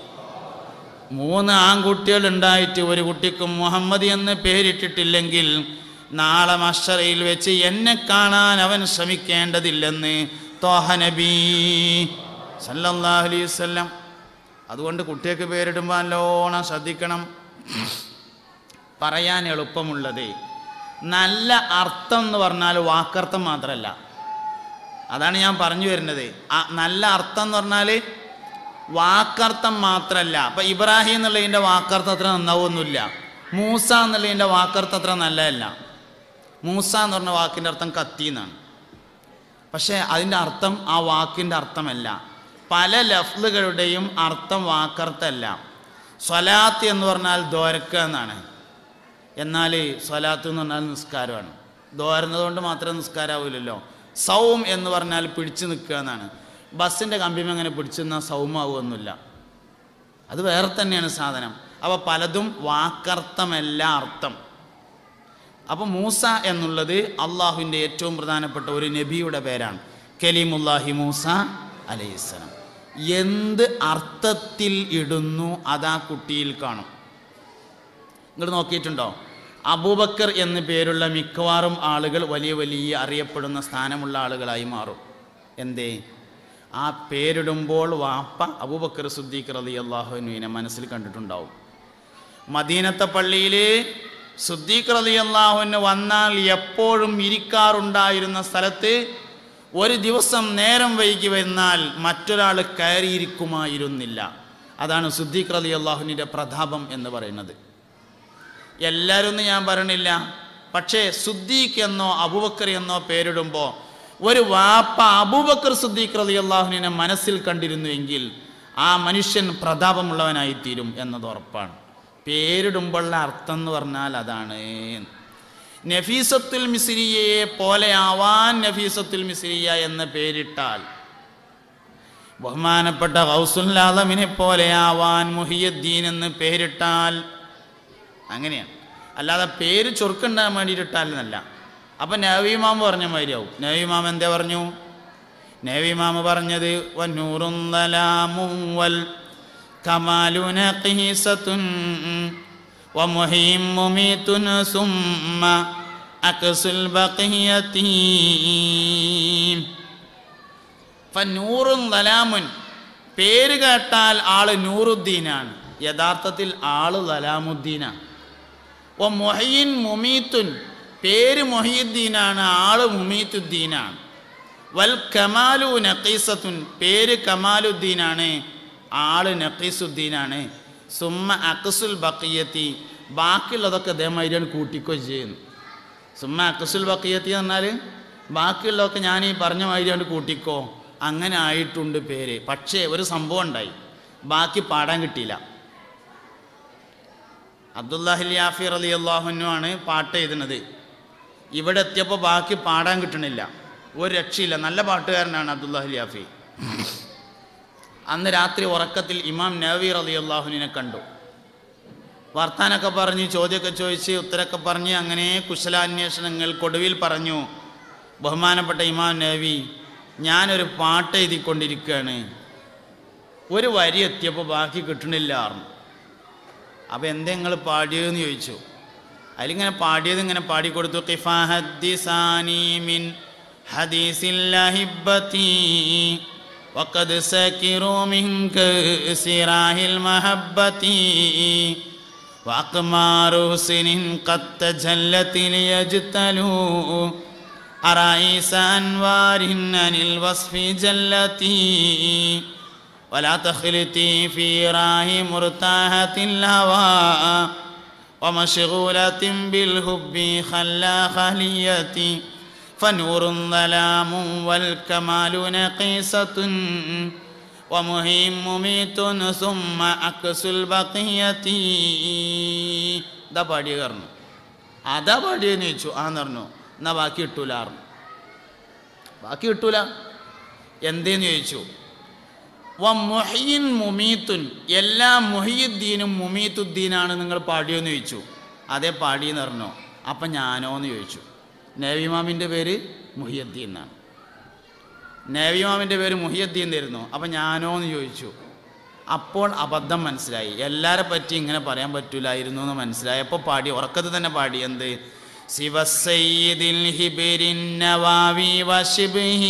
3 ആൺകുട്ടികൾ ഉണ്ടായിട്ട് ഒരു കുട്ടിക്കും മുഹമ്മദ് എന്ന് പേരിട്ടിട്ടില്ലെങ്കിൽ നാളെ മഹ്ശറയിൽ വെച്ച് എന്നെ കാണാൻ അവൻ ശ്രമിക്കേണ്ടതില്ലെന്ന് ത്വാഹ നബി സല്ലല്ലാഹു അലൈഹി വസല്ലം. അതുകൊണ്ട് കുട്ടിയൊക്കെ പേരിടുമ്പോൾ നല്ലോണം ശ്രദ്ധിക്കണം. പറയാൻ എളുപ്പമുള്ളത് നല്ല അർത്ഥം എന്ന് പറഞ്ഞാൽ വാക്കർത്ഥം മാത്രമല്ല. അതാണ് ഞാൻ പറഞ്ഞു വരുന്നത്. നല്ല അർത്ഥം എന്ന് പറഞ്ഞാൽ വാക്കർത്ഥം മാത്രമല്ല. അപ്പം ഇബ്രാഹിം എന്നുള്ളതിൻ്റെ വാക്കർത്ഥം അത്ര നന്നാവൊന്നുമില്ല. മൂസ എന്നുള്ളതിൻ്റെ വാക്കർത്ഥം അത്ര നല്ലതല്ല. മൂസ എന്ന് പറഞ്ഞ വാക്കിൻ്റെ അർത്ഥം കത്തി എന്നാണ്. പക്ഷേ അതിൻ്റെ അർത്ഥം ആ വാക്കിൻ്റെ അർത്ഥമല്ല. പല ലഫ്ലുകളുടെയും അർത്ഥം വാക്കർത്ഥമല്ല. സ്വലാത്ത് എന്ന് പറഞ്ഞാൽ ദോരക്കുക എന്നാണ്. എന്നാൽ സ്വലാത്ത് എന്ന് പറഞ്ഞാൽ നിസ്കാരമാണ്. ദോരുന്നതുകൊണ്ട് മാത്രം നിസ്കാരമാവില്ലല്ലോ. സൗം എന്ന് പറഞ്ഞാൽ പിടിച്ചു നിൽക്കുക എന്നാണ്. ബസ്സിൻ്റെ കമ്പിമ അങ്ങനെ പിടിച്ചു നിന്നാൽ സൗമാവുമൊന്നുമില്ല, അത് വേറെ തന്നെയാണ് സാധനം. അപ്പോൾ പലതും വാക്കർത്ഥമല്ല അർത്ഥം. അപ്പോൾ മൂസ എന്നുള്ളത് അള്ളാഹുവിൻ്റെ ഏറ്റവും പ്രധാനപ്പെട്ട ഒരു നബിയുടെ പേരാണ്. കലീമുല്ലാഹി മൂസ അലൈഹിസ്സലാം. എന്ത് അർത്ഥത്തിൽ ഇടുന്നു അതാ കുട്ടിയിൽ കാണും. നിങ്ങൾ നോക്കിയിട്ടുണ്ടോ? അബൂബക്കർ എന്ന് പേരുള്ള മിക്കവാറും ആളുകൾ വലിയ വലിയ അറിയപ്പെടുന്ന സ്ഥാനമുള്ള ആളുകളായി മാറും. എന്തേ? ആ പേരിടുമ്പോൾ വാപ്പ അബൂബക്കർ സിദ്ദീഖ് റളിയല്ലാഹു അൻഹുവിനെ മനസ്സിൽ കണ്ടിട്ടുണ്ടാവും. മദീനത്തെ പള്ളിയിൽ സിദ്ദീഖ് റളിയല്ലാഹു അൻഹു വന്നാൽ എപ്പോഴും ഇരിക്കാറുണ്ടായിരുന്ന സ്ഥലത്ത് ഒരു ദിവസം നേരം വൈകി വന്നാൽ മറ്റൊരാൾ കയറിയിരിക്കുമായിരുന്നില്ല. അതാണ് സിദ്ദീഖ് റളിയല്ലാഹു അൻഹുവിൻ്റെ പ്രതാപം എന്ന് പറയുന്നത്. എല്ലാവരും ഒന്നും ഞാൻ പറയണില്ല, പക്ഷേ സിദ്ദീഖ് എന്നോ അബൂബക്കർ എന്നോ പേരിടുമ്പോൾ ഒരു വാപ്പ അബൂബക്കർ സിദ്ദീഖ് റളിയല്ലാഹുവിനെ മനസ്സിൽ കണ്ടിരുന്നുവെങ്കിൽ ആ മനുഷ്യൻ പ്രതാപമുള്ളവനായിത്തീരും എന്നത് ഉറപ്പാണ്. പേരിടുമ്പോഴുള്ള അർത്ഥം എന്ന് പറഞ്ഞാൽ അതാണ്. നഫീസത്തുൽ മിസ്രിയയെ പോലെയാവാൻ നഫീസത്തുൽ മിസ്രിയ എന്ന പേരിട്ടാൽ, ബഹുമാനപ്പെട്ട ഗൗസുൽ ആലമിനെ പോലെയാവാൻ മുഹിയുദ്ദീൻ എന്ന് പേരിട്ടാൽ അങ്ങനെയാണ്. അല്ലാതെ പേര് ചൊറുക്കുണ്ടാകാൻ വേണ്ടിയിട്ടാൽ എന്നല്ല. അപ്പം നബി ഇമാം പറഞ്ഞ മാതിരിയാവും. നബി ഇമാം എന്താ പറഞ്ഞു? നബി ഇമാം പറഞ്ഞത് വന്നൂറുൻ ദലാമുൻ വൽ കമാലു നഖീസത്തുൻ വമുഹീം മുമീതുൻ സുമ്മ അക്സുൽ ബഖിയതി. ഫന്നൂറുൻ ദലാമുൻ, പേര് കേട്ടാൽ ആള് നൂറുദ്ദീനാണ്, യഥാർത്ഥത്തിൽ ആള് ദലാമുദ്ദീനാണ്. വമുഹീൻ മുമീതുൻ, പേര് മുഹിയുദ്ദീനാണ്, ആള് മുമീത്തുദ്ദീനാണ്. വൽ കമാലു നഖീസത്തുൻ, പേര് കമാലുദ്ദീനാണ്, ആള് നഖീസുദ്ദീനാണ്. സുമ്മ അക്സുൽ ബഖിയത്തി, ബാക്കിയുള്ളതൊക്കെ ഇതേമാതിരിയാണ് കൂട്ടിക്കോ ചെയ്യുന്നു. സുമ്മ അക്സുൽ ബഖിയത്തി എന്ന് പറഞ്ഞാൽ ബാക്കിയുള്ളതൊക്കെ ഞാൻ ഈ പറഞ്ഞ മാതിരിയാണ് കൂട്ടിക്കോ, അങ്ങനെ ആയിട്ടുണ്ട് പേര്. പക്ഷേ ഒരു സംഭവം ഉണ്ടായി, ബാക്കി പാടാൻ കിട്ടിയില്ല. അബ്ദുല്ലാഹിൽ യാഫി റളിയല്ലാഹു അൻഹു ആണ് പാട്ട് എഴുതുന്നത്. ഇവിടെ എത്തിയപ്പോൾ ബാക്കി പാടാൻ കിട്ടണില്ല, ഒരു രക്ഷയില്ല. നല്ല പാട്ടുകാരനാണ് അബ്ദുല്ലാഹിൽ യാഫി. അന്ന് രാത്രി ഉറക്കത്തിൽ ഇമാം നവവി റളിയല്ലാഹുവിനെ കണ്ടു. വർത്താനൊക്കെ പറഞ്ഞ്, ചോദ്യമൊക്കെ ചോദിച്ച്, ഉത്തരമൊക്കെ പറഞ്ഞ്, അങ്ങനെ കുശലാന്വേഷണങ്ങൾക്കൊടുവിൽ പറഞ്ഞു, ബഹുമാനപ്പെട്ട ഇമാം നവവി, ഞാനൊരു പാട്ട് എഴുതിക്കൊണ്ടിരിക്കുകയാണ്, ഒരു വരി എത്തിയപ്പോൾ ബാക്കി കിട്ടണില്ല പറഞ്ഞു. അപ്പോൾ എന്താ നിങ്ങൾ പാടിയതെന്ന് ചോദിച്ചു. അതിലിങ്ങനെ പാടിയത് ഇങ്ങനെ പാടിക്കൊടുത്തു. ഖിഫാ ഹദ്ദിസാനി മിൻ ഹദീസിൽ അഹിബ്ബതി വഖദ് സകിറു മിൻക സിറാഹിൽ മഹബ്ബതി വഅഖ്മാറു സിനിൻ ഖദ് തജല്ലതി ലിയജ്തലു അറൈസ അൻവാരിൻ അനിൽ വസ്ഫി ജല്ലതി വലാ തഖ്ലിതി ഫീ റാഹി മുർതാഹത്തിൽ ഹവാ വമശ്ഗൂലത്തിൻ ബിൽ ഹുബ്ബി ഖല്ലാ ഖലിയതി ഫനൂറുൻ ദലാമുൻ വൽ കമാലു നഖീസത്തുൻ വമുഹീം മുമീതുൻ സുമ്മ അക്സുൽ ബഖിയതി. ഇതാ പാടിയ പറഞ്ഞു. അതാ പാടിയെന്ന് ചോദിച്ചു. ആന്ന് പറഞ്ഞു. എന്നാൽ ബാക്കി കിട്ടൂല പറഞ്ഞു. ബാക്കി കിട്ടൂല എന്തേന്ന് ചോദിച്ചു. വമുഹീൻ മുമീത്തുൻ, എല്ലാ മുഹിയുദ്ദീനും മുമീത്തുദ്ദീനാണ് നിങ്ങൾ പാടിയോന്ന് ചോദിച്ചു. അതേ പാടിയെന്ന് പറഞ്ഞു. അപ്പം ഞാനോ എന്ന് ചോദിച്ചു. നബിമാമിൻ്റെ പേര് മുഹിയുദ്ദീൻ എന്നാണ്. നബിമാമിൻ്റെ പേര് മുഹിയുദ്ദീൻ തരുന്നു. അപ്പം ഞാനോ എന്ന് ചോദിച്ചു. അപ്പോൾ അബദ്ധം മനസ്സിലായി. എല്ലാരെ പറ്റി ഇങ്ങനെ പറയാൻ പറ്റൂലായിരുന്നു എന്ന് മനസ്സിലായി. അപ്പോൾ പാടി, ഉറക്കത്ത് തന്നെ പാടി. എന്ത്? സിവസയ്യിദിൽ ഹിബിരിൻ നവാവി വശിബ്ഹി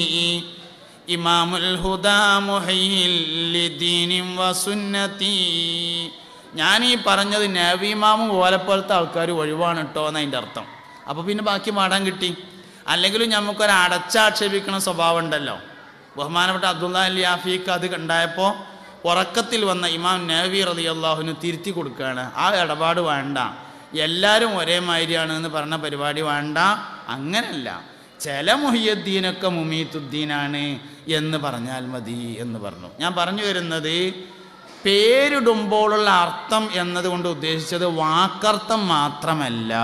ഇമാമുൽ ഹുദാ മുഹയ്യിൽ ലിദീനിൻ വസുന്നതി. ഞാൻ ഈ പറഞ്ഞത് നബി ഇമാമും ഓലപ്പോലത്തെ ആൾക്കാർ ഒഴിവാണ് കേട്ടോ എന്നതിൻ്റെ അർത്ഥം. അപ്പോൾ പിന്നെ ബാക്കി പാടാൻ കിട്ടി. അല്ലെങ്കിലും നമുക്കൊരു അടച്ചാക്ഷേപിക്കണ സ്വഭാവം ഉണ്ടല്ലോ. ബഹുമാനപ്പെട്ട അബ്ദുല്ലാഹിൽ യാഫിക്ക് അത് ഉണ്ടായപ്പോൾ ഉറക്കത്തിൽ വന്ന ഇമാം നവവി റളിയല്ലാഹുവിന് തിരുത്തി കൊടുക്കുകയാണ്. ആ ഇടപാട് വേണ്ട, എല്ലാവരും ഒരേ മാതിരിയാണ് എന്ന് പറഞ്ഞ പരിപാടി വേണ്ട. അങ്ങനല്ല, ചില മുഹിയുദ്ദീനൊക്കെ മുമീത്തുദ്ദീനാണ് എന്ന് പറഞ്ഞാൽ മതി എന്ന് പറഞ്ഞു. ഞാൻ പറഞ്ഞു വരുന്നത്, പേരിടുമ്പോഴുള്ള അർത്ഥം എന്നതുകൊണ്ട് ഉദ്ദേശിച്ചത് വാക്കർത്ഥം മാത്രമല്ല,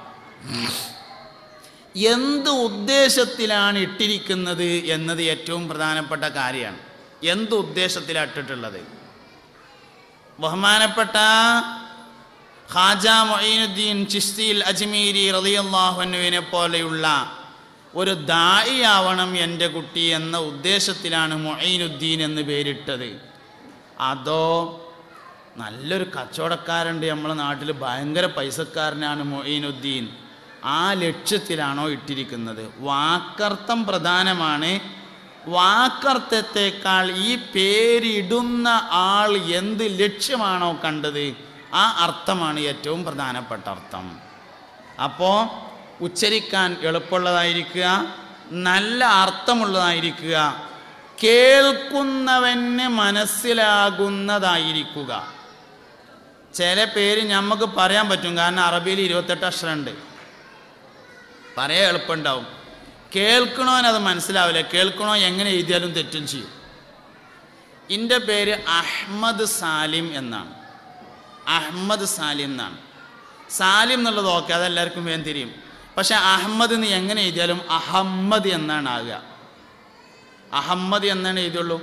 എന്ത് ഉദ്ദേശത്തിലാണ് ഇട്ടിരിക്കുന്നത് എന്നത് ഏറ്റവും പ്രധാനപ്പെട്ട കാര്യമാണ്. എന്ത് ഉദ്ദേശത്തിലാണ് ഇട്ടിട്ടുള്ളത്? ബഹുമാനപ്പെട്ട ഖാജ മുഈനുദ്ദീൻ ചിശ്തിയിൽ അജ്മീരി റളിയല്ലാഹു അൻഹുവിനെ പോലെയുള്ള ഒരു ദാഇയാവണം എൻ്റെ കുട്ടി എന്ന ഉദ്ദേശത്തിലാണ് മുഈനുദ്ദീൻ എന്ന് പേരിട്ടത്. അതോ നല്ലൊരു കച്ചവടക്കാരുണ്ട് നമ്മുടെ നാട്ടിൽ, ഭയങ്കര പൈസക്കാരനാണ് മുഈനുദ്ദീൻ, ആ ലക്ഷ്യത്തിലാണോ ഇട്ടിരിക്കുന്നത്? വാക്കർത്ഥം പ്രധാനമാണ്. വാക്കർത്ഥത്തെക്കാൾ ഈ പേരിടുന്ന ആൾ എന്ത് ലക്ഷ്യമാണോ കണ്ടത്, ആ അർത്ഥമാണ് ഏറ്റവും പ്രധാനപ്പെട്ട അർത്ഥം. അപ്പോൾ ഉച്ചരിക്കാൻ എളുപ്പമുള്ളതായിരിക്കുക, നല്ല അർത്ഥമുള്ളതായിരിക്കുക, കേൾക്കുന്നവന് മനസ്സിലാകുന്നതായിരിക്കുക. ചില പേര് നമുക്ക് പറയാൻ പറ്റും, കാരണം അറബിയിൽ 28 അക്ഷരമുണ്ട്, പറയാൻ എളുപ്പമുണ്ടാവും. കേൾക്കണോനത് മനസ്സിലാവില്ല. കേൾക്കണോ എങ്ങനെ എഴുതിയാലും തെറ്റും ചെയ്യും. എൻ്റെ പേര് അഹ്മദ് സാലിം എന്നാണ്. അഹ്മദ് സാലിം എന്നാണ്. സാലിം എന്നുള്ളത് ഓക്കെ, അതെല്ലാവർക്കും വേഗം തിരിയും. പക്ഷെ അഹമ്മദ് എന്ന് എങ്ങനെ എഴുതിയാലും അഹമ്മദ് എന്നാണ് ആകുക. അഹമ്മദ് എന്നാണ് എഴുതിയുള്ളൂ.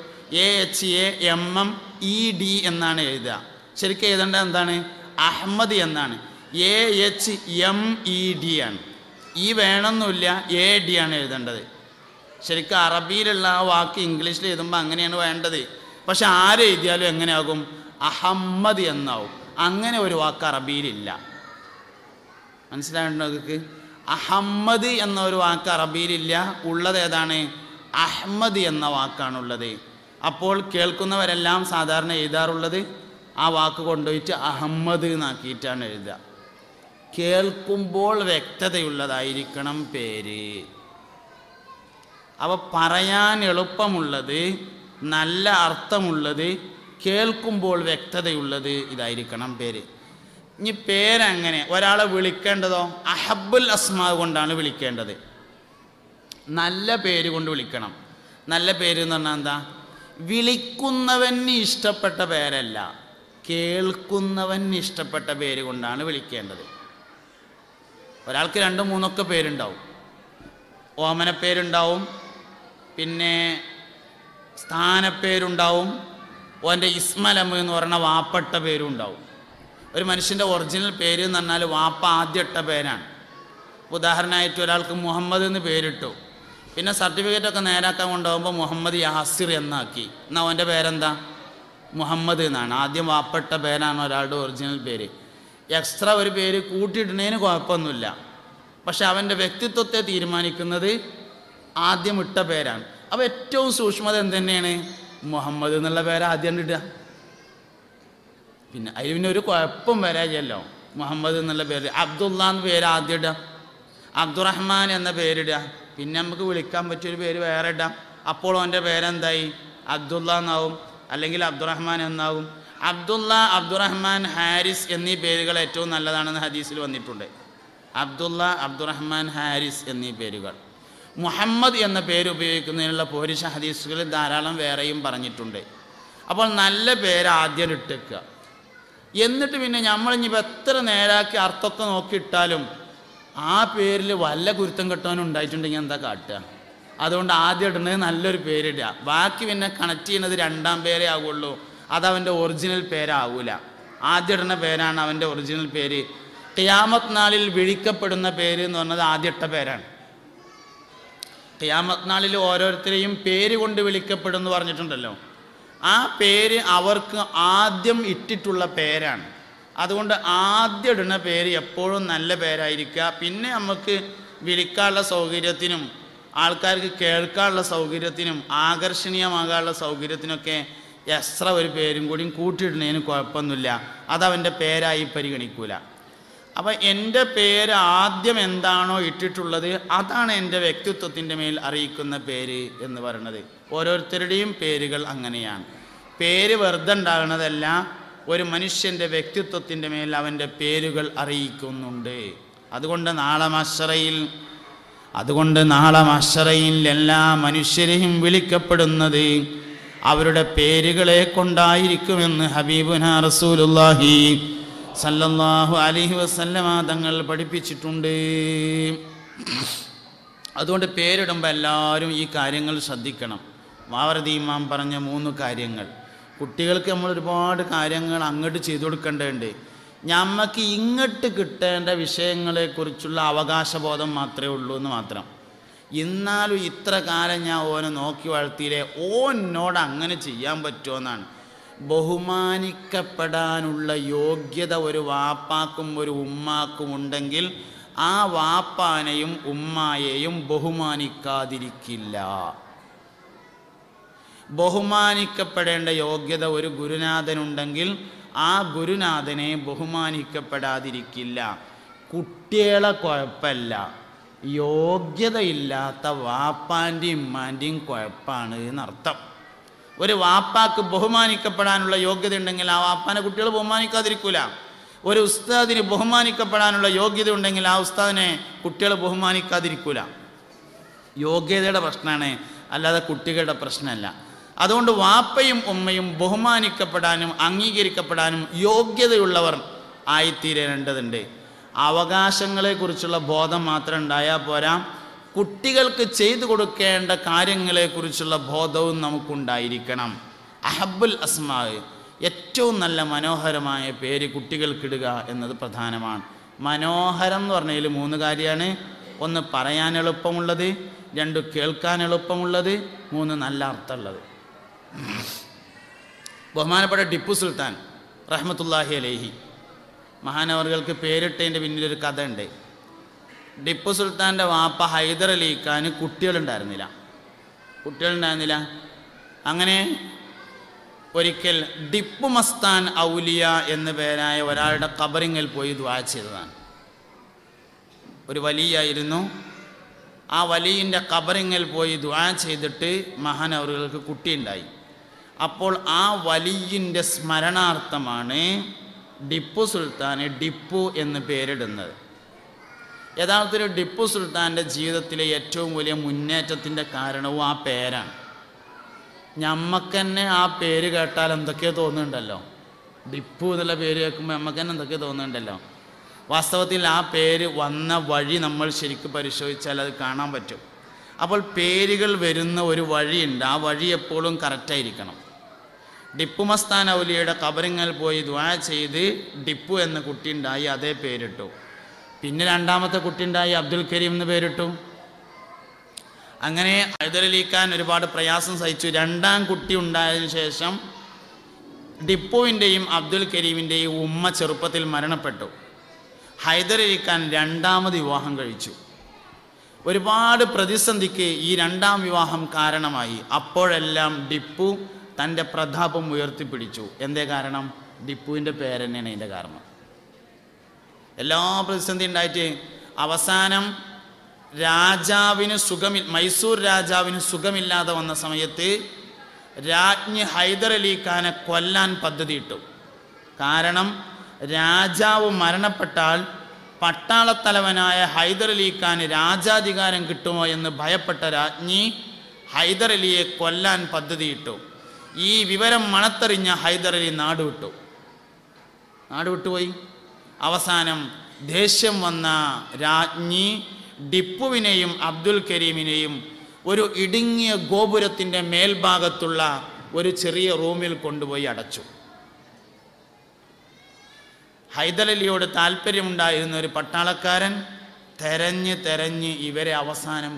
AHAMMED എന്നാണ് എഴുതുക. ശരിക്കും എഴുതേണ്ടത് എന്താണ്? അഹമ്മദ് എന്നാണ്. AHMED ആണ്. ഈ വേണമെന്നില്ല, AD ആണ് എഴുതേണ്ടത്. ശരിക്കും അറബിയിലുള്ള ആ വാക്ക് ഇംഗ്ലീഷിൽ എഴുതുമ്പോൾ അങ്ങനെയാണ് വേണ്ടത്. പക്ഷെ ആരെഴുതിയാലും എങ്ങനെയാകും? അഹമ്മദ് എന്നാവും. അങ്ങനെ ഒരു വാക്ക് അറബിയിലില്ല. മനസ്സിലായിട്ടുണ്ടോ നിങ്ങൾക്ക്? അഹമ്മദ് എന്ന ഒരു വാക്ക് അറബിയിലില്ല. ഉള്ളത് ഏതാണ്? അഹ്മദ് എന്ന വാക്കാണുള്ളത്. അപ്പോൾ കേൾക്കുന്നവരെല്ലാം സാധാരണ എഴുതാറുള്ളത് ആ വാക്ക് കൊണ്ടുപോയിട്ട് അഹമ്മദ് എന്നാക്കിയിട്ടാണ് എഴുതുക. കേൾക്കുമ്പോൾ വ്യക്തതയുള്ളതായിരിക്കണം പേര്. അവ പറയാൻ എളുപ്പമുള്ളത്, നല്ല അർത്ഥമുള്ളത്, കേൾക്കുമ്പോൾ വ്യക്തതയുള്ളത് ഇതായിരിക്കണം പേര്. ഇനി പേരങ്ങനെ ഒരാളെ വിളിക്കേണ്ടതോ അഹബ്ബുൽ അസ്മാ കൊണ്ടാണ് വിളിക്കേണ്ടത്. നല്ല പേര് കൊണ്ട് വിളിക്കണം. നല്ല പേര് എന്ന് പറഞ്ഞാൽ എന്താ? വിളിക്കുന്നവന് ഇഷ്ടപ്പെട്ട പേരല്ല, കേൾക്കുന്നവന് ഇഷ്ടപ്പെട്ട പേര് കൊണ്ടാണ് വിളിക്കേണ്ടത്. ഒരാൾക്ക് 2, 3 പേരുണ്ടാവും. ഓമനപ്പേരുണ്ടാവും, പിന്നെ സ്ഥാനപ്പേരുണ്ടാവും, ഓൻ്റെ ഇസ്മലം എന്ന് പറയുന്ന വാപ്പട്ട പേരും ഉണ്ടാവും. ഒരു മനുഷ്യൻ്റെ ഒറിജിനൽ പേര് എന്ന് പറഞ്ഞാൽ വാപ്പ ആദ്യം ഇട്ട പേരാണ്. ഉദാഹരണമായിട്ട് ഒരാൾക്ക് മുഹമ്മദ് എന്ന് പേരിട്ടു, പിന്നെ സർട്ടിഫിക്കറ്റൊക്കെ നേരാക്കാൻ കൊണ്ടുപോകുമ്പോൾ മുഹമ്മദ് യാസിർ എന്നാക്കി. എന്നാൽ അവൻ്റെ പേരെന്താ? മുഹമ്മദ് എന്നാണ്. ആദ്യം വാപ്പട്ട പേരാണ് ഒരാളുടെ ഒറിജിനൽ പേര്. എക്സ്ട്രാ ഒരു പേര് കൂട്ടിയിടുന്നതിന് കുഴപ്പമൊന്നുമില്ല. പക്ഷെ അവൻ്റെ വ്യക്തിത്വത്തെ തീരുമാനിക്കുന്നത് ആദ്യം ഇട്ട പേരാണ്. അപ്പോൾ ഏറ്റവും സൂക്ഷ്മത എന്തുതന്നെയാണ്? മുഹമ്മദ് എന്നുള്ള പേര് ആദ്യം ഇടുക. പിന്നെ അതിന് പിന്നെ ഒരു കുഴപ്പം വരാജല്ലോ. മുഹമ്മദ് എന്നുള്ള പേര്, അബ്ദുള്ള എന്ന പേര് ആദ്യം ഇടുക, അബ്ദുറഹ്മാൻ എന്ന പേരിടുക, പിന്നെ നമുക്ക് വിളിക്കാൻ പറ്റിയൊരു പേര് വേറെ ഇടാം. അപ്പോൾ അവൻ്റെ പേരെന്തായി? അബ്ദുള്ള എന്നാവും, അല്ലെങ്കിൽ അബ്ദുറഹ്മാൻ എന്നാവും. അബ്ദുള്ള, അബ്ദുറഹ്മാൻ, ഹാരിസ് എന്നീ പേരുകൾ ഏറ്റവും നല്ലതാണെന്ന് ഹദീസിൽ വന്നിട്ടുണ്ട്. അബ്ദുള്ള, അബ്ദുറഹ്മാൻ, ഹാരിസ് എന്നീ പേരുകൾ. മുഹമ്മദ് എന്ന പേര് ഉപയോഗിക്കുന്നതിനുള്ള പോരിഷ ഹദീസുകളിൽ ധാരാളം വേറെയും പറഞ്ഞിട്ടുണ്ട്. അപ്പോൾ നല്ല പേര് ആദ്യം ഇട്ടേക്കുക. എന്നിട്ട് പിന്നെ നമ്മളിപ്പോൾ എത്ര നേരാക്കി അർത്ഥമൊക്കെ നോക്കിയിട്ടാലും ആ പേരിൽ വല്ല കുരുത്തം കെട്ടവനും ഉണ്ടായിട്ടുണ്ടെങ്കിൽ എന്താ കാട്ടുക? അതുകൊണ്ട് ആദ്യം ഇടുന്നത് നല്ലൊരു പേരിടുക. ബാക്കി പിന്നെ കണക്ട് ചെയ്യുന്നത് 2ാം പേരേ ആകുള്ളൂ. അതവൻ്റെ ഒറിജിനൽ പേരാകൂല. ആദ്യം ഇടുന്ന പേരാണ് അവൻ്റെ ഒറിജിനൽ പേര്. ഖിയാമത്ത് നാളിൽ വിളിക്കപ്പെടുന്ന പേര് എന്ന് പറഞ്ഞത് ആദ്യം ഇട്ട പേരാണ്. ഖിയാമത്ത് നാളിൽ ഓരോരുത്തരെയും പേര് കൊണ്ട് വിളിക്കപ്പെടുമെന്ന് പറഞ്ഞിട്ടുണ്ടല്ലോ. ആ പേര് അവർക്ക് ആദ്യം ഇട്ടിട്ടുള്ള പേരാണ്. അതുകൊണ്ട് ആദ്യം ഇടുന്ന പേര് എപ്പോഴും നല്ല പേരായിരിക്കുക. പിന്നെ നമുക്ക് വിളിക്കാനുള്ള സൗകര്യത്തിനും ആൾക്കാർക്ക് കേൾക്കാനുള്ള സൗകര്യത്തിനും ആകർഷണീയമാകാനുള്ള സൗകര്യത്തിനൊക്കെ എക്സ്ട്രാ ഒരു പേരും കൂടിയും കൂട്ടിയിടുന്നതിന് കുഴപ്പമൊന്നുമില്ല. അതവൻ്റെ പേരായി പരിഗണിക്കൂല. അപ്പം എൻ്റെ പേര് ആദ്യം എന്താണോ ഇട്ടിട്ടുള്ളത് അതാണ് എൻ്റെ വ്യക്തിത്വത്തിൻ്റെ മേൽ അറിയിക്കുന്ന പേര് എന്ന് പറയുന്നത്. ഓരോരുത്തരുടെയും പേരുകൾ അങ്ങനെയാണ്. പേര് വെറുതെ ഉണ്ടാകുന്നതല്ല, ഒരു മനുഷ്യൻ്റെ വ്യക്തിത്വത്തിൻ്റെ മേൽ അവൻ്റെ പേരുകൾ അറിയിക്കുന്നുണ്ട്. അതുകൊണ്ട് നാളെ മഹ്ശറയിൽ എല്ലാ മനുഷ്യരെയും വിളിക്കപ്പെടുന്നത് അവരുടെ പേരുകളെ കൊണ്ടായിരിക്കുമെന്ന് ഹബീബുനാ റസൂലുള്ളാഹി സല്ലല്ലാഹു അലൈഹി വസല്ലമ തങ്ങൾ പഠിപ്പിച്ചിട്ടുണ്ട്. അതുകൊണ്ട് പേരിടുമ്പോൾ എല്ലാവരും ഈ കാര്യങ്ങൾ ശ്രദ്ധിക്കണം. മാവറദി ഇമാം പറഞ്ഞ 3 കാര്യങ്ങൾ. കുട്ടികൾക്ക് നമ്മൾ ഒരുപാട് കാര്യങ്ങൾ അങ്ങോട്ട് ചെയ്തു കൊടുക്കേണ്ടതുണ്ട്. നമുക്ക് ഇങ്ങോട്ട് കിട്ടേണ്ട വിഷയങ്ങളെക്കുറിച്ചുള്ള അവകാശബോധം മാത്രമേ ഉള്ളൂ എന്ന് മാത്രം. എന്നാലും ഇത്ര കാലം ഞാൻ ഓനെ നോക്കി വളർത്തിയില്ലേ, ഓനോട് അങ്ങനെ ചെയ്യാൻ പറ്റുമെന്നാണ്. ബഹുമാനിക്കപ്പെടാനുള്ള യോഗ്യത ഒരു വാപ്പാക്കും ഒരു ഉമ്മാക്കും ഉണ്ടെങ്കിൽ ആ വാപ്പാനെയും ഉമ്മായെയും ബഹുമാനിക്കാതിരിക്കില്ല. ബഹുമാനിക്കപ്പെടേണ്ട യോഗ്യത ഒരു ഗുരുനാഥനുണ്ടെങ്കിൽ ആ ഗുരുനാഥനെ ബഹുമാനിക്കപ്പെടാതിരിക്കില്ല. കുട്ടികളെ കുഴപ്പമില്ല, യോഗ്യതയില്ലാത്ത വാപ്പാൻ്റെയും ഉമ്മാൻ്റെയും കുഴപ്പമാണ് എന്നർത്ഥം. ഒരു വാപ്പാക്ക് ബഹുമാനിക്കപ്പെടാനുള്ള യോഗ്യത ഉണ്ടെങ്കിൽ ആ വാപ്പാനെ കുട്ടികൾ ബഹുമാനിക്കാതിരിക്കില്ല. ഒരു ഉസ്താദിന് ബഹുമാനിക്കപ്പെടാനുള്ള യോഗ്യത ഉണ്ടെങ്കിൽ ആ ഉസ്താദിനെ കുട്ടികൾ ബഹുമാനിക്കാതിരിക്കില്ല. യോഗ്യതയുടെ പ്രശ്നമാണ്, അല്ലാതെ കുട്ടികളുടെ പ്രശ്നമല്ല. അതുകൊണ്ട് വാപ്പയും ഉമ്മയും ബഹുമാനിക്കപ്പെടാനും അംഗീകരിക്കപ്പെടാനും യോഗ്യതയുള്ളവർ ആയിത്തീരേണ്ടതുണ്ട്. അവകാശങ്ങളെക്കുറിച്ചുള്ള ബോധം മാത്രം ഉണ്ടായാൽ പോരാ, കുട്ടികൾക്ക് ചെയ്തു കൊടുക്കേണ്ട കാര്യങ്ങളെക്കുറിച്ചുള്ള ബോധവും നമുക്കുണ്ടായിരിക്കണം. അഹബ്ബുൽ അസ്മാ, ഏറ്റവും നല്ല മനോഹരമായ പേര് കുട്ടികൾക്കിടുക എന്നത് പ്രധാനമാണ്. മനോഹരം എന്ന് പറഞ്ഞതിൽ 3 കാര്യമാണ്. 1 പറയാൻ എളുപ്പമുള്ളത്, 2 കേൾക്കാൻ എളുപ്പമുള്ളത്, 3 നല്ല അർത്ഥമുള്ളത്. ബഹുമാനപ്പെട്ട ടിപ്പു സുൽത്താൻ റഹ്മത്തുള്ളാഹി അലൈഹി മഹാനവറുകൾക്ക് പേരിട്ടതിൻ്റെ പിന്നിലൊരു കഥ ഉണ്ട്. ടിപ്പു സുൽത്താൻ്റെ വാപ്പ ഹൈദർ അലി ഖാന് കുട്ടികളുണ്ടായിരുന്നില്ല. അങ്ങനെ ഒരിക്കൽ ടിപ്പു മസ്താൻ ഔലിയ എന്ന പേരായ ഒരാളുടെ ഖബറിങ്ങിൽ പോയി ദുആ ചെയ്തതാണ്. ഒരു വലിയായിരുന്നു. ആ വലിയിൻ്റെ ഖബറിങ്ങിൽ പോയി ദുആ ചെയ്തിട്ട് മഹാനവറുകൾക്ക് കുട്ടിയുണ്ടായി. അപ്പോൾ ആ വലിയിൻ്റെ സ്മരണാർത്ഥമാണ് ടിപ്പു സുൽത്താന് ടിപ്പു എന്ന് പേരിടുന്നത്. യഥാർത്ഥത്തിൽ ടിപ്പു സുൽത്താൻ്റെ ജീവിതത്തിലെ ഏറ്റവും വലിയ മുന്നേറ്റത്തിൻ്റെ കാരണവും ആ പേരാണ്. ഞമ്മക്ക് തന്നെ ആ പേര് കേട്ടാൽ എന്തൊക്കെയോ തോന്നുന്നുണ്ടല്ലോ. ടിപ്പു എന്നുള്ള പേര് കേൾക്കുമ്പോൾ നമുക്ക് തന്നെ എന്തൊക്കെയോ തോന്നുന്നുണ്ടല്ലോ. വാസ്തവത്തിൽ ആ പേര് വന്ന വഴി നമ്മൾ ശരിക്കും പരിശോധിച്ചാൽ അത് കാണാൻ പറ്റും. അപ്പോൾ പേരുകൾ വരുന്ന ഒരു വഴിയുണ്ട്, ആ വഴി എപ്പോഴും കറക്റ്റായിരിക്കണം. ടിപ്പു മസ്താൻ ഔലിയയുടെ ഖബറിങ്ങിൽ പോയി ദുആ ചെയ്ത് ടിപ്പു എന്ന കുട്ടി ഉണ്ടായി, അതേ പേരിട്ടു. പിന്നെ 2ാമത്തെ കുട്ടി ഉണ്ടായി, അബ്ദുൽ കരീം എന്ന് പേരിട്ടു. അങ്ങനെ ഹൈദർ അലി ഖാൻ ഒരുപാട് പ്രയാസം സഹിച്ചു. 2ാം കുട്ടി ഉണ്ടായതിനു ശേഷം ടിപ്പുവിൻ്റെയും അബ്ദുൽ കരീമിൻ്റെയും ഉമ്മ ചെറുപ്പത്തിൽ മരണപ്പെട്ടു. ഹൈദർ അലി ഖാൻ 2ാമത് വിവാഹം കഴിച്ചു. ഒരുപാട് പ്രതിസന്ധിക്ക് ഈ 2ാം വിവാഹം കാരണമായി. അപ്പോഴെല്ലാം ടിപ്പു തൻ്റെ പ്രതാപം ഉയർത്തിപ്പിടിച്ചു. എന്തേ കാരണം? ടിപ്പുവിൻ്റെ പേര് തന്നെയാണ് അതിൻ്റെ കാരണം. എല്ലാ പ്രതിസന്ധി ഉണ്ടായിട്ട് അവസാനം മൈസൂർ രാജാവിന് സുഖമില്ലാതെ വന്ന സമയത്ത് രാജ്ഞി ഹൈദർ അലി ഖാനെ കൊല്ലാൻ പദ്ധതിയിട്ടു. കാരണം രാജാവ് മരണപ്പെട്ടാൽ പട്ടാളത്തലവനായ ഹൈദർ അലി ഖാന് രാജാധികാരം കിട്ടുമോ എന്ന് ഭയപ്പെട്ട രാജ്ഞി ഹൈദർ അലിയെ കൊല്ലാൻ പദ്ധതിയിട്ടു. ഈ വിവരം മണത്തെറിഞ്ഞ ഹൈദർ അലി നാടുവിട്ടുപോയി. അവസാനം ദേഷ്യം വന്ന രാജ്ഞി ടിപ്പുവിനെയും അബ്ദുൽ കരീമിനെയും ഒരു ഇടുങ്ങിയ ഗോപുരത്തിൻ്റെ മേൽഭാഗത്തുള്ള ഒരു ചെറിയ റൂമിൽ കൊണ്ടുപോയി അടച്ചു. ഹൈദർ അലിയോട് താല്പര്യമുണ്ടായിരുന്ന ഒരു പട്ടാളക്കാരൻ തെരഞ്ഞ് ഇവരെ അവസാനം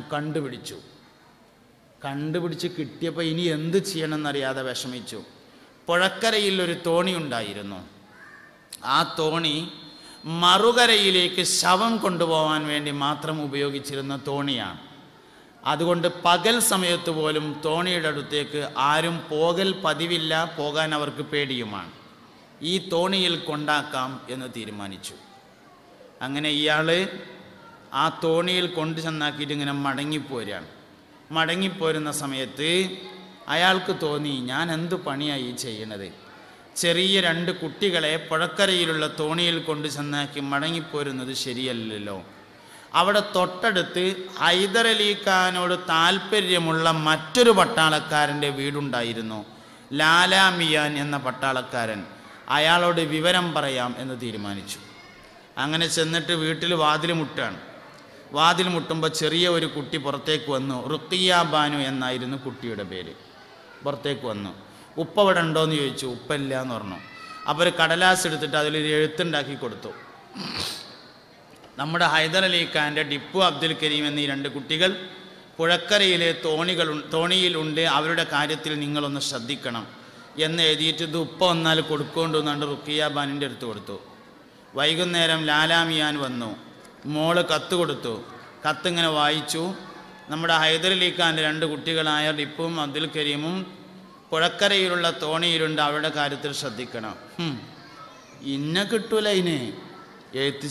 കണ്ടുപിടിച്ച് കിട്ടിയപ്പോൾ ഇനി എന്ത് ചെയ്യണമെന്നറിയാതെ വിഷമിച്ചു. പുഴക്കരയിൽ ഒരു തോണി ഉണ്ടായിരുന്നു. ആ തോണി മറുകരയിലേക്ക് ശവം കൊണ്ടുപോകാൻ വേണ്ടി മാത്രം ഉപയോഗിച്ചിരുന്ന തോണിയാണ്. അതുകൊണ്ട് പകൽ സമയത്ത് പോലും തോണിയുടെ അടുത്തേക്ക് ആരും പതിവില്ല, പോകാൻ അവർക്ക് പേടിയുമാണ്. ഈ തോണിയിൽ കൊണ്ടാക്കാം എന്ന് തീരുമാനിച്ചു. അങ്ങനെ ഇയാൾ ആ തോണിയിൽ കൊണ്ടു ചെന്നാക്കിയിട്ട് ഇങ്ങനെ മടങ്ങിപ്പോരുന്ന സമയത്ത് അയാൾക്ക് തോന്നി, ഞാൻ എന്ത് പണിയായി ചെയ്യണത്? ചെറിയ 2 കുട്ടികളെ പുഴക്കരയിലുള്ള തോണിയിൽ കൊണ്ടു ചെന്നാക്കി മടങ്ങിപ്പോരുന്നത് ശരിയല്ലല്ലോ. അവിടെ തൊട്ടടുത്ത് ഹൈദർ അലി ഖാനോട് താല്പര്യമുള്ള മറ്റൊരു പട്ടാളക്കാരൻ്റെ വീടുണ്ടായിരുന്നു, ലാലാ മിയാൻ എന്ന പട്ടാളക്കാരൻ. അയാളോട് വിവരം പറയാം എന്ന് തീരുമാനിച്ചു. അങ്ങനെ ചെന്നിട്ട് വീട്ടിൽ വാതിൽ മുട്ടുമ്പോൾ ചെറിയ ഒരു കുട്ടി പുറത്തേക്ക് വന്നു. റുഖിയ ബാനു എന്നായിരുന്നു കുട്ടിയുടെ പേര്. പുറത്തേക്ക് വന്നു. ഉപ്പ ഇവിടെ ഉണ്ടോയെന്ന് ചോദിച്ചു. ഉപ്പല്ല എന്ന് പറഞ്ഞു. അപ്പോൾ ഒരു കടലാസ് എടുത്തിട്ട് അതിലൊരു എഴുത്തുണ്ടാക്കി കൊടുത്തു. നമ്മുടെ ഹൈദർ അലി ഖാൻ്റെ ടിപ്പു അബ്ദുൽ കരീം എന്നീ 2 കുട്ടികൾ പുഴക്കരയിലെ തോണിയിലുണ്ട്, അവരുടെ കാര്യത്തിൽ നിങ്ങളൊന്ന് ശ്രദ്ധിക്കണം എന്ന് എഴുതിയിട്ട് ഇത് ഉപ്പ വന്നാൽ കൊടുക്കൊണ്ടുവന്നാണ്ട് റുഖിയ ബാനിൻ്റെ അടുത്ത് കൊടുത്തു. വൈകുന്നേരം ലാലാ മിയാൻ വന്നു. മോള് കത്ത് കൊടുത്തു. കത്തിങ്ങനെ വായിച്ചു. നമ്മുടെ ഹൈദർ അലി ഖാൻ്റെ 2 കുട്ടികളായ ടിപ്പുവും അബ്ദുൽ കരീമും പുഴക്കരയിലുള്ള തോണിയിലുണ്ട്, അവരുടെ കാര്യത്തിൽ ശ്രദ്ധിക്കണം. ഇന്നെ കിട്ടൂല. അതിന് എഴുത്ത്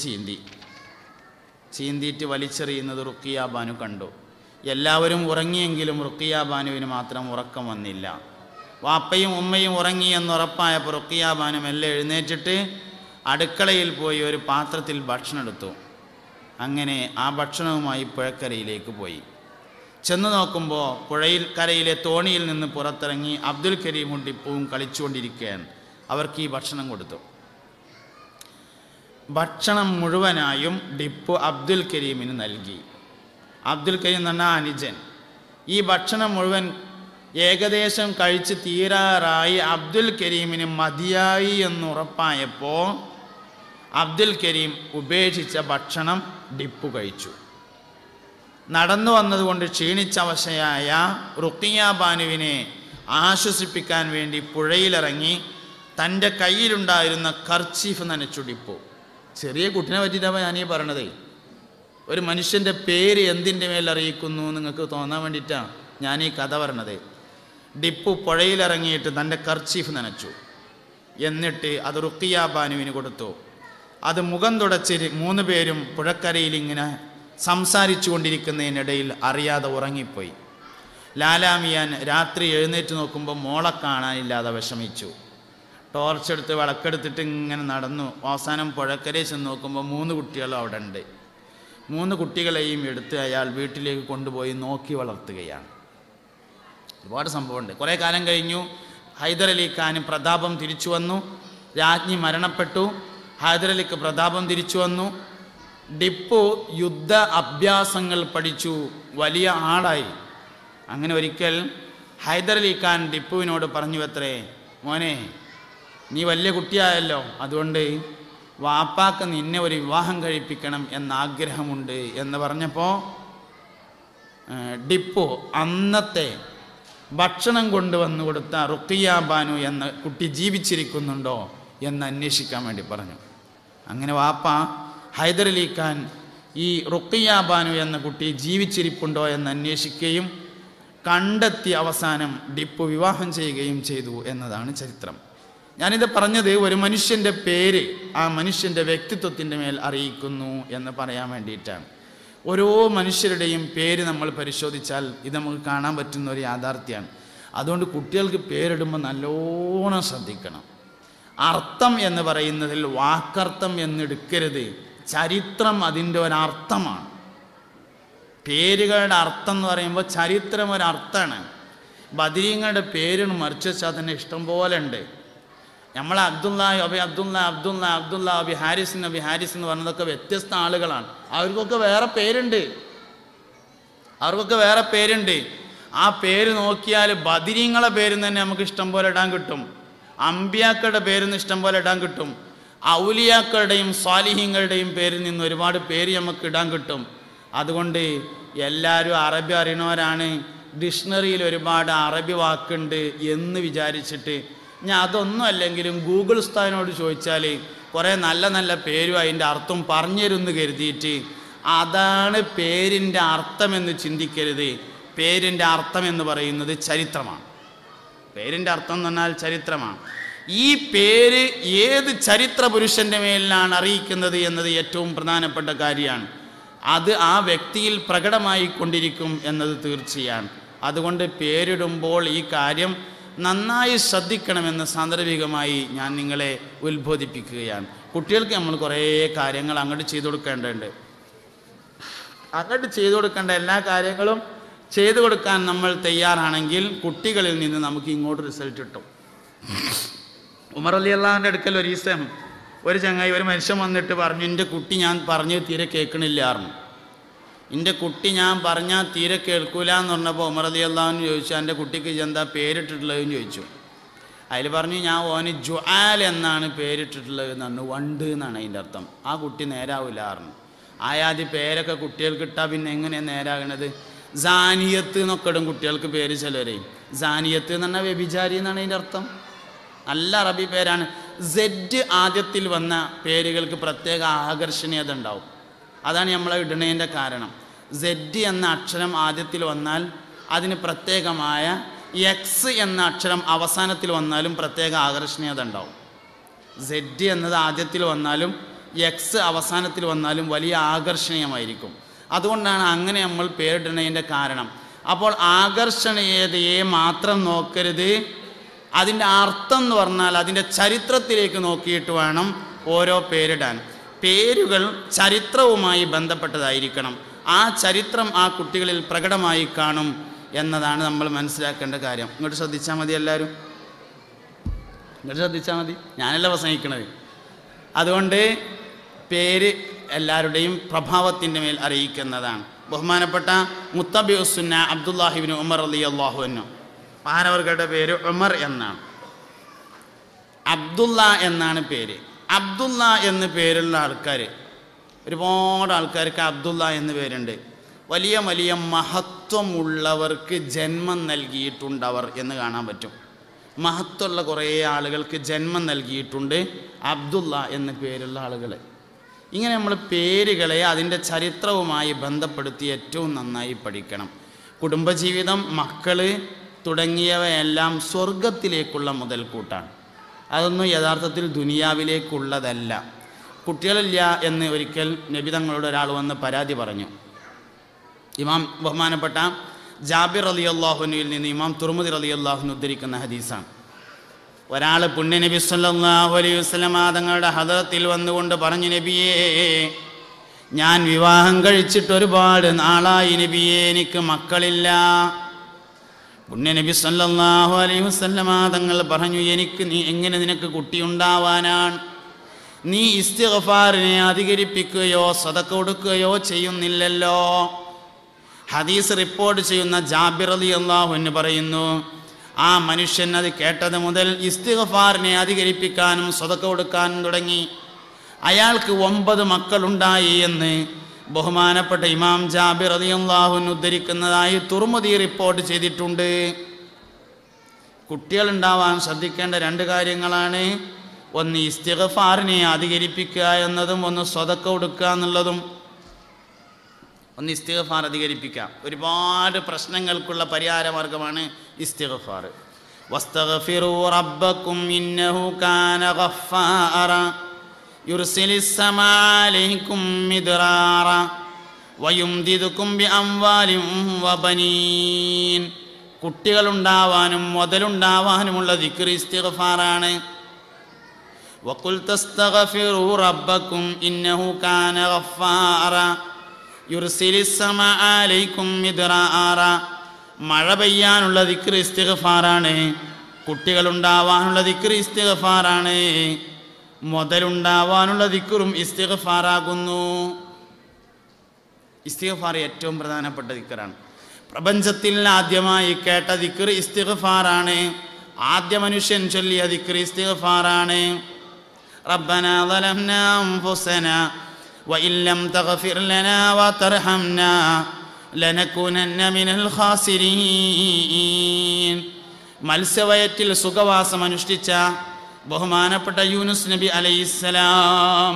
ചീന്തിയിട്ട് വലിച്ചെറിയുന്നത് റുഖിയ ബാനു കണ്ടു. എല്ലാവരും ഉറങ്ങിയെങ്കിലും റുഖിയ ബാനുവിന് മാത്രം ഉറക്കം വന്നില്ല. വാപ്പയും ഉമ്മയും ഉറങ്ങി എന്നുറപ്പായപ്പോൾ റുഖിയ ബാനു മെല്ലെ എഴുന്നേറ്റിട്ട് അടുക്കളയിൽ പോയി ഒരു പാത്രത്തിൽ ഭക്ഷണം എടുത്തു. അങ്ങനെ ആ ഭക്ഷണവുമായി പുഴക്കരയിലേക്ക് പോയി. ചെന്ന് നോക്കുമ്പോൾ പുഴയിൽ കരയിലെ തോണിയിൽ നിന്ന് പുറത്തിറങ്ങി അബ്ദുൽ കരീമും ടിപ്പുവും കളിച്ചുകൊണ്ടിരിക്കുകയാണ്. അവർക്ക് ഈ ഭക്ഷണം കൊടുത്തു. ഭക്ഷണം മുഴുവനായും ടിപ്പു അബ്ദുൽ കരീമിന് നൽകി. അബ്ദുൽ കരീം എന്ന് പറഞ്ഞാൽ അനുജൻ. ഈ ഭക്ഷണം മുഴുവൻ ഏകദേശം കഴിച്ച് തീരാറായി അബ്ദുൽ കരീമിന് മതിയായി എന്നുറപ്പായപ്പോൾ അബ്ദുൽ കരീം ഉപേക്ഷിച്ച ഭക്ഷണം ടിപ്പു കഴിച്ചു. നടന്നു വന്നതുകൊണ്ട് ക്ഷീണിച്ച അവശയായ റുഖിയ ബാനുവിനെ ആശ്വസിപ്പിക്കാൻ വേണ്ടി പുഴയിലിറങ്ങി തൻ്റെ കയ്യിലുണ്ടായിരുന്ന കർച്ചീഫ് നനച്ചു ടിപ്പു. ചെറിയ കുട്ടിനെ പറ്റിയിട്ടാണ് ഞാനീ പറയണതേ. ഒരു മനുഷ്യൻ്റെ പേര് എന്തിൻ്റെ മേൽ അറിയിക്കുന്നു നിങ്ങൾക്ക് തോന്നാൻ വേണ്ടിയിട്ടാണ് ഞാനീ കഥ പറയണത്. ടിപ്പു പുഴയിലിറങ്ങിയിട്ട് തൻ്റെ കർച്ചീഫ് നനച്ചു. എന്നിട്ട് അത് റുഖിയ ബാനുവിന് കൊടുത്തു. അത് മുഖം തുടച്ച് 3 പേരും പുഴക്കരയിൽ ഇങ്ങനെ സംസാരിച്ചു കൊണ്ടിരിക്കുന്നതിനിടയിൽ അറിയാതെ ഉറങ്ങിപ്പോയി. ലാലാമിയാൻ രാത്രി എഴുന്നേറ്റ് നോക്കുമ്പോൾ മോളെ കാണാനില്ലാതെ വിഷമിച്ചു. ടോർച്ചെടുത്ത് വിളക്കെടുത്തിട്ട് ഇങ്ങനെ നടന്നു. അവസാനം പുഴക്കരയിൽ ചെന്ന് നോക്കുമ്പോൾ 3 കുട്ടികളും അവിടെ ഉണ്ട്. 3 കുട്ടികളെയും എടുത്ത് അയാൾ വീട്ടിലേക്ക് കൊണ്ടുപോയി നോക്കി വളർത്തുകയാണ്. ഒരുപാട് സംഭവമുണ്ട്. കുറേ കാലം കഴിഞ്ഞു. ഹൈദരലി ഖാന് പ്രതാപം തിരിച്ചു വന്നു. രാജ്ഞി മരണപ്പെട്ടു. ഹൈദരലിക്ക് പ്രതാപം തിരിച്ചു വന്നു. ടിപ്പു യുദ്ധ അഭ്യാസങ്ങൾ പഠിച്ചു, വലിയ ആളായി. അങ്ങനെ ഒരിക്കൽ ഹൈദരലി ഖാൻ ടിപ്പുവിനോട് പറഞ്ഞു അത്രേ, മോനെ നീ വലിയ കുട്ടിയായല്ലോ, അതുകൊണ്ട് വാപ്പാക്ക് നിന്നെ ഒരു വിവാഹം കഴിപ്പിക്കണം എന്നാഗ്രഹമുണ്ട് എന്ന് പറഞ്ഞപ്പോൾ ടിപ്പു അന്നത്തെ ഭക്ഷണം കൊണ്ടുവന്നു കൊടുത്ത റുഖിയ ബാനു എന്ന കുട്ടി ജീവിച്ചിരിക്കുന്നുണ്ടോ എന്ന് അന്വേഷിക്കാൻ വേണ്ടി പറഞ്ഞു. അങ്ങനെ വാപ്പ ഹൈദരലി ഖാൻ ഈ റുഖിയ ബാനു എന്ന കുട്ടി ജീവിച്ചിരിപ്പുണ്ടോ എന്ന് അന്വേഷിക്കുകയും കണ്ടെത്തി അവസാനം ടിപ്പു വിവാഹം ചെയ്യുകയും ചെയ്തു എന്നതാണ് ചരിത്രം. ഞാനിത് പറഞ്ഞത് ഒരു മനുഷ്യൻ്റെ പേര് ആ മനുഷ്യൻ്റെ വ്യക്തിത്വത്തിൻ്റെ മേൽ അറിയിക്കുന്നു എന്ന് പറയാൻ വേണ്ടിയിട്ടാണ്. ഓരോ മനുഷ്യരുടെയും പേര് നമ്മൾ പരിശോധിച്ചാൽ ഇത് നമുക്ക് കാണാൻ പറ്റുന്ന ഒരു യാഥാർത്ഥ്യമാണ്. അതുകൊണ്ട് കുട്ടികൾക്ക് പേരിടുമ്പോൾ നല്ലോണം ശ്രദ്ധിക്കണം. അർത്ഥം എന്ന് പറയുന്നതിൽ വാക്കർത്ഥം എന്നെടുക്കരുത്. ചരിത്രം അതിൻ്റെ ഒരർത്ഥമാണ്. പേരുകളുടെ അർത്ഥം എന്ന് പറയുമ്പോൾ ചരിത്രം ഒരർത്ഥമാണ്. ബദരീങ്ങളുടെ പേരിന് മറിച്ച് വെച്ചാൽ തന്നെ ഇഷ്ടം പോലെ ഉണ്ട്. നമ്മൾ അബ്ദുള്ള അബി ഹാരിസ് എന്ന് പറഞ്ഞതൊക്കെ വ്യത്യസ്ത ആളുകളാണ്. അവർക്കൊക്കെ വേറെ പേരുണ്ട്. ആ പേര് നോക്കിയാൽ ബദരീങ്ങളെ പേരിൽ തന്നെ നമുക്ക് ഇഷ്ടം പോലെ ഇടാൻ കിട്ടും. അമ്പിയാക്കളുടെ പേരിൽ നിന്ന് ഇഷ്ടം പോലെ ഇടാൻ കിട്ടും. ഔലിയാക്കളുടെയും സ്വാലിഹീങ്ങളുടെയും പേരിൽ നിന്ന് ഒരുപാട് പേര് നമുക്ക് ഇടാൻ കിട്ടും. അതുകൊണ്ട് എല്ലാവരും അറബി അറിയണവരാണ്, ഡിക്ഷണറിയിൽ ഒരുപാട് അറബി വാക്കുണ്ട് എന്ന് വിചാരിച്ചിട്ട് ഞാൻ അതൊന്നും അല്ലെങ്കിലും ഗൂഗിൾ ഉസ്താദിനോട് ചോദിച്ചാൽ കുറേ നല്ല നല്ല പേരും അതിൻ്റെ അർത്ഥം പറഞ്ഞു തരുമെന്ന് കരുതിയിട്ട് അതാണ് പേരിൻ്റെ അർത്ഥമെന്ന് ചിന്തിക്കരുത്. പേരിൻ്റെ അർത്ഥം എന്ന് പറയുന്നത് ചരിത്രമാണ്. പേരിൻ്റെ അർത്ഥം എന്ന് പറഞ്ഞാൽ ചരിത്രമാണ്. ഈ പേര് ഏത് ചരിത്ര പുരുഷൻ്റെ മേലിലാണ് അറിയിക്കുന്നത് എന്നത് ഏറ്റവും പ്രധാനപ്പെട്ട കാര്യമാണ്. അത് ആ വ്യക്തിയിൽ പ്രകടമായി കൊണ്ടിരിക്കും എന്നത് തീർച്ചയാണ്. അതുകൊണ്ട് പേരിടുമ്പോൾ ഈ കാര്യം നന്നായി ശ്രദ്ധിക്കണമെന്ന് സാന്ദർഭികമായി ഞാൻ നിങ്ങളെ ഉത്ബോധിപ്പിക്കുകയാണ്. കുട്ടികൾക്ക് നമ്മൾ കുറേ കാര്യങ്ങൾ അങ്ങോട്ട് ചെയ്തു കൊടുക്കേണ്ടതുണ്ട്. അങ്ങോട്ട് ചെയ്തു കൊടുക്കേണ്ട എല്ലാ കാര്യങ്ങളും ചെയ്തു കൊടുക്കാൻ നമ്മൾ തയ്യാറാണെങ്കിൽ കുട്ടികളിൽ നിന്ന് നമുക്ക് ഇങ്ങോട്ട് റിസൾട്ട് കിട്ടും. ഉമർ റളിയല്ലാഹുവിൻ്റെ അടുക്കൽ ഒരു ദിവസം ഒരു ചങ്ങായി ഒരു മനുഷ്യൻ വന്നിട്ട് പറഞ്ഞു, എൻ്റെ കുട്ടി ഞാൻ പറഞ്ഞത് തീരെ കേൾക്കണില്ലായിരുന്നു. എൻ്റെ കുട്ടി ഞാൻ പറഞ്ഞാൽ തീരെ കേൾക്കൂല എന്ന് പറഞ്ഞപ്പോൾ ഉമർ റളിയല്ലാഹു ചോദിച്ചു, എൻ്റെ കുട്ടിക്ക് എന്താ പേരിട്ടിട്ടുള്ളതെന്ന് ചോദിച്ചു. അതിൽ പറഞ്ഞു, ഞാൻ ഓന് ജുആൽ എന്നാണ് പേരിട്ടിട്ടുള്ളത് എന്ന് പറഞ്ഞു. വണ്ട് എന്നാണ് അതിൻ്റെ അർത്ഥം. ആ കുട്ടി നേരാവില്ലായിരുന്നു. ആയാതി പേരൊക്കെ കുട്ടികൾക്ക് ഇട്ടാൽ പിന്നെ എങ്ങനെയാണ് നേരാകണത്? സാനിയത്ത് എന്നൊക്കെ ഇടും കുട്ടികൾക്ക് പേര് ചിലരെ. സാനിയത്ത് എന്ന് പറഞ്ഞാൽ വ്യഭിചാരി എന്നാണ് അതിൻ്റെ അർത്ഥം. നല്ല അറബി പേരാണ്. സെഡ് ആദ്യത്തിൽ വന്ന പേരുകൾക്ക് പ്രത്യേക ആകർഷണീയത ഉണ്ടാവും. അതാണ് നമ്മളെ ഇടണേൻ്റെ കാരണം. സെഡ് എന്ന അക്ഷരം ആദ്യത്തിൽ വന്നാൽ അതിന് പ്രത്യേകമായ എക്സ് എന്ന അക്ഷരം അവസാനത്തിൽ വന്നാലും പ്രത്യേക ആകർഷണീയത ഉണ്ടാവും. സെഡ് എന്നത് ആദ്യത്തിൽ വന്നാലും എക്സ് അവസാനത്തിൽ വന്നാലും വലിയ ആകർഷണീയമായിരിക്കും. അതുകൊണ്ടാണ് അങ്ങനെ നമ്മൾ പേരിടുന്നതിൻ്റെ കാരണം. അപ്പോൾ ആകർഷണീയതയെ മാത്രം നോക്കരുത്, അതിൻ്റെ അർത്ഥം എന്ന് പറഞ്ഞാൽ അതിൻ്റെ ചരിത്രത്തിലേക്ക് നോക്കിയിട്ട് വേണം ഓരോ പേരിടാൻ. പേരുകൾ ചരിത്രവുമായി ബന്ധപ്പെട്ടതായിരിക്കണം. ആ ചരിത്രം ആ കുട്ടികളിൽ പ്രകടമായി കാണും എന്നതാണ് നമ്മൾ മനസ്സിലാക്കേണ്ട കാര്യം. ഇങ്ങോട്ട് ശ്രദ്ധിച്ചാൽ മതി, എല്ലാവരും ഇങ്ങോട്ട് ശ്രദ്ധിച്ചാൽ മതി, ഞാനല്ല പ്രസംഗിക്കണത്. അതുകൊണ്ട് പേര് എല്ലാവരുടെയും പ്രഭാവത്തിൻ്റെ മേൽ അറിയിക്കുന്നതാണ്. ബഹുമാനപ്പെട്ട മുത്തബിഉസ്സുന്ന അബ്ദുല്ലാഹിബ്നു ഉമർ റളിയല്ലാഹു അൻഹു, മഹാനവർകളുടെ പേര് ഉമർ എന്നാണ്. അബ്ദുള്ള എന്നാണ് പേര്. അബ്ദുള്ള എന്ന് പേരുള്ള ആൾക്കാർ, ഒരുപാട് ആൾക്കാർക്ക് അബ്ദുള്ള എന്ന് പേരുണ്ട്. വലിയ വലിയ മഹത്വമുള്ളവർക്ക് ജന്മം നൽകിയിട്ടുണ്ടവർ എന്ന് കാണാൻ പറ്റും. മഹത്വമുള്ള കുറേ ആളുകൾക്ക് ജന്മം നൽകിയിട്ടുണ്ട് അബ്ദുള്ള എന്ന് പേരുള്ള ആളുകൾ. ഇങ്ങനെ നമ്മൾ പേരുകളെ അതിൻ്റെ ചരിത്രവുമായി ബന്ധപ്പെടുത്തി ഏറ്റവും നന്നായി പഠിക്കണം. കുടുംബജീവിതം, മക്കൾ തുടങ്ങിയവയെല്ലാം സ്വർഗത്തിലേക്കുള്ള മുതൽക്കൂട്ടാണ്. അതൊന്നും യഥാർത്ഥത്തിൽ ദുനിയാവിലേക്കുള്ളതല്ല. കുട്ടികളില്ല എന്ന് ഒരിക്കൽ നബി തങ്ങളോട് ഒരാൾ വന്ന് പരാതി പറഞ്ഞു. ഇമാം ബഹുമാനപ്പെട്ട ജാബിർ റളിയല്ലാഹുവിൽ നിന്ന് ഇമാം തുർമുദി റളിയല്ലാഹു ഉദ്ധരിക്കുന്ന ഹദീസാണ്. ഒരാൾ പുണ്യ നബി സല്ലല്ലാഹു അലൈഹി വസല്ലം തങ്ങളുടെ ഹദറത്തിൽ വന്നുകൊണ്ട് പറഞ്ഞു, നബിയേ, ഞാൻ വിവാഹം കഴിച്ചിട്ട് ഒരുപാട് നാളായി നബിയേ, എനിക്ക് മക്കളില്ല. പുണ്യ നബി സല്ലല്ലാഹു അലൈഹി വസല്ലം തങ്ങൾ പറഞ്ഞു, എങ്ങനെ നിനക്ക് കുട്ടിയുണ്ടാവാനാണ്? നീ ഇസ്തിഗ്ഫാറിനെ അധികരിപ്പിക്കുകയോ സദഖ കൊടുക്കുകയോ ചെയ്യുന്നില്ലല്ലോ. ഹദീസ് റിപ്പോർട്ട് ചെയ്യുന്ന ജാബിർ റളിയല്ലാഹു അൻഹു പറയുന്നു, ആ മനുഷ്യൻ അത് കേട്ടത് മുതൽ ഇസ്തിഗ്ഫാറിനെ അധികരിപ്പിക്കാനും സദഖ കൊടുക്കാനും തുടങ്ങി. അയാൾക്ക് 9 മക്കളുണ്ടായി എന്ന് ബഹുമാനപ്പെട്ട ഇമാം ജാബിർ റളിയല്ലാഹു അൻഹു ഉദ്ധരിക്കുന്നതായി തുർമുദി റിപ്പോർട്ട് ചെയ്തിട്ടുണ്ട്. കുട്ടികളുണ്ടാവാൻ ശ്രദ്ധിക്കേണ്ട 2 കാര്യങ്ങളാണ്. ഒന്ന് ഇസ്തിഗ്ഫാറിനെ അധികരിപ്പിക്കുക എന്നതും, ഒന്ന് സദഖ കൊടുക്കുക എന്നുള്ളതും. ഒന്ന് ഇസ്തിഗ്ഫാർ അധികരിപ്പിക്കുക. ഒരുപാട് പ്രശ്നങ്ങൾക്കുള്ള പരിഹാരമാർഗമാണ് ഇസ്തിഗ്ഫാർ. വസ്തഗ്ഫിറൂ റബ്ബക്കും ഇന്നഹു കാന ഗഫാറ യുർസിലിസ് സമാ അലൈക്കും മിദ്റാറ വയുംദിദുക്കും ബിഅംവാലിൻ വബനീൻ. കുട്ടികളുണ്ടാവാനും മുതലുണ്ടാവാനുമുള്ള ദിക്ർ ഇസ്തിഗ്ഫാറാണ്. വഖുൽ തസ്തഗ്ഫിറൂ റബ്ബക്കും ഇന്നഹു കാന ഗഫാറ യുർസിലിസ് സമാ അലൈക്കും മിദ്റാറ. മഴ പെയ്യാനുള്ള ദിക്ർ ഇസ്തിഗ്ഫാറാണ്. കുട്ടികളുണ്ടാവാനുള്ള ദിക്ർ ഇസ്തിഗ്ഫാറാണ്. മുതലുണ്ടാവാനുള്ള ദിക്റും ഇസ്തിഗ്ഫാറാകുന്നു. ഇസ്തിഗ്ഫാർ ഏറ്റവും പ്രധാനപ്പെട്ട ദിക്റാണ്. പ്രപഞ്ചത്തിൽ ആദ്യമായി കേട്ട ദിക്ർ ഇസ്തിഗ്ഫാറാണ്. ആദ്യ മനുഷ്യൻ ചൊല്ലിയ ദിക്ർ ഇസ്തിഗ്ഫാറാണ്. റബ്ബനാ ളലംനാ അൻഫുസനാ വഇൻ ലം തഗ്ഫിർ ലനാ വതർഹംനാ ലനകൂനന്ന മിനൽ ഖാസിരീൻ. മത്സ്യവയറ്റിൽ സുഖവാസം അനുഷ്ഠിച്ച ബഹുമാനപ്പെട്ട യൂനുസ് നബി അലൈഹിസ്സലാം,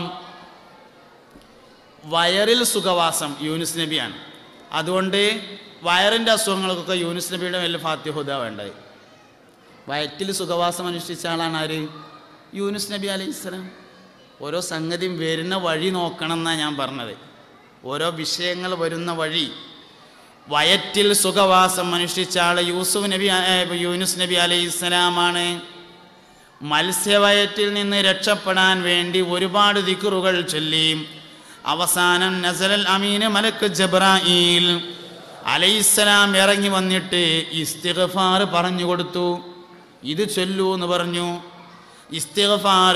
വയറിൽ സുഖവാസം യൂനുസ് നബിയാണ്. അതുകൊണ്ട് വയറിൻ്റെ അസുഖങ്ങൾക്കൊക്കെ യൂനുസ് നബിയുടെ വലിയ ഫാത്തിഹുദ വേണ്ടത്. വയറ്റിൽ സുഖവാസം അനുഷ്ഠിച്ച ആളാണ് ആര്? യൂനുസ് നബി അലൈഹിസ്സലാം. ഓരോ സംഗതിയും വരുന്ന വഴി നോക്കണം എന്നാണ് ഞാൻ പറഞ്ഞത്. ഓരോ വിഷയങ്ങൾ വരുന്ന വഴി. വയറ്റിൽ സുഖവാസം അനുഷ്ഠിച്ച ആൾ യൂനുസ് നബി അലൈഹിസ്സലാമാണ്. മത്സ്യവയറ്റിൽ നിന്ന് രക്ഷപ്പെടാൻ വേണ്ടി ഒരുപാട് ദിക്റുകൾ ചൊല്ലി അവസാനം നസലൽ അമീന് മലക്ക് ജബ്രായീൽ അലൈഹിസ്സലാം ഇറങ്ങി വന്നിട്ട് ഇസ്തിഗ്ഫാർ പറഞ്ഞു കൊടുത്തു. ഇത് ചൊല്ലൂ എന്ന് പറഞ്ഞു. ഇസ്തിഗ്ഫാർ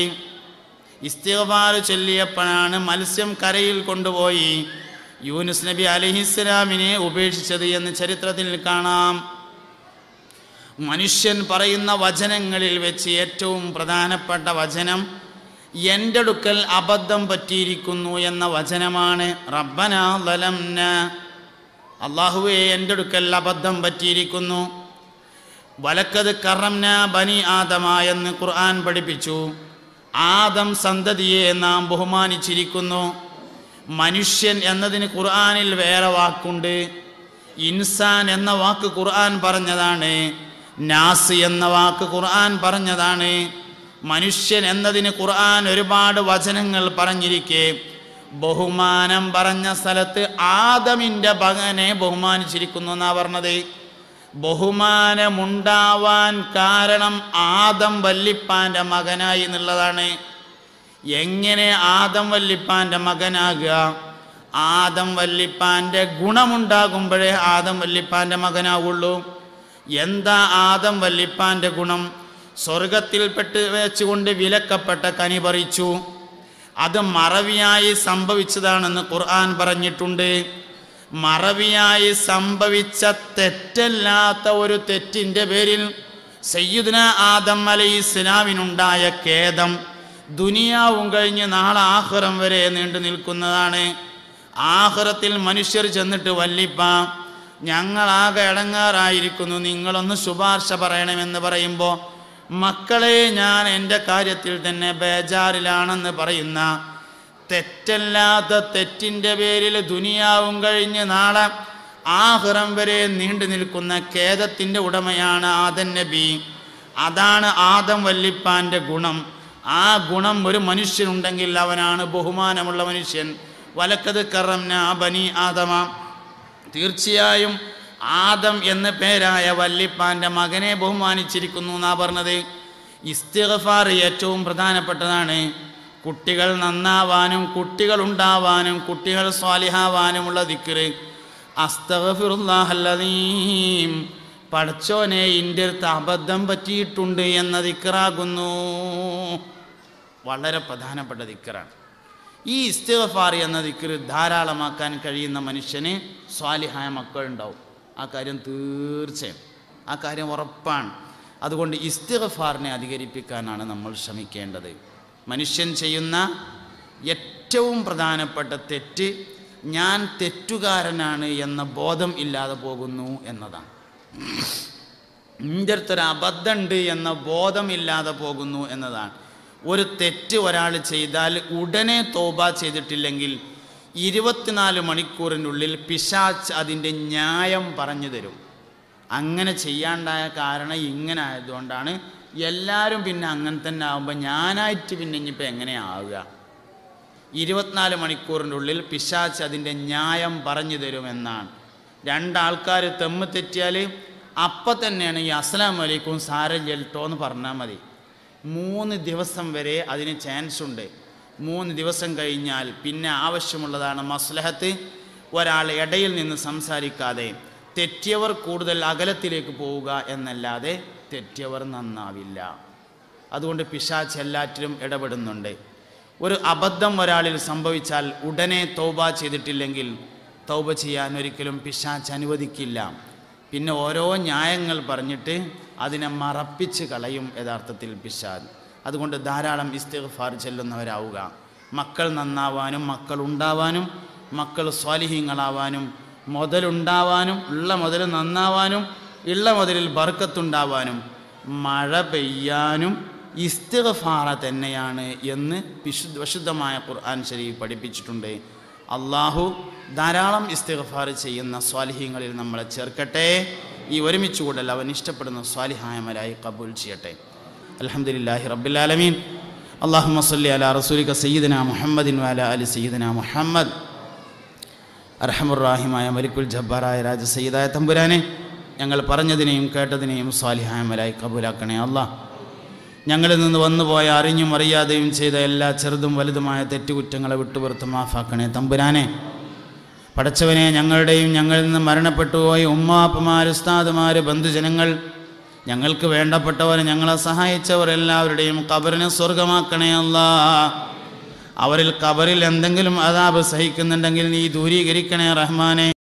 ചൊല്ലിയപ്പോഴാണ് മത്സ്യം കരയിൽ കൊണ്ടുപോയി യൂനുസ് നബി അലൈഹിസ്സലാമിനെ ഉപേക്ഷിച്ചത് എന്ന് ചരിത്രത്തിൽ കാണാം. മനുഷ്യൻ പറയുന്ന വചനങ്ങളിൽ വെച്ച് ഏറ്റവും പ്രധാനപ്പെട്ട വചനം എൻ്റെ അടുക്കൽ അബദ്ധം പറ്റിയിരിക്കുന്നു എന്ന വചനമാണ്. റബ്ബനാ ളലംനാ, അല്ലാഹുവേ എൻ്റെ അടുക്കൽ അബദ്ധം പറ്റിയിരിക്കുന്നു. വലക്കത് കറംനാ ബനി ആദമ എന്ന് ഖുർആൻ പഠിപ്പിച്ചു. ആദം സന്തതിയെ നാം ബഹുമാനിച്ചിരിക്കുന്നു. മനുഷ്യൻ എന്നതിന് ഖുർആനിൽ വേറെ വാക്കുണ്ട്. ഇൻസാൻ എന്ന വാക്ക് ഖുർആൻ പറഞ്ഞതാണ്. നാസ് എന്ന വാക്ക് ഖുർആൻ പറഞ്ഞതാണ്. മനുഷ്യൻ എന്നതിന് ഖുർആൻ ഒരുപാട് വചനങ്ങൾ പറഞ്ഞിരിക്കെ ബഹുമാനം പറഞ്ഞ സ്ഥലത്ത് ആദമിൻ്റെ മകനെ ബഹുമാനിച്ചിരിക്കുന്നു എന്നാ പറഞ്ഞത്. ബഹുമാനമുണ്ടാവാൻ കാരണം ആദം വല്ലിപ്പാൻ്റെ മകനായി എന്നുള്ളതാണ്. എങ്ങനെ ആദം വല്ലിപ്പാൻ്റെ മകനാകുക? ആദം വല്ലിപ്പാൻ്റെ ഗുണമുണ്ടാകുമ്പോഴേ ആദം വല്ലിപ്പാൻ്റെ മകനാവുള്ളൂ. എന്താ ആദം വല്ലിപ്പാൻ്റെ ഗുണം? സ്വർഗത്തിൽപ്പെട്ട് വെച്ചുകൊണ്ട് വിലക്കപ്പെട്ട കനി പറിച്ചു. അത് മറവിയായി സംഭവിച്ചതാണെന്ന് ഖുർആൻ പറഞ്ഞിട്ടുണ്ട്. മറവിയായി സംഭവിച്ച തെറ്റല്ലാത്ത ഒരു തെറ്റിൻ്റെ പേരിൽ സയ്യിദുനാ ആദം അലൈഹിസ്സലാമിനുണ്ടായ ഖേദം ദുനിയാവും കഴിഞ്ഞ് നാളെ ആഖിറം വരെ നീണ്ടു നിൽക്കുന്നതാണ്. ആഖിറത്തിൽ മനുഷ്യർ ചെന്നിട്ട് വല്ലിപ്പ ഞങ്ങളാകെ ഇടങ്ങാറായിരിക്കുന്നു, നിങ്ങളൊന്ന് ശുപാർശ പറയണമെന്ന് പറയുമ്പോൾ മക്കളെ ഞാൻ എൻ്റെ കാര്യത്തിൽ തന്നെ ബേജാറിലാണെന്ന് പറയുന്ന തെറ്റല്ലാത്ത തെറ്റിൻ്റെ പേരിൽ ദുനിയാവും കഴിഞ്ഞ് നാളെ ആഖിറം വരെ നീണ്ടു നിൽക്കുന്ന ഖേദത്തിൻ്റെ ഉടമയാണ് ആദം നബി. അതാണ് ആദം വല്ലിപ്പാൻ്റെ ഗുണം. ആ ഗുണം ഒരു മനുഷ്യനുണ്ടെങ്കിൽ അവനാണ് ബഹുമാനമുള്ള മനുഷ്യൻ. വലക്കത് കറംനാ ബനി ആദമ, തീർച്ചയായും ആദം എന്ന പേരായ വല്ലിപ്പാൻ്റെ മകനെ ബഹുമാനിച്ചിരിക്കുന്നു എന്നാ പറഞ്ഞത്. ഇസ്തിഗ്ഫാർ ഏറ്റവും പ്രധാനപ്പെട്ടതാണ്. കുട്ടികൾ നന്നാവാനും കുട്ടികൾ ഉണ്ടാവാനും കുട്ടികൾ സ്വാലിഹാവാനുമുള്ള ദിക്ർ അസ്തഗ്ഫിറുല്ലാഹൽ-അദീം, പടച്ചോനെ എൻ്റെ അടുത്ത് അബദ്ധം പറ്റിയിട്ടുണ്ട് എന്ന ദിക്റാകുന്നു. വളരെ പ്രധാനപ്പെട്ട ദിക്റാണ് ഈ ഇസ്തിഗ്ഫാർ എന്ന ദിക്ർ. ധാരാളമാക്കാൻ കഴിയുന്ന മനുഷ്യന് സ്വാലിഹായ മക്കളുണ്ടാവും. ആ കാര്യം തീർച്ചയായും, ആ കാര്യം ഉറപ്പാണ്. അതുകൊണ്ട് ഇസ്തിഗ്ഫാറിനെ അധികരിപ്പിക്കാനാണ് നമ്മൾ ശ്രമിക്കേണ്ടത്. മനുഷ്യൻ ചെയ്യുന്ന ഏറ്റവും പ്രധാനപ്പെട്ട തെറ്റ് ഞാൻ തെറ്റുകാരനാണ് എന്ന ബോധം ഇല്ലാതെ പോകുന്നു എന്നതാണ്. എൻ്റെ അടുത്തൊരു അബദ്ധമുണ്ട് എന്ന ബോധമില്ലാതെ പോകുന്നു എന്നതാണ്. ഒരു തെറ്റ് ഒരാൾ ചെയ്താൽ ഉടനെ തൗബ ചെയ്തിട്ടില്ലെങ്കിൽ 24 മണിക്കൂറിനുള്ളിൽ പിശാച് അതിൻ്റെ ന്യായം പറഞ്ഞു തരും. അങ്ങനെ ചെയ്യാണ്ടായ കാരണം ഇങ്ങനെ ആയതുകൊണ്ടാണ്. എല്ലാവരും പിന്നെ അങ്ങനെ തന്നെ ആകുമ്പോൾ ഞാനായിട്ട് പിന്നെ ഇനിയിപ്പോൾ എങ്ങനെയാവുക? 24 മണിക്കൂറിനുള്ളിൽ പിശാച് അതിൻ്റെ ന്യായം പറഞ്ഞു തരുമെന്നാണ്. രണ്ടാൾക്കാർ തെമ്മ് തെറ്റിയാൽ അപ്പം തന്നെയാണ് ഈ അസ്സലാമു അലൈക്കും സാരല്ലോ എന്ന് പറഞ്ഞാൽ മതി. 3 ദിവസം വരെ അതിന് ചാൻസ് ഉണ്ട്. 3 ദിവസം കഴിഞ്ഞാൽ പിന്നെ ആവശ്യമുള്ളതാണ് മസ്ലഹത്ത്. ഒരാൾ ഇടയിൽ നിന്ന് സംസാരിക്കാതെ തെറ്റിയവർ കൂടുതൽ അകലത്തിലേക്ക് പോവുക എന്നല്ലാതെ തെറ്റിയവർ നന്നാവില്ല. അതുകൊണ്ട് പിശാച് എല്ലാറ്റിലും ഇടപെടുന്നുണ്ട്. ഒരു അബദ്ധം ഒരാളിൽ സംഭവിച്ചാൽ ഉടനെ തൗബ ചെയ്തിട്ടില്ലെങ്കിൽ തൗബ ചെയ്യാൻ ഒരിക്കലും പിശാച് അനുവദിക്കില്ല. പിന്നെ ഓരോ ന്യായങ്ങൾ പറഞ്ഞിട്ട് അതിനെ മറപ്പിച്ച് കളയും യഥാർത്ഥത്തിൽ പിശാച്. അതുകൊണ്ട് ധാരാളം ഇസ്തിഗ്ഫാർ ചെല്ലുന്നവരാവുക. മക്കൾ നന്നാവാനും മക്കൾ ഉണ്ടാവാനും മക്കൾ സ്വാലിഹീങ്ങളാവാനും മുതലുണ്ടാവാനും ഉള്ള മുതൽ നന്നാവാനും ഉള്ള മുതലിൽ ബർക്കത്തുണ്ടാവാനും മഴ പെയ്യാനും ഇസ്തിഗ്ഫാർ തന്നെയാണ് എന്ന് വിശുദ്ധമായ ഖുർആൻ ശരീഫ് പഠിപ്പിച്ചിട്ടുണ്ട്. അള്ളാഹു ധാരാളം ഇസ്തിഗ്ഫാർ ചെയ്യുന്ന സ്വാലിഹീങ്ങളിൽ നമ്മളെ ചേർക്കട്ടെ. ഈ ഒരുമിച്ച് കൂടൽ അവൻ ഇഷ്ടപ്പെടുന്ന സ്വാലിഹായമാരായി കബൂൽ ചെയ്യട്ടെ. അൽഹംദുലില്ലാഹി റബ്ബിൽ ആലമീൻ. അല്ലാഹുമ്മ സ്വല്ലി അലാ റസൂലിക സയ്യിദിനാ മുഹമ്മദിൻ വഅലാ ആലി സയ്യിദിനാ മുഹമ്മദ്. അർഹമുർ-റഹീമായ മലിക്കുൽ ജബ്ബാറായ രാജ സയ്യിദായ തമ്പുരാനെ, ഞങ്ങൾ പറഞ്ഞതിനെയും കേട്ടതിനെയും സ്വാലിഹായമാരായി കബൂലാക്കണേ അല്ലാഹ്. ഞങ്ങളിൽ നിന്ന് വന്നുപോയ അറിഞ്ഞും അറിയാതെയും ചെയ്ത എല്ലാ ചെറുതും വലുതുമായ തെറ്റുകുറ്റങ്ങളെ വിട്ടുപുറത്ത് മാഫാക്കണേ തമ്പുരാനെ. പടച്ചവനെ, ഞങ്ങളുടെയും ഞങ്ങളിൽ നിന്ന് മരണപ്പെട്ടു പോയ ഉമ്മാപ്പമാർ, ഉസ്താദുമാർ, ബന്ധുജനങ്ങൾ, ഞങ്ങൾക്ക് വേണ്ടപ്പെട്ടവർ, ഞങ്ങളെ സഹായിച്ചവർ എല്ലാവരുടെയും ഖബറിനെ സ്വർഗമാക്കണേ അല്ലാഹ്. അവരിൽ ഖബറിൽ എന്തെങ്കിലും അദാബ് സഹിക്കുന്നുണ്ടെങ്കിൽ നീ ദൂരീകരിക്കണേ റഹ്മാനെ.